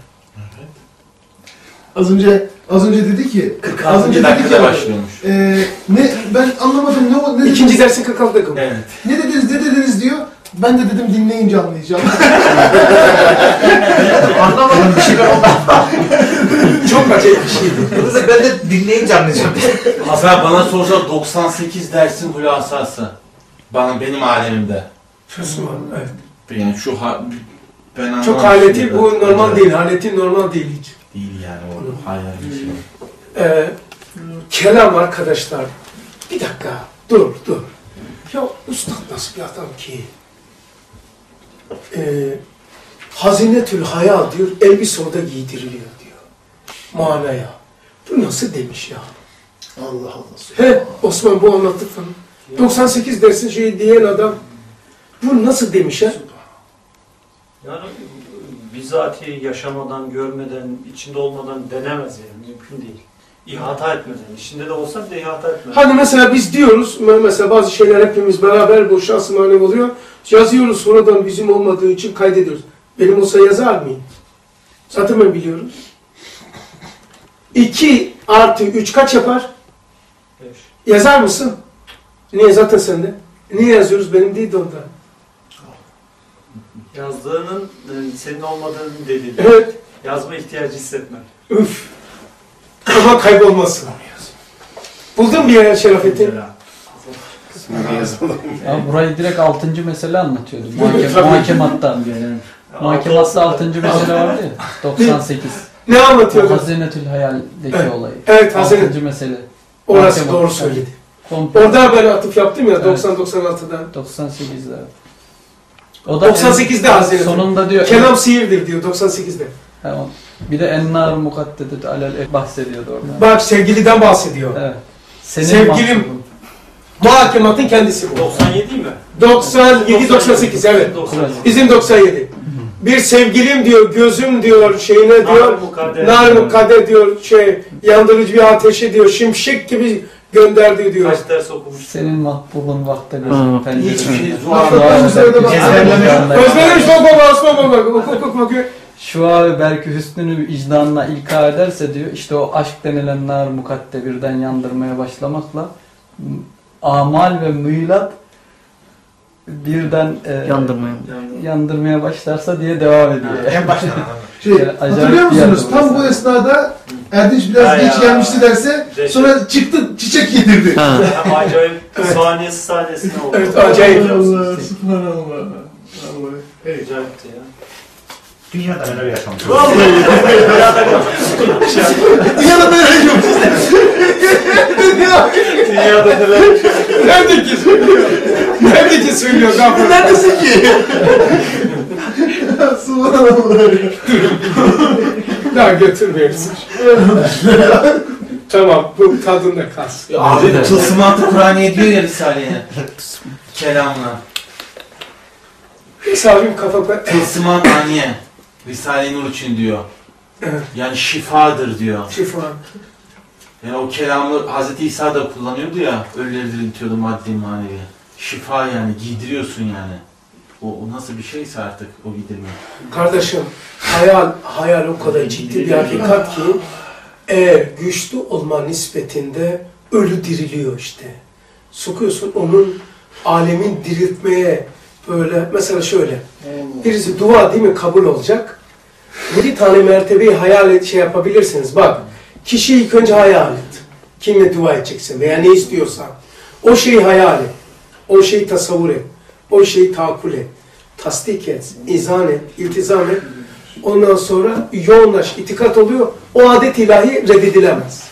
Az önce az önce dedi ki kırk az önce altıncı dedi ki dakikada abi, başlıyormuş. e, ne ben anlamadım ne o ne İkinci dediniz? dersin kırk altı dakika. Evet. Ne dediniz ne dediniz diyor. Ben de dedim dinleyince anlayacağım. Anlamadım bir şey ben ondan. Çok acayip bir şeydi. Ben de dinleyince anlayacağım. Hasan bana sorsa doksan sekiz dersin hülasası. Bana benim alemimde. Müslüman, evet. Yani şu ha, ben anlamadım. Çok haleti bu normal değil. Haleti normal değil hiç. Değil yani o hayal bir şey. Ee, kelam arkadaşlar. Bir dakika. Dur dur. Ya Üstad nasıl bir adam ki? Ee, Hazinetül hayal diyor. Elbise orada giydiriliyor diyor. Manaya. Bu nasıl demiş ya? Allah Allah. He Osman bu anlattık sana. doksan sekiz dersin şey diyen adam. Bu nasıl demiş ha? Yani bizatihi yaşamadan, görmeden, içinde olmadan denemez yani. Mümkün değil. İhata etmeden. İçinde de olsa bile ihata etmeden. Hani mesela biz diyoruz, mesela bazı şeyler hepimiz beraber bu şahs-ı manevi oluyor. Yazıyoruz sonradan bizim olmadığı için kaydediyoruz. Benim olsa yazar mıyım? Zaten ben biliyorum. iki artı üç kaç yapar? Beş. Yazar mısın? Niye? Zaten sende. Niye yazıyoruz? Benim değil de ondan. Yazdığının e, senin olmadığının delili. Evet. Yazma ihtiyacı hissetme. Üf. Ama kaybolmasın. Buldun bir yer Şerafettin. Ya burayı direkt altıncı mesele anlatıyordu. Muhakem, muhakematta. Muhakematta altıncı mesele vardı ya. doksan sekiz. Ne anlatıyordu? Hazinetül hayaldeki Evet. olayı. Evet, hazine. altıncı mesele. Orası Muhakematta. doğru söyledi. Komple. Orada ben atıf yaptım ya Evet. doksan doksan altıda. doksan sekizde. doksan sekizde hazine. Sonunda diyor. Kelam sihirdir diyor doksan sekizde. Tamam. Bir de ennar mukaddedet alel bahsediyordu orada. Bak sevgiliden bahsediyor. Evet. Senin Sevgilim mahbubun. muhakematın kendisi bu. doksan yedi mi? doksan yedi doksan sekiz evet. doksan yedi. Bizim doksan yedi. Bir sevgilim diyor, gözüm diyor, şeyine diyor, Nar mukadder. nar mukadder diyor, şey, yandırıcı bir ateşe diyor, şimşek gibi gönderdi diyor. Kaç ders okumuş? Senin mahbubun vakte Hı. gözün pencere. Hiçbir şey Bak, bak, bak, bak, bak. Özlemiş bak baba, Osman baba, bak, oku oku oku. şu abi belki hüsnünü vicdanına ilka ederse diyor, işte o aşk denilen nar mukadde birden yandırmaya başlamakla amal ve mühlat birden e, Yandırmaya. yandırmaya başlarsa diye devam ediyor. En baştan. Şey, Yani acayip hatırlıyor bir musunuz? yerde Tam bu esnada Erdinç biraz Ha geç ya. gelmişti derse Reşit. sonra çıktı çiçek getirdi. Ha. Hem acayip saniyesi saniyesine oldu. Evet, acayip. Allah, subhanallah. Vallahi. Acayipti ya. Dünyada neler yaşanmış. Vallahi Dünyada böyle yok. dünyada neler yaşanmış. Nerede ki söylüyor? Nerede ki söylüyor? Gafur? Neredesin ki? Subhanallah. Daha götürmüyoruz. Tamam, bu tadında kalsın. Abi tılsımatı Kur'aniye diyor ya Risale'ye. Kelamla. Misafim kafa... Tılsımat aniye. Risale-i Nur için diyor. Evet. Yani şifadır diyor. Şifa. Yani o kelamı Hazreti İsa da kullanıyordu ya. Ölüleri diriltiyordu maddi manevi. Şifa yani giydiriyorsun yani. O, o nasıl bir şeyse artık o giydirme. Kardeşim, hayal, hayal o kadar ciddi bir hakikat ki eğer güçlü olma nispetinde ölü diriliyor işte. Sokuyorsun onun alemin diriltmeye böyle, mesela şöyle, birisi dua değil mi kabul olacak. Bir tane mertebeyi hayal et, şey yapabilirsiniz. Bak, kişiyi ilk önce hayal et. Kimle dua edeceksin veya ne istiyorsan. O şeyi hayal et. O şeyi tasavvur et. O şeyi tahakkül et. Tasdik et, izan et, iltizam et. Ondan sonra yoğunlaş, itikat oluyor. O adet ilahi reddedilemez.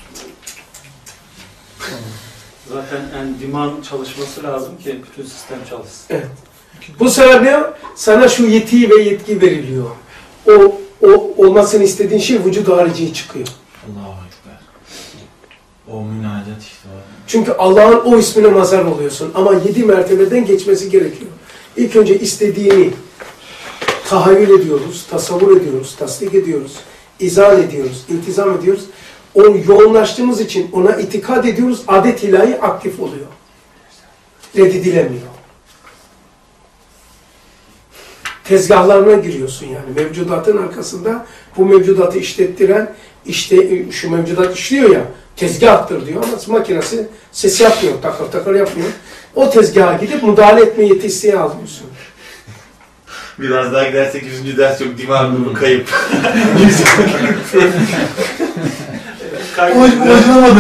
Zaten yani dimağın çalışması lazım ki bütün sistem çalışsın. Evet. Bu sebeple sana şu yetiyi ve yetki veriliyor. O, o olmasını istediğin şey vücudu harici çıkıyor. Allahu Ekber. O münacat işte o. Çünkü Allah'ın o ismine mazhar oluyorsun. Ama yedi mertebeden geçmesi gerekiyor. İlk önce istediğini tahayyül ediyoruz, tasavvur ediyoruz, tasdik ediyoruz, izah ediyoruz, iltizam ediyoruz. O yoğunlaştığımız için ona itikad ediyoruz, adet ilahi aktif oluyor. Reddedilemiyor. Tezgahlarına giriyorsun yani. Mevcudatın arkasında bu mevcudatı işlettiren, işte şu mevcudat işliyor ya, tezgahtır diyor ama makinesi ses yapmıyor, takır takır yapmıyor. O tezgaha gidip müdahale etme yetisi alıyorsun. Biraz daha gidersek yüzüncü ders yok. Dimağım kayıp. Ulaşılamadı.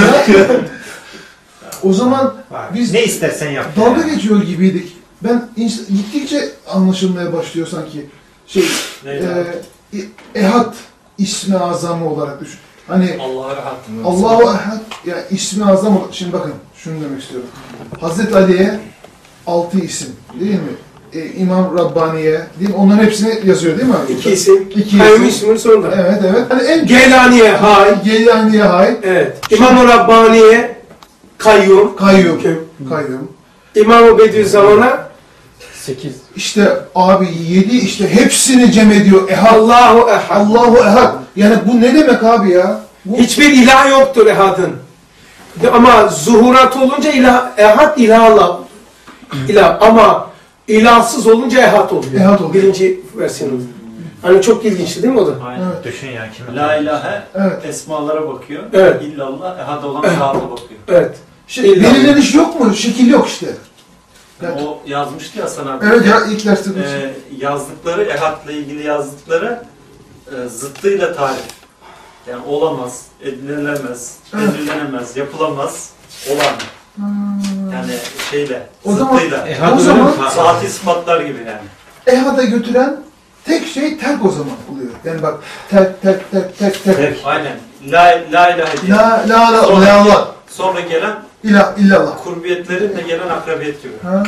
O zaman biz ne istersen yap. Dalga geçiyor gibiydik. Ben ins- gittikçe anlaşılmaya başlıyor sanki. Şey, e, Ehad ismi azamı olarak düşün. Hani Allah'a rahat. Allahu Ehad ya ismi azam olarak. Şimdi bakın şunu demek istiyorum. Hazreti Ali'ye altı isim değil mi? E, İmam Rabbani'ye değil mi? Onların hepsini yazıyor değil mi? İki isim. İki Kayyum isim. isminin sonunda. Evet evet. Hani en Geylani'ye hay. Geylani'ye hay. Evet. İmam-ı Rabbani'ye kayyum. Kayyum. Kayyum. İmam-ı Bediüzzaman'a sekiz. İşte abi yedi işte hepsini cem ediyor. Ehad. Allahu Ehad. Allahu Ehad. Yani bu ne demek abi ya? Bu... Hiçbir ilah yoktur Ehad'ın. Ama zuhurat olunca ilah, Ehad ilahla ilah. Ama ilahsız olunca Ehad oluyor. Ehad oluyor. Birinci versiyonu. Hani çok ilginçti değil mi o da? Aynen. Evet. Düşün ya kim? La ilahe Evet. esmalara bakıyor. Evet. İllallah ehad olan zata bakıyor. Evet. Şey, belirleniş yok mu? Şekil yok işte. Yani o yazmıştı ya sana. Evet ya ilk derste e, yazdıkları, ehadla ilgili yazdıkları e, zıttıyla tarif. Yani olamaz, edilemez, Evet. belirlenemez, yapılamaz, olan. Yani şeyle, O zaman- zıttıyla. o zaman- saati ispatlar gibi yani. Ehad'a götüren tek şey terk o zaman oluyor. Yani bak terk terk terk terk terk. Aynen. La, la ilahe diye. La la la Sonra- la Allah. Sonra gelen İlah illallah. kurbiyetlerin de gelen akrabiyet gibi. Ha.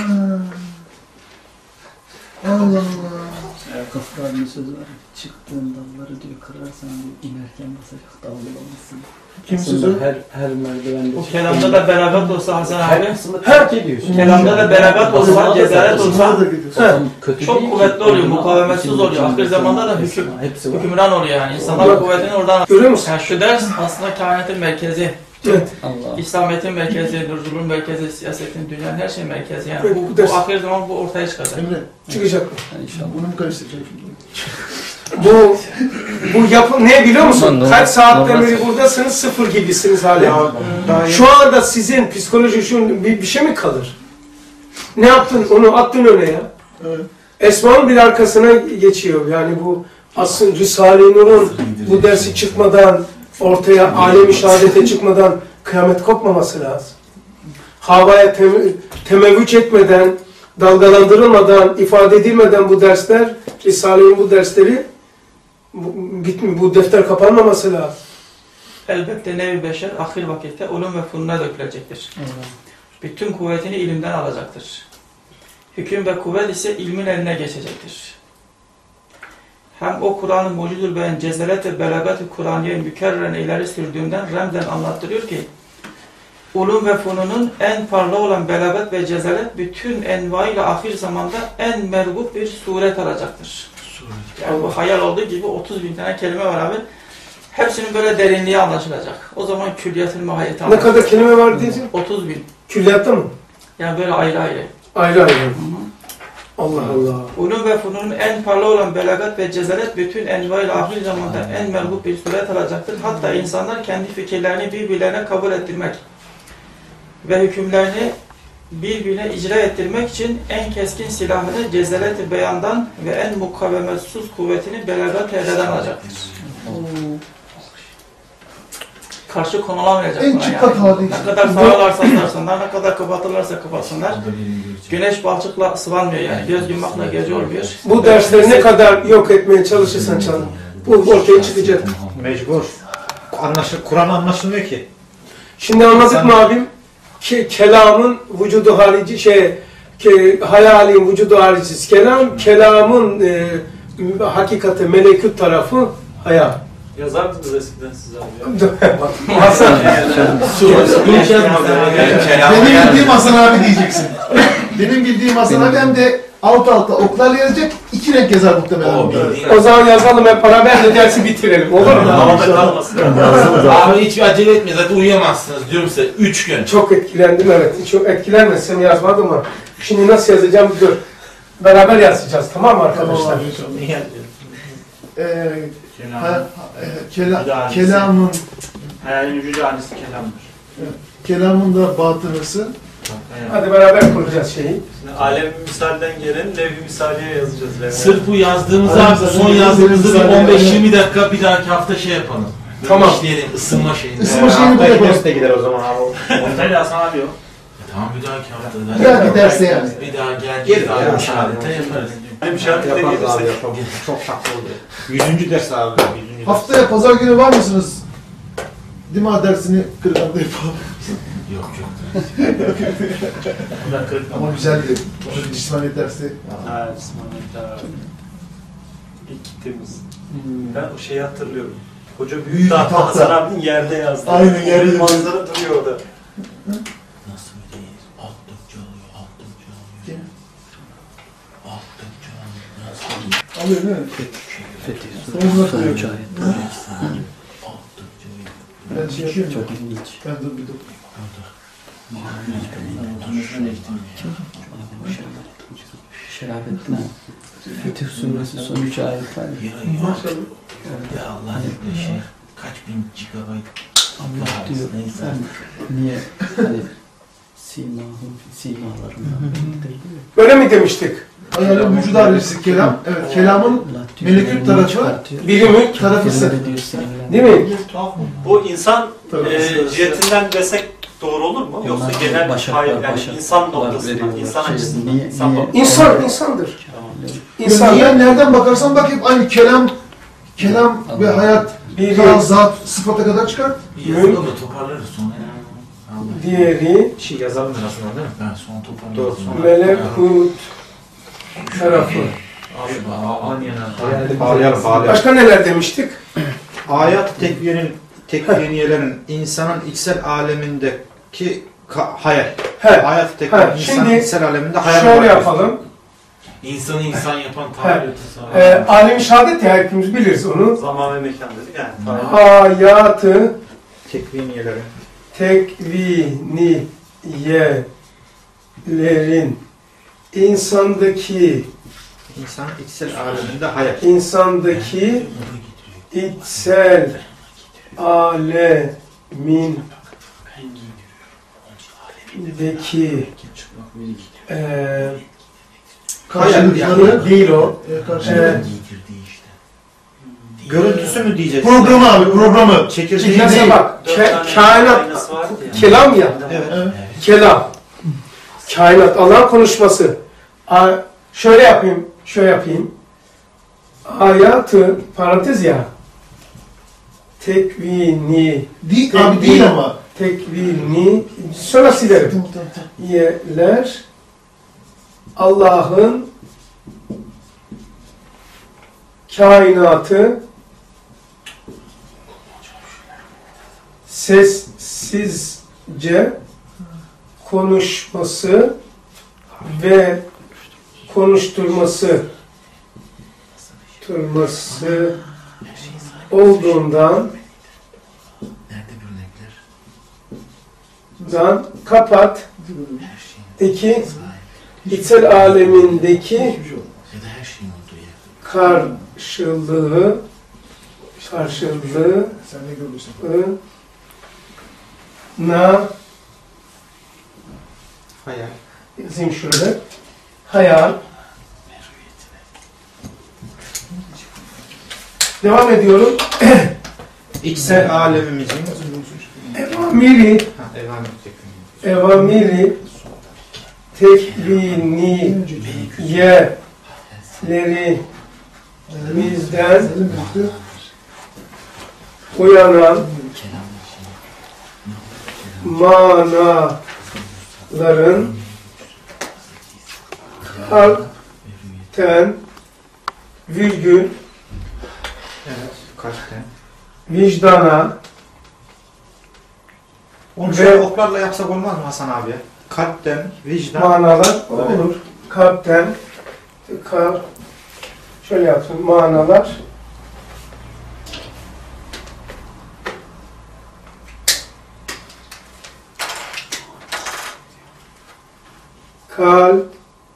Allah Allah. Kafkar'ın sözü var. Çıktığın dalları diyor kırarsan diyor, inerken basacak dal bulamazsın. Kim Aslında sözü? her, her merdivende O kelamda da beragat olsa Hasan abi. aslında terk ediyorsun. Kelamda da beragat olsa, Basına da cezaret terk olsa ediyorsun. O zaman kötü çok değil kuvvetli ki. oluyor, Onunla mukavemetsiz içinde oluyor. Ahir içinde zamanda da hepsi hüküm, var, hepsi var. hükümran oluyor yani. İnsanlar kuvvetini oradan Görüyor musun? yani şu ders aslında kainatın merkezi. Evet. Allah. İslamiyet'in merkezi, nurculun merkezi, siyasetin, dünyanın her şeyin merkezi. Yani Evet, bu, bu ders- bu ahir zaman bu ortaya çıkacak. Emre Çıkacak mı? Yani inşallah. bunu mu karıştıracağım şimdi? Bu bu yapı ne biliyor musun? Normal- Kaç saatten normal- beri buradasınız, sıfır gibisiniz hala. Daha Şu anda sizin psikoloji şu bir, bir şey mi kalır? Ne yaptın? Onu attın öne ya. Evet. Esma'nın bir arkasına geçiyor. Yani bu aslında Risale-i Nur'un bu dersi çıkmadan, ortaya alem-i şehadete çıkmadan kıyamet kopmaması lazım. Havaya tem temevvüç etmeden, dalgalandırılmadan, ifade edilmeden bu dersler, Risale'nin bu dersleri bu, bitmi, bu defter kapanmaması lazım. Elbette nevi beşer ahir vakitte ulum ve fununa dökülecektir. Bütün kuvvetini ilimden alacaktır. Hüküm ve kuvvet ise ilmin eline geçecektir. Hem o Kur'an-ı Mucizül Beyan cezalet ve belagat-ı Kur'aniye mükerreren ileri sürdüğünden remzen anlattırıyor ki ulum ve fununun en parlağı olan belagat ve cezalet bütün envaiyle ahir zamanda en mergub bir suret alacaktır. Yani bu hayal olduğu gibi otuz bin tane kelime var abi. Hepsinin böyle derinliği anlaşılacak. O zaman külliyatın mahiyeti Ne anlaşılacak. kadar kelime var diyeceğim? otuz bin. Külliyatta mı? Yani böyle ayrı ayrı. Ayrı ayrı. Allah Allah. Ulum ve fununun en parlağı olan belagat ve cezalet bütün envai ahir zamanda en merhub bir suret alacaktır. Hatta insanlar kendi fikirlerini birbirlerine kabul ettirmek ve hükümlerini birbirine icra ettirmek için en keskin silahını cezalet-i beyandan ve en mukavemetsuz kuvvetini belagat ehleden alacaktır. Karşı konulamayacak en buna çıplak yani. hali. Ne kadar sararlarsa sarsınlar, ne kadar kapatırlarsa kapatsınlar. Güneş balçıkla sıvanmıyor yani. Göz yumakla gece olmuyor. Bu dersleri ne kadar yok etmeye çalışırsan çalın, bu ortaya çıkacak. Mecbur. Anlaşıl, Kur'an anlaşılmıyor ki. Şimdi anladık Sen- mı abim? Ki kelamın vücudu harici şey, ke, hayalin vücudu hariciz kelam, kelamın e, hakikati melekut tarafı hayal. Yazar mısınız eskiden siz abi ya? Hasan. Benim bildiğim Hasan abi diyeceksin. Benim bildiğim Hasan abi hem de alt alta oklarla yazacak, iki renk yazar muhtemelen. O zaman yazalım hep beraber de dersi bitirelim. Olur mu? Havada kalmasın. Abi hiç acele etmeyin zaten uyuyamazsınız diyorum size. Üç gün. Çok etkilendim evet. Hiç etkilenmezsem yazmadım ama şimdi nasıl yazacağım dur. Beraber yazacağız tamam mı arkadaşlar? Ee, ha, e, kela, kelamın Hayalin vücudu annesi kelamdır. kelamın da batınısı. Hadi beraber kuracağız şeyi. Şimdi alem misalden gelen levh-i misaliye yazacağız. Levh-i. Sırf bu yazdığımızı Aynen, abi son zaten yazdığımızı bir zaten- on beş yirmi dakika bir dahaki hafta şey yapalım. Böyle Tamam. işleyelim ısınma şeyini. Isınma şeyini bir yapalım. de gider o zaman abi. Ortayla Hasan abi yok. Tamam bir dahaki hafta. Bir dahaki derse yani. Bir daha geleceğiz. Gelir Alem ya. şehadete yaparız. Alem şehadete Yaparız abi gelirsek. yapalım. Çok tatlı oluyor. Yüzüncü ders abi. Yüzüncü ders. Haftaya pazar günü var mısınız? Dima dersini Kırıkan'da yapalım. Yok yok. Bunlar kırık Ama güzeldi. O cismaniyet dersi. Ha, İsmail abi. İlk gittiğimiz. Ben o şeyi hatırlıyorum. Hoca büyük, Büyük tahta tahta. Hasan abinin yerde yazdı. Aynen, yerde yazdı. Manzara duruyor orada. Nasıl değil? Alttıkça alıyor, alttıkça alıyor. Kim? Alttıkça alıyor. Nasıl? Alıyor değil mi? Fetih Onu Son üç hatırlıyorum. ayet. Alttıkça Ben şey yapıyorum ya. Çok ilginç. Ben dur bir dur. Şerafettin abi. Fetih Suresi son üç ayet var ya. Ya Allah ne şey. Kaç bin gigabayt. Allah diyor. Neyse. Yani niye hani simahum simalarından belirtir diyor. Böyle mi demiştik? Hayalin vücudu haricisi kelam. Evet, kelamın Allah diyor, melekut nurunu tarafı, çıkartıyor. Birimi tarafı ise. Kafirleri diyor sinirlendir. Değil mi? Bu insan Tabii. e, cihetinden desek doğru olur mu? Yoksa Onlar genel başaklar, hayır yani başaklar insan noktasından, veriyorlar. insan Şey, açısından. niye- insan niye- noktasından. İnsan, insandır. İnsan İnsan. niye nereden bakarsan bak hep aynı kelam, kelam ve Allah. hayat, Biri, daha zat, sıfata kadar çıkart. Yazalım da toparlarız sonra ya. Allah. diğeri Bir şey yazalım da aslında değil mi? Ben sonra toparlarım. Doğru, sonra. melekut tarafı. Bağlayalım, bağlayalım. Başka neler demiştik? Ayat tekviyenin, tekviyeniyelerinin insanın içsel alemindeki ka- hayal. He. Ayat tekviyenin Ha, insanın şimdi içsel aleminde hayal Şöyle olarak yapalım. İnsanı insan yapan He. tabir Ee, alem-i şehadet ya hepimiz biliriz onu. Zaman ve mekan dedik yani. Hayatı tekviyeniyeleri. tekviniyelerin insandaki İnsan içsel aleminde hayal. İnsandaki içsel alemindeki e, karşılıkları değil o. E, Görüntüsü mü diyeceğiz? Programı abi, programı. Çekirdeği Mesela değil. bak, ke- kainat, kelam ya, Evet. kelam, kainat, Allah'ın konuşması. A, şöyle yapayım, şöyle yapayım. Hayatı, parantez ya, tekvini, Değil, tekvin- abi değil ama. tekvini, sonra silerim. Yeler, Allah'ın kainatı sessizce konuşması ve konuşturması turması olduğundan dan kapat iki içsel alemindeki karşılığı karşılığı Sen ne görüyorsun? na Hayal. yazayım şurada. Hayal. Devam ediyorum. İçsel alemimizin Evamiri ha, devam edecek. evamiri tekviniyeleri bizden uyanan manaların kalpten virgül Evet. Kalpten. vicdana Onu Ve- şöyle oklarla yapsak olmaz mı Hasan abi? Kalpten, vicdan. manalar olur. Kalpten kal şöyle yapsın manalar kalp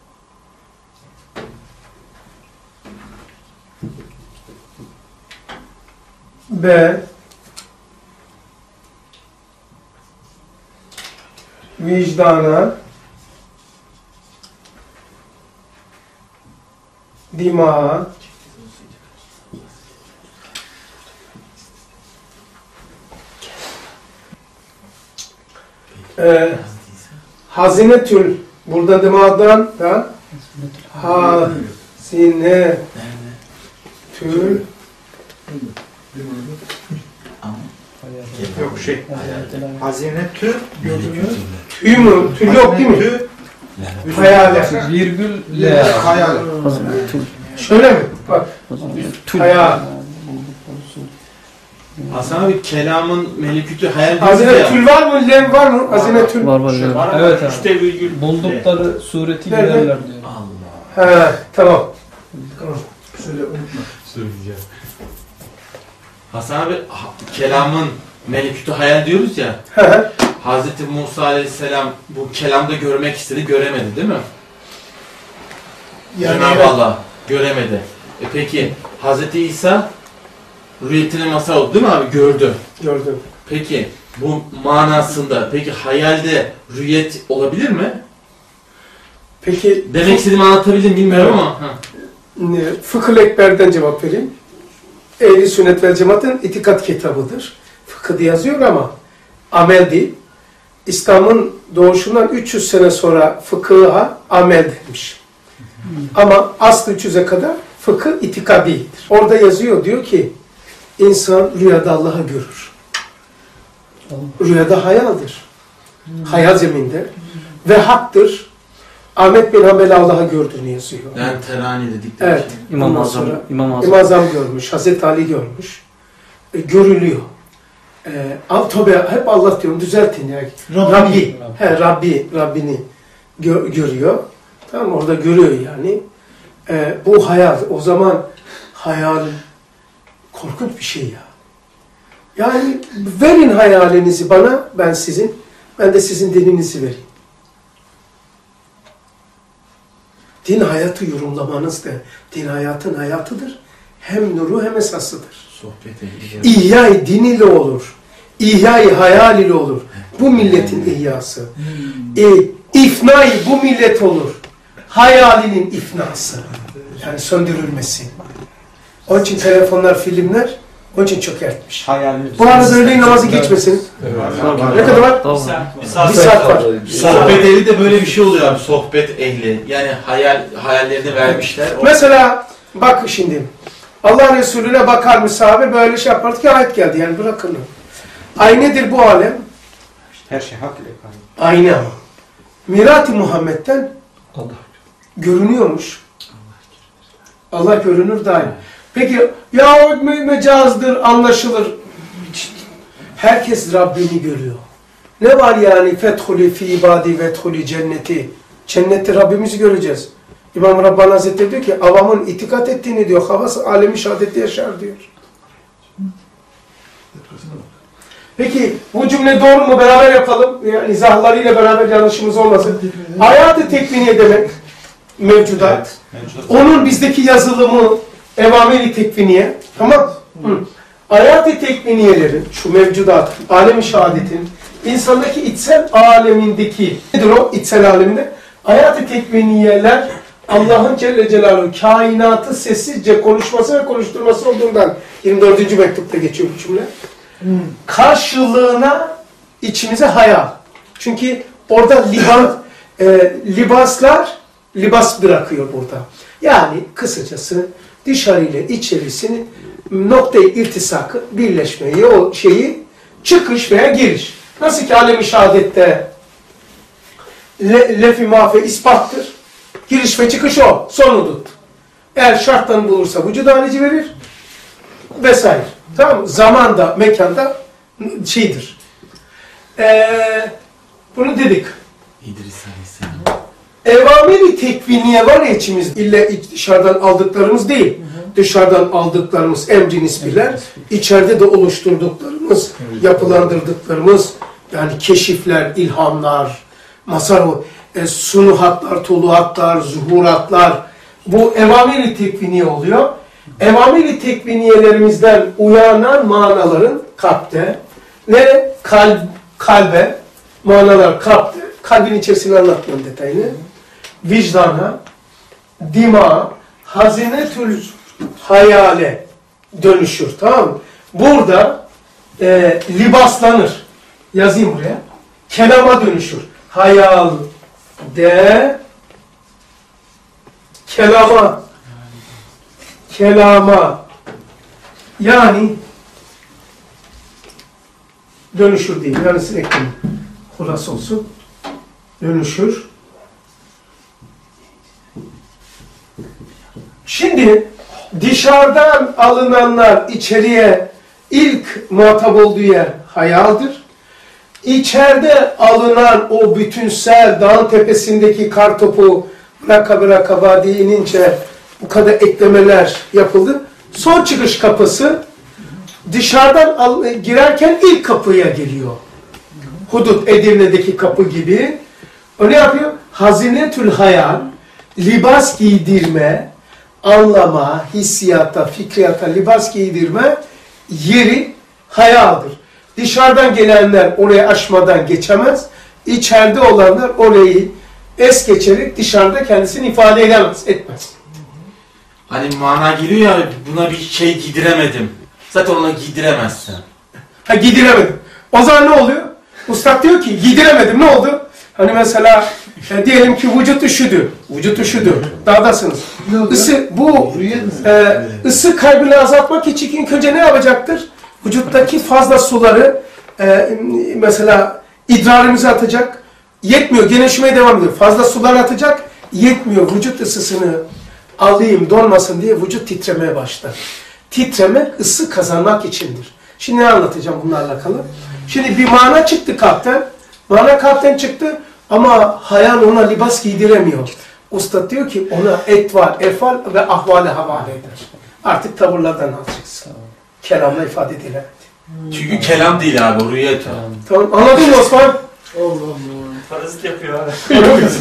ve vicdana dimağa e, hazinetül burada dimağdan da hazinetül Yok şey. Hazine tü. tüy mü? Tüy yok değil mi? Tü. Hayale. Virgül Le. Hayal. Şöyle mi? Bak. Hayal. Hasan abi kelamın melekütü hayal diyoruz Hazinetül var mı? Lem var mı? Hazinetül. Var var var. Var Evet evet, abi. işte virgül. Buldukları sureti Nerede? girerler diyor. He, tamam. Söyle unutma. Söyleyeceğim. Hasan abi ha- kelamın melekütü hayal diyoruz ya. He he. Hazreti Musa Aleyhisselam bu kelamda görmek istedi, göremedi değil mi? Yani Cenab-ı evet. Allah göremedi. E peki Hazreti İsa rüyetine mazhar oldu değil mi abi? Gördü. Gördüm. Peki bu manasında peki hayalde rüyet olabilir mi? Peki Demek istediğimi anlatabildim bilmiyorum Evet. ama. Ha. fı- Fıkıh Ekber'den cevap vereyim. Ehl-i Sünnet vel Cemaat'ın itikat kitabıdır. Fıkıh'da yazıyor ama amel değil. İslam'ın doğuşundan üç yüz sene sonra fıkıha amel denmiş. Ama aslı üç yüze kadar fıkıh itikadidir. Orada yazıyor, diyor ki insan rüyada Allah'ı görür. Rüyada hayaldir. Hayal zeminde ve haktır. Ahmet bin Hanbel Allah'ı gördüğünü yazıyor. Yani terani dedikleri Evet. şey. İmam Ondan Azam. sonra İmam Azam. İmam Azam görmüş, Hazreti Ali görmüş. E, görülüyor. E, al- tabi hep Allah diyorum, düzeltin ya. Rabbi. Rabbi, he, Rabbi, Rabbini gö- görüyor. Tamam mı? Orada görüyor yani. E, bu hayal, o zaman hayal korkunç bir şey ya. Yani verin hayalinizi bana, ben sizin, ben de sizin dilinizi vereyim. din hayatı yorumlamanız da din hayatın hayatıdır. Hem nuru hem esasıdır. Sohbet ehli. İhya-i din ile olur. İhya-i hayal ile olur. Bu milletin ihyası. E, ifna-i bu millet olur. Hayalinin ifnası. Yani söndürülmesi. Onun için telefonlar, filmler onun için çökertmiş. Bu arada öğle namazı geçmesin. Ne kadar var? Bir saat, bir saat var. Sohbet ehli de böyle bir şey oluyor abi. Sohbet ehli. Yani hayal hayallerini vermişler. O... Mesela bak şimdi. Allah Resulüne bakar mı sahabe böyle şey yapardı ki ayet geldi. Yani bırakın. Ay nedir bu alem? Her şey hak ile kaydı. Ayna ama. Mirat-ı Muhammed'den Allah görünüyormuş. Allah görünür daim. Peki ya o me mecazdır, anlaşılır. Herkes Rabbini görüyor. Ne var yani? Fethuli fi ibadi vethuli cenneti. Cennette Rabbimizi göreceğiz. İmam Rabbani Hazretleri diyor ki avamın itikat ettiğini diyor. Havası alemi şehadette yaşar diyor. Peki bu cümle doğru mu? Beraber yapalım. Yani izahlarıyla beraber yanlışımız olmasın. Hayat-ı tekviniye demek mevcudat. Evet, mevcudat. Onun bizdeki yazılımı evameli tekviniye. Tamam. Hı. Hayat-ı tekviniyelerin, şu mevcudat, alem-i şehadetin, insandaki içsel alemindeki, nedir o içsel aleminde? Hayat-ı tekviniyeler Allah'ın Celle Celaluhu kainatı sessizce konuşması ve konuşturması olduğundan yirmi dördüncü mektupta geçiyor bu cümle. Hmm. Karşılığına içimize hayal. Çünkü orada libas, e, libaslar libas bırakıyor burada. Yani kısacası dışarıyla içerisini noktayı irtisakı, birleşmeyi, o şeyi çıkış veya giriş. Nasıl ki alem-i şehadette le, lef-i mahfe ispattır. Giriş ve çıkış o. Son hudut. Eğer şarttan bulursa vücud halici verir. Vesaire. Tamam mı? Zamanda, mekanda şeydir. Ee, bunu dedik. İdris Aleyhisselam. Evamiri tekviniye var ya içimizde. İlla dışarıdan aldıklarımız değil. Hı hı. Dışarıdan aldıklarımız emri nisbiler. İçeride de oluşturduklarımız, yapılandırdıklarımız, yani keşifler, ilhamlar, masar e, sunuhatlar, tuluhatlar, zuhuratlar. Bu evamiri tekviniye oluyor. Evamiri tekviniyelerimizden uyanan manaların kalpte ve kalb, kalbe, manalar kalpte, kalbin içerisinde anlatmam detayını, vicdana, dima, hazinetül hayale dönüşür. Tamam mı? Burada e, libaslanır. Yazayım buraya. Kelama dönüşür. Hayal de kelama kelama yani dönüşür değil. Yani sürekli hulas olsun. Dönüşür. Şimdi dışarıdan alınanlar içeriye ilk muhatap olduğu yer hayaldir. İçeride alınan o bütünsel dağın tepesindeki kartopu bıraka bıraka vadiye inince bu kadar eklemeler yapıldı. Son çıkış kapısı dışarıdan al, girerken ilk kapıya geliyor. Hudut Edirne'deki kapı gibi. O ne yapıyor? Hazinetül hayal, libas giydirme, anlama, hissiyata, fikriyata libas giydirme yeri hayaldir. Dışarıdan gelenler orayı aşmadan geçemez. İçeride olanlar orayı es geçerek dışarıda kendisini ifade edemez, etmez. Hani mana geliyor ya, buna bir şey giydiremedim. Zaten ona giydiremezsin. Ha giydiremedim. O zaman ne oluyor? Ustad diyor ki giydiremedim, ne oldu? Hani mesela e, diyelim ki vücut üşüdü. Vücut üşüdü. Dağdasınız. Isı, bu e, ısı kaybını azaltmak için ilk önce ne yapacaktır? Vücuttaki fazla suları e, mesela idrarimize atacak. Yetmiyor. Genişlemeye devam ediyor. Fazla sular atacak. Yetmiyor. Vücut ısısını alayım, donmasın diye vücut titremeye başlar. Titremek ısı kazanmak içindir. Şimdi ne anlatacağım bunlarla alakalı? Şimdi bir mana çıktı kalpten. Mana kalpten çıktı ama hayal ona libas giydiremiyor. Ustad diyor ki ona etvar, efal ve ahvale havale eder. Artık tavırlardan alacaksın. Kelamla ifade edilemedi. Çünkü kelam değil abi, rüyet. Tamam, anladın mı Osman? Allah Allah. Parazit yapıyor abi.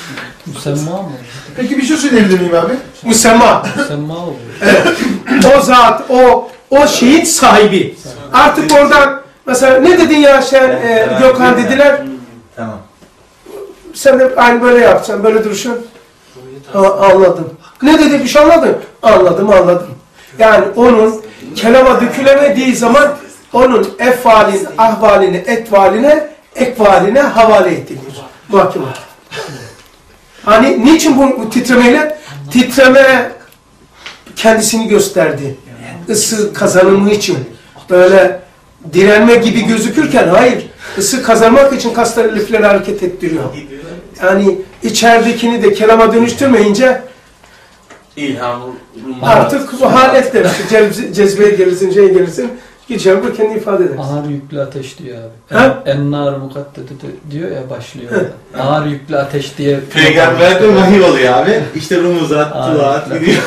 Müsemma mı? Peki bir şey söyleyebilir miyim abi? Müsemma. Müsemma oluyor. Evet. O zat, o o şeyin sahibi. Artık oradan mesela ne dedin ya sen e, Gökhan dediler. Tamam. Sen de aynı böyle yapacaksın, böyle duruşun. Ha, anladım. Ne dedi bir şey anladın? Anladım, anladım. Yani onun kelama dökülemediği zaman onun efalin, ahvaline, etvaline, ekvaline havale edilir. Mahkumat. Hani niçin bu, bu titremeyle? Titreme kendisini gösterdi. Isı kazanımı için. Böyle direnme gibi gözükürken hayır. Isı kazanmak için kasları lifleri hareket ettiriyor. Yani içeridekini de kelama dönüştürmeyince İlham, artık bu haletler. Ce cezbeye gelirsin, şeye gelirsin. Geçer bu kendi ifade eder. Ağır yüklü ateş diyor abi. Ha? En-nar mukaddede diyor ya başlıyor. Ağır yüklü ateş diye. Peygamber'de vahiy oluyor abi. İşte rumuzat, tuat gidiyor.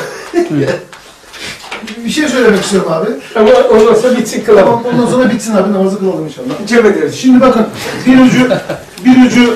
Bir şey söylemek istiyorum abi. Ama ondan sonra bitsin kılamam. Tamam, ondan sonra bitsin abi, namazı kılalım inşallah. Cem ederiz. Şimdi bakın, bir ucu, bir ucu,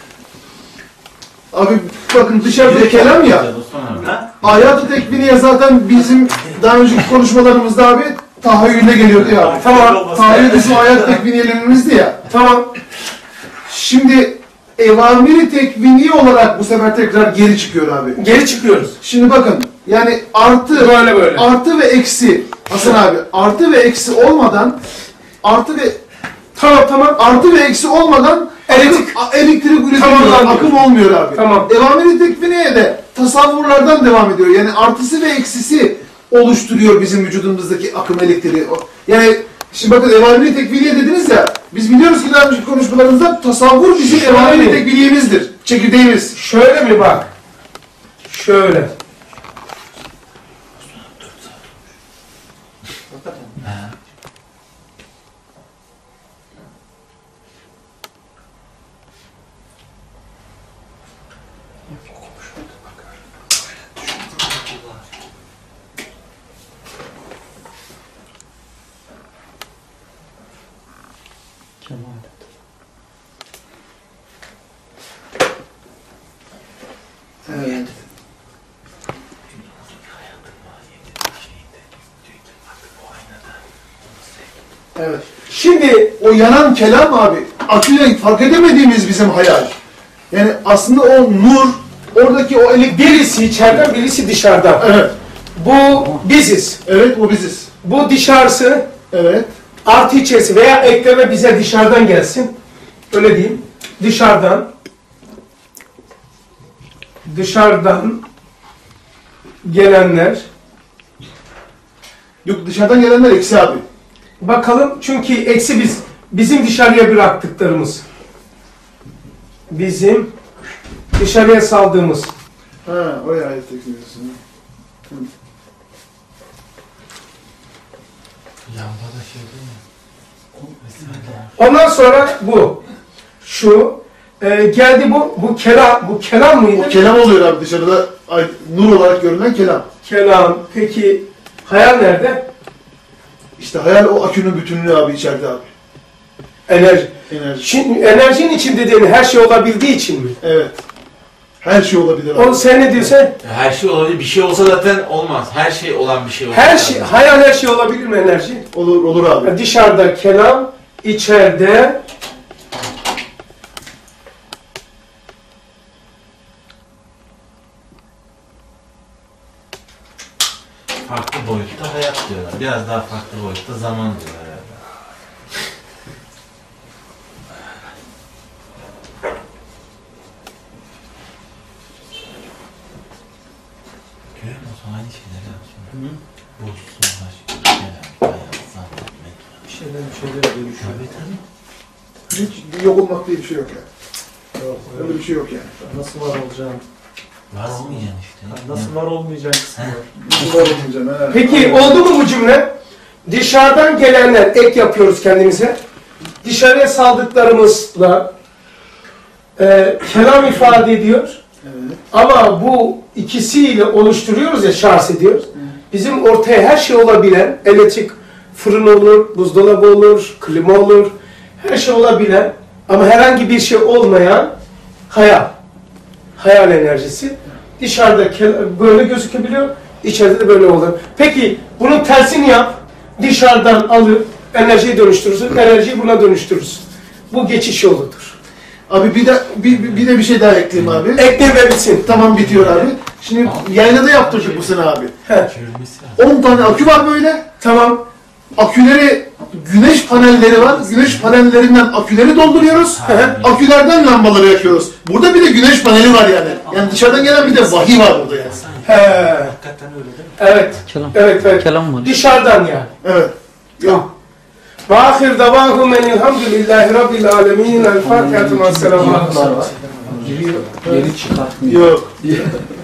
abi bakın dışarıda kelam ya, ayat-ı tekviniye zaten bizim daha önceki konuşmalarımızda abi tahayyüle geliyordu ya. Tamam. Tahayyül bizim ayat tekviniyelimizdi ya. Tamam. Şimdi evamiri tekvini olarak bu sefer tekrar geri çıkıyor abi. Geri çıkıyoruz. Şimdi bakın, yani artı, böyle böyle. Artı ve eksi, Hasan abi, artı ve eksi olmadan, artı ve tamam tamam, artı ve eksi olmadan elektrik, elektrik üretiliyor, tamam, akım olmuyor abi. Tamam. Evamiri tekviniye de tasavvurlardan devam ediyor. Yani artısı ve eksisi oluşturuyor bizim vücudumuzdaki akım elektriği. Yani şimdi bakın evamiri tekviniye dediniz ya, biz biliyoruz ki daha önceki konuşmalarımızda tasavvur bizim evamiri tekviniyemizdir, çekirdeğimiz. Şöyle mi bak? Şöyle. Evet. Evet. Şimdi o yanan kelam abi, aküyle fark edemediğimiz bizim hayal. Yani aslında o nur, oradaki o elektrik... Birisi içeriden, birisi dışarıdan. Evet. Bu biziz. Evet, o biziz. Bu dışarısı. Evet. Artı içerisi veya ekleme bize dışarıdan gelsin. Öyle diyeyim. Dışarıdan. Dışarıdan gelenler. Yok, dışarıdan gelenler eksi abi. Bakalım, çünkü eksi biz. Bizim dışarıya bıraktıklarımız. Bizim dışarıya saldığımız. Ha, o ya ayet tekniğisin. Lambada şey değil mi? Ondan sonra bu. Şu. E, geldi bu. Bu kelam. Bu kelam mıydı? O kelam oluyor abi dışarıda. Ay, nur olarak görünen kelam. Kelam. Peki hayal nerede? İşte hayal o akünün bütünlüğü abi içeride abi. Enerji. Enerji. Şimdi enerjinin için dediğin her şey olabildiği için mi? Evet. Her şey olabilir abi. Onu sen ne diyorsun? Her şey olabilir. Bir şey olsa zaten olmaz. Her şey olan bir şey olur. Her şey, hayal her şey olabilir mi enerji? Olur, olur abi. Yani dışarıda kelam, içeride Farklı boyutta hayat diyorlar. Biraz daha farklı boyutta zaman diyorlar herhalde. Görüyor musun? Aynı şeyler yapıyorsun. Boşsun, baş, kelam, hayat, zaman, mekan. Bir şeyler bir şeyler dönüşüyor. Tabii tabii. Hiç yok olmak diye bir şey yok yani. Yok, öyle bir şey yok yani. Nasıl var olacağım? Var olmayacaksın işte. Nasıl var olmayacak kısmı var. Nasıl var olmayacağım he. Peki oldu mu bu cümle? Dışarıdan gelenler ek yapıyoruz kendimize. Dışarıya saldıklarımızla e, kelam ifade ediyor. Evet. Ama bu ikisiyle oluşturuyoruz ya, şahs ediyoruz. Bizim ortaya her şey olabilen, elektrik fırın olur, buzdolabı olur, klima olur, her şey olabilen ama herhangi bir şey olmayan hayal. hayal enerjisi. Dışarıda kel- böyle gözükebiliyor, içeride de böyle olur. Peki bunun tersini yap. Dışarıdan alıp enerjiyi dönüştürürsün, enerjiyi buna dönüştürürsün. Bu geçiş yoludur. Abi bir de bir, bir de bir şey daha ekleyeyim abi. Ekle ve bitsin. Tamam bitiyor abi. Şimdi yaylada yaptırdık bu sene abi. He. on tane akü var böyle. Tamam. Aküleri, güneş panelleri var. Güneş panellerinden aküleri dolduruyoruz. Akülerden lambaları yakıyoruz. Burada bir de güneş paneli var yani. Yani dışarıdan gelen bir de vahiy var burada yani. He. Evet. Kelam. Evet, evet. Kelam var. Dışarıdan yani. Evet. Yok. Ve ahir davahum enilhamdülillahi rabbil alemin. El Fatiha. Selamun aleyküm. Geri çıkartmıyor. Yok.